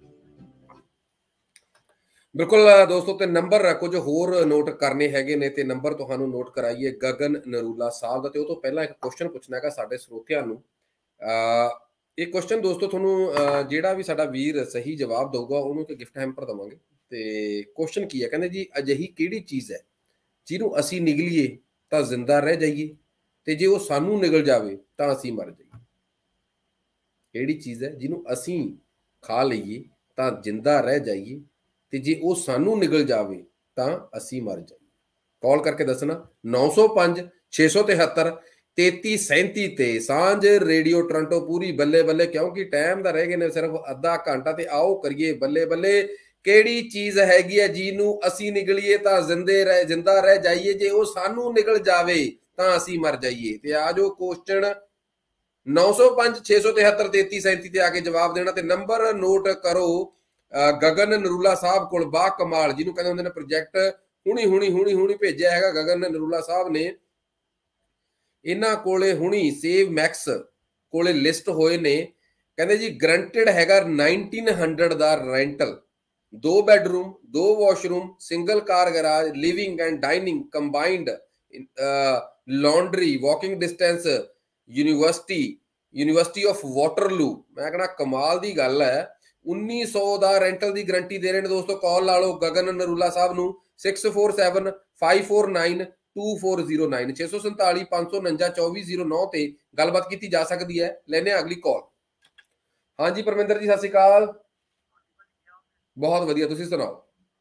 ਬਿਲਕੁਲ ਦੋਸਤੋ, ਤੇ ਨੰਬਰ ਕੁਝ ਹੋਰ ਨੋਟ ਕਰਨੇ ਹੈਗੇ ਨੇ ਤੇ ਨੰਬਰ ਤੁਹਾਨੂੰ ਨੋਟ ਕਰਾਈਏ ਗਗਨ ਨਰੂਲਾ ਸਾਹਿਬ ਦਾ। ਤੇ ਉਹ ਤੋਂ ਪਹਿਲਾਂ ਇੱਕ ਕੁਐਸਚਨ ਪੁੱਛਣਾ ਹੈਗਾ ਸਾਡੇ ਸਰੋਤਿਆਂ ਨੂੰ। ਇਹ ਕੁਐਸਚਨ ਦੋਸਤੋ ਤੁਹਾਨੂੰ ਜਿਹੜਾ ਵੀ ਸਾਡਾ ਵੀਰ ਸਹੀ ਜਵਾਬ ਦਊਗਾ ਉਹਨੂੰ ਇੱਕ ਗਿਫਟ ਹੈਂਪਰ ਦਵਾਂਗੇ। ਤੇ ਕੁਐਸਚਨ ਕੀ ਹੈ, ਕਹਿੰਦੇ ਜੀ ਅਜਿਹੀ ਕਿਹੜੀ ਚੀਜ਼ ਹੈ ਜਿਹਨੂੰ ਅਸੀਂ ਨਿਗਲੀਏ ਤਾਂ ਜ਼ਿੰਦਾ ਰਹਿ ਜਾਈਏ ਤੇ ਜੇ ਉਹ ਸਾਨੂੰ ਨਿਗਲ ਜਾਵੇ ਤਾਂ ਅਸੀਂ ਮਰ ਜਾਈਏ। ਕਿਹੜੀ ਚੀਜ਼ ਹੈ ਜਿਹਨੂੰ ਅਸੀਂ ਖਾ ਲਈਏ ਤਾਂ ਜ਼ਿੰਦਾ ਰਹਿ ਜਾਈਏ ਤੇ ਜੇ ਉਹ ਸਾਨੂੰ ਨਿਗਲ ਜਾਵੇ ਤਾਂ ਅਸੀਂ ਮਰ ਜਾਈਏ। ਕਾਲ ਕਰਕੇ ਦੱਸਣਾ 905 673 3337 ਤੇ ਸਾਂਝ ਰੇਡੀਓ ਟੋਰਾਂਟੋ ਪੂਰੀ ਬੱਲੇ ਬੱਲੇ, ਕਿਉਂਕਿ ਟਾਈਮ ਦਾ ਰਹਿ ਗਏ ਨੇ ਸਿਰਫ ਅੱਧਾ ਘੰਟਾ। ਤੇ ਆਓ ਕਰੀਏ ਬੱਲੇ ਬੱਲੇ। ਕਿਹੜੀ ਚੀਜ਼ ਹੈਗੀ ਹੈ ਜਿਹਨੂੰ ਅਸੀਂ ਨਿਗਲੀਏ ਤਾਂ ਜ਼ਿੰਦਾ ਰਹਿ ਜਾਈਏ, ਜੇ ਉਹ ਸਾਨੂੰ ਨਿਗਲ ਜਾਵੇ ਤਾਂ ਅਸੀਂ ਮਰ ਜਾਈਏ। ਤੇ ਆ ਜੋ ਕੁਐਸਚਨ 905 673 3337 ਤੇ ਆ ਕੇ ਜਵਾਬ ਦੇਣਾ। ਤੇ ਨੰਬਰ ਨੋਟ ਕਰੋ ਗਗਨ ਨਰੂਲਾ ਸਾਹਿਬ ਕੋਲ, ਬਾ ਕਮਾਲ ਜਿਹਨੂੰ ਕਹਿੰਦੇ ਹੁੰਦੇ ਨੇ ਪ੍ਰੋਜੈਕਟ ਹੁਣੀ ਭੇਜਿਆ ਹੈਗਾ ਗਗਨ ਨਰੂਲਾ ਸਾਹਿਬ ਨੇ। ਇਹਨਾਂ ਕੋਲੇ ਹੁਣੀ ਸੇਵ ਮੈਕਸ ਕੋਲੇ ਲਿਸਟ ਹੋਏ ਨੇ। ਕਹਿੰਦੇ ਜੀ ਗਰੰਟਡ ਹੈਗਾ 1900 ਦਾ rental, 2 bedroom 2 washroom, single car garage, living and dining combined, laundry, walking distance, university of Waterloo. ਮੈਂ ਕਹਿੰਦਾ ਕਮਾਲ ਦੀ ਗੱਲ ਹੈ। 1900 ਦਾ ਰੈਂਟਲ ਦੀ ਗਰੰਟੀ ਦੇ ਰਹੇ ਨੇ ਦੋਸਤੋ। ਕਾਲ ਲਾ ਲਓ ਗਗਨ ਨਰੂਲਾ ਸਾਹਿਬ ਨੂੰ 647 549 2409 647 549 2409 ਤੇ ਗੱਲਬਾਤ ਕੀਤੀ ਜਾ ਸਕਦੀ ਹੈ। ਲੈਨੇ ਅਗਲੀ ਕਾਲ। ਹਾਂਜੀ ਪਰਮਿੰਦਰ ਜੀ, ਸਤਿ ਸ਼੍ਰੀ ਅਕਾਲ। ਬਹੁਤ ਵਧੀਆ, ਤੁਸੀਂ ਸੁਣਾਓ।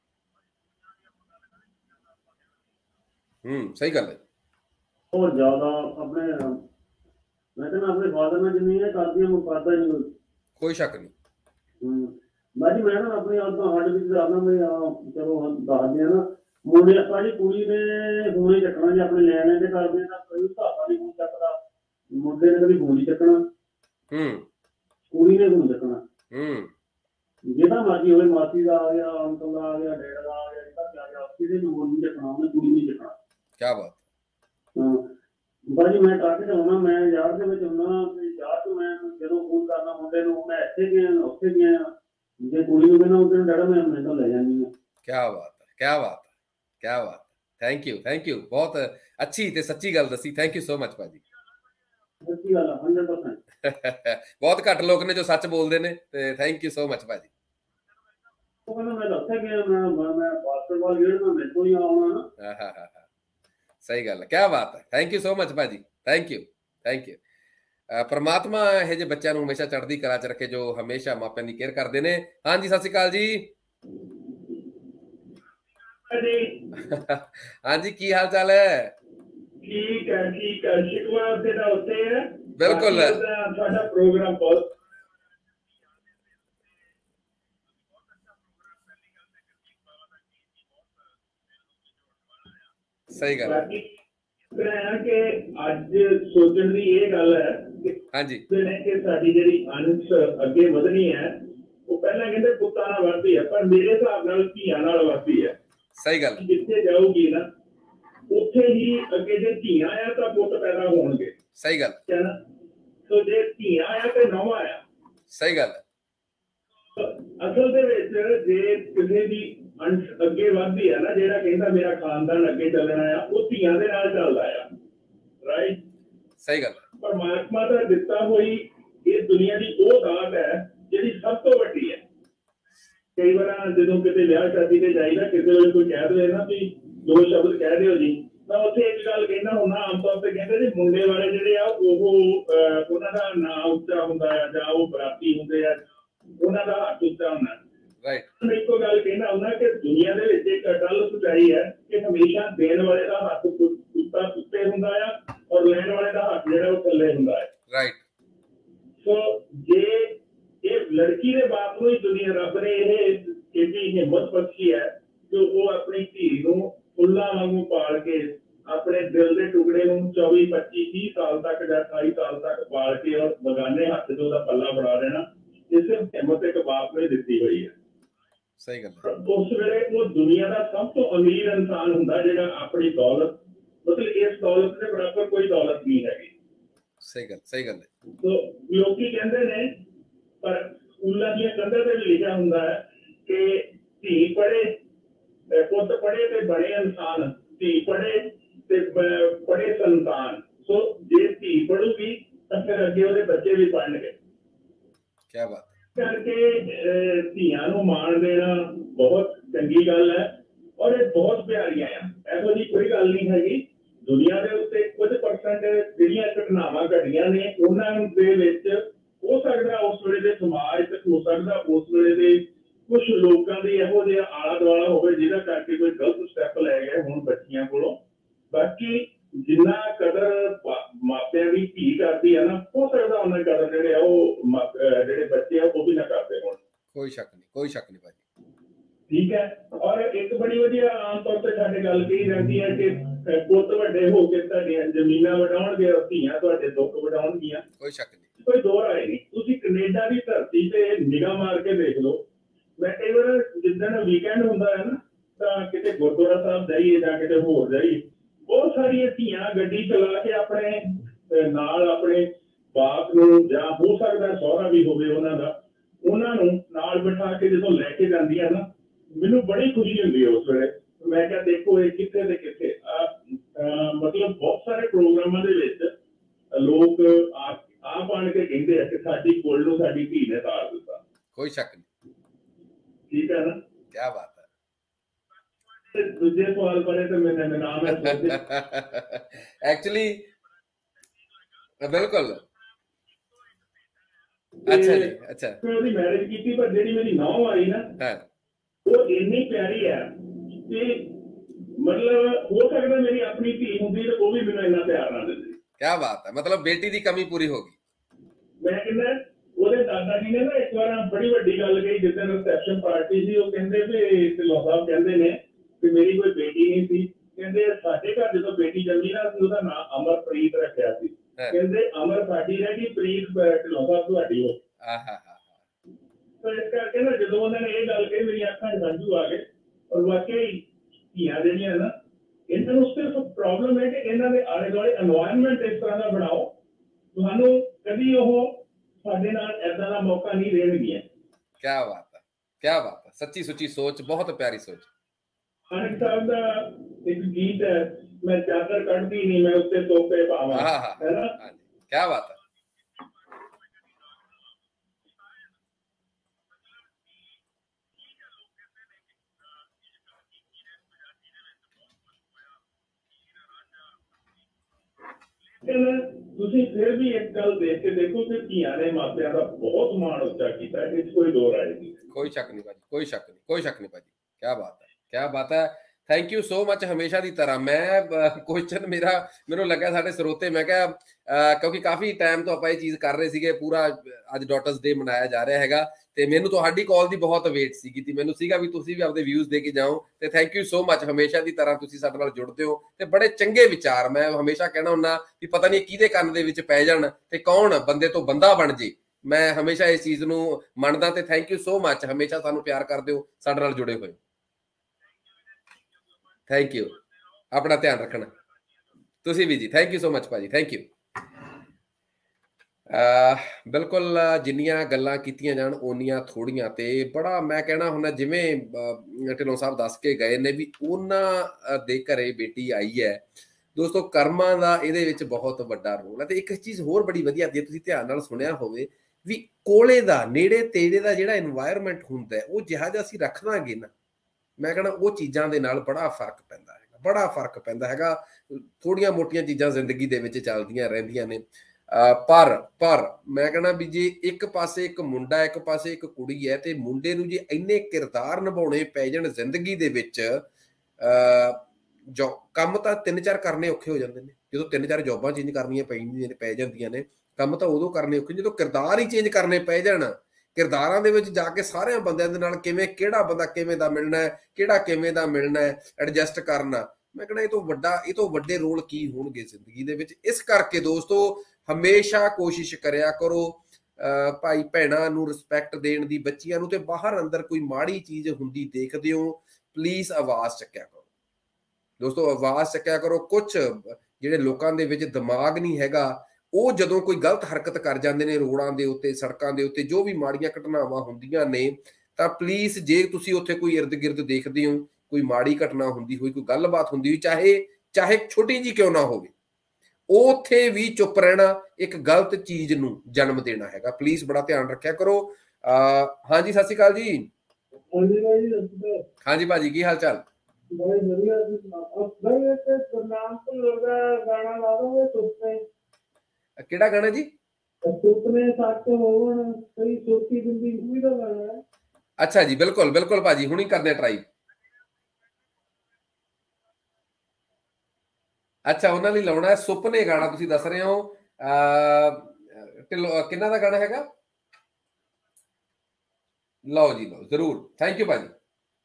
ਸਹੀ ਗੱਲ ਹੈ। ਬਹੁਤ ਜ਼ਿਆਦਾ ਆਪਣੇ ਮੈਂ ਕਹਿੰਦਾ ਆਪਣੇ ਫਾਦਰ ਨਾਲ ਜਿੰਨੀ ਇਹ ਕਰਦੀਆਂ ਮੁਕਾਬਲਾ ਨਹੀਂ, ਕੋਈ ਸ਼ੱਕ ਨਹੀਂ। ਬਾਜੀ ਮੈਂ ਨਾ ਆਪਣੀ ਆਪ ਤਾਂ ਹੱਡ ਵਿੱਚ ਕਰਾਉਣਾ, ਮੈਂ ਚਲੋ ਦੱਸਦੇ ਆ ਨਾ ਮੁੰਡੇ ਆਪਾਂ ਜੀ ਕੁੜੀ ਨੇ ਹੋਣੇ ਚੱਕਣਾ ਜੇ ਆਪਣੇ ਲੈਣੇ ਤੇ ਕਰਦੇ ਤਾਂ ਕੋਈ ਧਾਗਾ ਨਹੀਂ ਹੋਣ ਚੱਕਦਾ, ਮੁੰਡੇ ਨੇ ਕਦੀ ਗੋਲੀ ਚੱਕਣਾ, ਕੁੜੀ ਨੇ ਗੋਲੀ ਚੱਕਣਾ। ਜਿਹਦਾ ਮਰਜ਼ੀ ਹੋਵੇ, ਮਾਸੀ ਦਾ ਆ ਗਿਆ, ਅੰਕਲ ਦਾ ਆ ਗਿਆ, ਡੈਡ ਦਾ ਆ ਗਿਆ, ਜਿਹਦਾ ਆ ਗਿਆ, ਕਿਸੇ ਨੂੰ ਗੋਲੀ ਨਹੀਂ ਚੱਕਣਾ, ਉਹਨੇ ਕੁੜੀ ਨਹੀਂ ਚੱਕਣਾ। ਕਿਆ ਬਾਤ। ਬਾਜੀ ਮੈਂ ਟਰੱਕ ਚਲਾਉਣਾ, ਮੈਂ ਯਾਰ ਦੇ ਵਿੱਚ ਹੁੰਦਾ, ਯਾਰ ਤੋਂ ਮੈਂ ਜਦੋਂ ਫੋਨ ਕਰਨਾ ਮੁੰਡੇ ਨੂੰ, ਮੈਂ ਇੱਥੇ ਗਿਆ ਉੱਥੇ ਗਿਆ, ਜੇ ਕੁੜੀ ਨੂੰ ਕਹਿੰਦਾ ਉਹਦੇ ਡੈਡਾ ਮੈਂ ਮੈਨੂੰ ਲੈ ਜਾਂਦੀ ਹਾਂ। ਕਿਆ ਬਾਤ ਹੈ, ਕਿਆ ਬਾਤ ਹੈ। क्या बात, थैंक यू, बहुत अच्छी ते सच्ची गल दसी, थैंक यू सो मच भाजी। सच्ची गल 100%। बहुत घट लोग ने जो सच बोलते ने, ते थैंक यू सो मच भाजी। ਉਹ ਕਹਿੰਦਾ ਮੈਂ ਦੱਸਿਆ ਕਿ ਮੈਂ ਬਾਸਕਟਬਾਲ ਖੇਡਦਾ, ਮੈਨੂੰ ਹੀ ਆਉਣਾ ਨਾ। सही गल है, क्या बात है, थैंक यू सो मच भाजी, थैंक यू। परमात्मा ਇਹ ਜਿਹੇ ਬੱਚਿਆਂ ਨੂੰ ਹਮੇਸ਼ਾ ਚੜ੍ਹਦੀ ਕਲਾ ਚ ਰੱਖੇ, ਜੋ ਹਮੇਸ਼ਾ ਮਾਪਿਆਂ ਦੀ ਕੇਅਰ ਕਰਦੇ ਨੇ। ਹਾਂਜੀ, ਸਤਿ ਸ਼੍ਰੀ ਅਕਾਲ ਜੀ। ਹਾਂਜੀ, ਕੀ ਹਾਲ ਚਾਲ ਹੈ? ਠੀਕ ਹੈ, ਸ਼ਿਕਵਾ ਤੇਰਾ ਉੱਤੇ ਹੈ। ਬਿਲਕੁਲ, ਸਾਡਾ ਪ੍ਰੋਗਰਾਮ ਬਹੁਤ ਸਹੀ ਗੱਲ ਹੈ ਕਿ ਅੱਜ ਸੋਚਣ ਦੀ ਇਹ ਗੱਲ ਹੈ ਕਿ ਸਾਡੀ ਜਿਹੜੀ ਅੰਸ਼ ਅੱਗੇ ਵਧਣੀ ਹੈ, ਉਹ ਪਹਿਲਾਂ ਕਹਿੰਦੇ ਪੁੱਤਾਂ ਨਾਲ ਵੱਧਦੀ ਹੈ, ਪਰ ਮੇਰੇ ਹਿਸਾਬ ਨਾਲ ਧੀਆਂ ਨਾਲ ਵੱਧਦੀ ਹੈ। ਸਹੀ ਗੱਲ, ਜਿੱਥੇ ਜਾਊਗੀ ਨਾ ਉੱਥੇ ਹੀ ਅੱਗੇ ਜੇ ਧੀਆਂ ਆ ਤਾਂ ਪੁੱਤ ਪੈਦਾ ਹੋਣਗੇ। ਸਹੀ ਗੱਲ ਹੈ ਨਾ। ਸੋ ਜੇ ਧੀਆਂ ਆ ਤੇ ਨੌਵਾਂ ਆ। ਸਹੀ ਗੱਲ। ਅਸਲ ਦੇ ਵਿੱਚ ਜੇ ਕਿਸੇ ਦੀ ਅੰਸ਼ ਅੱਗੇ ਵੱਧਦੀ ਹੈ ਨਾ, ਜਿਹੜਾ ਕਹਿੰਦਾ ਮੇਰਾ ਖਾਨਦਾਨ ਅੱਗੇ ਚੱਲਣਾ ਆ, ਉਹ ਧੀਆਂ ਦੇ ਨਾਲ ਚੱਲਦਾ ਆ। ਰਾਈਟ, ਸਹੀ ਗੱਲ। ਪਰਮਾਤਮਾ ਦਾ ਦਿੱਤਾ ਹੋਈ ਇਹ ਦੁਨੀਆ ਦੀ ਉਹ ਦਾਤ ਹੈ ਜਿਹੜੀ ਸਭ ਤੋਂ ਵੱਡੀ ਹੈ। ਕਈ ਵਾਰ ਜਦੋਂ ਕਿਤੇ ਵਿਆਹ ਸ਼ਾਦੀ ਤੇ ਜਾਈਦਾ, ਕਿਸੇ ਵੇਲੇ ਕੋਈ ਕਹਿ ਦੇਵੇ ਨਾ ਵੀ 2 ਸ਼ਬਦ ਕਹਿ ਦਿਓ ਜੀ, ਤਾਂ ਉੱਥੇ ਇੱਕ ਗੱਲ ਕਹਿੰਦਾ ਹੁੰਦਾ, ਆਮ ਤੌਰ ਤੇ ਕਹਿੰਦੇ ਜੀ ਮੁੰਡੇ ਵਾਲੇ ਜਿਹੜੇ ਆ ਉਹ ਉਹਨਾਂ ਦਾ ਨਾਂ ਉੱਚਾ ਹੁੰਦਾ ਆ, ਜਾਂ ਉਹ ਬਰਾਤੀ ਹੁੰਦੇ ਆ, ਉਹਨਾਂ ਦਾ ਹੱਥ ਉੱਚਾ ਹੁੰਦਾ। ਮੈਂ ਇੱਕੋ ਗੱਲ ਕਹਿਣਾ ਹੁੰਦਾ ਕਿ ਦੁਨੀਆ ਦੇ ਵਿੱਚ ਇੱਕ ਅਟੱਲ ਸੱਚਾਈ ਹੈ ਕਿ ਹਮੇਸ਼ਾ ਦੇਣ ਵਾਲੇ ਦਾ ਹੱਥ ਉੱਤੇ ਹੁੰਦਾ ਆ, ਔਰ ਲੈਣ ਵਾਲੇ ਦਾ ਹੱਥ ਜਿਹੜਾ ਉਹ ਥੱਲੇ ਹੁੰਦਾ ਹੈ। ਰਾਈਟ। ਸੋ ਜੇ ਇਹ ਲੜਕੀ ਦੇ ਬਾਪ ਨੂੰ ਹੀ ਦੁਨੀਆ ਰੱਬ ਨੇ ਇਹਦੀ ਹਿੰਮਤ ਬਖਸ਼ੀ ਹੈ ਕਿ ਉਹ ਆਪਣੀ ਧੀ ਨੂੰ ਫੁੱਲਾਂ ਵਾਂਗੂ ਪਾਲ ਕੇ, ਆਪਣੇ ਦਿਲ ਦੇ ਟੁਕੜੇ ਨੂੰ 24, 25, 30 ਸਾਲ ਤੱਕ ਜਾਂ 28 ਸਾਲ ਤੱਕ ਪਾਲ ਕੇ, ਔਰ ਬਗਾਨੇ ਹੱਥ 'ਚ ਉਹਦਾ ਪੱਲਾ ਫੜਾ ਦੇਣਾ, ਇਸ ਹਿੰਮਤ ਇੱਕ ਬਾਪ ਨੇ ਦਿੱਤੀ ਹੋਈ ਹੈ। ਸਹੀ ਗੱਲ। ਉਸ ਵੇਲੇ ਉਹ ਦੁਨੀਆ ਦਾ ਸਭ ਤੋਂ ਅਮੀਰ ਇਨਸਾਨ ਹੁੰਦਾ ਜਿਹੜਾ ਆਪਣੀ ਦੌਲਤ, ਮਤਲਬ ਇਸ ਦੌਲਤ ਦੇ ਬਰਾਬਰ ਕੋਈ ਦੌਲਤ ਨਹੀਂ ਹੈਗੀ। ਸਹੀ ਗੱਲ, ਸਹੀ ਗੱਲ ਹੈ। ਸੋ ਲੋਕੀ ਕਹਿੰਦੇ ਨੇ, ਪਰ ਸਕੂਲਾਂ ਦੀਆਂ ਕੰਧਾਂ ਤੇ ਵੀ ਲਿਖਿਆ ਹੁੰਦਾ ਹੈ ਕਿ ਧੀ ਪੜ੍ਹੇ, ਪੁੱਤ ਪੜ੍ਹੇ ਤੇ ਬੜੇ ਇਨਸਾਨ, ਧੀ ਪੜ੍ਹੇ ਤੇ ਬੜੇ ਸੰਤਾਨ। ਸੋ ਜੇ ਧੀ ਪੜੂਗੀ ਤਾਂ ਫਿਰ ਅੱਗੇ ਉਹਦੇ ਬੱਚੇ ਵੀ ਪੜ੍ਹਨਗੇ। ਕੀ ਬਾਤ ਕਰਕੇ ਧੀਆਂ ਨੂੰ ਮਾਣ ਦੇਣਾ ਬਹੁਤ ਚੰਗੀ ਗੱਲ ਹੈ, ਔਰ ਇਹ ਬਹੁਤ ਪਿਆਰੀਆਂ ਆ। ਇਹੋ ਜਿਹੀ ਕੋਈ ਗੱਲ ਨਹੀਂ ਹੈਗੀ। ਦੁਨੀਆ ਦੇ ਉੱਤੇ ਕੁਝ ਪਰਸੈਂਟ ਜਿਹੜੀਆਂ ਘਟਨਾਵਾਂ ਘਟੀਆਂ ਨੇ, ਉਹਨਾਂ ਦੇ ਵਿੱਚ ਹੋ ਸਕਦਾ ਉਸ ਵੇਲੇ ਦੇ ਸਮਾਜ ਤੇ, ਹੋ ਸਕਦਾ ਉਸ ਵੇਲੇ ਦੇ ਕੁਝ ਲੋਕਾਂ ਦੇ ਇਹੋ ਜਿਹਾ ਆਲਾ ਦੁਆਲਾ ਹੋਵੇ ਜਿਹਦਾ ਕਰਕੇ ਕੋਈ ਗਲਤ ਸਟੈਪ ਲੈ ਗਏ ਹੁਣ ਬੱਚੀਆਂ ਕੋਲੋਂ। ਬਾਕੀ ਜਿੰਨਾ ਕਦਰ ਮਾਪਿਆਂ ਦੀ ਧੀ ਕਰਦੀ ਹੈ ਨਾ, ਹੋ ਸਕਦਾ ਉਹਨਾਂ ਕਦਰ ਜਿਹੜੇ ਆ ਉਹ ਜਿਹੜੇ ਬੱਚੇ ਆ ਉਹ ਵੀ ਨਾ ਕਰਦੇ ਹੋਣ। ਕੋਈ ਸ਼ੱਕ ਨਹੀਂ ਭਾਜੀ। ਠੀਕ ਹੈ। ਔਰ ਇੱਕ ਬੜੀ ਵਧੀਆ ਆਮ ਤੌਰ ਤੇ ਸਾਡੇ ਗੱਲ ਕਹੀ ਜਾਂਦੀ ਹੈ ਕਿ ਪੁੱਤ ਵੱਡੇ ਹੋ ਕੇ ਤੁਹਾਡੀਆਂ ਜ਼ਮੀਨਾਂ ਵਡਾਉਣਗੇ, ਧੀਆਂ ਤੁਹਾਡੇ ਦੁੱਖ ਵਡਾਉਣਗੀਆਂ। ਕੋਈ ਸ਼ੱਕ ਨਹੀਂ, ਕੋਈ ਦੋ ਰਾਏ ਨਹੀਂ। ਤੁਸੀਂ ਕੈਨੇਡਾ ਦੀ ਧਰਤੀ ਤੇ ਨਿਗਾਹ ਮਾਰ ਕੇ ਦੇਖ ਲਓ। ਮੈਂ ਕਈ ਵਾਰ ਜਿੱਦਣ ਵੀਕਐਂਡ ਹੁੰਦਾ ਹੈ ਨਾ, ਤਾਂ ਕਿਤੇ ਗੁਰਦੁਆਰਾ ਸਾਹਿਬ ਜਾਈਏ ਜਾਂ ਕਿਤੇ ਹੋਰ ਜਾਈਏ, ਬਹੁਤ ਸਾਰੀਆਂ ਧੀਆਂ ਗੱਡੀ ਚਲਾ ਕੇ ਆਪਣੇ ਨਾਲ ਆਪਣੇ ਬਾਪ ਨੂੰ, ਜਾਂ ਹੋ ਸਕਦਾ ਸਹੁਰਾ ਵੀ ਹੋਵੇ ਉਹਨਾਂ ਦਾ, ਉਹਨਾਂ ਨੂੰ ਨਾਲ ਬਿਠਾ ਕੇ ਜਦੋਂ ਲੈ ਕੇ ਜਾਂਦੀਆਂ ਨਾ, ਮੈਨੂੰ ਬੜੀ ਖੁਸ਼ੀ ਹੁੰਦੀ ਹੈ ਉਸ ਵੇਲੇ। ਮੈਂ ਕਿਹਾ ਦੇਖੋ ਇਹ ਕਿੱਥੇ ਤੇ ਕਿੱਥੇ। ਮਤਲਬ ਬਹੁਤ ਸਾਰੇ ਪ੍ਰੋਗਰਾਮਾਂ ਦੇ ਵਿੱਚ ਲੋਕ ਆਪ ਆਣ ਕੇ ਕਹਿੰਦੇ ਆ ਕਿ ਸਾਡੀ ਕੋਲ ਨੂੰ ਸਾਡੀ ਧੀ ਨੇ ਤਾਰ ਦਿੱਤਾ। ਕੋਈ ਸ਼ੱਕ ਨਹੀਂ। ਠੀਕ ਹੈ ਨਾ। ਕੀ ਬਾਤ ਹੈ। ਦੂਜੇ ਸਵਾਲ ਪੜੇ ਤੇ ਮੈंने नाम है एक्चुअली ਬਿਲਕੁਲ। ਅੱਛਾ ਜੀ, ਅੱਛਾ। ਮੈਂ ਉਹਦੀ ਮੈਰਿਜ ਕੀਤੀ, ਪਰ ਜਿਹੜੀ ਮੇਰੀ ਨੌਂ ਆਈ ਨਾ, ਉਹ ਇੰਨੀ ਪਿਆਰੀ ਹੈ ਕਿ ਮਤਲਬ ਹੋ ਸਕਦਾ ਮੇਰੀ ਆਪਣੀ ਧੀ ਹੁੰਦੀ ਤੇ ਉਹ ਵੀ ਮੈਨੂੰ ਇੰਨਾ ਪਿਆਰ ਨਾ ਦਿੰਦੀ। ਕੀ ਬਾਤ ਹੈ। ਮਤਲਬ ਬੇਟੀ ਦੀ ਕਮੀ ਪੂਰੀ ਹੋ ਗਈ। ਮੈਂ ਕਹਿੰਦਾ ਉਹਦੇ ਦਾਦਾ ਜੀ ਨੇ ਨਾ ਇੱਕ ਵਾਰ ਬੜੀ ਵੱਡੀ ਗੱਲ ਕਹੀ, ਜਿੱਦਾਂ ਰਿਸੈਪਸ਼ਨ ਪਾਰਟੀ ਸੀ। ਉਹ ਕਹਿੰਦੇ ਵੀ ਢਿੱਲੋਂ ਸਾਹਿਬ ਕਹਿੰਦੇ ਨੇ ਕਿ ਮੇਰੀ ਕੋਈ ਬੇਟੀ ਨਹੀਂ ਸੀ। ਕਹਿੰਦੇ ਸਾਡੇ ਘਰ ਜਦੋਂ ਬੇਟੀ ਜੰਮੀ ਨਾ, ਅਸੀਂ ਉਹਦਾ ਨਾਂ ਅਮਰਪ੍ਰੀਤ ਰੱਖਿਆ ਸੀ। ਕਹਿੰਦੇ ਅਮਰ ਸਾਡੀ ਰਹਿ ਗਈ, ਪ੍ਰੀਤ ਢਿੱਲੋਂ ਸਾਹਿਬ ਤੁਹਾਡੀ ਹੋ। ਤਾਂ ਇਸ ਕਰਕੇ ਨਾ ਜਦੋਂ ਉਹਨਾਂ ਨੇ ਇਹ ਗੱਲ ਕਹੀ, ਮੇਰੀਆਂ ਅੱਖਾਂ 'ਚ ਹੰਝੂ ਆ ਗਏ। ਔਰ ਵਾਕਈ ਧੀਆਂ ਜਿਹੜੀਆਂ ਨਾ, ਇਹਨਾਂ ਨੂੰ ਸਿਰਫ ਪ੍ਰੋਬਲਮ ਹੈ ਕਿ ਇਹਨਾਂ ਦੇ ਆਲੇ ਦੁਆਲੇ এনवायरमेंट ਇਸ ਤਰ੍ਹਾਂ ਦਾ ਬਣਾਓ, ਤੁਹਾਨੂੰ ਕਦੀ ਉਹ ਸਾਡੇ ਨਾਲ ਏਦਾਂ ਦਾ ਮੌਕਾ ਨਹੀਂ ਦੇਣਗੀਆਂ। ਕੀ ਬਾਤ ਹੈ, ਕੀ ਬਾਤ ਹੈ। ਸੱਚੀ ਸੁੱਚੀ ਸੋਚ, ਬਹੁਤ ਪਿਆਰੀ ਸੋਚ। मानक साहब का एक गीत है, मैं चादर कटती नहीं मैं उससे तोपे पावा, है ना? क्या बात है। ਤੁਸੀਂ ਫਿਰ ਵੀ ਇੱਕ ਗੱਲ ਦੇਖ ਕੇ ਦੇਖੋ ਕਿ ਧੀਆਂ ਨੇ ਮਾਪਿਆਂ ਦਾ ਬਹੁਤ ਮਾਣ ਉੱਚਾ ਕੀਤਾ ਹੈ, ਇਸ ਕੋਈ ਦੋ ਰਾਏ ਨਹੀਂ। कोई शक नहीं भाजी, कोई शक नहीं, कोई शक नहीं भाजी। क्या बात है, क्या बात है। Thank you so much. हमेशा की तरह मैं क्वेश्चन मेरा मैनू लगा साढ़े स्रोते, मैं क्या क्योंकि काफ़ी टाइम तो आप ये चीज़ कर रहे थे, पूरा अज डॉटर्स डे मनाया जा रहा है, तो मैनू तुहाडी कॉल की बहुत वेट सी, मैनू सीगा भी तुसीं भी आपदे व्यूज़ दे के जाओ। तो थैंक यू सो मच। हमेशा की तरह तुसीं साडे नाल जुड़ते हो, तो बड़े चंगे विचार। मैं हमेशा कहना हुन्ना भी पता नहीं किहदे कंन दे विच पै जाण ते कौन बंदे तो बंदा बन जे। मैं हमेशा इस चीज़ नूं मनदा ते थैंक यू सो मच। हमेशा सानू प्यार करदे हो, साडे नाल जुड़े हुए। थैंक यू, अपना ध्यान रखना तुसीं भी जी। थैंक यू सो मच भाजी, थैंक यू। बिल्कुल जिन्नियां गल्लां कीतियां जाण ओनियां थोड़ियां, ते बड़ा मैं कहना हुन्ना जिवें ढिल्लों साहब दस के गए ने भी उन्हां दे घरे बेटी आई है। दोस्तों कर्मां दा इहदे विच बहुत वड्डा रोल है। ते एक चीज़ होर बड़ी वधिया जे तुसीं ध्यान नाल सुणिया होवे भी कोले दा नेड़े तेड़े दा जिहड़ा एनवायरनमेंट हुंदा है, वो जिहा जिहा असीं रख दांगे ना, मैं कहना वो चीज़ां दे नाल बड़ा फर्क पैंदा है, बड़ा फर्क पैंदा हैगा। थोड़ियां मोटियां चीज़ां जिंदगी दे विच चलदियां रहिंदियां ने, पर मैं कहना भी जे एक पासे एक मुंडा एक पासे एक कुड़ी है, ते मुंडे नूं जे इन्ने किरदार निभाउणे पै जाण जिंदगी दे विच, जो काम तां 3-4 करने औखे हो जांदे ने। जदों 3-4 जॉबां चेंज करनियां पै जांदियां ने, काम तां उदों करने औखे जदों किरदार ही चेंज करने पै जाण। किरदारां दे विच जाके सारियां बंदियां दे नाल किवें किहड़ा बंदा किवें दा मिलना है, किहड़ा किवें दा मिलना है, एडजस्ट करना, मैं कहना ये तो वड्डे रोल की होणगे जिंदगी दे विच। इस करके दोस्तों हमेशा कोशिश करिया करो भाई भैणां नूं रिस्पैक्ट देण दी, बच्चियां नूं, ते बाहर अंदर कोई माड़ी चीज़ हुंदी देखदे हो प्लीज़ आवाज़ चक्या करो दोस्तों, आवाज़ चक्या करो। कुछ जिहड़े लोकां दे विच दिमाग नहीं हैगा, ਉਹ ਜਦੋਂ ਕੋਈ ਗਲਤ ਹਰਕਤ ਕਰ ਜਾਂਦੇ ਨੇ ਰੋਡਾਂ ਦੇ ਉੱਤੇ, ਸੜਕਾਂ ਦੇ ਉੱਤੇ, ਜੋ ਵੀ ਮਾੜੀਆਂ ਘਟਨਾਵਾਂ ਹੁੰਦੀਆਂ ਨੇ, ਤਾਂ ਪਲੀਜ਼ ਜੇ ਤੁਸੀਂ ਉੱਥੇ ਕੋਈ ਇਰਦ ਗਿਰਦ ਦੇਖਦੇ ਹੋ ਕੋਈ ਮਾੜੀ ਘਟਨਾ ਹੁੰਦੀ ਹੋਈ, ਕੋਈ ਗੱਲਬਾਤ ਹੁੰਦੀ ਹੋਈ, ਚਾਹੇ ਛੋਟੀ ਜੀ ਕਿਉਂ ਨਾ ਹੋਵੇ, ਉੱਥੇ ਵੀ ਚੁੱਪ ਰਹਿਣਾ ਇੱਕ ਗਲਤ ਚੀਜ਼ ਨੂੰ ਜਨਮ ਦੇਣਾ ਹੈਗਾ। ਪਲੀਜ਼ ਬੜਾ ਧਿਆਨ ਰੱਖਿਆ ਕਰੋ। ਹਾਂਜੀ ਸਤਿ ਸ਼੍ਰੀ ਅਕਾਲ ਜੀ। ਹਾਂਜੀ ਭਾਜੀ ਕੀ ਹਾਲ ਚਾਲ? ਕਿਹੜਾ ਗਾਣਾ ਜੀ? ਅੱਛਾ ਜੀ, ਬਿਲकुल बिल्कुल ਭਾਜੀ, ਹੁਣੀ ਕਰਦੇ ਟਰਾਈ। ਅੱਛਾ ਉਹਨਾਂ ਲਈ ਲਾਉਣਾ ਹੈ ਸੁਪਨੇ ਗਾਣਾ, ਤੁਸੀਂ ਦੱਸ ਰਹੇ ਹੋ ਕਿੰਨਾ ਦਾ ਗਾਣਾ ਹੈਗਾ? ਲਓ ਜੀ ਲਓ, ਜ਼ਰੂਰ, ਥੈਂਕ ਯੂ ਭਾਜੀ।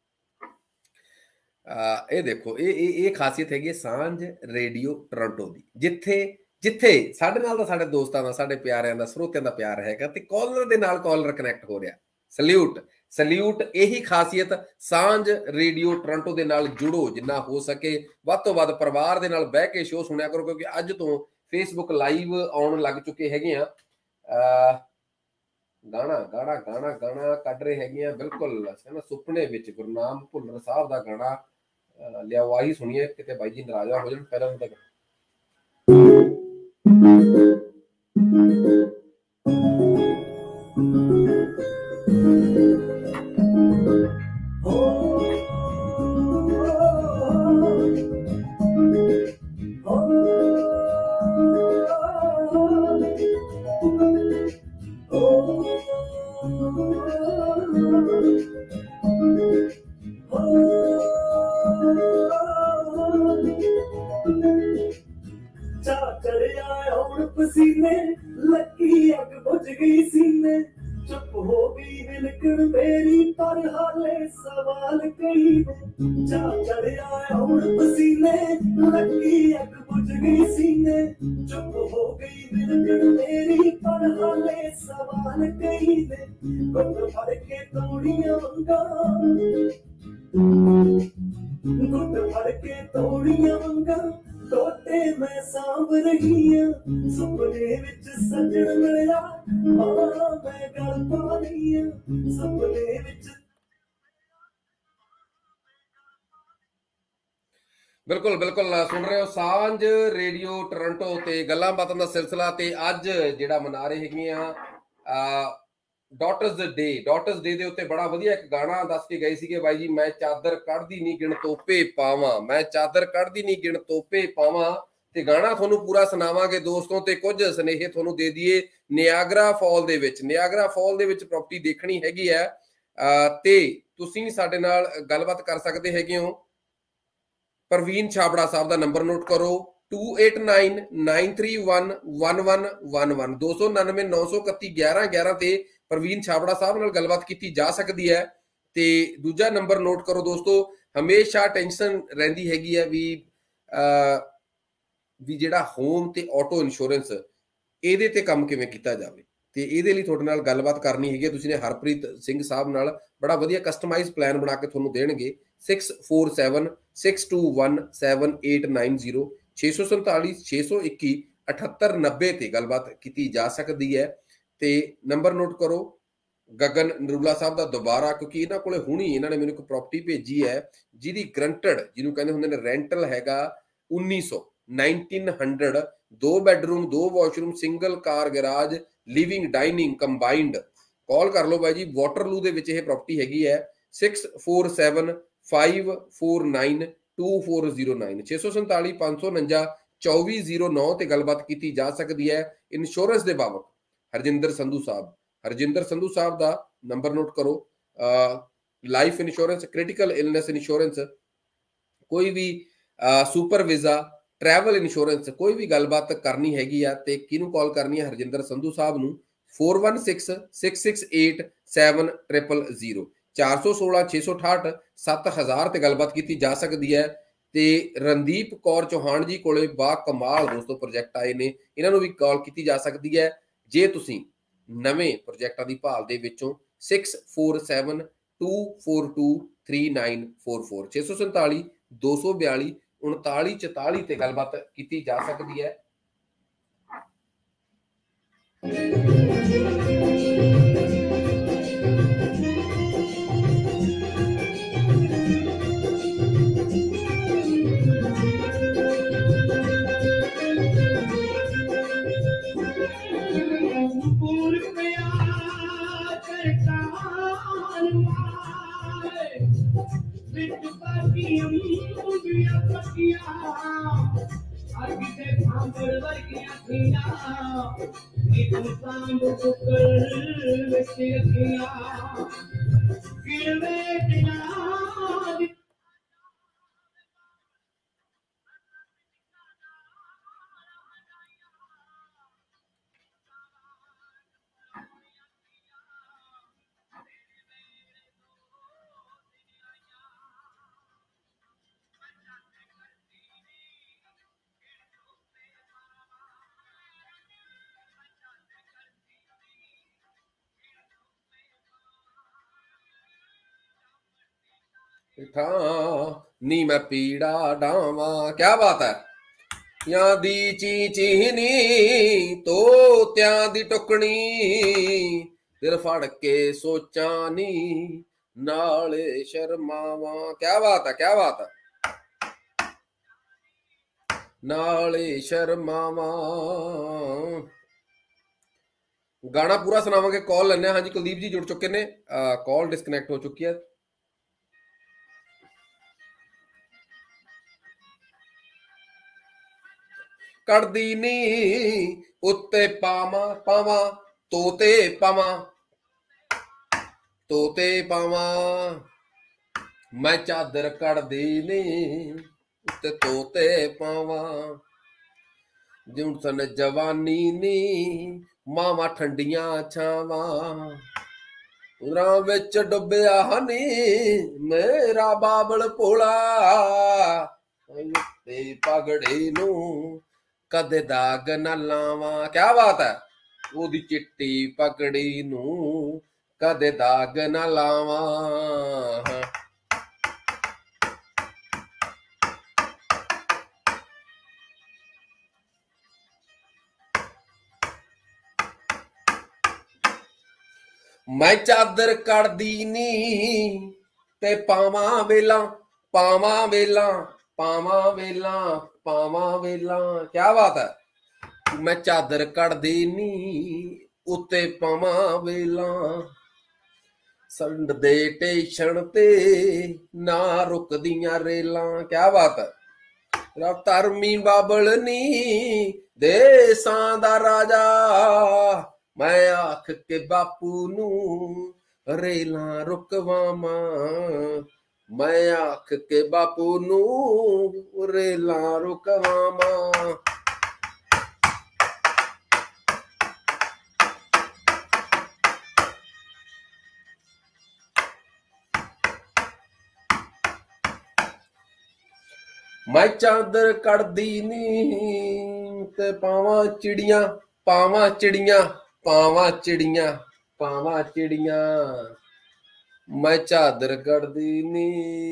ਇਹ ਦੇਖੋ ਇਹ ਖਾਸੀਅਤ ਹੈਗੀ ਸਾਂਝ ਰੇਡੀਓ ਟੋਰਾਂਟੋ ਦੀ, ਜਿੱਥੇ ਸਾਡੇ ਨਾਲ ਦਾ, ਸਾਡੇ ਦੋਸਤਾਂ ਦਾ, ਸਾਡੇ ਪਿਆਰਿਆਂ ਦਾ, ਸਰੋਤਿਆਂ ਦਾ ਪਿਆਰ ਹੈਗਾ, ਤੇ ਕਾਲਰ ਦੇ ਨਾਲ ਕਾਲਰ ਕਨੈਕਟ ਹੋ ਰਿਹਾ। ਸਲੂਟ ਇਹੀ ਖਾਸੀਅਤ ਸਾਂਝ ਰੇਡੀਓ ਟੋਰਾਂਟੋ ਦੇ ਨਾਲ ਜੁੜੋ ਜਿੰਨਾ ਹੋ ਸਕੇ, ਵੱਧ ਤੋਂ ਵੱਧ ਪਰਿਵਾਰ ਦੇ ਨਾਲ ਬਹਿ ਕੇ ਸ਼ੋਅ ਸੁਣਿਆ ਕਰੋ, ਕਿਉਂਕਿ ਅੱਜ ਤੋਂ ਫੇਸਬੁੱਕ ਲਾਈਵ ਆਉਣ ਲੱਗ ਚੁੱਕੇ ਹੈਗੇ ਆ। ਗਾਣਾ ਕੱਢ ਰਹੇ ਹੈਗੇ ਆ, ਬਿਲਕੁਲ ਸੁਪਨੇ ਵਿੱਚ ਗੁਰਨਾਮ ਭੁੱਲਰ ਸਾਹਿਬ ਦਾ ਗਾਣਾ ਲਿਆਓ, ਆਹੀ ਸੁਣੀਏ, ਕਿਤੇ ਬਾਈ ਜੀ ਨਾਰਾਜ਼ਾ ਹੋ ਜਾਣ। ਪਹਿਲਾਂ ਹੁੰਦਾ पसीने लगी अग बुझ गई सीने, चुप हो गई बिलकण मेरी पर हाले सवाल कई जा चढ़िया और पसीने लगी अग बुझ गई सीने, चुप हो गई बिलकण मेरी पर हाले सवाल कई ने, गुट फड़ के तोड़ियां वंगा, गुट फड़ के तोड़ियां वंगा टोटे मैं सांभ रही हूं, सुपने विच सजण मिलिया मां मैं गल पा रही हूं, सुपने विच बिल्कुल बिल्कुल सुन रहे हो सांझ रेडियो टोरंटो ते गल्लां बातां दा सिलसिला ते अज जेड़ा मना रहे हैगे आ डॉटर्स डे दे उत्ते बड़ा वधिया एक गाना दस के गए सीगे बाई जी, मैं चादर कढ़दी नहीं गिण तोपे पावां, मैं चादर कढ़दी नहीं गिण तोपे पावां। ते गाना थोनू पूरा सुनावांगे दोस्तों ते कुछ स्नेहे थोनू दे दिए। नियागरा फॉल दे विच प्रॉपर्टी देखनी हैगी है ते तुसीं साडे नाल गलबात कर सकदे हैगे हो। प्रवीण छाबड़ा साहब का नंबर नोट करो 2899311111 2999111 ते प्रवीण छाबड़ा साहब नाल गलबात की जा सकती है। ते दूजा नंबर नोट करो दोस्तों, हमेशा टेंशन रहिंदी हैगी है भी जिहड़ा होम ते ऑटो इंश्योरेंस इहदे ते काम किवें कीता जावे ते इहदे लई तुहाडे नाल गलबात करनी हैगी। तुसीं ने हरप्रीत सिंह साहब नाल बड़ा वधिया कस्टमाइज प्लान बना के तुहानूं देणगे। 6476217890 647 621 7890 ते गलबात की जा सकती है। ते नंबर नोट करो गगन नरूला साहब का दोबारा, क्योंकि इन्होंने कोले हुणी इन्होंने मैंने एक प्रॉपर्टी भेजी है जिहदी ग्रंटड जिन्होंने कहते होंगे ने रेंटल हैगा 1900 2 bedroom 2 washroom single car garage living dining combined. Call कर लो भाई जी, वाटरलू दे विच यह प्रॉपर्टी हैगी है 6475492409 647 549 2409 ते गलबात की जा सकती है। इंश्योरेंस के बाबत हरजिंदर संधू साहब का नंबर नोट करो। Life insurance, critical illness insurance, कोई भी सुपर वीजा, ट्रैवल इंश्योरेंस, कोई भी गलबात करनी हैगी आ ते किनू कॉल करनी है हरजिंदर संधू साहब नू 4166687000 416 668 7000 ते गलबात की जा सकती है। ते रणदीप कौर चौहान जी कोले बा कमाल दोस्तों प्रोजेक्ट आए ने, इन्हों भी कॉल की जा सकती है जे तुसीं नवें प्रोजेक्टां दी भाल दे विचों 6472423944 647 242 3944 ते गलबात की जा सकती है। नी मैं पीड़ा डावा, क्या बात है। या दी ची चीनी तो त्या दी टुकनी दिल फड़ के सोचा नी नाले शर्मावा, क्या बात है, क्या बात है, नाले शर्मावा। गाना पूरा सुनावांगे, कॉल लेने। हाँ जी कुलदीप जी जुड़ चुके ने, कॉल डिस्कनेक्ट हो चुकी है। कड़दी नी उत्ते पावा पावा तोते पावा मैं चादर कड़दी नी उत्ते तोते पावा जिउं सन जवानी नी मावा ठंडियां छावा उरां विच डुबिया हनी मेरा बाबल भोला ते पगड़े नू कदे दाग न लावा, क्या बात है। ओदी चिट्टी पगड़ी नू कदे दाग न लावा। मैं चादर कड़दी नी ते पावा वेला पावा वेला, क्या बात है। मैं चादर कढ़दी नी उत्ते पावा वेला, संड दे स्टेशन ते ना रुकदियां रेला, क्या बात है। धर्मी बाबल नी देसां दा राजा, मैं आख के बापू नू रेला रुकवामा, मैं आख के बापू नू रेला रुकवामा। मैं चादर कढ़दी नी ते पावा चिड़ियां, पावा चिड़ियां, पावा चिड़ियां, पावा चिड़ियां, मैं चादर कढ़दी नी।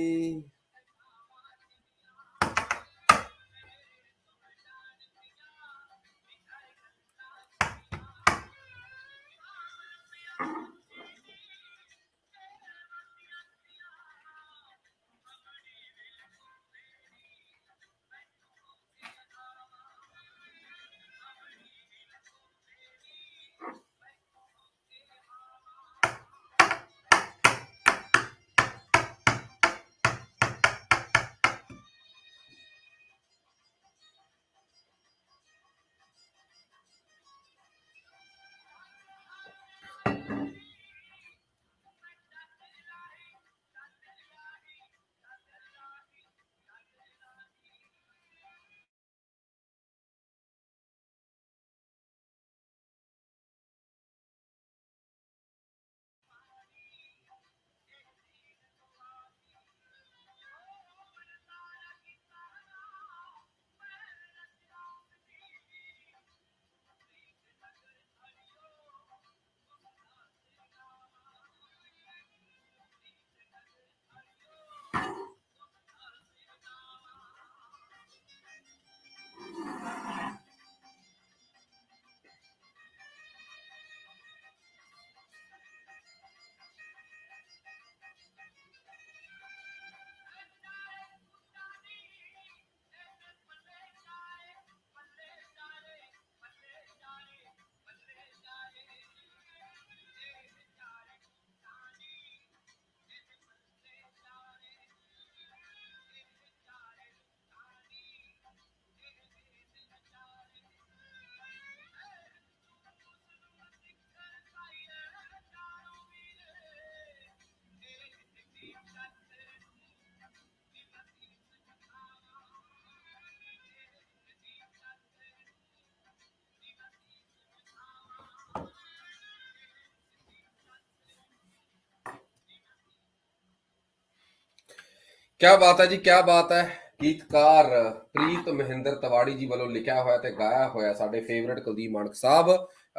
क्या बात है जी, क्या बात है। गीतकार ਪ੍ਰੀਤ ਮਹਿੰਦਰ ਤਵਾੜੀ ਜੀ ਵੱਲੋਂ ਲਿਖਿਆ ਹੋਇਆ ਤੇ ਗਾਇਆ ਹੋਇਆ ਸਾਡੇ ਫੇਵਰਟ ਕੁਲਦੀਪ ਮਾਨਕ ਸਾਹਿਬ।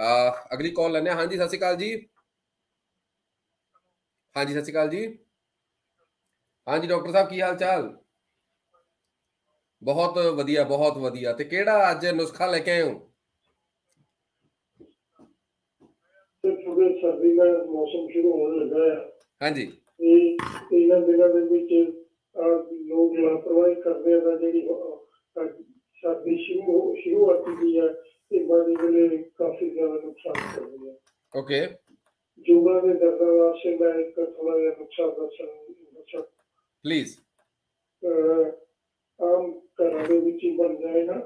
ਅਗਲੀ ਕਾਲ ਲੈਣੇ। ਹਾਂਜੀ ਸਤਿ ਸ਼੍ਰੀ ਅਕਾਲ ਜੀ। ਹਾਂਜੀ ਸਤਿ ਸ਼੍ਰੀ ਅਕਾਲ ਜੀ। ਹਾਂਜੀ ਡਾਕਟਰ ਸਾਹਿਬ ਕੀ ਹਾਲ ਚਾਲ? ਬਹੁਤ ਵਧੀਆ ਬਹੁਤ ਵਧੀਆ। ਤੇ ਕਿਹੜਾ ਅੱਜ ਨੁਸਖਾ ਲੈ ਕੇ ਆਏ ਹੋ? ਸਰਦੀ ਦਾ ਮੌਸਮ ਸ਼ੁਰੂ ਹੋਣ ਲੱਗਾ ਹੈ। ਹਾਂਜੀ ਇਹਨਾਂ ਦਿਨਾਂ ਦੇ ਵਿੱਚ ਲੋਕ ਲਾਪਰਵਾਹੀ ਕਰਦੇ ਆ, ਜਿਹੜੀ ਸਰਦੀ ਸ਼ੁਰੂ ਹੁੰਦੀ ਹੈ ਤੇ ਬਾਅਦ ਵੇਲੇ ਕਾਫੀ ਜ਼ਿਆਦਾ ਨੁਕਸਾਨ ਕਰਦੀ ਹੈ। ਓਕੇ, ਜੋੜਾਂ ਦੇ ਦਰਦਾਂ ਵਾਸਤੇ ਮੈਂ ਇੱਕ ਥੋੜਾ ਜਿਹਾ ਨੁਕਸਾਨ ਦੱਸਾਂ ਪਲੀਜ਼। ਆਮ ਘਰਾਂ ਦੇ ਵਿੱਚ ਹੀ ਬਣ ਜਾਏਗਾ।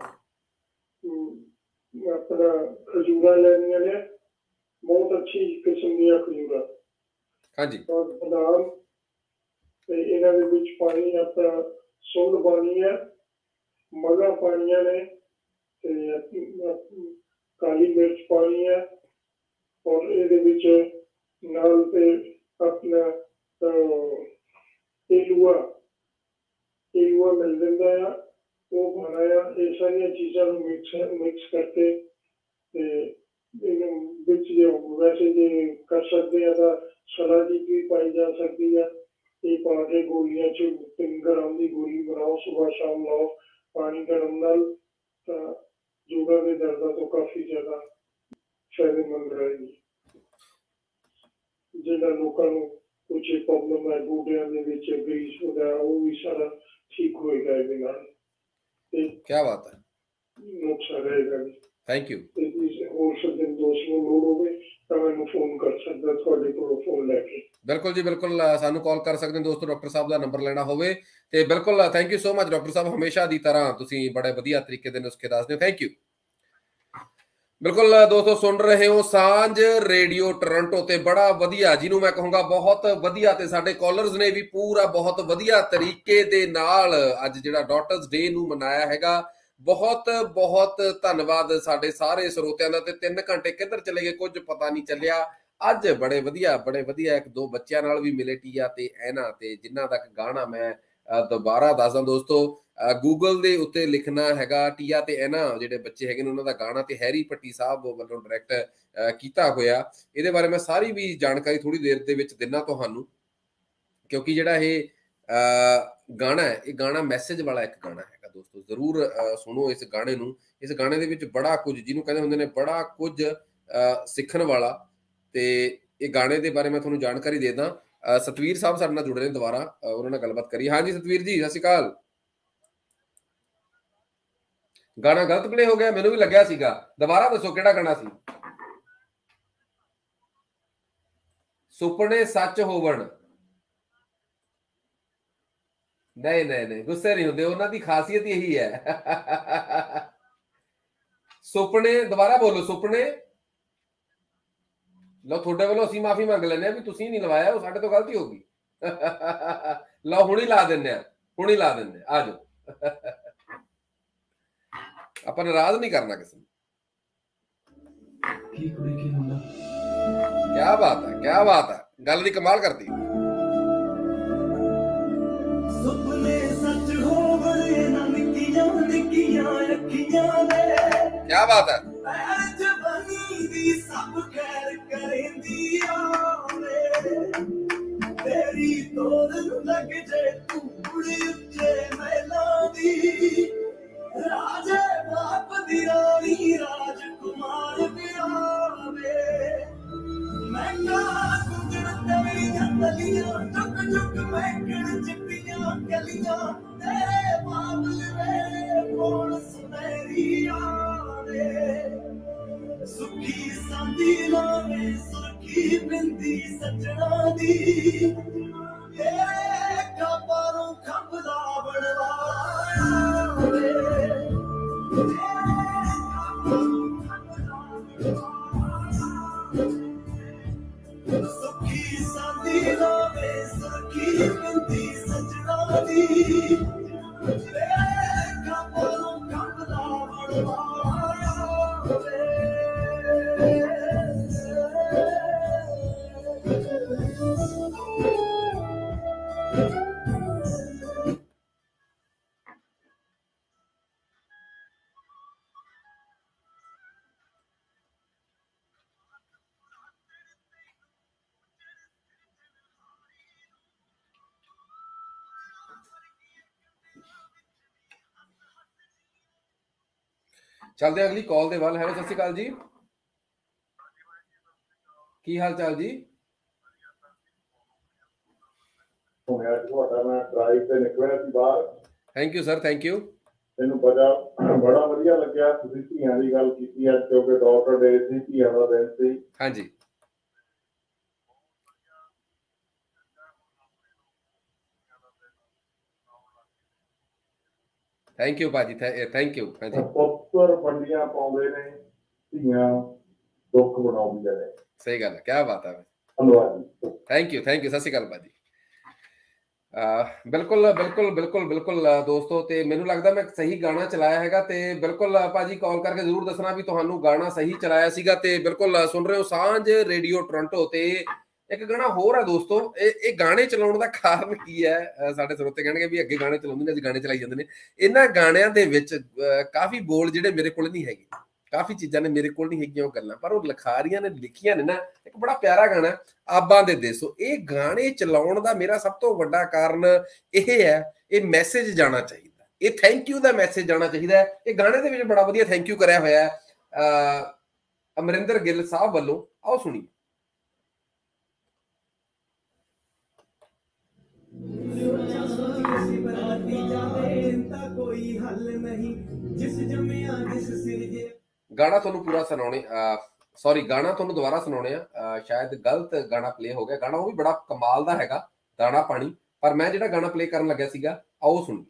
ਆਪਣਾ ਖਜੂਰਾਂ ਲੈਣੀਆਂ ਨੇ, ਬਹੁਤ ਅੱਛੀ ਕਿਸਮ ਦੀਆਂ ਖਜੂਰਾਂ। ਹਾਂਜੀ। ਔਰ ਬਦਾਮ ਤੇ ਇਹਨਾਂ ਦੇ ਵਿੱਚ ਪਾਣੀ ਆਪਣਾ ਸੁੰਡ ਪਾਣੀ ਹੈ, ਮਗਾਂ ਪਾਣੀਆਂ ਨੇ ਤੇ ਕਾਲੀ ਮਿਰਚ ਪਾਣੀ ਹੈ। ਔਰ ਇਹਦੇ ਵਿੱਚ ਨਾਲ ਤੇ ਆਪਣਾ ਏਲੂਆ ਮਿਲ ਜਾਂਦਾ ਆ, ਉਹ ਪਾਉਣਾ ਆ। ਇਹ ਸਾਰੀਆਂ ਚੀਜ਼ਾਂ ਨੂੰ ਮਿਕਸ ਕਰਕੇ ਤੇ ਇਹਨੂੰ ਵਿੱਚ ਵੈਸੇ ਜੇ ਕਰ ਸਕਦੇ ਆ ਤਾਂ ਸਲਾਹ ਦੀ ਵੀ ਪਾਈ ਜਾ ਸਕਦੀ ਆ। ਇਹ ਪਾ ਕੇ ਗੋਲੀਆਂ 'ਚ 3 ਗ੍ਰਾਮ ਦੀ ਗੋਲੀ ਬਣਾਓ, ਸੁਬਾਹ ਸ਼ਾਮ ਲਾਓ ਪਾਣੀ ਗਰਮ ਨਾਲ, ਤਾਂ ਜੋੜਾਂ ਦੇ ਦਰਦਾਂ ਤੋਂ ਕਾਫੀ ਜ਼ਿਆਦਾ ਫਾਇਦੇਮੰਦ ਰਹੇਗੀ। ਜਿਹੜਾ ਲੋਕਾਂ ਨੂੰ ਕੁਝ ਪ੍ਰੋਬਲਮ ਹੈ ਗੋਡਿਆਂ ਦੇ ਵਿੱਚ, ਗਰੀਸ ਵਗੈਰਾ, ਉਹ ਵੀ ਸਾਰਾ ठीक होएगा ਇਹਦੇ ਨਾਲ ਤੇ ਕੀ ਬਾਤ ਹੈ, ਮੌਕਾ ਰਹੇਗਾ। Thank you. ਤੇ ਹੋਰ ਸੱਜਣ ਦੋਸਤ ਨੂੰ ਲੋੜ ਹੋਵੇ ਤਾਂ ਮੈਨੂੰ ਫੋਨ ਕਰ ਸਕਦਾ ਤੁਹਾਡੇ ਕੋਲੋਂ ਫੋਨ ਲੈ ਕੇ। ਬਿਲਕੁਲ ਜੀ ਬਿਲकुल, ਸਾਨੂੰ ਕਾਲ ਕਰ ਸਕਦੇ ਹੋ ਦੋਸਤੋ, ਡਾਕਟਰ ਸਾਹਿਬ ਦਾ ਨੰਬਰ ਲੈਣਾ ਹੋਵੇ ਤੇ ਬਿਲकुल। Thank you so much doctor Sahib, ਹਮੇਸ਼ਾ ਦੀ ਤਰ੍ਹਾਂ ਤੁਸੀਂ ਬੜੇ ਵਧੀਆ ਤਰੀਕੇ ਦੇ ਨੁਸਖੇ ਦੱਸਦੇ ਹੋ, ਥੈਂਕ ਯੂ। ਬਿਲकुल ਦੋਸਤੋ, ਸੁਣ ਰਹੇ ਹੋ ਸਾਂਝ ਰੇਡੀਓ ਟੋਰਾਂਟੋ ਤੇ ਬੜਾ ਵਧੀਆ, ਜਿਹਨੂੰ ਮੈਂ ਕਹੂੰਗਾ ਬਹੁਤ ਵਧੀਆ, ਤੇ ਸਾਡੇ ਕਾਲਰਸ ਨੇ ਵੀ ਪੂਰਾ ਬਹੁਤ ਵਧੀਆ ਤਰੀਕੇ ਦੇ ਨਾਲ ਅੱਜ ਜਿਹੜਾ ਡਾਟਰਸ ਡੇ ਨੂੰ ਮਨਾਇਆ ਹੈਗਾ। ਬਹੁਤ ਬਹੁਤ ਧੰਨਵਾਦ ਸਾਡੇ ਸਾਰੇ ਸਰੋਤਿਆਂ ਦਾ। ਤੇ 3 ਘੰਟੇ ਕਿੱਧਰ ਚਲੇ ਗਏ ਕੁਝ ਪਤਾ ਨਹੀਂ ਚੱਲਿਆ। ਅੱਜ ਬੜੇ ਵਧੀਆ 1-2 ਬੱਚਿਆਂ ਨਾਲ ਵੀ ਮਿਲੇ, ਟੀਆ ਤੇ ਐਨਾ, ਤੇ ਜਿਨ੍ਹਾਂ ਤੱਕ ਗਾਣਾ ਮੈਂ ਦੁਬਾਰਾ ਦੱਸਦਾ ਦੋਸਤੋ, ਗੂਗਲ ਦੇ ਉੱਤੇ ਲਿਖਣਾ ਹੈਗਾ ਟੀਆ ਤੇ ਐਨਾ ਜਿਹੜੇ ਬੱਚੇ ਹੈਗੇ ਨੇ ਉਹਨਾਂ ਦਾ ਗਾਣਾ, ਤੇ ਹੈਰੀ ਭੱਟੀ ਸਾਹਿਬ ਵੱਲੋਂ ਡਾਇਰੈਕਟ ਕੀਤਾ ਹੋਇਆ। ਇਹਦੇ ਬਾਰੇ ਮੈਂ ਸਾਰੀ ਵੀ ਜਾਣਕਾਰੀ ਥੋੜੀ ਦੇਰ ਦੇ ਵਿੱਚ ਦਿੰਦਾ ਤੁਹਾਨੂੰ, ਕਿਉਂਕਿ ਜਿਹੜਾ ਇਹ ਗਾਣਾ ਹੈ, ਇਹ ਗਾਣਾ ਮੈਸੇਜ ਵਾਲਾ ਇੱਕ ਗਾਣਾ ਹੈਗਾ ਦੋਸਤੋ, ਜ਼ਰੂਰ ਸੁਣੋ ਇਸ ਗਾਣੇ ਨੂੰ। ਇਸ ਗਾਣੇ ਦੇ ਵਿੱਚ ਬੜਾ ਕੁਝ, ਜਿਹਨੂੰ ਕਹਿੰਦੇ ਹੁੰਦੇ ਨੇ ਬੜਾ ਕੁਝ ਸਿੱਖਣ ਵਾਲਾ, ਤੇ ਇਹ ਗਾਣੇ ਦੇ ਬਾਰੇ ਮੈਂ ਤੁਹਾਨੂੰ ਜਾਣਕਾਰੀ ਦੇ ਦਾਂ। ਸਤਵੀਰ ਸਾਹਿਬ ਸਾਡੇ ਨਾਲ ਜੁੜ ਰਹੇ ਨੇ ਦੁਬਾਰਾ, ਉਹਨਾਂ ਨਾਲ ਗੱਲਬਾਤ ਕਰੀ। ਹਾਂਜੀ ਸਤਵੀਰ ਜੀ, ਸਤਿ ਸ਼੍ਰੀ ਅਕਾਲ। ਗਾਣਾ ਗਲਤ ਪਲੇ ਹੋ ਗਿਆ, ਮੈਨੂੰ ਵੀ ਲੱਗਿਆ ਸੀਗਾ, ਦੁਬਾਰਾ ਦੱਸੋ ਕਿਹੜਾ ਗਾਣਾ ਸੀ? ਸੁਪਨੇ ਸੱਚ ਹੋਵਣ। ਨਹੀਂ ਨਹੀਂ ਨਹੀਂ, ਗੁੱਸੇ ਨਹੀਂ ਹੁੰਦੇ, ਉਹਨਾਂ ਦੀ ਖਾਸੀਅਤ ਇਹੀ ਹੈ। ਸੁਪਨੇ, ਦੁਬਾਰਾ ਬੋਲੋ, ਸੁਪਨੇ। ਲਓ ਤੁਹਾਡੇ ਵੱਲੋਂ ਅਸੀਂ ਮਾਫੀ ਮੰਗ ਲੈਂਦੇ ਹਾਂ ਵੀ ਤੁਸੀਂ ਨਹੀਂ ਲਵਾਇਆ, ਉਹ ਸਾਡੇ ਤੋਂ ਗਲਤੀ ਹੋ ਗਈ। ਲਓ ਹੁਣੀ ਲਾ ਦਿੰਦੇ ਆ, ਹੁਣੀ ਲਾ ਦਿੰਦੇ ਆ ਜਾਓ। ਆਪਾਂ ਨਾਰਾਜ਼ ਨਹੀਂ ਕਰਨਾ ਕਿਸੇ ਨੂੰ। ਕੀ ਕੁੜੀ ਕੀ ਮੁੰਡਾ, ਕੀ ਬਾਤ ਹੈ, ਕੀ ਬਾਤ ਹੈ, ਗੱਲ ਦੀ ਕਮਾਲ ਕਰਤੀ। ਸੁਪਨੇ ਸੱਚ ਹੋਵਣ ਨਾ ਨਿੱਕੀਆਂ ਨਿੱਕੀਆਂ ਅੱਖੀਆਂ ਦੇ, ਕੀ ਬਾਤ ਹੈ। ਜਵਾਨੀ ਦੀ ਸਭ ਖੈਰ ਕਰੇਂਦੀ ਆਵੇ, ਤੇਰੀ ਤੋਰ ਨੂੰ ਲੱਗ ਜੇ ਤੂੰ ਕੁੜੀ ਉੱਚੇ ਮਹਿਲਾਂ ਦੀ, ਰਾਜੇ ਬਾਪ ਦੀ ਰਾਣੀ ਰਾਜਕੁਮਾਰ ਵਿਆਵੇ, ਮਹਿੰਗਾ ਗੁੰਝਣ ਤੇਰੀਆਂ ਤਲੀਆਂ, ਚੁੱਕ ਚੁੱਕ ਮਹਿਕਣ ਚਿੱਟੀਆਂ ਕਲੀਆਂ, ਤੇਰੇ ਬਾਬਲ ਵੇ ਕੋਲ ਸੁਨਹਿਰੀ ਆਵੇ, ਸੁੱਖੀ ਸੰਦੀ ਲਾਵੇ ਸੁਰਖੀ ਬਿੰਦੀ ਸੱਜਣਾ ਦੀ, ਤੇਰੇ ਖਾਬਾਂ ਨੂੰ ਖੰਭਦਾ ਬਣਵਾਇਆ ਵੇ, ਸੁੱਖੀ ਸੰਦੀ ਲਾਵੇ ਸੁਰਖੀ ਬਿੰਦੀ ਸੱਜਣਾ ਦੀ, ਤੇਰੇ ਖਾਬਾਂ ਨੂੰ ਖੰਭਦਾ ਬਣਵਾਇਆ ਵੇ। ਚੱਲਦੇ ਅਗਲੀ ਕਾਲ ਦੇ ਵੱਲ। ਹੈਲੋ, ਸਤਿ ਸ਼੍ਰੀ ਅਕਾਲ ਜੀ, ਕੀ ਹਾਲ ਚਾਲ ਜੀ? ਮੈਂ ਡਰਾਈਵ ਤੇ ਨਿਕਲਿਆ ਸੀ ਬਾਹਰ। Thank you sir, thank you. ਮੈਨੂੰ ਬੜਾ ਵਧੀਆ ਲੱਗਿਆ ਤੁਸੀਂ ਧੀਆਂ ਦੀ ਗੱਲ ਕੀਤੀ ਅੱਜ, ਕਿਉਂਕਿ ਡਾਕਟਰ ਡੇ ਸੀ, ਧੀਆਂ ਦਾ ਦਿਨ ਸੀ। ਹਾਂਜੀ ਥੈਂਕ ਯੂ ਭਾਜੀ, ਥੈਂਕ ਯੂ। ਪੁੱਤਰ ਵੰਡੀਆਂ ਪਾਉਂਦੇ ਨੇ, ਧੀਆਂ ਦੁੱਖ ਬਣਾਉਂਦੀਆਂ ਨੇ। ਸਹੀ ਗੱਲ ਹੈ, ਕੀ ਬਾਤ ਹੈ। ਧੰਨਵਾਦ ਜੀ, ਥੈਂਕ ਯੂ, ਥੈਂਕ ਯੂ, ਸਤਿ ਸ਼੍ਰੀ ਅਕਾਲ ਭਾਜੀ। ਬਿਲਕੁਲ ਬਿਲਕੁਲ ਬਿਲਕੁਲ ਬਿਲਕੁਲ ਦੋਸਤੋ, ਤੇ ਮੈਨੂੰ ਲੱਗਦਾ ਮੈਂ ਸਹੀ ਗਾਣਾ ਚਲਾਇਆ ਹੈਗਾ, ਤੇ ਬਿਲਕੁਲ ਭਾਜੀ ਕਾਲ ਕਰਕੇ ਜ਼ਰੂਰ ਦੱਸਣਾ ਵੀ ਤੁਹਾਨੂੰ ਗਾਣਾ ਸਹੀ ਚਲਾਇਆ ਸੀਗਾ। ਤੇ ਬਿਲਕੁਲ ਸੁਣ ਰਹੇ ਹੋ ਸਾਂਝ ਰੇਡੀਓ ਟੋਰਾਂਟੋ। ਤੇ ਇੱਕ ਗਾਣਾ ਹੋਰ ਹੈ ਦੋਸਤੋ, ਇਹ ਗਾਣੇ ਚਲਾਉਣ ਦਾ ਕਾਰਨ ਕੀ ਹੈ? ਸਾਡੇ ਸਰੋਤੇ ਕਹਿਣਗੇ ਵੀ ਅੱਗੇ ਗਾਣੇ ਚਲਾਉਂਦੇ ਨੇ, ਅੱਜ ਗਾਣੇ ਚਲਾਈ ਜਾਂਦੇ ਨੇ। ਇਹਨਾਂ ਗਾਣਿਆਂ ਦੇ ਵਿੱਚ ਕਾਫੀ ਬੋਲ ਜਿਹੜੇ ਮੇਰੇ ਕੋਲ ਨਹੀਂ ਹੈਗੇ, ਕਾਫੀ ਚੀਜ਼ਾਂ ਨੇ ਮੇਰੇ ਕੋਲ ਨਹੀਂ ਹੈਗੀਆਂ ਉਹ ਗੱਲਾਂ, ਪਰ ਉਹ ਲਿਖਾਰੀਆਂ ਨੇ ਲਿਖੀਆਂ ਨੇ ਨਾ। ਇੱਕ ਬੜਾ ਪਿਆਰਾ ਗਾਣਾ ਆਬਾਂ ਦੇ ਦੇਸੋ, ਇਹ ਗਾਣੇ ਚਲਾਉਣ ਦਾ ਮੇਰਾ ਸਭ ਤੋਂ ਵੱਡਾ ਕਾਰਨ ਇਹ ਹੈ, ਇਹ ਮੈਸੇਜ ਜਾਣਾ ਚਾਹੀਦਾ, ਇਹ ਥੈਂਕ ਯੂ ਦਾ ਮੈਸੇਜ ਜਾਣਾ ਚਾਹੀਦਾ। ਇਹ ਗਾਣੇ ਦੇ ਵਿੱਚ ਬੜਾ ਵਧੀਆ ਥੈਂਕ ਯੂ ਕਰਿਆ ਹੋਇਆ ਅਮਰਿੰਦਰ ਗਿੱਲ ਸਾਹਿਬ ਵੱਲੋਂ, ਆਓ ਸੁਣੀਏ। ਬਰਾਤੀ ਜਾ गाना ਤੁਹਾਨੂੰ ਪੂਰਾ ਸੁਣਾਉਣੇ ਸੌਰੀ ਗਾਣਾ ਤੁਹਾਨੂੰ ਦੁਬਾਰਾ ਸੁਣਾਉਣੇ ਆ ਸ਼ਾਇਦ ਗਲਤ ਗਾਣਾ ਪਲੇ ਹੋ ਗਿਆ ਗਾਣਾ ਉਹ ਵੀ ਬੜਾ ਕਮਾਲ ਦਾ ਹੈਗਾ ਦਾਣਾ ਪਾਣੀ ਪਰ ਮੈਂ ਜਿਹੜਾ ਗਾਣਾ ਪਲੇ ਕਰਨ ਲੱਗਿਆ ਸੀਗਾ ਆਓ ਸੁਣੀਏ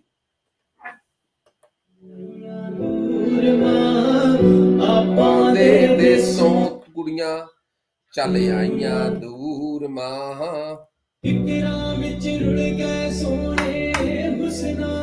ਆਪਾਂ ਦੇ ਦੇਸੋਂ ਕੁੜੀਆਂ ਚੱਲ ਆਈਆਂ ਦੂਰ ਮਾਂ ਕਿਕਰਾਂ ਵਿੱਚ ਰੁੜ ਗਏ ਸੋਹਣੇ ਹੁਸਨਾ